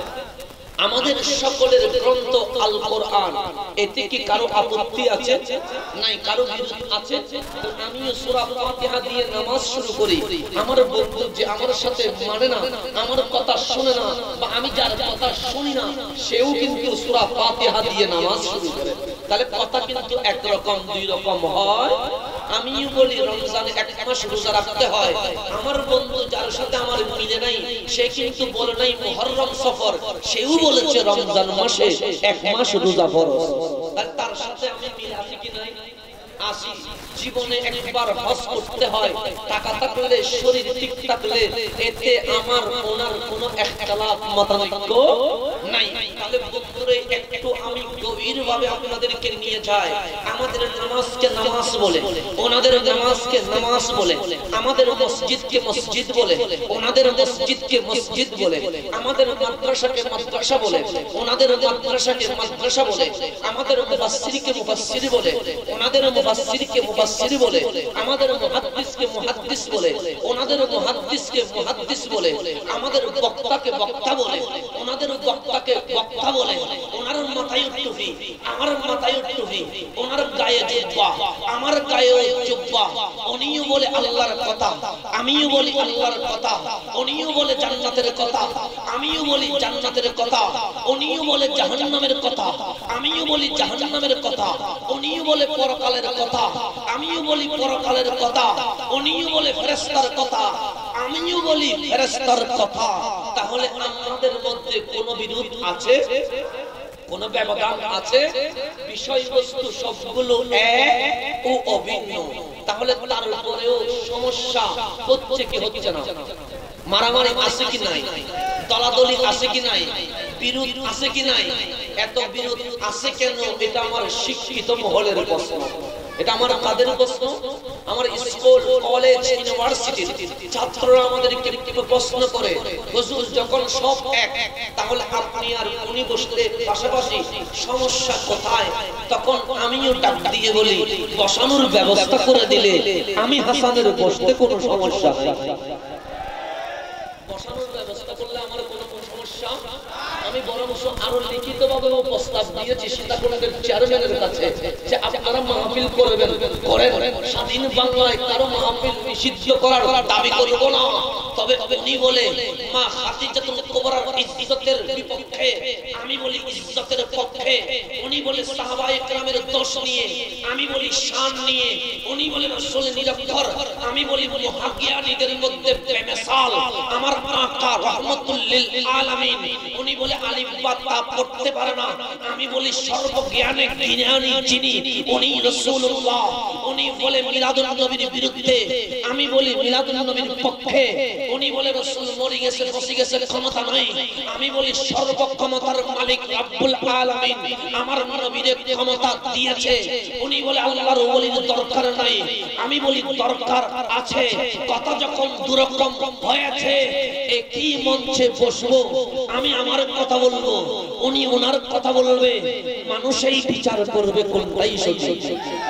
আমাদের সকলের গ্রন্থ আল কোরআন, এতে কি কারো আপত্তি আছে? নাই, কারো বিরোধ আছে? আমিও সূরা ফাতিহা দিয়ে নামাজ শুরু করি, আমার বন্ধু যে আমার সাথে মানে না, আমার কথা শুনে না, বা আমি যার কথা শুনি না, সেও কিন্তু সূরা ফাতিহা দিয়ে নামাজ শুরু করে। তাহলে কথা কিন্তু একরকম দুই রকম হয়। আমিও বলি রমজানে এক মাস রোজা রাখতে হয়, আমার বন্ধু যার সাথে আমার মিলে নাই, সে কিন্তু বলে নাই মুহররম সফর, সেও বলেছে রমজান মাসে এক মাস রোজা ফরজ। তাহলে তার সাথে আমি মিল আছে কি নাই? আসি। জীবনে একবার হজ করতে হয়, টাকা থাকলে, শরীর ঠিক থাকলে, এতে আমার ওনার কোনো ইখতিলাফ মতানৈক্য নাই। তাহলে বন্ধুরে একটু আমি গভীরভাবে আপনাদেরকে নিয়ে যাই। আমাদের নামাজকে নামাজ বলে, ওনাদের নামাজকে নামাজ বলে। আমাদের মসজিদকে মসজিদ বলে, ওনাদের মসজিদকে মসজিদ বলে। আমাদের মাদ্রাসাকে মাদ্রাসা বলে, ওনাদের মাদ্রাসাকে মাদ্রাসা বলে। আমাদের মুফাসসিরকে মুফাসসির বলে, ওনাদের মুফাসসিরকে মুফাসসির বলে। আমাদের মুহাদ্দিসকে মুহাদ্দিস বলে, ওনাদের মুহাদ্দিসকে মুহাদ্দিস বলে। আমাদের বক্তাকে বক্তা বলে, ওনাদের বক্তাকে বক্তা বলে। ওনার মাথায় টুপি, আমার মাথায় টুপি। ওনার গায়ে জুব্বা, আমার গায়ে জুব্বা। উনিও বলে আল্লাহর কথা, আমিও বলি আল্লাহর কথা। উনিও বলে জান্নাতের কথা, আমিও বলি জান্নাতের কথা। উনিও বলে জাহান্নামের কথা, আমিও বলি জাহান্নামের কথা। উনিও বলে পরকালের কথা, আমিও বলি পরকালের কথা। উনিও বলে ফেরেশতার কথা, আমিও বলি ফেরেশতার কথা। তাহলে আমাদের মধ্যে কোনো বিরোধ আছে? কোন ব্যবধান আছে? বিষয়বস্তু সবগুলো এক ও অভিন্ন। তাহলে তারপরেও সমস্যা হচ্ছে কি হচ্ছে না? মারামারি আছে কি নাই? দলাদলি আছে কি নাই? বিরোধ আছে কি নাই? এত বিরোধ আছে কেন? এটা আমার শিক্ষিত মহলের প্রশ্ন। এটা আমার কাদের প্রশ্ন? আমার স্কুল, কলেজ, ইউনিভার্সিটির ছাত্ররা আমাদেরকে প্রশ্ন করে, হুজুর যখন সব এক, তাহলে আপনি আর উনি বসলে পাশাপাশি সমস্যা কোথায়? তখন আমিও ডাক দিয়ে বলি, বসানোর ব্যবস্থা করে দিলে আমি হাসানের বসতে কোনো সমস্যা নাই। বসানোর ব্যবস্থা করলে আমার কোনো সমস্যা। আমি বরংশ আরো লিখিত ভাবে প্রস্তাব দিয়েছি সীতাকুণ্ডের চেয়ারম্যানের কাছে যে আপনারা মাহফিল করবেন, করেন। স্বাধীন বাংলায় কারো মাহফিল নিষিদ্ধ করার দাবি করব না। তবে উনি বলে মা খাদিজাতুল কুবরার ইজ্জতের বিপক্ষে, আমি বলি ইজ্জতের পক্ষে। উনি বলে সাহাবায়ে কেরামের দোষ নিয়ে, আমি বলি শান নিয়ে। উনি বলে রাসূল নিরক্ষর, আমি বলি মুহাজ্জিয়ানীদের মধ্যে বেমিসাল আমার আকা রাহমাতুল লিল আলামিন। উনি বলে আলিফ বা তা পড়তে পারে না, আমি বলি সর্বজ্ঞানে জ্ঞানী যিনি উনি রাসূলুল্লাহ। উনি বলে মিলাদুন নবীর বিরুদ্ধে, আমি বলি মিলাদুন নবীর পক্ষে। উনি বলে রাসূল মরে গেছে, বসে গেছে, ক্ষমতা নাই, আমি বলি সর্বক্ষমতার মালিক রব্বুল আলামিন আমার নবীর ক্ষমতা দিয়েছে। উনি বলে আল্লাহর ওলির দরকার নাই, আমি বলি দরকার আছে। কথা যখন দুরকম হয়েছে, একই মঞ্চে বসবো, আমি আমার কথা কথা বলবো, উনি ওনার কথা বলবে, মানুষই বিচার করবে কোনটাই সঠিক।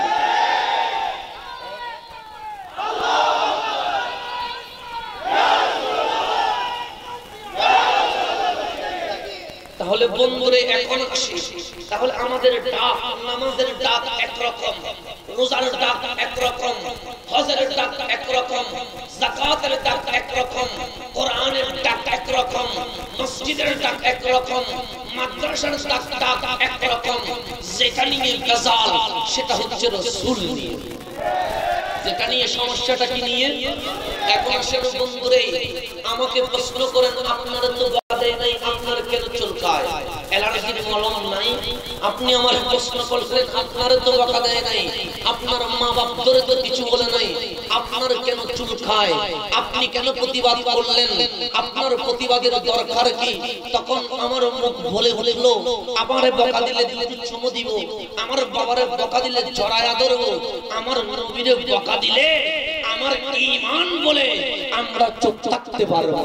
তাহলে বন্ধুরে এখন আসি, তাহলে আমাদের ডাক, নামাজের ডাক একরকম, রোজার ডাক একরকম, হজের ডাক একরকম, যাকাতের ডাক একরকম, কোরআনের ডাক একরকম, মসজিদের ডাক একরকম, মাদ্রাসার ডাক ডাক একরকম। যেটা নিয়ে গাজাল সেটা হচ্ছে রাসূল নিয়ে। যেটা নিয়ে সমস্যাটা কি নিয়ে? এখন আসেন বন্ধুরে, আমাকে প্রশ্ন করেন, আপনার তো বাদে নাই, আপনার কেন চুলকায়? অ্যালার্জির মলম নাই? আপনি আমার প্রশ্ন করলেন, আপনার তো বকা দেয় নাই, আপনার মা বাপ ধরে তো কিছু বলে নাই, আপনার কেন চুলকায়? আপনি কেন প্রতিবাদ করলেন? আপনার প্রতিবাদের দরকার কি? তখন আমার মুখ বলে উঠলো, আমারে বকা দিলে দুধ চুমু দিব, আমার বাবারে বকা দিলে জড়ায়া ধরবো, আমার নবীরে বকা দিলে আমার ঈমান বলে আমরা চুপ থাকতে পারবো।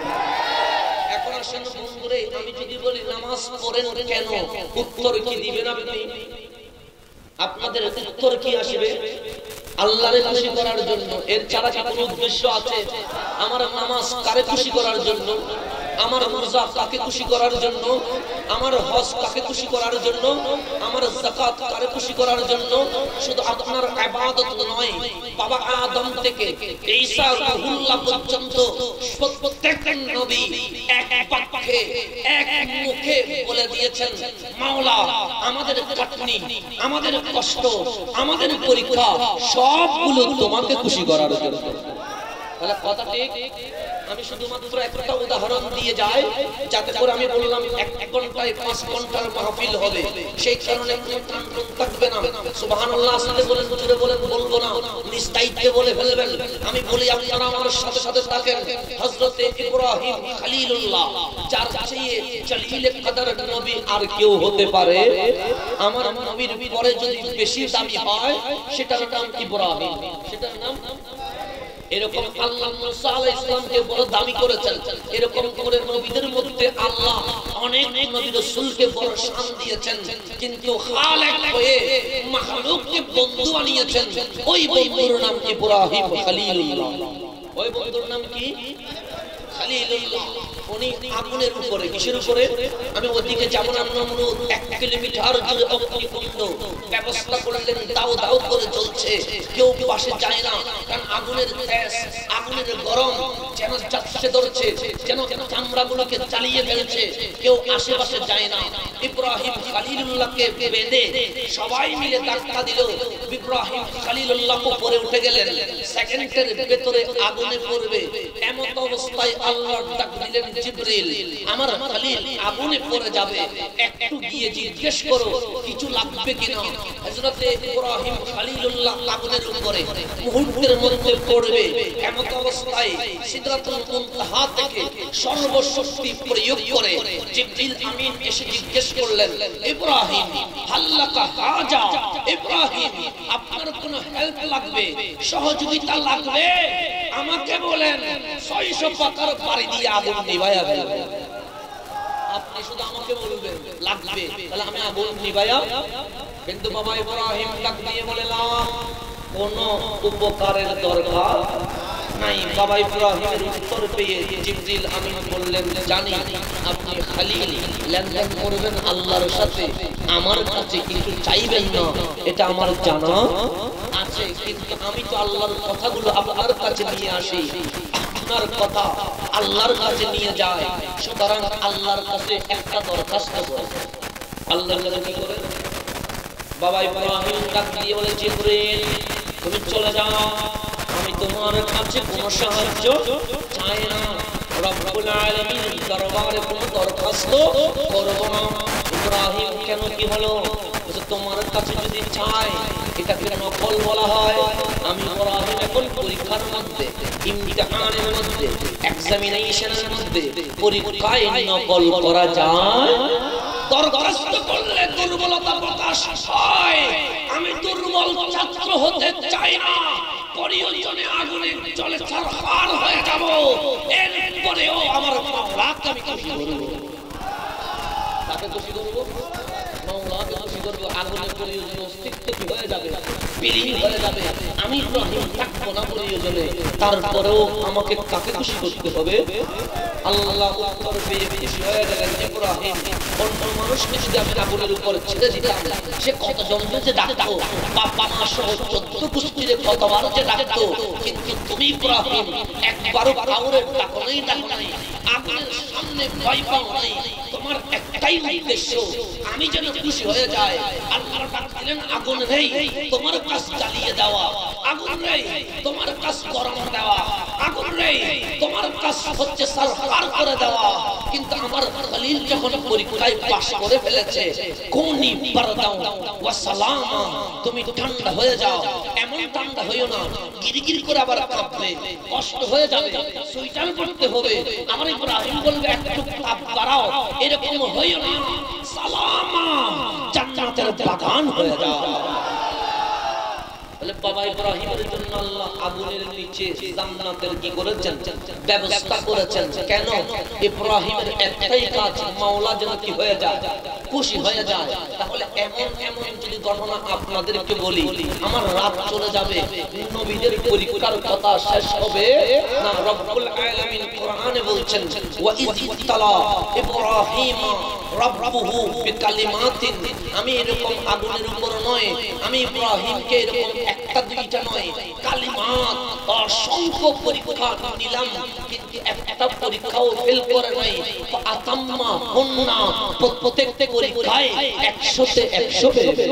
এখন আসেন বন্ধুরে, আমি যদি বলি নামাজ পড়েন কেন, উত্তর কি দিবেন আপনি? আপনাদের উত্তর কি আসবে? আল্লাহরে খুশি করার জন্য। এর ছাড়া কি কোনো উদ্দেশ্য আছে? আমার নামাজ কারে খুশি করার জন্য? আমার রোজা কাকে খুশি করার জন্য? আমার হজ কাকে খুশি করার জন্য? আমার যাকাত কারে খুশি করার জন্য? শুধু আপনার ইবাদত নয়, বাবা আদম থেকে ঈসা রুহুল্লাহ পর্যন্ত প্রত্যেক নবী এক বাক্যে এক মুখে বলে দিয়েছেন, মাওলা আমাদের খাটনি, আমাদের কষ্ট, আমাদের পরীক্ষা সবগুলো তোমাকে খুশি করার জন্য। তাহলে কথা ঠিক? আমি শুধুমাত্র একটা উদাহরণ দিয়ে যাই, যাতে করে আমি বললাম এক ঘন্টায় পাঁচ ঘন্টার মাহফিল হবে, সেই কারণে থাকবে না। সুবহানাল্লাহ আসলে বলেন, জোরে বলেন, বলবো না, নিজ দায়িত্বে বলে ফেলবেন। আমি বলি, আপনারা আমার সাথে সাথে থাকেন। হযরতে ইব্রাহিম খলিলুল্লাহ, যার চেয়ে জলিলে কদর নবী আর কেউ হতে পারে? আমার নবীর পরে যদি বেশি দামি হয়, সেটার নাম ইব্রাহিম, সেটার নাম। এরকম আল্লাহ মুসা আলাইহিস সালামকে বড় দামি করেছেন। এরকম করে নবীদের মধ্যে আল্লাহ অনেক নবী রাসূলকে বড় শান দিয়েছেন, কিন্তু খালেক হয়ে মাখলুককে বন্ধু বানিয়েছেন। ওই বন্ধুর নাম ইব্রাহিম খলিলুল্লাহ। ওই বন্ধুর নাম কি? খলিলুল্লাহ। উনি আগুনের উপরে, কিসের উপরে? আমি ওদিকে যাব না, নমরুদ এক কিলোমিটার দূরে অগ্নিকুণ্ড ব্যবস্থা করলেন, দাও দাও করে জ্বলছে, কেউ পাশে যায় না, কারণ আগুনের তেজ, আগুনের গরম যেন চাচ্ছে ধরছে, যেন চামড়াগুলোকে চালিয়ে ফেলছে, কেউ আশেপাশে যায় না। ইব্রাহিম খলিলুল্লাহকে বেঁধে সবাই মিলে ধাক্কা দিল, ইব্রাহিম খলিলুল্লাহ উপরে উঠে গেলেন, সেকেন্ডের ভেতরে আগুনে পড়বে। এমন অবস্থায় আল্লাহ ডাক দিলেন, জিবরিল আমার খলিল আগুনে পড়ে যাবে, একটু গিয়ে জিজ্ঞেস করো কিছু লাগবে কিনা। হযরত ইব্রাহিম খলিলুল্লাহ আগুনের উপরে মুহূর্তের মধ্যে পড়বে। এমন অবস্থায় সিদরাতুল মুনতাহা থেকে সর্বশক্তি প্রয়োগ করে জিবরিল আমিন এসে জিজ্ঞেস করলেন, ইব্রাহিম হাল্লাকা হাজা, ইব্রাহিম আপনার কোনো হেল্প লাগবে, সহযোগিতা লাগবে, আমাকে বলেন, ছয়শো পাকার পাড়ি দিয়ে আগুন নিভায়া ফেলবে। আপনি শুধু আমাকে বলবেন লাগবে, তাহলে আমি আগুন নিভায়া। কিন্তু বাবা ইব্রাহিম ডাক দিয়ে বলে, না, কোনো উপকারের দরকার নাই। বাবা ইব্রাহিমের উত্তর পেয়ে জিবরিল আমিন বললেন, জানি আপনি খলিল, লেনদেন করবেন আল্লাহর সাথে, আমার কাছে কিছু চাইবেন না, এটা আমার জানা আছে, কিন্তু আমি তো আল্লাহর কথাগুলো আপনার কাছে নিয়ে আসি, আপনার কথা আল্লাহর কাছে নিয়ে যায়, সুতরাং আল্লাহর কাছে একটা দরখাস্ত করে। আল্লাহর কাছে কি করে? বাবা ইব্রাহিম ডাক দিয়ে বলে, জিবরিল তুমি চলে যাও, আমি তোমার কাছে কোনো সাহায্য চাই না, রব্বুল আলামিনের দরবারে কোনো দরখাস্ত করব না। ইব্রাহিম কেন, কি হলো? তোমার কাছে যদি চাই, এটাকে নকল বলা হয়। আমি ইব্রাহিম এখন পরীক্ষার মধ্যে, ইমতিহানের মধ্যে, এক্সামিনেশনের মধ্যে, পরীক্ষায় নকল করা যায়। দরখাস্ত করলে দুর্বলতা প্রকাশ হয়, আমি দুর্বল ছাত্র হতে চাই না, প্রয়োজনে আগুনে জলে ছারখার হয়ে যাব, এরপরেও আমার মাওলাকে আমি খুশি করব। তাকে খুশি করবো, মাওলাকে খুশি করবো। আগুনের প্রয়োজনে অস্তিত্ব কি হয়ে যাবে, বিলীন হয়ে যাবে। আমি ইব্রাহিম থাকবো না প্রয়োজনে, তারপরেও আমাকে কাকে খুশি করতে হবে? আল্লাহ উত্তর পেয়ে খুশি হয়ে গেলেন। ইব্রাহিম অন্য মানুষকে যদি আমি আগুনের উপর ছেড়ে দিতাম, সে কত জন্মে যে ডাকতো, বাবা মা সহ চোদ্দ গোষ্ঠীরে কতবার যে ডাকতো, কিন্তু তুমি ইব্রাহিম একবারও কাউরে ডাকো নাই, ডাকো নাই, আগুনের সামনে ভয় পাও নাই। তোমার একটাই উদ্দেশ্য, আমি যেন খুশি হয়ে যাই। আল্লাহ ডাক দিলেন, আগুন রে তোমার কাজ জ্বালিয়ে দেওয়া, আগুন রে তোমার কাজ গরম দেওয়া, আগুন রে তোমার কাজ হচ্ছে সারফার করে দেওয়া। কিন্তু আমার খলিল যখন পরীক্ষায় পাশ করে ফেলেছে, কোনি বারদাও ওয়া সালামা, তুমি ঠান্ডা হয়ে যাও। এমন ঠান্ডা হইও না গিরিগিরি করে আবার কাঁপবে, কষ্ট হয়ে যাবে, সুইটার করতে হবে। আমার ইব্রাহিম বলবে একটু তাপ বাড়াও, এরকম হইও না, সালামা জান্নাতের বাগান হয়ে যাও। বলে বাবা ইব্রাহিমের জন্য আল্লাহ আগুনের নিচে জান্নাতের কি করেছেন, ব্যবস্থা করেছেন। কেন? ইব্রাহিমের একটাই কাজ, মাওলা যেন কি হয়ে যায়, খুশি হয়ে যায়। তাহলে এমন এমন যদি ঘটনা আপনাদেরকে বলি, আমার রাত চলে যাবে, নবীদের পরীক্ষার কথা শেষ হবে না। রব্বুল আলামিন কোরআনে বলছেন, ওয়া ইযতালা ইব্রাহিম রাব্বুহু বিকালিমাতিন, আমি এরকম আগুনের উপর নয়, আমি ইব্রাহিমকে এরকম একটা দুইটা নয়, কালিমাত অসংখ্য পরীক্ষা নিলাম, কিন্তু একটা পরীক্ষাও ফেল করে নাই। আতাম্মা হুন্না, প্রত্যেকটা পরীক্ষায় একশোতে একশো পেয়েছে।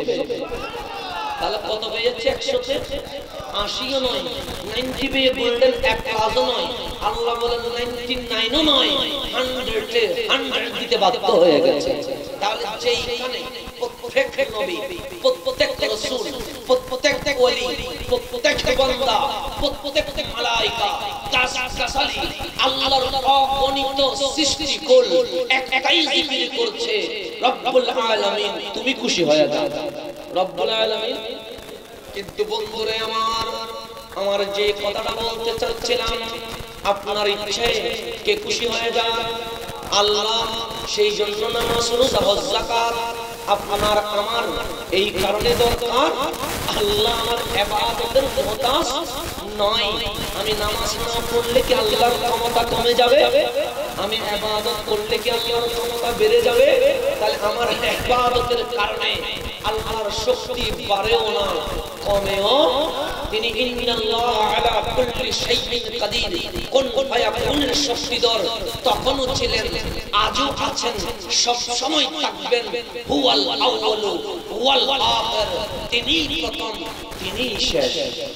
তাহলে কত পেয়েছে? একশোতে আশিও নয়, নাইনটি পেয়ে বললেন এক প্লাসও নয়। আল্লাহ বলেন নাইনটি নাইনও নয়, হান্ড্রেডে হান্ড্রেড দিতে বাধ্য হয়ে গেছে। তাহলে যেইখানে প্রত্যেক নবী, প্রত্যেক রাসূল, প্রত্যেক ওলি, প্রত্যেক বান্দা, প্রত্যেক মালায়েকা, গাছগাছালি আল্লাহর অগণিত সৃষ্টিকুল একটাই জিকির করছে, রব্বুল আলামিন তুমি খুশি হয়ে যাও, রব্বুল আলামিন। কিন্তু বন্ধুরে আমার, আমার যে কথাটা বলতে চাচ্ছিলাম, আপনার ইচ্ছায় কে খুশি হয়ে যায়? আল্লাহ। সেই জন্য নামাজ, রোজা, হজ, যাকাত আপনার আমার এই কারণে দরকার, আল্লাহ আমার ইবাদতের মুহতাজ নয়। আমি নামাজ না পড়লে কি আল্লাহর ক্ষমতা কমে যাবে? আমি ইবাদত করলে কি আল্লাহর ক্ষমতা বেড়ে যাবে? তাহলে আমার ইবাদতের কারণে আল্লাহর শক্তি বাড়েও না, কমেও। তিনি ইন্নাল্লাহ আলা কুল্লি শাইইন কাদির, কোন ফায়াকুনের শক্তিধর তখনও ছিলেন, আজও আছেন, সব সময় থাকবেন। হুয়াল আউয়ালু ওয়াল আখির, তিনি প্রথম, তিনি শেষ।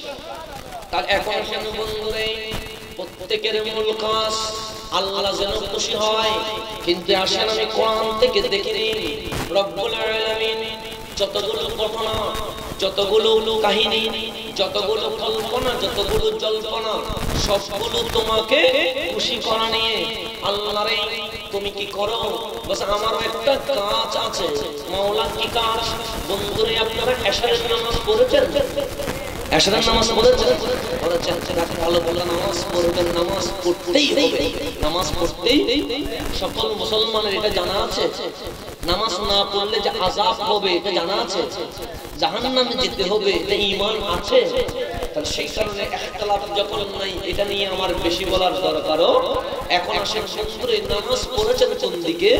তার এখন যেন বন্ধুরে প্রত্যেকের মূল কাজ আল্লাহ যেন খুশি হয়। কিন্তু আসেন আমি কোরআন থেকে দেখে নিই, রব্বুল আলামিন যতগুলো ঘটনা, যতগুলো কাহিনী, যতগুলো কল্পনা, যতগুলো জল্পনা, সবগুলো তোমাকে খুশি করা নিয়ে। আল্লাহ রে তুমি কি করো? বস আমারও একটা কাজ আছে। মাওলা কি কাজ? বন্ধুরে আপনারা এশারের নামাজ পড়েছেন? এশারের নামাজ পড়েছেন? পড়েছেন। তাকে ভালো বলে নামাজ পড়বেন, নামাজ পড়তেই হবে, নামাজ পড়তেই। সকল মুসলমানের এটা জানা আছে, নামাজ না পড়লে যে আযাব হবে এটা জানা আছে, জাহান্নামে যেতে হবে এটা ঈমান আছে। তাহলে সেই কারণে ইখতিলাফ যখন নাই, এটা নিয়ে আমার বেশি বলার দরকারও এখন আসেন। বন্ধুরে নামাজ পড়েছেন কোন দিকে?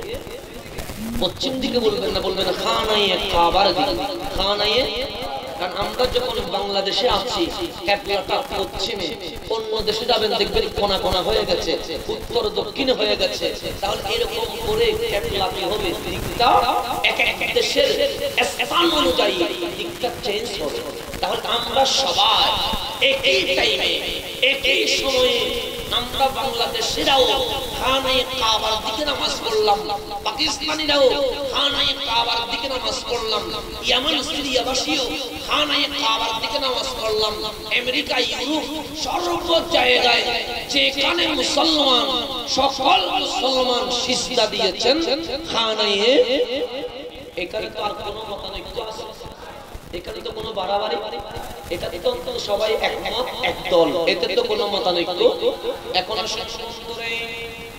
পশ্চিম দিকে বলবেন না, বলবেন খানায়ে কাবার দিকে, খানায়ে। কারণ আমরা যখন বাংলাদেশে আছি, ক্যাবলাটা পশ্চিমে, অন্য দেশে যাবেন দেখবেন কোনা কোনা হয়ে গেছে, উত্তর দক্ষিণে হয়ে গেছে। তাহলে এরকম করে ক্যাবলা কি হবে? দিকটা এক এক দেশের স্থান অনুযায়ী দিকটা চেঞ্জ হবে। তাহলে আমরা সবাই একই টাইমে, একই সময়ে আমরা বাংলাদেশিরাও খানায়ে কাবার দিকে নামাজ পড়লাম, পাকিস্তানিরাও খানায়ে কাবার দিকে নামাজ পড়লাম, ইয়ামান সিরিয়াবাসীও খানায়ে কাবার দিকে নামাজ পড়লাম, আমেরিকা, ইউরোপ সর্ব জায়গায় যেখানে মুসলমান, সকল মুসলমান সিজদা দিয়েছেন খানায়ে। এখানে তো আর কোনো মতানৈক্য আছে? এখানে তো কোনো বাড়াবাড়ি, এটা তো সবাই একমত, একদল, এতে তো কোনো মতানৈক্য। এখন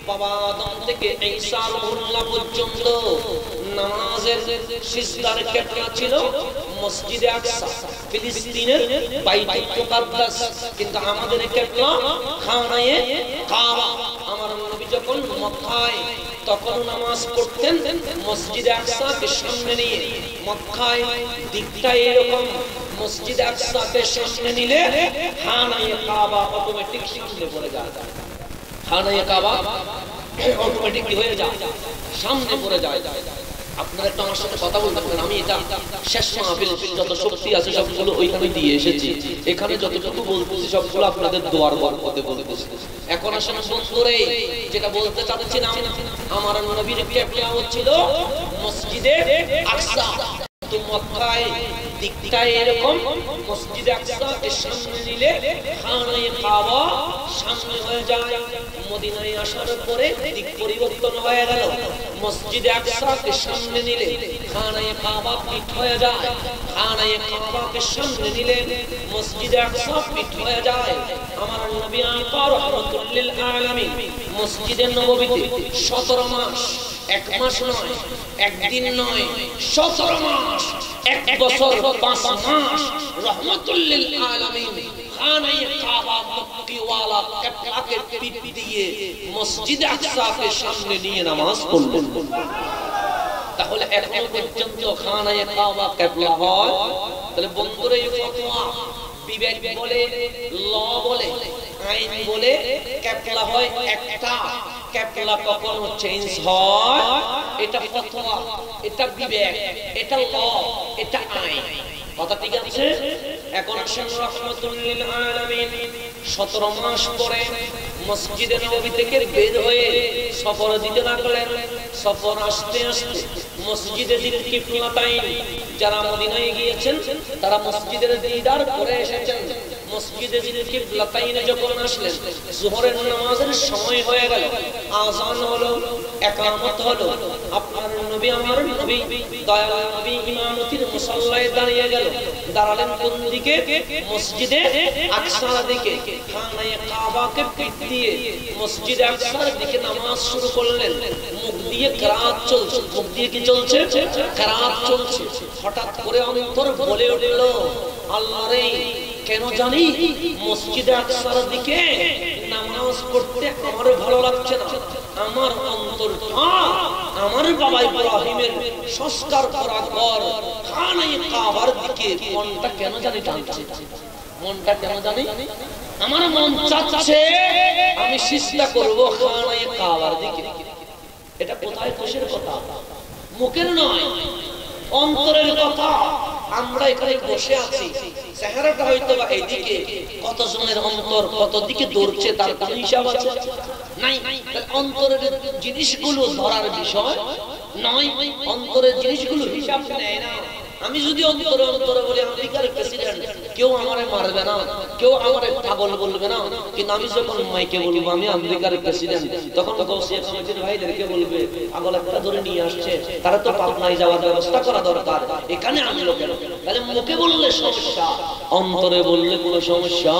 বাবা আদম থেকে ঈসা রুহুল্লাহ পর্যন্ত নামাজের সিজদার কিবলা ছিল মসজিদে আকসা, ফিলিস্তিনের বাইতুল মুকাদ্দাস। কিন্তু আমাদের কিবলা খানায়ে কাবা। আমার নবী যখন মক্কায় তখন নামাজ পড়তেন মসজিদে আকসাকে সামনে নিয়ে। মক্কায় দিকটা এরকম, মসজিদে আকসাকে সামনে নিলে খানায়ে কাবা অটোমেটিক সামনে পড়ে যায়। খানায়ে কাবা অটোমেটিক হয়ে যায়, সামনে পড়ে যায়। আপনারা একটু আমার সাথে কথা বলতে পারেন। আমি এটা শেষ মাহফিল, যত শক্তি আছে সবগুলো ওইখানে দিয়ে এসেছি। এখানে যতটুকু বলতেছি সবগুলো আপনাদের দোয়ার বরকতে বলতেছি। এখন আসলে বন্ধুরে যেটা বলতে চাচ্ছিলাম, আমার নবীর কিবলা হচ্ছিল মসজিদে আকসা। তো মক্কায় দিকটা এরকম, মসজিদে আকসাকে সামনে নিলে খানায়ে কাবা সামনে হয়ে যায়। মদিনায় আসার পরে দিক পরিবর্তন হয়ে গেল, মসজিদে আকসাকে সামনে নিলে খানায়ে কাবা পিঠ হয়ে যায়। খানায়ে কাবাকে সামনে নিলে মসজিদে আকসা পিঠ হয়ে যায়। আমার নবী আকা রাহমাতুল লিল আলামিন মসজিদে নববীতে সতেরো মাস, এক মাস নয়, একদিন নয়, সতেরো মাস, এক বছর পাঁচ মাস রাহমাতুল লিল আলামিন খানায়ে কাবা মক্কিওয়ালা কিবলাকে পিঠ দিয়ে মসজিদে আকসাকে সামনে নিয়ে নামাজ পড়লেন। তাহলে এখন পর্যন্ত খানায়ে কাবা কিবলা হয়। তাহলে বন্ধুরা এই ফতোয়া বিবেক বলে, ল বলে, আইন বলে কিবলা হয় একটা। কিবলা কখনো চেঞ্জ হয়? এটা ফতোয়া, এটা বিবেক, এটা ল, এটা আইন। কথা ঠিক আছে? এখন আসেন রাহমাতুল লিল আলামিন সতেরো মাস পরে মসজিদে নববী থেকে বের হয়ে সফর দিতে লাগলেন। সফর আসতে আসতে মসজিদে জিল কিবলাতাইন, যারা মদিনায় গিয়েছেন তারা মসজিদের দিদার করে এসেছেন। মসজিদে জিল কিবলাতাইনে যখন আসলেন, যোহরের নামাজের সময় হয়ে গেল, আযান হলো, ইকামত হলো। আপনার নবী, আমার নবী, দয়াল নবী ইমামতির মুসাল্লায় দাঁড়িয়ে গেল। দাঁড়ালেন কোন দিকে? মসজিদে আকসার দিকে। খানায়ে কাবাকে পিঠ দিয়ে মসজিদে আকসার দিকে নামাজ শুরু করলেন। মুখ দিয়ে কিরাত চলছে, মুখ দিয়ে কি চলছে? কিরাত চলছে। হঠাৎ করে অন্তর বলে উঠল, আল্লাহ রে, কেন জানি মসজিদে আকসার দিকে নামাজ পড়তে আমার ভালো লাগছে না। আমার অন্তরটা আমার বাবা ইব্রাহিমের সংস্কার করা ঘর খানায়ে কাবার দিকে মনটা কেন জানি টানছে। মনটা কেন জানি, আমার মন চাচ্ছে আমি সিজদা করব খানায়ে কাবার দিকে। এটা কোথায় খুশির কথা? মুখের নয়, অন্তরের কথা। আমরা এখানে বসে আছি, চেহারাটা হয়তো বা এইদিকে, কতজনের অন্তর কত দিকে দৌড়ছে তার কোনো হিসাব আছে? নাই। অন্তরের জিনিসগুলো ধরার বিষয় নয়, অন্তরের জিনিসগুলো হিসাব নেয় না। আমি যদি অন্তরে অন্তরে বলি আমেরিকার প্রেসিডেন্ট, কেউ আমারে মারবে না, কেউ আমারে পাগল বলবে না। কিন্তু আমি যখন মাইকে বলবো আমি আমেরিকার প্রেসিডেন্ট, তখন গৌসিয়া কমিটির ভাইদেরকে বলবে পাগল একটা ধরে নিয়ে আসছে, তারা তো পাবনায় যাওয়ার ব্যবস্থা করা দরকার, এখানে আনলো কেন? তাহলে মুখে বললে সমস্যা, অন্তরে বললে কোনো সমস্যা।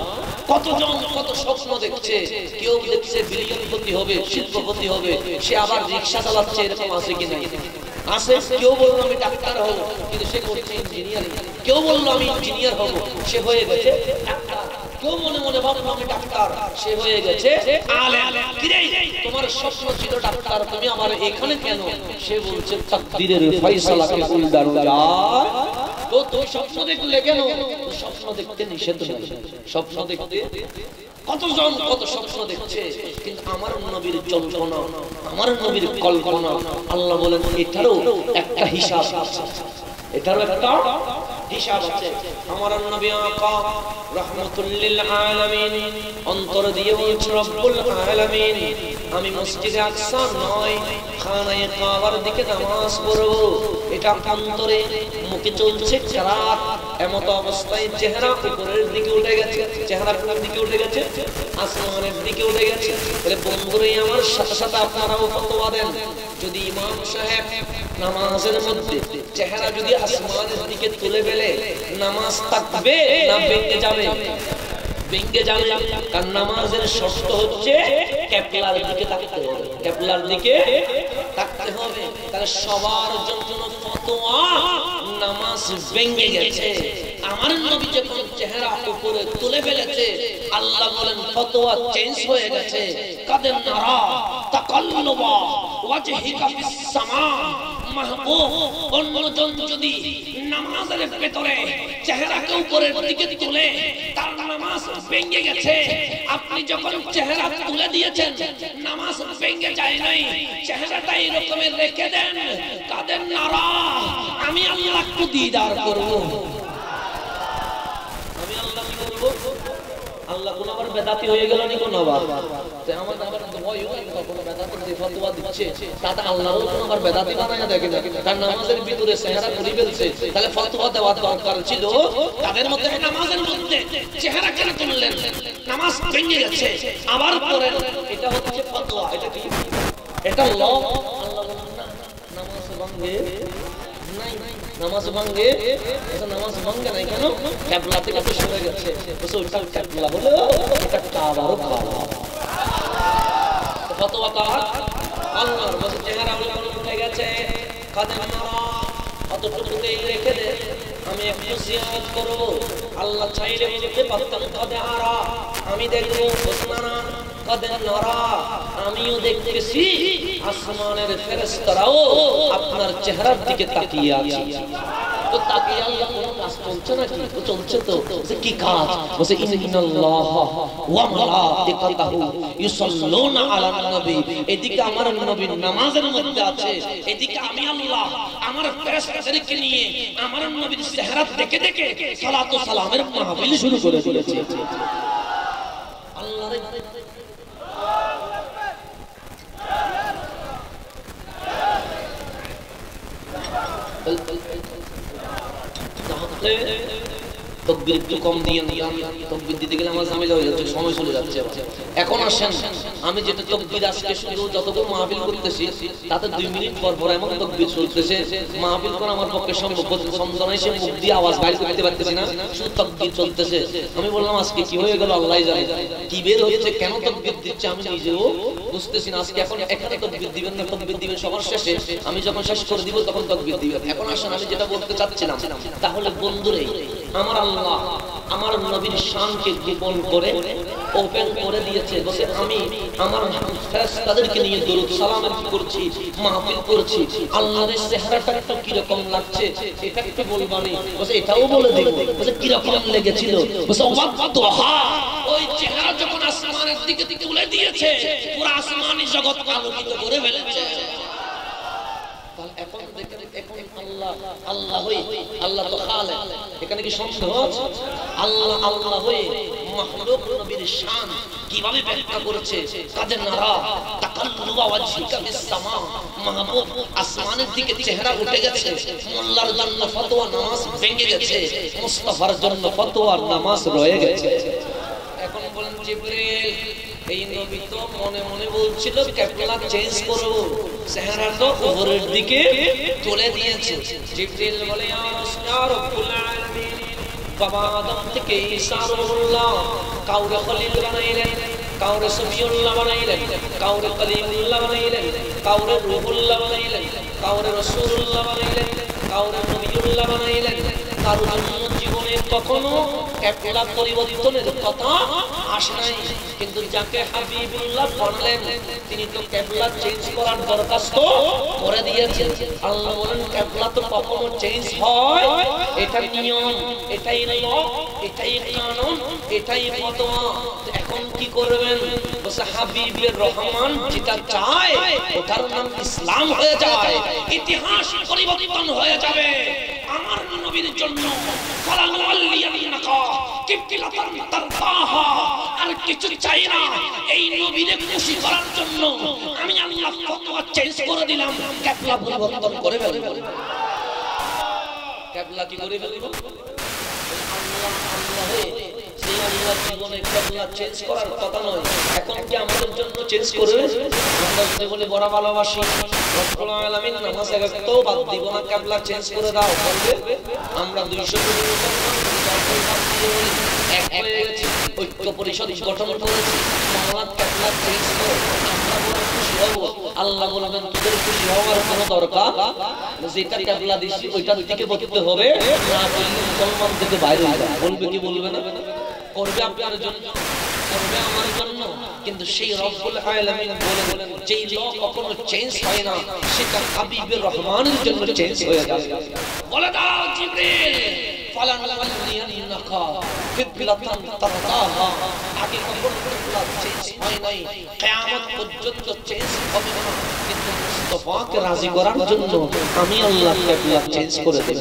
কতজন কত স্বপ্ন দেখছে, কেউ দেখছে বিলিয়নপতি হবে, শিল্পপতি হবে, সে আবার রিক্সা চালাচ্ছে, এরকম আছে কিনা? আছে। কেউ বললো আমি ডাক্তার হব, কিন্তু সে করছে ইঞ্জিনিয়ারিং। কেউ বললো আমি ইঞ্জিনিয়ার হব, সে হয়ে গেছে ডাক্তার। কেউ মনে মনে ভাবলো আমি ডাক্তার, সে হয়ে গেছে আলেম। কিরে, তোমার স্বপ্ন ছিল ডাক্তার, তুমি আমার এখানে কেন? সে বলছে তাকদীরের ফয়সালাকে উল্টানো যায়। তো তুমি স্বপ্ন দেখলে কেন? স্বপ্ন দেখতে নিষেধ নেই। স্বপ্ন দেখতে কতজন কত স্বপ্ন দেখছে, কিন্তু আমার নবীর যন্ত্রণা, আমার নবীর কল্পনা, আল্লাহ বলেন এটারও একটা হিসাব আছে, এটারও একটা হিসাব আছে। আমার নবী আকা রাহমাতুল লিল আলামিন অন্তর দিয়ে বলছে, রব্বুল আলামিন, আমি মসজিদে আকসা নয় খানায়ে কাবার দিকে নামাজ পড়ব। এটা অন্তরে, মুখে চলছে কিরাত। এমত অবস্থায় চেহারা উপরের দিকে উঠে গেছে। চেহারা কোন দিকে উঠে গেছে? আসমানের দিকে উঠে গেছে। তাহলে বন্ধুরা, আমার সাথে সাথে আপনারাও ফতোয়া দেন, যদি ইমাম সাহেব নামাজের মধ্যে চেহারা যদি আসমানের দিকে তুলে ফেলে, নামাজ থাকবে না ভেঙে যাবে? ভেঙে যাবে। কারণ নামাজের শর্ত হচ্ছে কিবলার দিকে তাকাতে হবে, কিবলার দিকে তাকাতে হবে। তাহলে সবার জন্য ফতোয়া নামাজ ভেঙে গেছে। আমার নবী যখন চেহারা উপরে তুলে ফেলেছে, আল্লাহ বলেন ফতোয়া চেঞ্জ হয়ে গেছে। কাদের নারা তাকাল্লুবা ওয়াজহিকা ফিস সামা, মাহবুব অন্যজন যদি নামাজের ভিতরে চেহারাকে উপরের দিকে তুলে তার নামাজ ভেঙে গেছে। আপনি যখন চেহারা তুলে দিয়েছেন নামাজ ভেঙে যায় নাই, চেহারাটা এরকমের রেখে দেন। কাদের নারা আমি আল্লাহ একটু দিদার করব, আমি আল্লাহ কি করব? আল্লাহ কোন আবার বেদাতি হয়ে গেল নি কোন আবার? তে আমার আবার ভয় হয় কোন বেদাতি যে ফতোয়া দিচ্ছে তাতে আল্লাহও কোন আবার বেদাতি বানায়া দেখে দেখে তার নামাজের ভিতরে চেহারা করে ফেলছে। তাহলে ফতোয়া দেওয়া দরকার ছিল তাদের মধ্যে। নামাজের মধ্যে চেহারা কেন তুললেন? নামাজ ভেঙে গেছে আবার পরে এটা হচ্ছে ফতোয়া। এটা কি? এটা ল। আল্লাহ বলেন না নামাজ ভাঙে নাই, নামাজ ভাঙে। এটা নামাজ ভাঙে নাই কেন? কিবলা থেকে তো সরে গেছে। বসে ওইটা কিবলা হলো, এটা কাবারও কাবা। ফতোয়া কার? আল্লাহর। বসে চেহারা উঠে গেছে, কাদের নারা অতটুকুতেই রেখে দে, আমি একটু জিয়ারত করব। আল্লাহ চাইলে বলতে পারতাম কাদের নারা আমি দেখবো, ওসমানা কাদের নারা আমিও দেখতেছি, আসমানের ফেরেশতারাও আপনার চেহারার দিকে তাকিয়ে আছে। তো তাকিয়ে আল্লাহ কোন কাজ চলছে নাকি? তো চলছে। তো কি কাজ? বলে ইন্নাল্লাহ ওয়া মালাইকাতাহু ইউসাল্লুনা আলান নবী। এদিকে আমার নবী নামাজের মধ্যে আছে, এদিকে আমি আল্লাহ আমার ফেরেশতাদেরকে নিয়ে আমার নবীর চেহারা দেখে দেখে সালাত ও সালামের মাহফিল শুরু করে দিয়েছে। আল্লাহর তকবীর একটু কম দিয়ে তকবীর দিতে গেলে আমার ঝামেলা হয়ে যাচ্ছে, সময় চলে যাচ্ছে। এখন আসেন আমি যেটা তকবীর আজকে শুধু যতক্ষণ মাহফিল করতেছি তাতে দুই মিনিট পর পর এমন তকবীর চলতেছে মাহফিল করা আমার পক্ষে সম্ভব সম্মানই সে মুখ দিয়ে আওয়াজ বাইরে করতে পারতেছি না, শুধু তকবীর চলতেছে। আমি বললাম আজকে কি হয়ে গেল আল্লাহই জানে, কি বের হচ্ছে, কেন তকবীর দিচ্ছে আমি নিজেও বুঝতেছি না। আজকে এখন এখানে তকবীর দিবেন না, তকবীর দিবেন সবার শেষে, আমি যখন শেষ করে দিব তখন তকবীর দিবেন। এখন আসেন আমি যেটা বলতে চাচ্ছিলাম, তাহলে বন্ধুরে আমার আল্লাহ আমার নবীর শানকে গোপন করে ওপেন করে দিয়েছে। বসে আমি আমার ফেরেশতাদেরকে নিয়ে দরুদ সালামের কি করছি, মাহফিল করছি। আল্লাহর চেহারাটা একটু কি রকম লাগছে এটা একটু বলবানি। বসে এটাও বলে দেব। বসে কি রকম লেগেছিল? বসে ওয়াদুহা, ওই চেহারা যখন আসমানের দিকে তুলে দিয়েছে পুরো আসমানি জগৎ আলোকিত করে ফেলেছে। এখন দেখেন এখন আল্লাহ আল্লাহ হই, আল্লাহ তো খালেক, এখানে কি সন্দেহ আছে? আল্লাহ আল্লাহ হই মাখলুক নবীর শান কিভাবে ব্যাখ্যা করেছে? কাদের নারা তাকাল্লুবা ওয়াজহিকা ফিস সামা, মাহবুব আসমানের দিকে চেহারা উঠে গেছে। মোল্লার জন্য ফতোয়া নামাজ ভেঙে গেছে, মুস্তাফার জন্য ফতোয়া নামাজ রয়ে গেছে। এখন বলেন জিবরিল এই নবী তো মনে মনে বলছিল কিবলা চেঞ্জ করব, চেহারাটা উপরের দিকে তুলে দিয়েছে। জিবরিল বলে ইয়া রাব্বুল আলামিন, বাবা আদম থেকে ঈসা রুহুল্লাহ কাউরে খলিল বানাইলেন, কাউরে সফিউল্লাহ বানাইলেন, কাউরে কলিমুল্লাহ বানাইলেন, কাউরে রুহুল্লাহ বানাইলেন, কাউরে রাসূলুল্লাহ বানাইলেন, কাউরে নবিয়ুল্লাহ বানাইলেন। কারো জন্য জীবনে কখনো কিবলা পরিবর্তনের কথা আসে নাই, কিন্তু যাকে হাবিবুল্লাহ বানালেন তিনি তো কিবলা চেঞ্জ করার দরখাস্ত করে দিয়েছেন। আল্লাহ বলেন কিবলা তো কখনো চেঞ্জ হয়, এটা নিয়ম, এটাই ল, এটাই কানুন, এটাই ফতোয়া। এখন কি করবেন? বসে হাবিবের রহমান যেটা চায় ওটার নাম ইসলাম হয়ে যায়, ইতিহাস পরিবর্তন হয়ে যাবে। আমার নবীর জন্য আর কিছু চাই না, এই নবীরে খুশি করার জন্য আমি আল্লাহ ফতোয়া চেঞ্জ করে দিলাম, কিবলা পরিবর্তন করে ফেলব। কিবলা কি করে ফেলব? আল্লাহ আল্লাহ সেই আল্লাহ জীবনে কিবলা চেঞ্জ করার কথা নয়, এখন কি আমাদের জন্য চেঞ্জ করবে? আমরা যদি বলি বড় ভালোবাসি রব্বুল আলামিন নামাজ একটু বাদ দিব না, কিবলা চেঞ্জ করে দাও বলবে? আমরা দুইশো কোটি এক হয়ে গেছি, ঐক্য পরিষদ গঠন করেছি, বাংলার কিবলা চেঞ্জ করো, আমরা বড় খুশি হব। আল্লাহ বলবেন তোদের খুশি হওয়ার কোনো দরকার, যেটা কিবলা দিছি ওইটার দিকে বলতে হবে, না বললে মুসলমান থেকে বাইরে হয়ে যাবে। বলবে কি বলবে না? করবে আপনার জন্য, করবে আমার জন্য। কিন্তু সেই রব্বুল আলামিন বলেন যেই ল কখনো চেঞ্জ হয় না, সেটা হাবিবের রহমানের জন্য চেঞ্জ হয়ে যাবে। বলে দাও জিবরিল ফালান লাল্লিয়ান্নাকা কিবলাতান তারদাহা, আগে কখনো কিবলা চেঞ্জ হয় নাই, কিয়ামত পর্যন্ত চেঞ্জ হবে না, কিন্তু মুস্তাফাকে রাজি করার জন্য আমি আল্লাহ কিবলা চেঞ্জ করে দেব।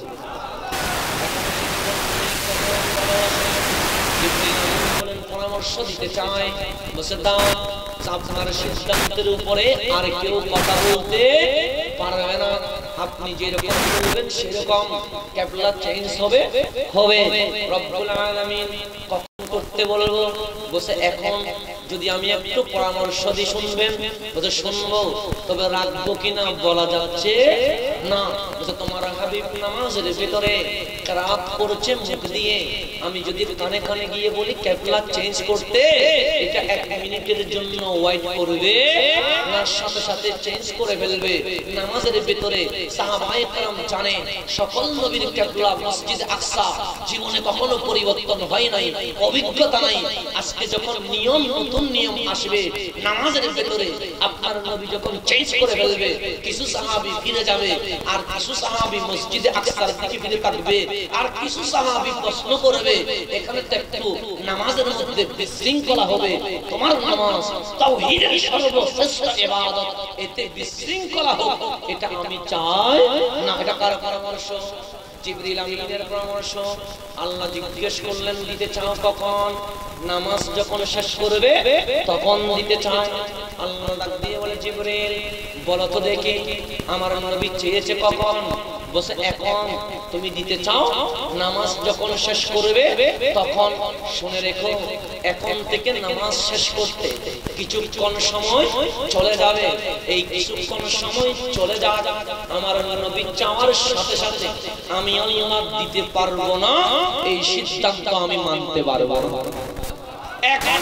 পরামর্শ দিতে চাই, বসে দাও আপনার সিদ্ধান্তের উপরে আর কেউ কথা বলতে পারবে না। আপনি যেরকম বলবেন সেরকম কিবলা চেঞ্জ হবে হবে রব্বুল আলামিন কখন করতে বলবো? বসে এখন যদি আমি একটু পরামর্শ দিই শুনবেন? বসে শুনবো, তবে রাখবো কিনা বলা যাচ্ছে না। বসে তোমার হাবিব নামাজের ভিতরে কিরাত করছে মুখ দিয়ে, আমি যদি কানে কানে গিয়ে বলি কিবলা চেঞ্জ করতে, এটা এক মিনিটের জন্য ওয়েট করবে না সাথে সাথে চেঞ্জ করে ফেলবে? নামাজের ভিতরে সাহাবায়ে কেরাম জানে সকল নবীর কিবলা মসজিদ আকসা, জীবনে কখনো পরিবর্তন হয় নাই, অভিজ্ঞতা নাই। আজকে যখন নিয়ম নতুন নিয়ম আসবে নামাজের ভিতরে, আপনার নবী যখন চেঞ্জ করে ফেলবে, কিছু সাহাবী ফিরে যাবে, আর কিছু সাহাবী মসজিদে আকসার দিকে ফিরে থাকবে, আর কিছু সাহাবী প্রশ্ন করবে, এখানে তো একটু নামাজের মধ্যে বিশৃঙ্খলা হবে। তোমার নামাজ তাওহীদের সর্বশ্রেষ্ঠ ইবাদত, এতে বিশৃঙ্খলা হোক এটা আমি চাই না। এটা কার পরামর্শ? জিবরিল আমিনের পরামর্শ। আল্লাহ জিজ্ঞেস করলেন দিতে চাও কখন? নামাজ যখন শেষ করবে তখন দিতে চাই। আল্লাহ ডাক দিয়ে বলে জিবরিল বলো তো দেখি আমার নবী চেয়েছে কখন? বসে এখন তুমি দিতে চাও নামাজ যখন শেষ করবে তখন। শুনে রেখো, এখন থেকে নামাজ শেষ করতে কিছুক্ষণ সময় চলে যাবে। এই কিছুক্ষণ সময় চলে যাওয়া আমার নবী চাওয়ার সাথে সাথে আমি আল্লাহ দিতে পারবো না, এই সিদ্ধান্ত আমি মানতে পারবো না। এখন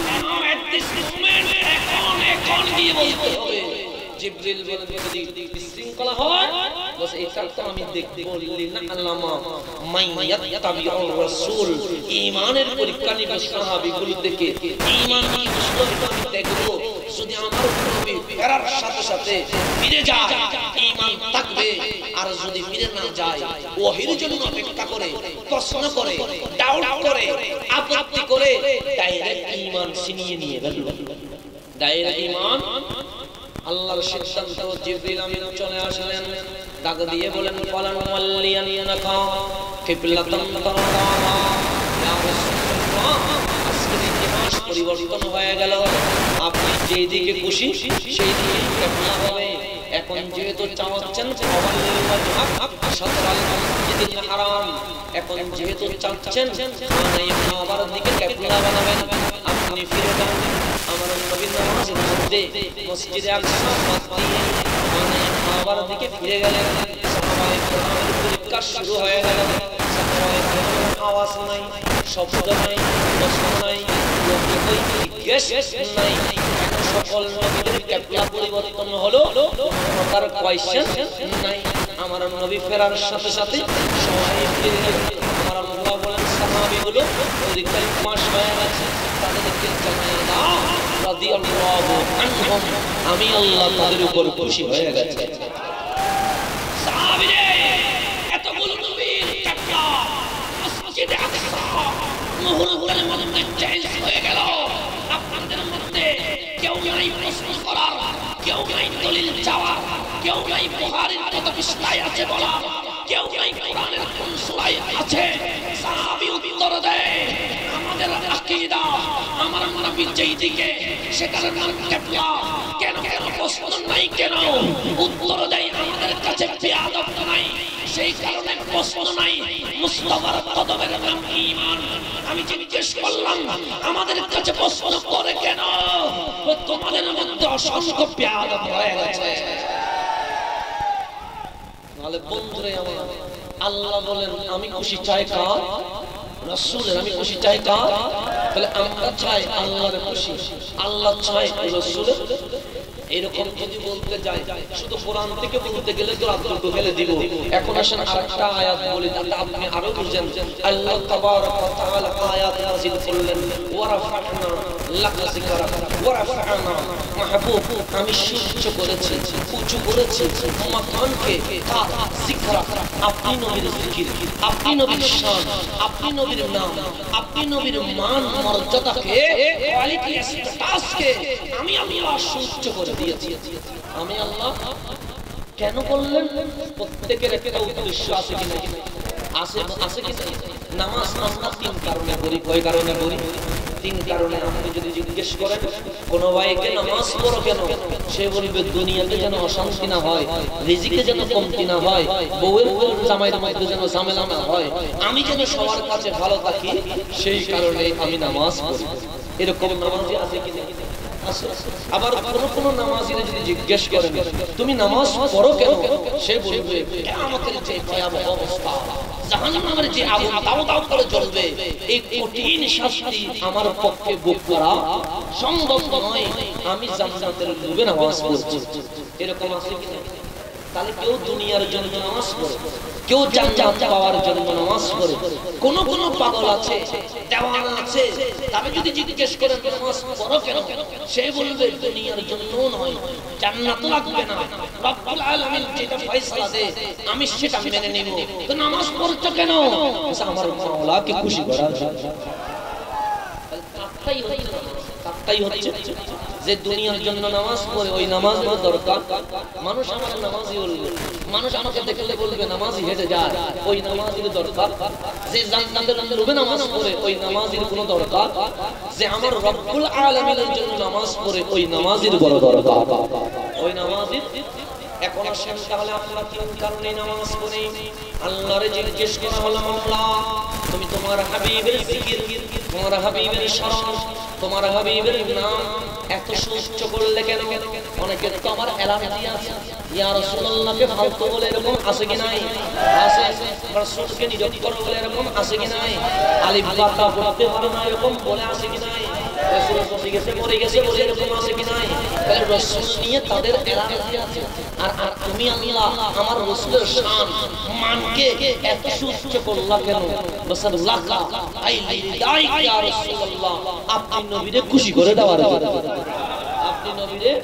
এখন এখন গিয়ে বলতে হবে। জিবরিল বলেন যদি বিশৃঙ্খলা হয় বস এটা তো আমি দেখব লিনা আল্লামা মাইয়াতাবিউর রাসূল, ঈমানের পরীক্ষা নিবে সাহাবীগুলো থেকে। ঈমান কি বুঝলো আমি দেখব, যদি আমার নবী ফেরার সাথে সাথে ফিরে যায় ঈমান থাকবে, আর যদি ফিরে না যায় ওহীর জন্য অপেক্ষা করে, প্রশ্ন করে, ডাউট করে, আপত্তি করে, ডাইরেক্ট ঈমান ছিনিয়ে নিয়ে গেল। ডাইরেক্ট ঈমান আল্লাহর সিদ্ধান্ত। জিবরিল আমিন চলে আসলেন, ডাক দিয়ে বলেন ফালান ওয়াল্লিয়ান্নাকা কিবলাতান তারদাহা, ইয়া রাসূলুল্লাহ আজকের ইতিহাস পরিবর্তন হয়ে গেল। আপনি যেই দিকে খুশি সেই দিকে কিবলা হবে। এখন যেহেতু চাচ্ছেন ওয়াল্লিল ওয়াজহা শাতরাল মাসজিদিল হারাম, এখন যেহেতু চাচ্ছেন মানে কাবার দিকে কিবলা বানাবেন, আপনি ফিরে যান আমার নবীর নামাজের মধ্যে মসজিদে আকসা বাদ দিয়ে মানে কাবার দিকে ফিরে গেলেন। সাহাবায়ে কেরামের পরীক্ষা শুরু হয়ে গেল। সাহাবায়ে কেরামের আওয়াজ নাই, শব্দ নাই, প্রশ্ন নাই, লোকে কই জিজ্ঞেস নাই, এখন সকল নবীদের কিবলা পরিবর্তন হলো, তার কোয়েশ্চেন নাই। আমার নবী ফেরার সাথে সাথে সবাই ফিরে গেল। আমার আল্লাহ বলেন সাহাবীগুলো পরীক্ষায় পাস হয়ে গেছে, তাদেরকে জানাই দাও রাদিয়াল্লাহু আনহুম, আমি আল্লাহ তাদের উপর খুশি হয়ে গেছে। সাহাবীরা এতগুলো নবীর কিবলা মসজিদে আকসা মুহূর্তের মধ্যে চেঞ্জ হয়ে গেল। আপনাদের মধ্যে কেউ নাই প্রশ্ন করার, কেউ নাই দলিল চাওয়ার, কেউ নাই বুখারীর কত পৃষ্ঠায় আছে বলা, কেউ নাই কোরআনের কোন সূরায় আছে। সাহাবী উত্তর দেয় আমাদের আকীদা আমার নবী যেই দিকে সেটার নাম কিবলা। কেন কেন প্রশ্ন নাই কেন? উত্তর দেয় আমাদের কাছে বেয়াদব নাই, সেই কারণে প্রশ্ন নাই মুস্তাফার কদমের নাম ঈমান। আমি জিজ্ঞেস করলাম আমাদের কাছে প্রশ্ন করে কেন? তোমাদের মধ্যে অসংখ্য বেয়াদব হয়ে গেছে। তাহলে বন্ধুরে আমার, আল্লাহ বলেন আমি খুশি চাই কার? রাসূলের। আমি খুশি চাই কার? তাহলে আমরা চাই আল্লাহর খুশি, আল্লাহ চাই রাসূলের। এরকম যদি বলতে যাই শুধু কোরআন থেকে বলতে গেলে তো রাত দুটো ফেলে দিব। এখন আসেন আরেকটা আয়াত বলি যাতে আপনি আরো বুঝেন। আল্লাহ তাবারক ওয়া তাআলা আয়াত নাযিল করলেন, ওয়া রাফা'না লাকা যিকরাক ওয়া রাফা'না মাহবুব, আমি উচ্চ করেছি, উঁচু করেছি মাকানকে কার? যিকরাক, আপনি নবীর জিকির, আপনি নবীর শান, আপনি নবীর নাম, আপনি নবীর মান মর্যাদাকে, কোয়ালিটি স্ট্যাটাসকে আমি আল্লাহ উচ্চ করে দিয়েছি। আমি আল্লাহ কেন করলেন? প্রত্যেকের একটা উদ্দেশ্য আছে কিনা? আছে আছে কিনা? নামাজ আমরা তিন কারণে করি। কয় কারণে করি? তিন কারণে। আপনি যদি জিজ্ঞেস করেন কোন ভাইকে নামাজ পড়ো কেন, সে বলবে দুনিয়াতে যেন অশান্তি না হয়, রিজিকে যেন কমতি না হয়, বউয়ের জামাইয়ের মধ্যে যেন ঝামেলা না হয়, আমি যেন সবার কাছে ভালো থাকি, সেই কারণে আমি নামাজ পড়ি। এরকম নামাজি আছে কিনা? আবার কোন কোন নামাজিরা যদি জিজ্ঞেস করেন তুমি নামাজ পড়ো কেন, সে বলবে কিয়ামতের যে ভয়াবহ অবস্থা, জাহান্নামের যে আগুন দাউ দাউ করে জ্বলবে, এই কঠিন শাস্তি আমার পক্ষে ভোগ করা সম্ভব নয়, আমি জান্নাতের লোভে নামাজ পড়ছি। এরকম আছে কিনা? তাহলে কেউ দুনিয়ার জন্য নামাজ পড়ে, কেউ জান্নাত পাওয়ার জন্য নামাজ পড়ে। কোন কোন পাগল আছে, দেওয়ানা আছে, তবে যদি জিজ্ঞেস করেন নামাজ পড়ো কেন, সে বলবে দুনিয়ার জন্য নয়, জান্নাত লাগবে না, রব্বুল আলামিন যেটা ফয়সালা দেয় আমি সেটা মেনে নেব, তো নামাজ পড়ছো কেন? আমার মাওলাকে খুশি করার জন্য। তাই হচ্ছে তাই হচ্ছে যে দুনিয়ার জন্য নামাজ পড়ে, ওই নামাজ দরকার। মানুষ আমার নামাজই বলবে, মানুষ আমাকে দেখলে বলবে নামাজই হেঁটে যায়, ওই নামাজের দরকার। যে জান্নাতের লোভে নামাজ পড়ে, ওই নামাজের কোনো দরকার। যে আমার রব্বুল আলামিনের জন্য নামাজ পড়ে, ওই নামাজের বড় দরকার, ওই নামাজের। এখন আসেন তাহলে আপনারা তিন কারণে নামাজ পড়ি। আল্লাহরে জিজ্ঞেস করা হলো আল্লাহ তুমি তোমার হাবিবের জিকির, তোমার হাবিবের স্মরণ, তোমার হাবিবের নাম এত সুচ্চ করলে কেন? অনেকে তো আমার এলান দিয়ে আছে, ইয়া রাসূলুল্লাহকে ফালতু বলে এরকম আছে কি নাই? আছে। রাসূলকে নিরক্ষর বলে এরকম আছে কি নাই? আলিফ বা তা পড়তে পারে না এরকম বলে আছে কি নাই? রাসূল বলে গেছে মরে গেছে বলে এরকম আছে কি নাই? তাহলে রাসূল নিয়ে তাদের এলান দিয়ে আছে। আর আর তুমি আল্লাহ আমার রাসূলের শান মানকে এত সুচ্চ করলা কেন? রাসূলুল্লাহকা আই লিদাই ইয়া রাসূলুল্লাহ, আপনি নবীরে খুশি করে দেওয়ার জন্য, আপনি নবীরে।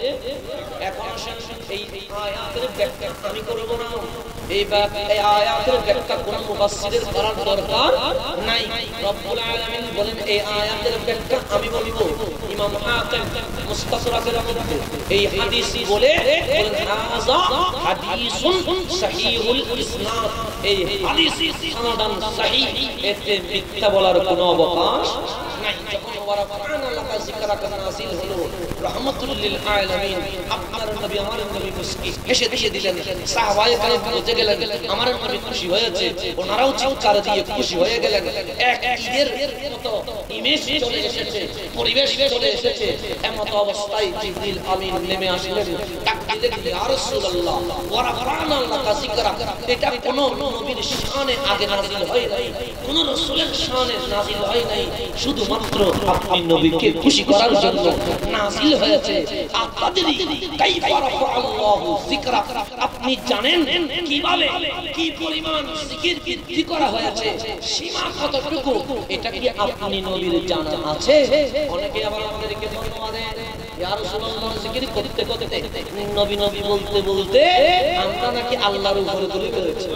এখন আসেন এই আয়াতের ব্যাখ্যা আমি করব না, এই এই আয়াতের ব্যাখ্যা কোন মুফাসসিরের করার দরকার নাই। রব্বুল আলামিন বলেন এই আয়াতের ব্যাখ্যা আমি বলবো। ইমাম হাকিম মুস্তাসরাকের মধ্যে এই হাদিস বলে বলেন হাযা হাদিসুন সহিহুল ইসনাদ, এই হাদিস সনদান সহিহ, এতে মিথ্যা বলার কোনো অবকাশ নাই। যখন ওয়ারাফা'না লাকা যিকরাকা নাযিল হলো রাহমাতুল লিল আলামিন, আপনার নবী আমার নবী মুস্কি হেসে দিয়ে দিলেন, সাহাবায়ে কেরাম বুঝে গেলেন আমার নবী খুশি হয়েছে, ওনারাও চিৎকার দিয়ে খুশি হয়ে গেলেন। এক ঈদের মতো ইমেজ চলে এসেছে, পরিবেশ চলে এসেছে। এমত অবস্থায় জিবরিল আমিন নেমে আসলেন, ডাক দিলেন ইয়া রাসূলুল্লাহ ওয়ারাফা'না লাকা যিকরাকা। এটা কোন নবীর শানে আগে নাযিল হয় নাই, কোন রাসূলের শানে নাযিল হয় নাই, শুধুমাত্র আপনি নবীকে খুশি করার জন্য নাযিল হয়েছে। আতাদরি কাইফা রাফা'আল্লাহু যিকরাক, আপনি জানেন কিভাবে কি পরিমাণ জিকির বৃদ্ধি করা হয়েছে, সীমা কতটুকু, এটা কি আপনি নবীর জানা আছে? অনেকে আবার আমাদেরকে ফতোয়া দেয় ইয়া রাসূলুল্লাহ জিকির করতে করতে নবী নবী বলতে বলতে আমরা নাকি আল্লাহর উপরে দূরে করেছি।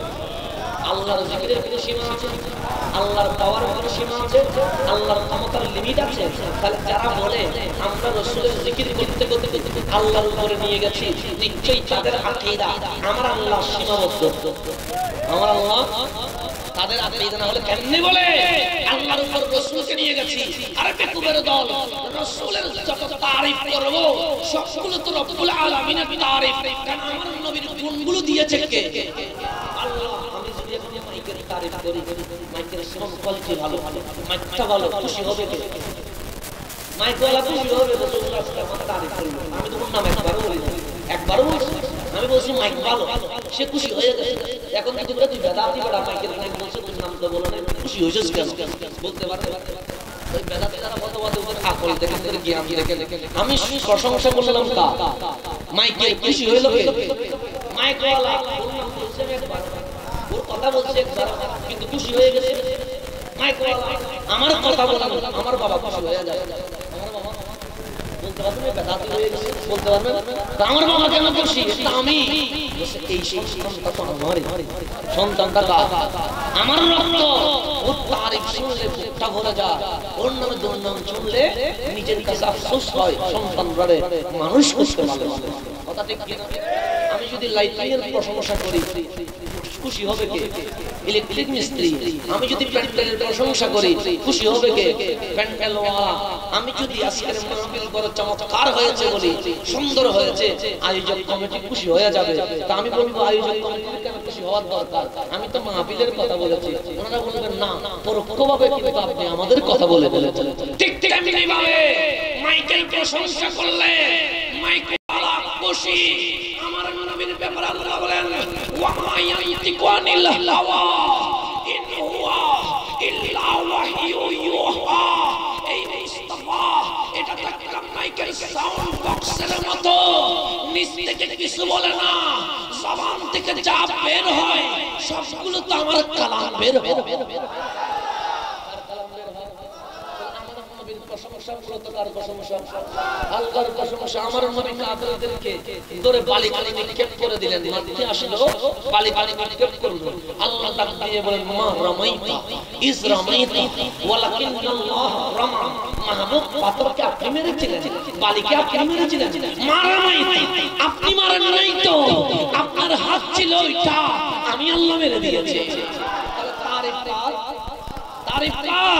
আল্লাহর জিকিরের কোনো সীমা আছে? আল্লাহর পাওয়ার কোনো সীমা আছে? আল্লাহর ক্ষমতার লিমিট আছে? তাহলে যারা বলে আমরা রাসূলের জিকির করতে করতে আল্লাহর উপরে নিয়ে গেছি, নিশ্চয়ই তাদের আকীদা আমার আল্লাহ সীমাবদ্ধ, আমার আল্লাহ তাদের আকীদা না হলে কেমনে বলে আল্লাহর উপর রাসূলকে নিয়ে গেছি আরে বেকুবের দল রাসূলের যত তারিফ করব সবগুলো তো রব্বুল আলামিনের তারিফ কারণ আমার নবীর গুণগুলো দিয়েছে কে আল্লাহ আমি যদি এখন মাইকের তারিফ করি মাইকের সাউন্ড কোয়ালিটি ভালো মাইকটা ভালো খুশি হবে কে মাইকওয়ালা খুশি হবে রাসূল আমার তারিফ করবে আমি তো নাম একবার বলি একবারও বলছি আমি বলছি মাইক ভালো সে খুশি হয়ে গেছে এখন কি তোমরা তুই বেদাতি বড় মাইকের মাইক বলছো তুমি নাম তো বলো না খুশি হয়েছিস কেন বলতে পারবে ওই বেদাতি যারা মতবাদ ওদের আকল দেখে ওদের জ্ঞান দেখে আমি প্রশংসা করলাম তা মাইকে খুশি হইলো কে মাইকওয়ালা বলছে একবার ওর কথা বলছে একবার কিন্তু খুশি হয়ে গেছে মাইকওয়ালা আমার কথা বলা আমার বাবা খুশি হয়ে যায় আমার বাবা কেন খুশি আমি এই সন্তানটা আমার রক্ত ওর তারিফ শুনলে বুকটা ভরে যায় ওর নামে দুর্নাম শুনলে নিজের কাছে আফসোস হয় সন্তানরে মানুষ করতে পারে কথা ঠিক কিনা আমি যদি লাইটের প্রশংসা করি খুশি হবে কে ইলেকট্রিক মিস্ত্রি আমি যদি প্যান্ডেলের প্রশংসা করি খুশি হবে কে প্যান্ডেলওয়ালা আমি যদি আজকের মাহফিল বড় চমৎকার হয়েছে বলি সুন্দর হয়েছে আয়োজক কমিটি খুশি হয়ে যাবে তা আমি বলবো আয়োজক কমিটির কেন খুশি হওয়ার দরকার আমি তো মাহফিলের কথা বলেছি ওনারা বলবেন না পরোক্ষভাবে কিন্তু আপনি আমাদের কথা বলে বলেছেন ঠিক ঠিক আমি এইভাবে মাইকেল প্রশংসা করলে মাইকওয়ালা খুশি আমার নবীর ব্যাপারে আল্লাহ বলেন ওয়া মা ইয়ানতিকু আনিল হাওয়া ইন হুয়া ইল্লা ওয়াহয়ু ইউহা এই মুস্তাফা এটা তাকলাম মাইকের সাউন্ড বক্সের মতো নিচ থেকে কিছু বলে না জবান থেকে যা বের হয় সবগুলো তো আমার কালাম বের হয় প্রশংসা মূলত কার প্রশংসা আল্লাহর প্রশংসা আমার নবী কাফেরদেরকে ধরে বালিকানি নিক্ষেপ করে দিলেন মাটিতে আসলো বালিকানি নিক্ষেপ করলো আল্লাহ ডাক দিয়ে বলেন মা রামাইতা ইজ রামাইতা ওয়ালাকিন্নাল্লাহ রামা মাহবুব পাথরকে আপনি মেরেছিলেন বালিকে আপনি মেরেছিলেন মা রামাইতা আপনি মারেন নাই তো আপনার হাত ছিল ওইটা আমি আল্লাহ মেরে দিয়েছি তারিফ তারিফ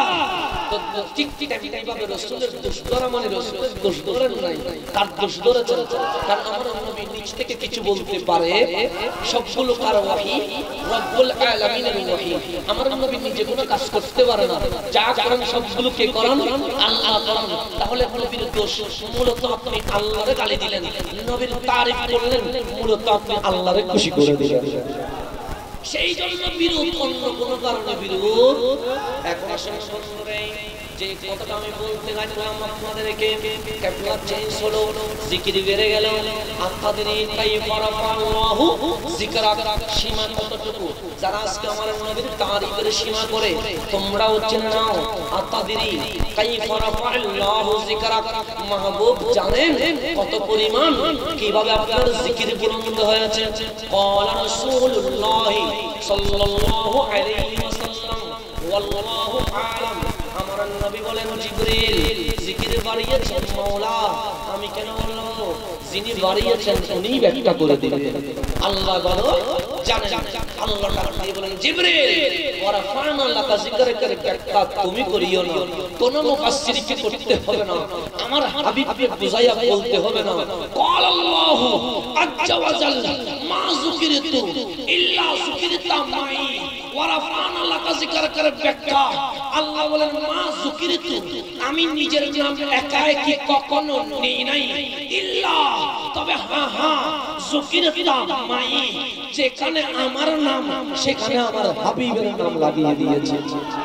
ঠিক ঠিক এইভাবে রাসূলের দোষ ধরা মানে রাসূলের দোষ ধরেন নাই তার দোষ ধরেছেন কারণ আমার নবী নিজ থেকে কিছু বলতে পারে সবগুলো কার ওহী রব্বুল আলামিনের ওহী আমার নবী নিজে কোনো কাজ করতে পারে না যা করেন সবগুলো কে করেন আল্লাহ করেন তাহলে নবীর দোষ মূলত আপনি আল্লাহরে গালি দিলেন নবীর তারিফ করলেন মূলত আপনি আল্লাহরে খুশি করে দিলেন সেই জন্য বিরোধ অন্য কোনো কারণে বিরোধ এখন আসলে বন্ধুরা যে কথাটা আমি বলতে লাগলাম আপনাদেরকে ক্যাপলা চেঞ্জ হলো জিকির বেড়ে গেল আপনাদের তাই পারাপাল্লাহু যিকরা সীমা কতটুকু যারা আজকে আমার নবীর তারিফের সীমা করে তোমরাও জেনে নাও আপনাদের তাই পারাপাল্লাহু যিকরা মাহবুব জানেন কত পরিমাণ কিভাবে আপনার জিকির বুলন্দ হয়েছে ক্বালা রাসূলুল্লাহ সাল্লাল্লাহু আলাইহি ওয়াসাল্লাম ওয়াল্লাহু আ'লাম আমার নবী বলেন জিবরিল জিকির বাড়িয়েছেন মাওলা আমি কেন বললাম যিনি বাড়িয়েছেন উনিই ব্যাখ্যা করে দিবেন আল্লাহ বলো জানেন আল্লাহ তাআলা বলেন জিবরিল ওয়া রাফা'না লাকা যিকরাকা ব্যাখ্যা তুমি করিও না কোন মুফাসসিরকে করতে হবে না আমার হাবিবকে বুঝাইয়া বলতে হবে না ক্বাল আল্লাহু আজ্জা ওয়া জাল্লা মা যুকিরতু ইল্লা যুকিরতা মাই ওয়া রাফা'না লাকা যিকরাকা ব্যাখ্যা আল্লাহ বলেন মা যুকিরতু আমি নিজের নাম একা একি কখনো নেই নাই ইল্লা তবে হ্যাঁ হ্যাঁ যুকিরতা মাই যেখানে আমার নাম সেখানে আমার হাবিবের নাম লাগিয়ে দিয়েছে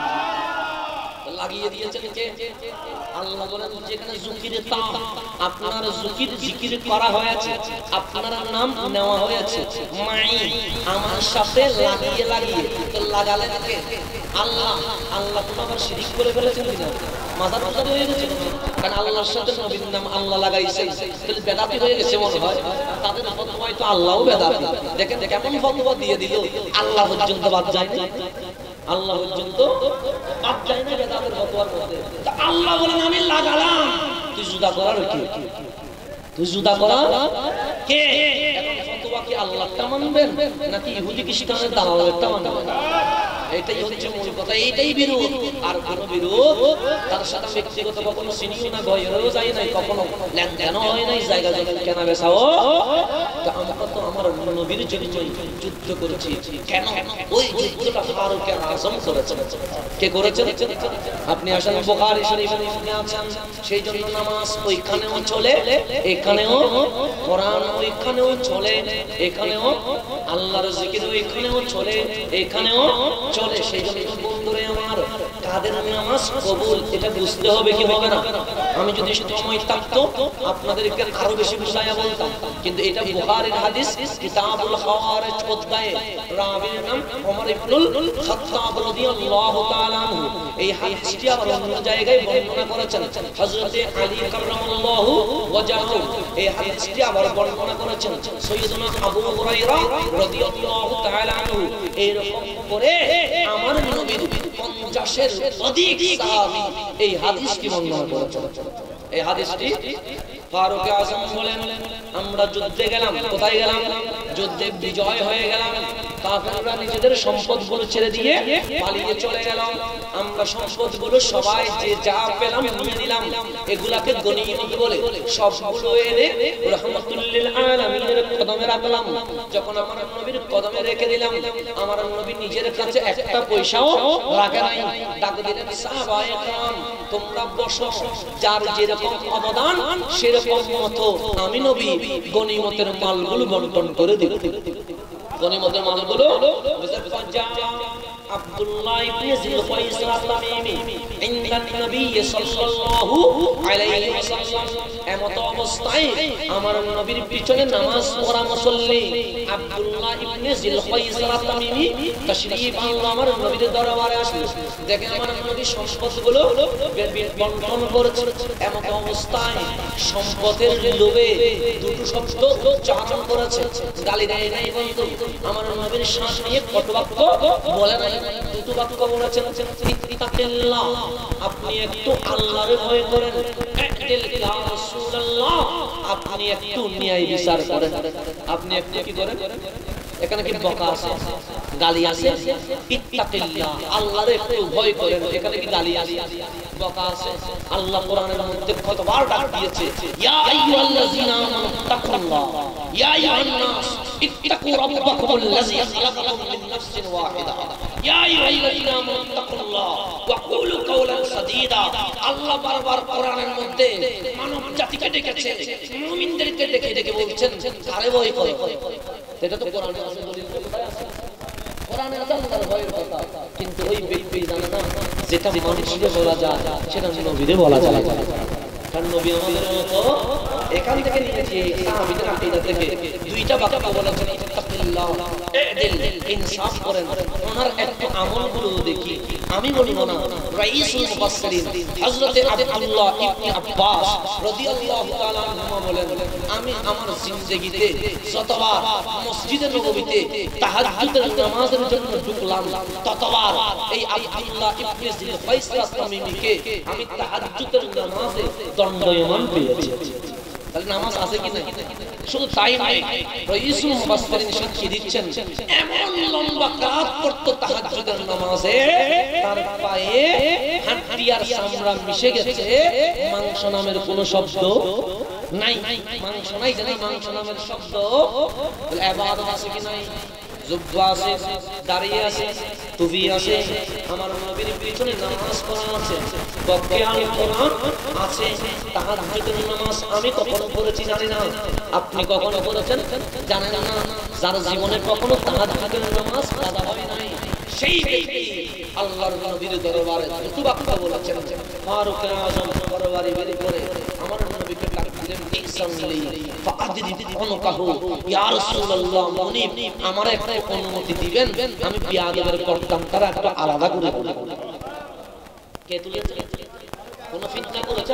লাগিয়ে দিয়েছেন কে আল্লাহ বলেন যেখানে যুকিরতা আপনার যুকির জিকির করা হয়েছে আপনার নাম নেওয়া হয়েছে মাই আমার সাথে লাগিয়ে লাগিয়ে তো লাগালেন কে আল্লাহ আল্লাহ কোন আবার শিরক করে ফেলেছেন কিনা মাজার পূজা হয়ে গেছে কারণ আল্লাহর সাথে নবীর নাম আল্লাহ লাগাইছে তাহলে বেদাতি হয়ে গেছে মনে হয় তাদের ফতোয়ায় তো আল্লাহও বেদাতি দেখেন কেমন ফতোয়া দিয়ে দিল আল্লাহ পর্যন্ত বাদ যায় না আল্লাহ পর্যন্ত বাদ যায় না বেদাতের ফতোয়ার মধ্যে তা আল্লাহ বলেন আমি লাগালাম তুই জুদা করার কি তুই জুদা করা কে এখন ফতোয়া কি আল্লাহটা মানবেন নাকি ইহুদি খ্রিস্টানের দালালেরটা মানবেন এটাই হচ্ছে মূল কথা, এইটাই বিরোধ, আর কোনো বিরোধ তার সাথে ব্যক্তিগত কখনো চিনিও না, গয়েরও যায় নাই, কখনো লেনদেন হয় নাই, জায়গা জমি কেনা বেচাও। তা আমরা তো আমার নবীর জন্য যুদ্ধ করেছি। কেন? ওই যুদ্ধটা ফারুক আযম করেছেন। কে করেছেন? আপনি আসেন বুখারী শরীফে নিয়ে আছেন, সেই জন্য নামাজ ওইখানেও চলে, এখানেও কোরআন ওইখানেও চলে, এখানেও আল্লাহর জিকির ওইখানেও চলে, এখানেও চলে। সেই জন্য বন্ধুরে আমার, কাদের নামাজ কবুল এটা বুঝতে হবে কি হবে না? আমি যদি সময় থাকতো আপনাদেরকে আরো বেশি বুঝাইয়া বলতাম, কিন্তু এটা বুখারীর হাদিস, কিতাবুল খাওয়ারিজ অধ্যায়ে রাবীর নাম ওমর ইবনুল খাত্তাব রাদিয়াল্লাহু তাআলা আনহু। এই হাদিসটি আবার অন্য জায়গায় বর্ণনা করেছেন হযরতে আলী কাররামাল্লাহু ওয়াজহাহু। এই হাদিসটি আবার বর্ণনা করেছেন সাইয়্যিদুনা আবু হুরায়রা রাদিয়াল্লাহু তাআলা আনহু। এরকম করে আমার নবীর পঞ্চাশের অধিক সাহাবী এই হাদিসটি বর্ণনা করেছেন। এই হাদিসটি ফারুক আযম বলেন, আমরা যুদ্ধে গেলাম। কোথায় গেলাম? যুদ্ধে বিজয় হয়ে গেলাম। কাফেররা নিজেদের সম্পদগুলো ছেড়ে দিয়ে পালিয়ে চলে গেল। আমরা সম্পদগুলো সবাই যে যা পেলাম নিয়ে নিলাম, এগুলাকে গনিমত বলে সবগুলো এনে রাহমাতুল লিল আলামিনের কদমে রাখলাম। যখন আমার নবীর কদমে রেখে দিলাম, আমার নবী নিজের কাছে একটা পয়সাও রাখে নাই। ডাক দিলেন, সাহাবায়ে কেরাম তোমরা বসো, যার যেরকম অবদান সেরকম মতো আমি নবী গনিমতের মালগুলো বন্টন করে দিল। গনিমতের মালগুলো আব্দুল্লাহ ইবনে যুলকাইসা আত-তামিমি ইনদান নবী সাল্লাল্লাহু আলাইহি ওয়াসাল্লাম। এমত অবস্থায় আমার নবীর পিছনে নামাজ পড়া মুসল্লি আব্দুল্লাহ ইবনে যুলকাইসা আত-তামিমি তাশরীফ আনলো আমার নবীর দরবারে আসলো। দেখেন আমার নবী সম্পদগুলো বন্টন করছে। এমত অবস্থায় সম্পদের লোভে দুটো শব্দ উচ্চারণ করেছে, গালি দেয় নাই বন্ধু। আমার নবীর শ্বাস নিয়ে কটুবাক্য বলে নাই, দুটো বাক্য বলেছেন, ইত্তাকিল্লাহ আপনি একটু আল্লাহর ভয় করেন, ইতিল ইয়া রাসূলুল্লাহ আপনি একটু ন্যায় বিচার করেন। আপনি একটু কি করেন? এখানে কি বকা আছে? গালি আছে? ইত্তাকিল্লাহ আল্লাহর একটু ভয় করেন, এখানে কি গালি আছে? বকা আছে? আল্লাহ কোরআনের মধ্যে কতবার ডাক দিয়েছে, ইয়া আইয়ুহাল্লাযীনা আমানু তাকুল্লাহ, ইয়া আইয়ুহান নাস ইত্তাকু রাব্বাকুমুল্লাযী খালাকাকুম মিন নাফসিন ওয়াহিদা, ইয়া আইয়ুহাল্লাযীনা আমানু তাকুল্লাহ ওয়া কুলু কাওলান সাদীদা। আল্লাহ বারবার কোরআনের মধ্যে মানব জাতিকে ডেকেছে, মুমিনদেরকে ডেকে ডেকে বলছেন কারে ভয় করো। এটা তো কোরআনে আছে, দলিল কোথায় আছে? কোরআনে আছে আল্লাহর ভয়ের কথা, কিন্তু ওই ব্যক্তি জানে না যেটা মানুষকে বলা যায় সেটা নবীরে বলা যায় না। কারণ নবী আমাদের মতো এখান থেকে নিয়েছে সাহাবীদের আকীদা থেকে দুইটা বাক্য বলেছেন, ইত্তাকিল্লাহ ইদিল ইনসাফ করেন। ওনার একটু আমলগুলো দেখি, আমি বলবো না। রাইসুল মুফাসসিরিন হযরতে আব্দুল্লাহ ইবনে আব্বাস রাদিয়াল্লাহু তাআলা আনহু বলেন, আমি আমার জিন্দেগিতে যতবার মসজিদে নববীতে তাহাজ্জুদের নামাজের জন্য ঢুকলাম, ততবার এই আব্দুল্লাহ ইবনে যুলকাইসা আত-তামিমিকে আমি তাহাজ্জুদের নামাজে দণ্ডায়মান পেয়েছি। তাহলে নামাজ আছে কি না? শুধু তাই নয়, রাইসুল মুফাসসিরিন সাক্ষী দিচ্ছেন এমন লম্বা কাত করতে তাহাজ্জুদের নামাজে তার পায়ে হাড্ডি আর চামড়া মিশে গেছে, মাংস নামের কোনো শব্দ নাই। মাংস নাই, জানি মাংস নামের শব্দ। তাহলে ইবাদত আছে কি নাই? জুব্বা আছে, দাঁড়িয়ে আছে, টুপি আছে, আমার নবীর পিছনে নামাজ পড়া আছে, পক্ষে আল কোরআন আছে, তাহাজ্জুদের নামাজ আমি কখনো পড়েছি জানি না, আপনি কখনো পড়েছেন জানেন না। যার জীবনে কখনো তাহাজ্জুদের নামাজ পড়া হয় নাই, সেই ব্যক্তি আল্লাহর নবীর দরবারে দুটো বাক্য বলেছেন। ফারুক আযম দরবারে বের করে আমার নবীকে ডাক দিলেন, ইসামলি ফাআদিরি অনুকাহু, ইয়া রাসূলুল্লাহ মুনিব আমারে একটা অনুমতি দিবেন, আমি বিয়াদবের করতাম তারা একটা আলাদা করে বলবো। কে তুলেছে? কোন ফিতনা করেছে?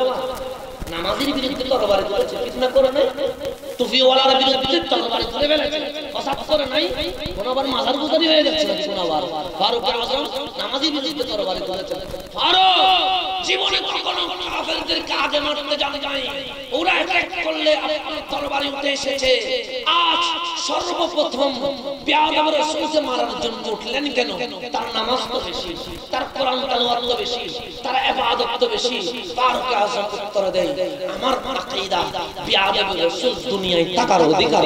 নামাজের বিরুদ্ধে তরবারি তুলেছে, ফিতনা করে নাই। টুপিওয়ালার বিরুদ্ধে তরবারি তুলে ফেলেছে, পঁচাত্তরে নাই কোন আবার মাজার গুজারি হয়ে যাচ্ছে নাকি কোন আবার ফারুক আজম নামাজি বিরুদ্ধে তরবারি তুলেছেন ফারুক জীবনে কখনো কাফেরদেরকে আগে মারতে জানে নাই ওরা অ্যাটাক করলে আপনার তরবারি উঠে এসেছে আজ সর্বপ্রথম বেয়াদব রাসূলকে মারার জন্য উঠলেন কেন তার নামাজ তো বেশি তার কোরআন তেলাওয়াত তো বেশি তার ইবাদত তো বেশি ফারুক আজম উত্তর দেয় আমার আকীদা বেয়াদব রাসূল দুনিয়ায় থাকার অধিকার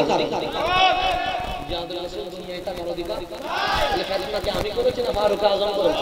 বেয়াদব রাসূল দুনিয়ায় থাকার অধিকার বলে ফেতনাকে আমি করেছি না ফারুক আজম করেছে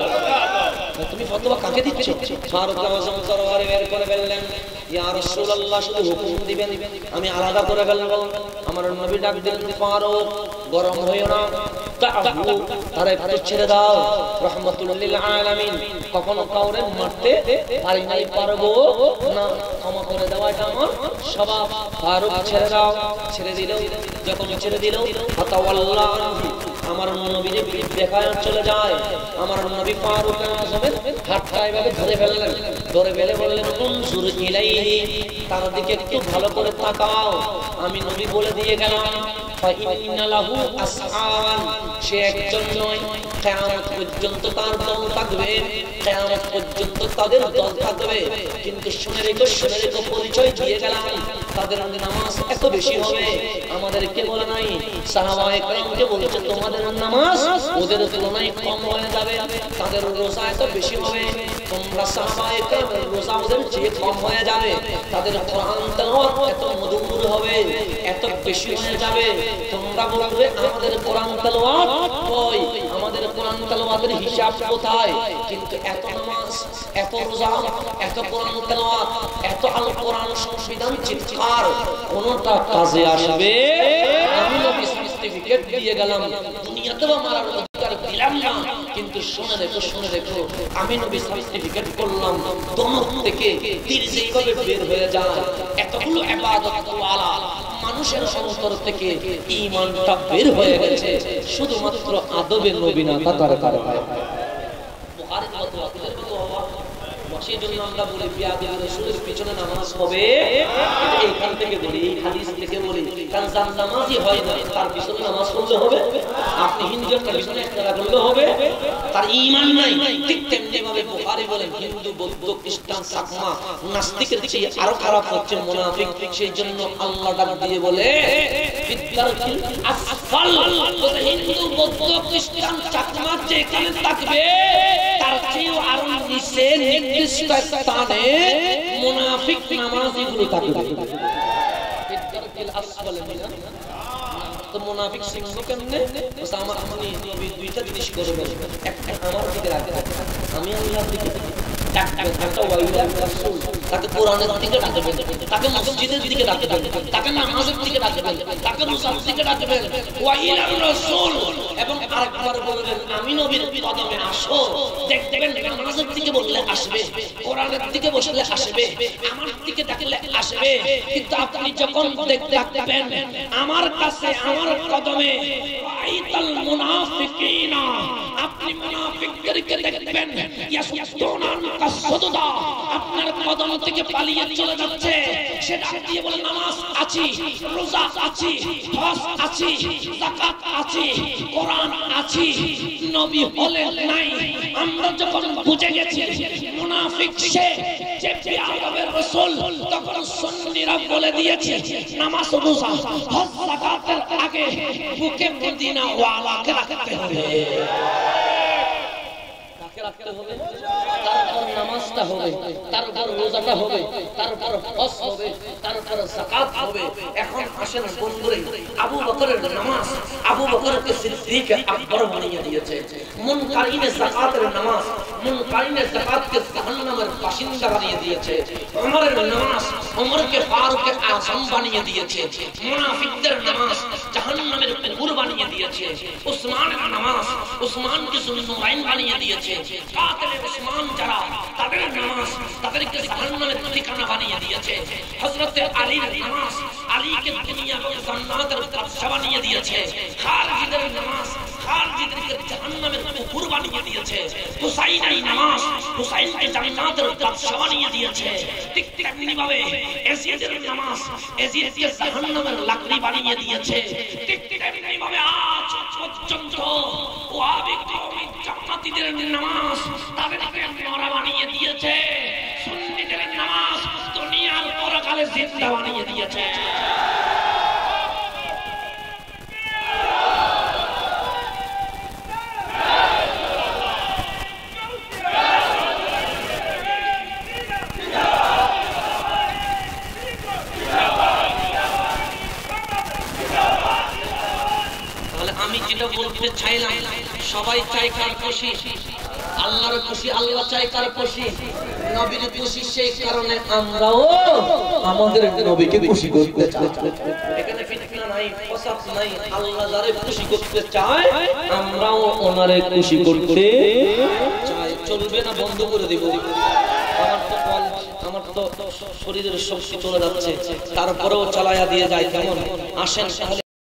তুমি ফতোয়া কাকে দিচ্ছ ফারুক আজম তরবারি বের করে ফেললেন ইয়া রাসূলুল্লাহ শুধু হুকুম দিবেন আমি আলাদা করে ফেলব আমার নবী ডাক দিলেন ফারুক গরম হইও না তাআবু আরে একটু ছেড়ে দাও রাহমাতুল লিল আলামিন কখনো কাউরে মারতে পারি নাই পারবো না ক্ষমা করে দেওয়াটা আমার স্বভাব ফারুক ছেড়ে দাও ছেড়ে দিল যখন ছেড়ে দিল ফাতাওয়াল্লাহ আমার নবীর দেখায় চলে যায় আমার নবী ফারুক আজমের হাতটা এভাবে ধরে ফেললেন ধরে ফেলে বললেন উনজুর ইলাইহি তার দিকে একটু ভালো করে তাকাও আমি নবী বলে দিয়ে গেলাম ফাইন্না লাহু আসআন সে একজন নয় কিয়ামত পর্যন্ত তার দল থাকবে কিয়ামত পর্যন্ত তাদের দল থাকবে কিন্তু শুনে রেখো শুনে রেখো পরিচয় দিয়ে গেলাম তাদের নামাজ এত বেশি হবে আমাদেরকে বলে নাই সাহাবায়ে কেরামকে বলেছে তোমাদের নামাজ ওদের তুলনায় কম হয়ে যাবে তাদের রোজা এত বেশি হবে তোমরা সাহাবায়ে কেরামের রোজা ওদের চেয়ে কম হয়ে যাবে তাদের কোরআন তেলাওয়াত এত মধুর হবে এত বেশি হয়ে যাবে তোমরা বলবে আমাদের কোরআন তেলাওয়াত কই আমাদের কোরআন তেলাওয়াতের হিসাব কোথায় কিন্তু এত নামাজ এত রোজা এত কোরআন তেলাওয়াত এত আল কোরআন সংবিধান চিৎকার কোনটা কাজে আসবে আমি নবী সার্টিফিকেট দিয়ে গেলাম দুনিয়াতেও আমার অধিকার দিলাম না কিন্তু শুনে রেখো শুনে রেখো আমি নবী সার্টিফিকেট করলাম দমক থেকে তীর যেভাবে বের হয়ে যায় এতগুলো ইবাদত ওয়ালা মানুষের অন্তর থেকে ঈমানটা বের হয়ে গেছে শুধুমাত্র আদবে নবী না থাকার কারণে বুখারীর মতো হাদিসের মতো হওয়া সেই জন্য আমরা বলি বেয়াদব রাসূলের পিছনে নামাজ হবে এটা এইখান থেকে বলি এই হাদিস থেকে বলি কারণ যার নামাজই হয় না তার পিছনে নামাজ পড়লে হবে আপনি হিন্দুর পিছনে একরা করলে হবে তার ঈমান নাই ঠিক তেমনি ভাবে বুখারী বলেন হিন্দু বৌদ্ধ খ্রিস্টান সাকমা নাস্তিকের চেয়ে আরো খারাপ হচ্ছে মুনাফিক সেই জন্য আল্লাহ ডাক দিয়ে বলে ফিদ্দারকিল আসফাল বলে হিন্দু বৌদ্ধ খ্রিস্টান সাকমা যেখানে থাকবে তার চেয়ে আরো নিচে নির্দিষ্ট স্থানে মুনাফিক নামাজীগুলো থাকবে ফিদ্দারকিল আসফাল মিনা তো মুনাফিক শিখবো কেমনে আমার আপনি নবী দুইটা জিনিস করবেন একটা আমার দিকে রাখবেন আমি আল্লাহর দিকে ডাকবেন একটা ওয়াইলা রাসূল তাকে কোরআনের দিকে ডাকবেন তাকে মসজিদের দিকে ডাকবেন তাকে নামাজের দিকে ডাকবেন তাকে রোজার দিকে ডাকবেন ওয়াইলা রাসূল এবং আরেকবার বলবেন আমি নবীর কদমে আসো দেখবেন নামাজের দিকে বললে আসবে কোরআনের দিকে বসলে আসবে আমার দিকে ডাকলে আসবে কিন্তু আপনি যখন দেখবেন আমার কাছে আমার কদমে আইতাল মুনাফিকিনা আপনি মুনাফিকদেরকে দেখবেন ইয়াসুদুনা কাসদুদা আপনার কদম থেকে পালিয়ে চলে যাচ্ছে সেটা দিয়ে বলে নামাজ আছি রোজা আছি হজ আছি যাকাত আছি কোরআন আছি নবী হলে নাই আমরা যখন বুঝে গেছি মুনাফিক সে যে বেয়াদবের রাসূল তখন সুন্নিরা বলে দিয়েছে নামাজ রোজা হজ যাকাতের আগে বুকে মদিনা ওয়ালাকে রাখতে হবে কাকে রাখতে হবে তারপর নামাজটা হবে তারপর রোজাটা হবে তারপর হজ হবে তারপর যাকাত হবে এখন আসেন বন্ধুরে আবু বকরের নামাজ আবু বকরকে সিদ্দিক আকবর বানিয়ে দিয়েছে মুনকারিনে যাকাতের নামাজ মুনকারিনে যাকাতকে জাহান্নামের বাসিন্দা বানিয়ে দিয়েছে ওমরের নামাজ ওমরকে ফারুক আযম বানিয়ে দিয়েছে মুনাফিকদের নামাজ জাহান্নামের কুকুর বানিয়ে দিয়েছে উসমানের নামাজ উসমানকে সুন্নুরাইন বানিয়ে দিয়েছে কাতিলে উসমান যারা তাদের নামাজ তাদেরকে জাহান্নামের ঠিকানা বানিয়ে দিয়েছে হযরত আলীর নামাজ আলীকে দুনিয়া এবং জান্নাতের বাদশা বানিয়ে দিয়েছে খালিদের নামাজ খালিদকে জাহান্নামের কুকুর বানিয়ে দিয়েছে হুসাইনের এই নামাজ হুসাইনকে জান্নাতের বাদশা বানিয়ে দিয়েছে, ঠিক তেমনি ভাবে ইয়াজিদের নামাজ ইয়াজিদকে জাহান্নামের লাকড়ি বানিয়ে দিয়েছে, ঠিক তেমনি ভাবে আজ পর্যন্ত ওয়াহাবি কওম জান্নাতীদের নামাজ তাদেরকে মরা বানিয়ে দিয়েছে, সুন্নিদের নামাজ দুনিয়ার পরকালে জিন্দা বানিয়ে দিয়েছে। আমি যেটা বলতে চাইলাম, সবাই চাই কার খুশি? আল্লাহর খুশি। আল্লাহ চাই কার খুশি? নবীর খুশি। সেই কারণে আমরাও আমাদের নবীকে খুশি করতে চাই। এখানে ফিতনা নাই, ফসাদ নাই। আল্লাহ যারে খুশি করতে চায় আমরাও ওনারে খুশি করতে চাই। চলবে না বন্ধ করে দেব? আমার তো কল, আমার তো শরীরের শক্তি চলে যাচ্ছে, তারপরেও চালায়া দিয়ে যায়। কেমন? আসেন তাহলে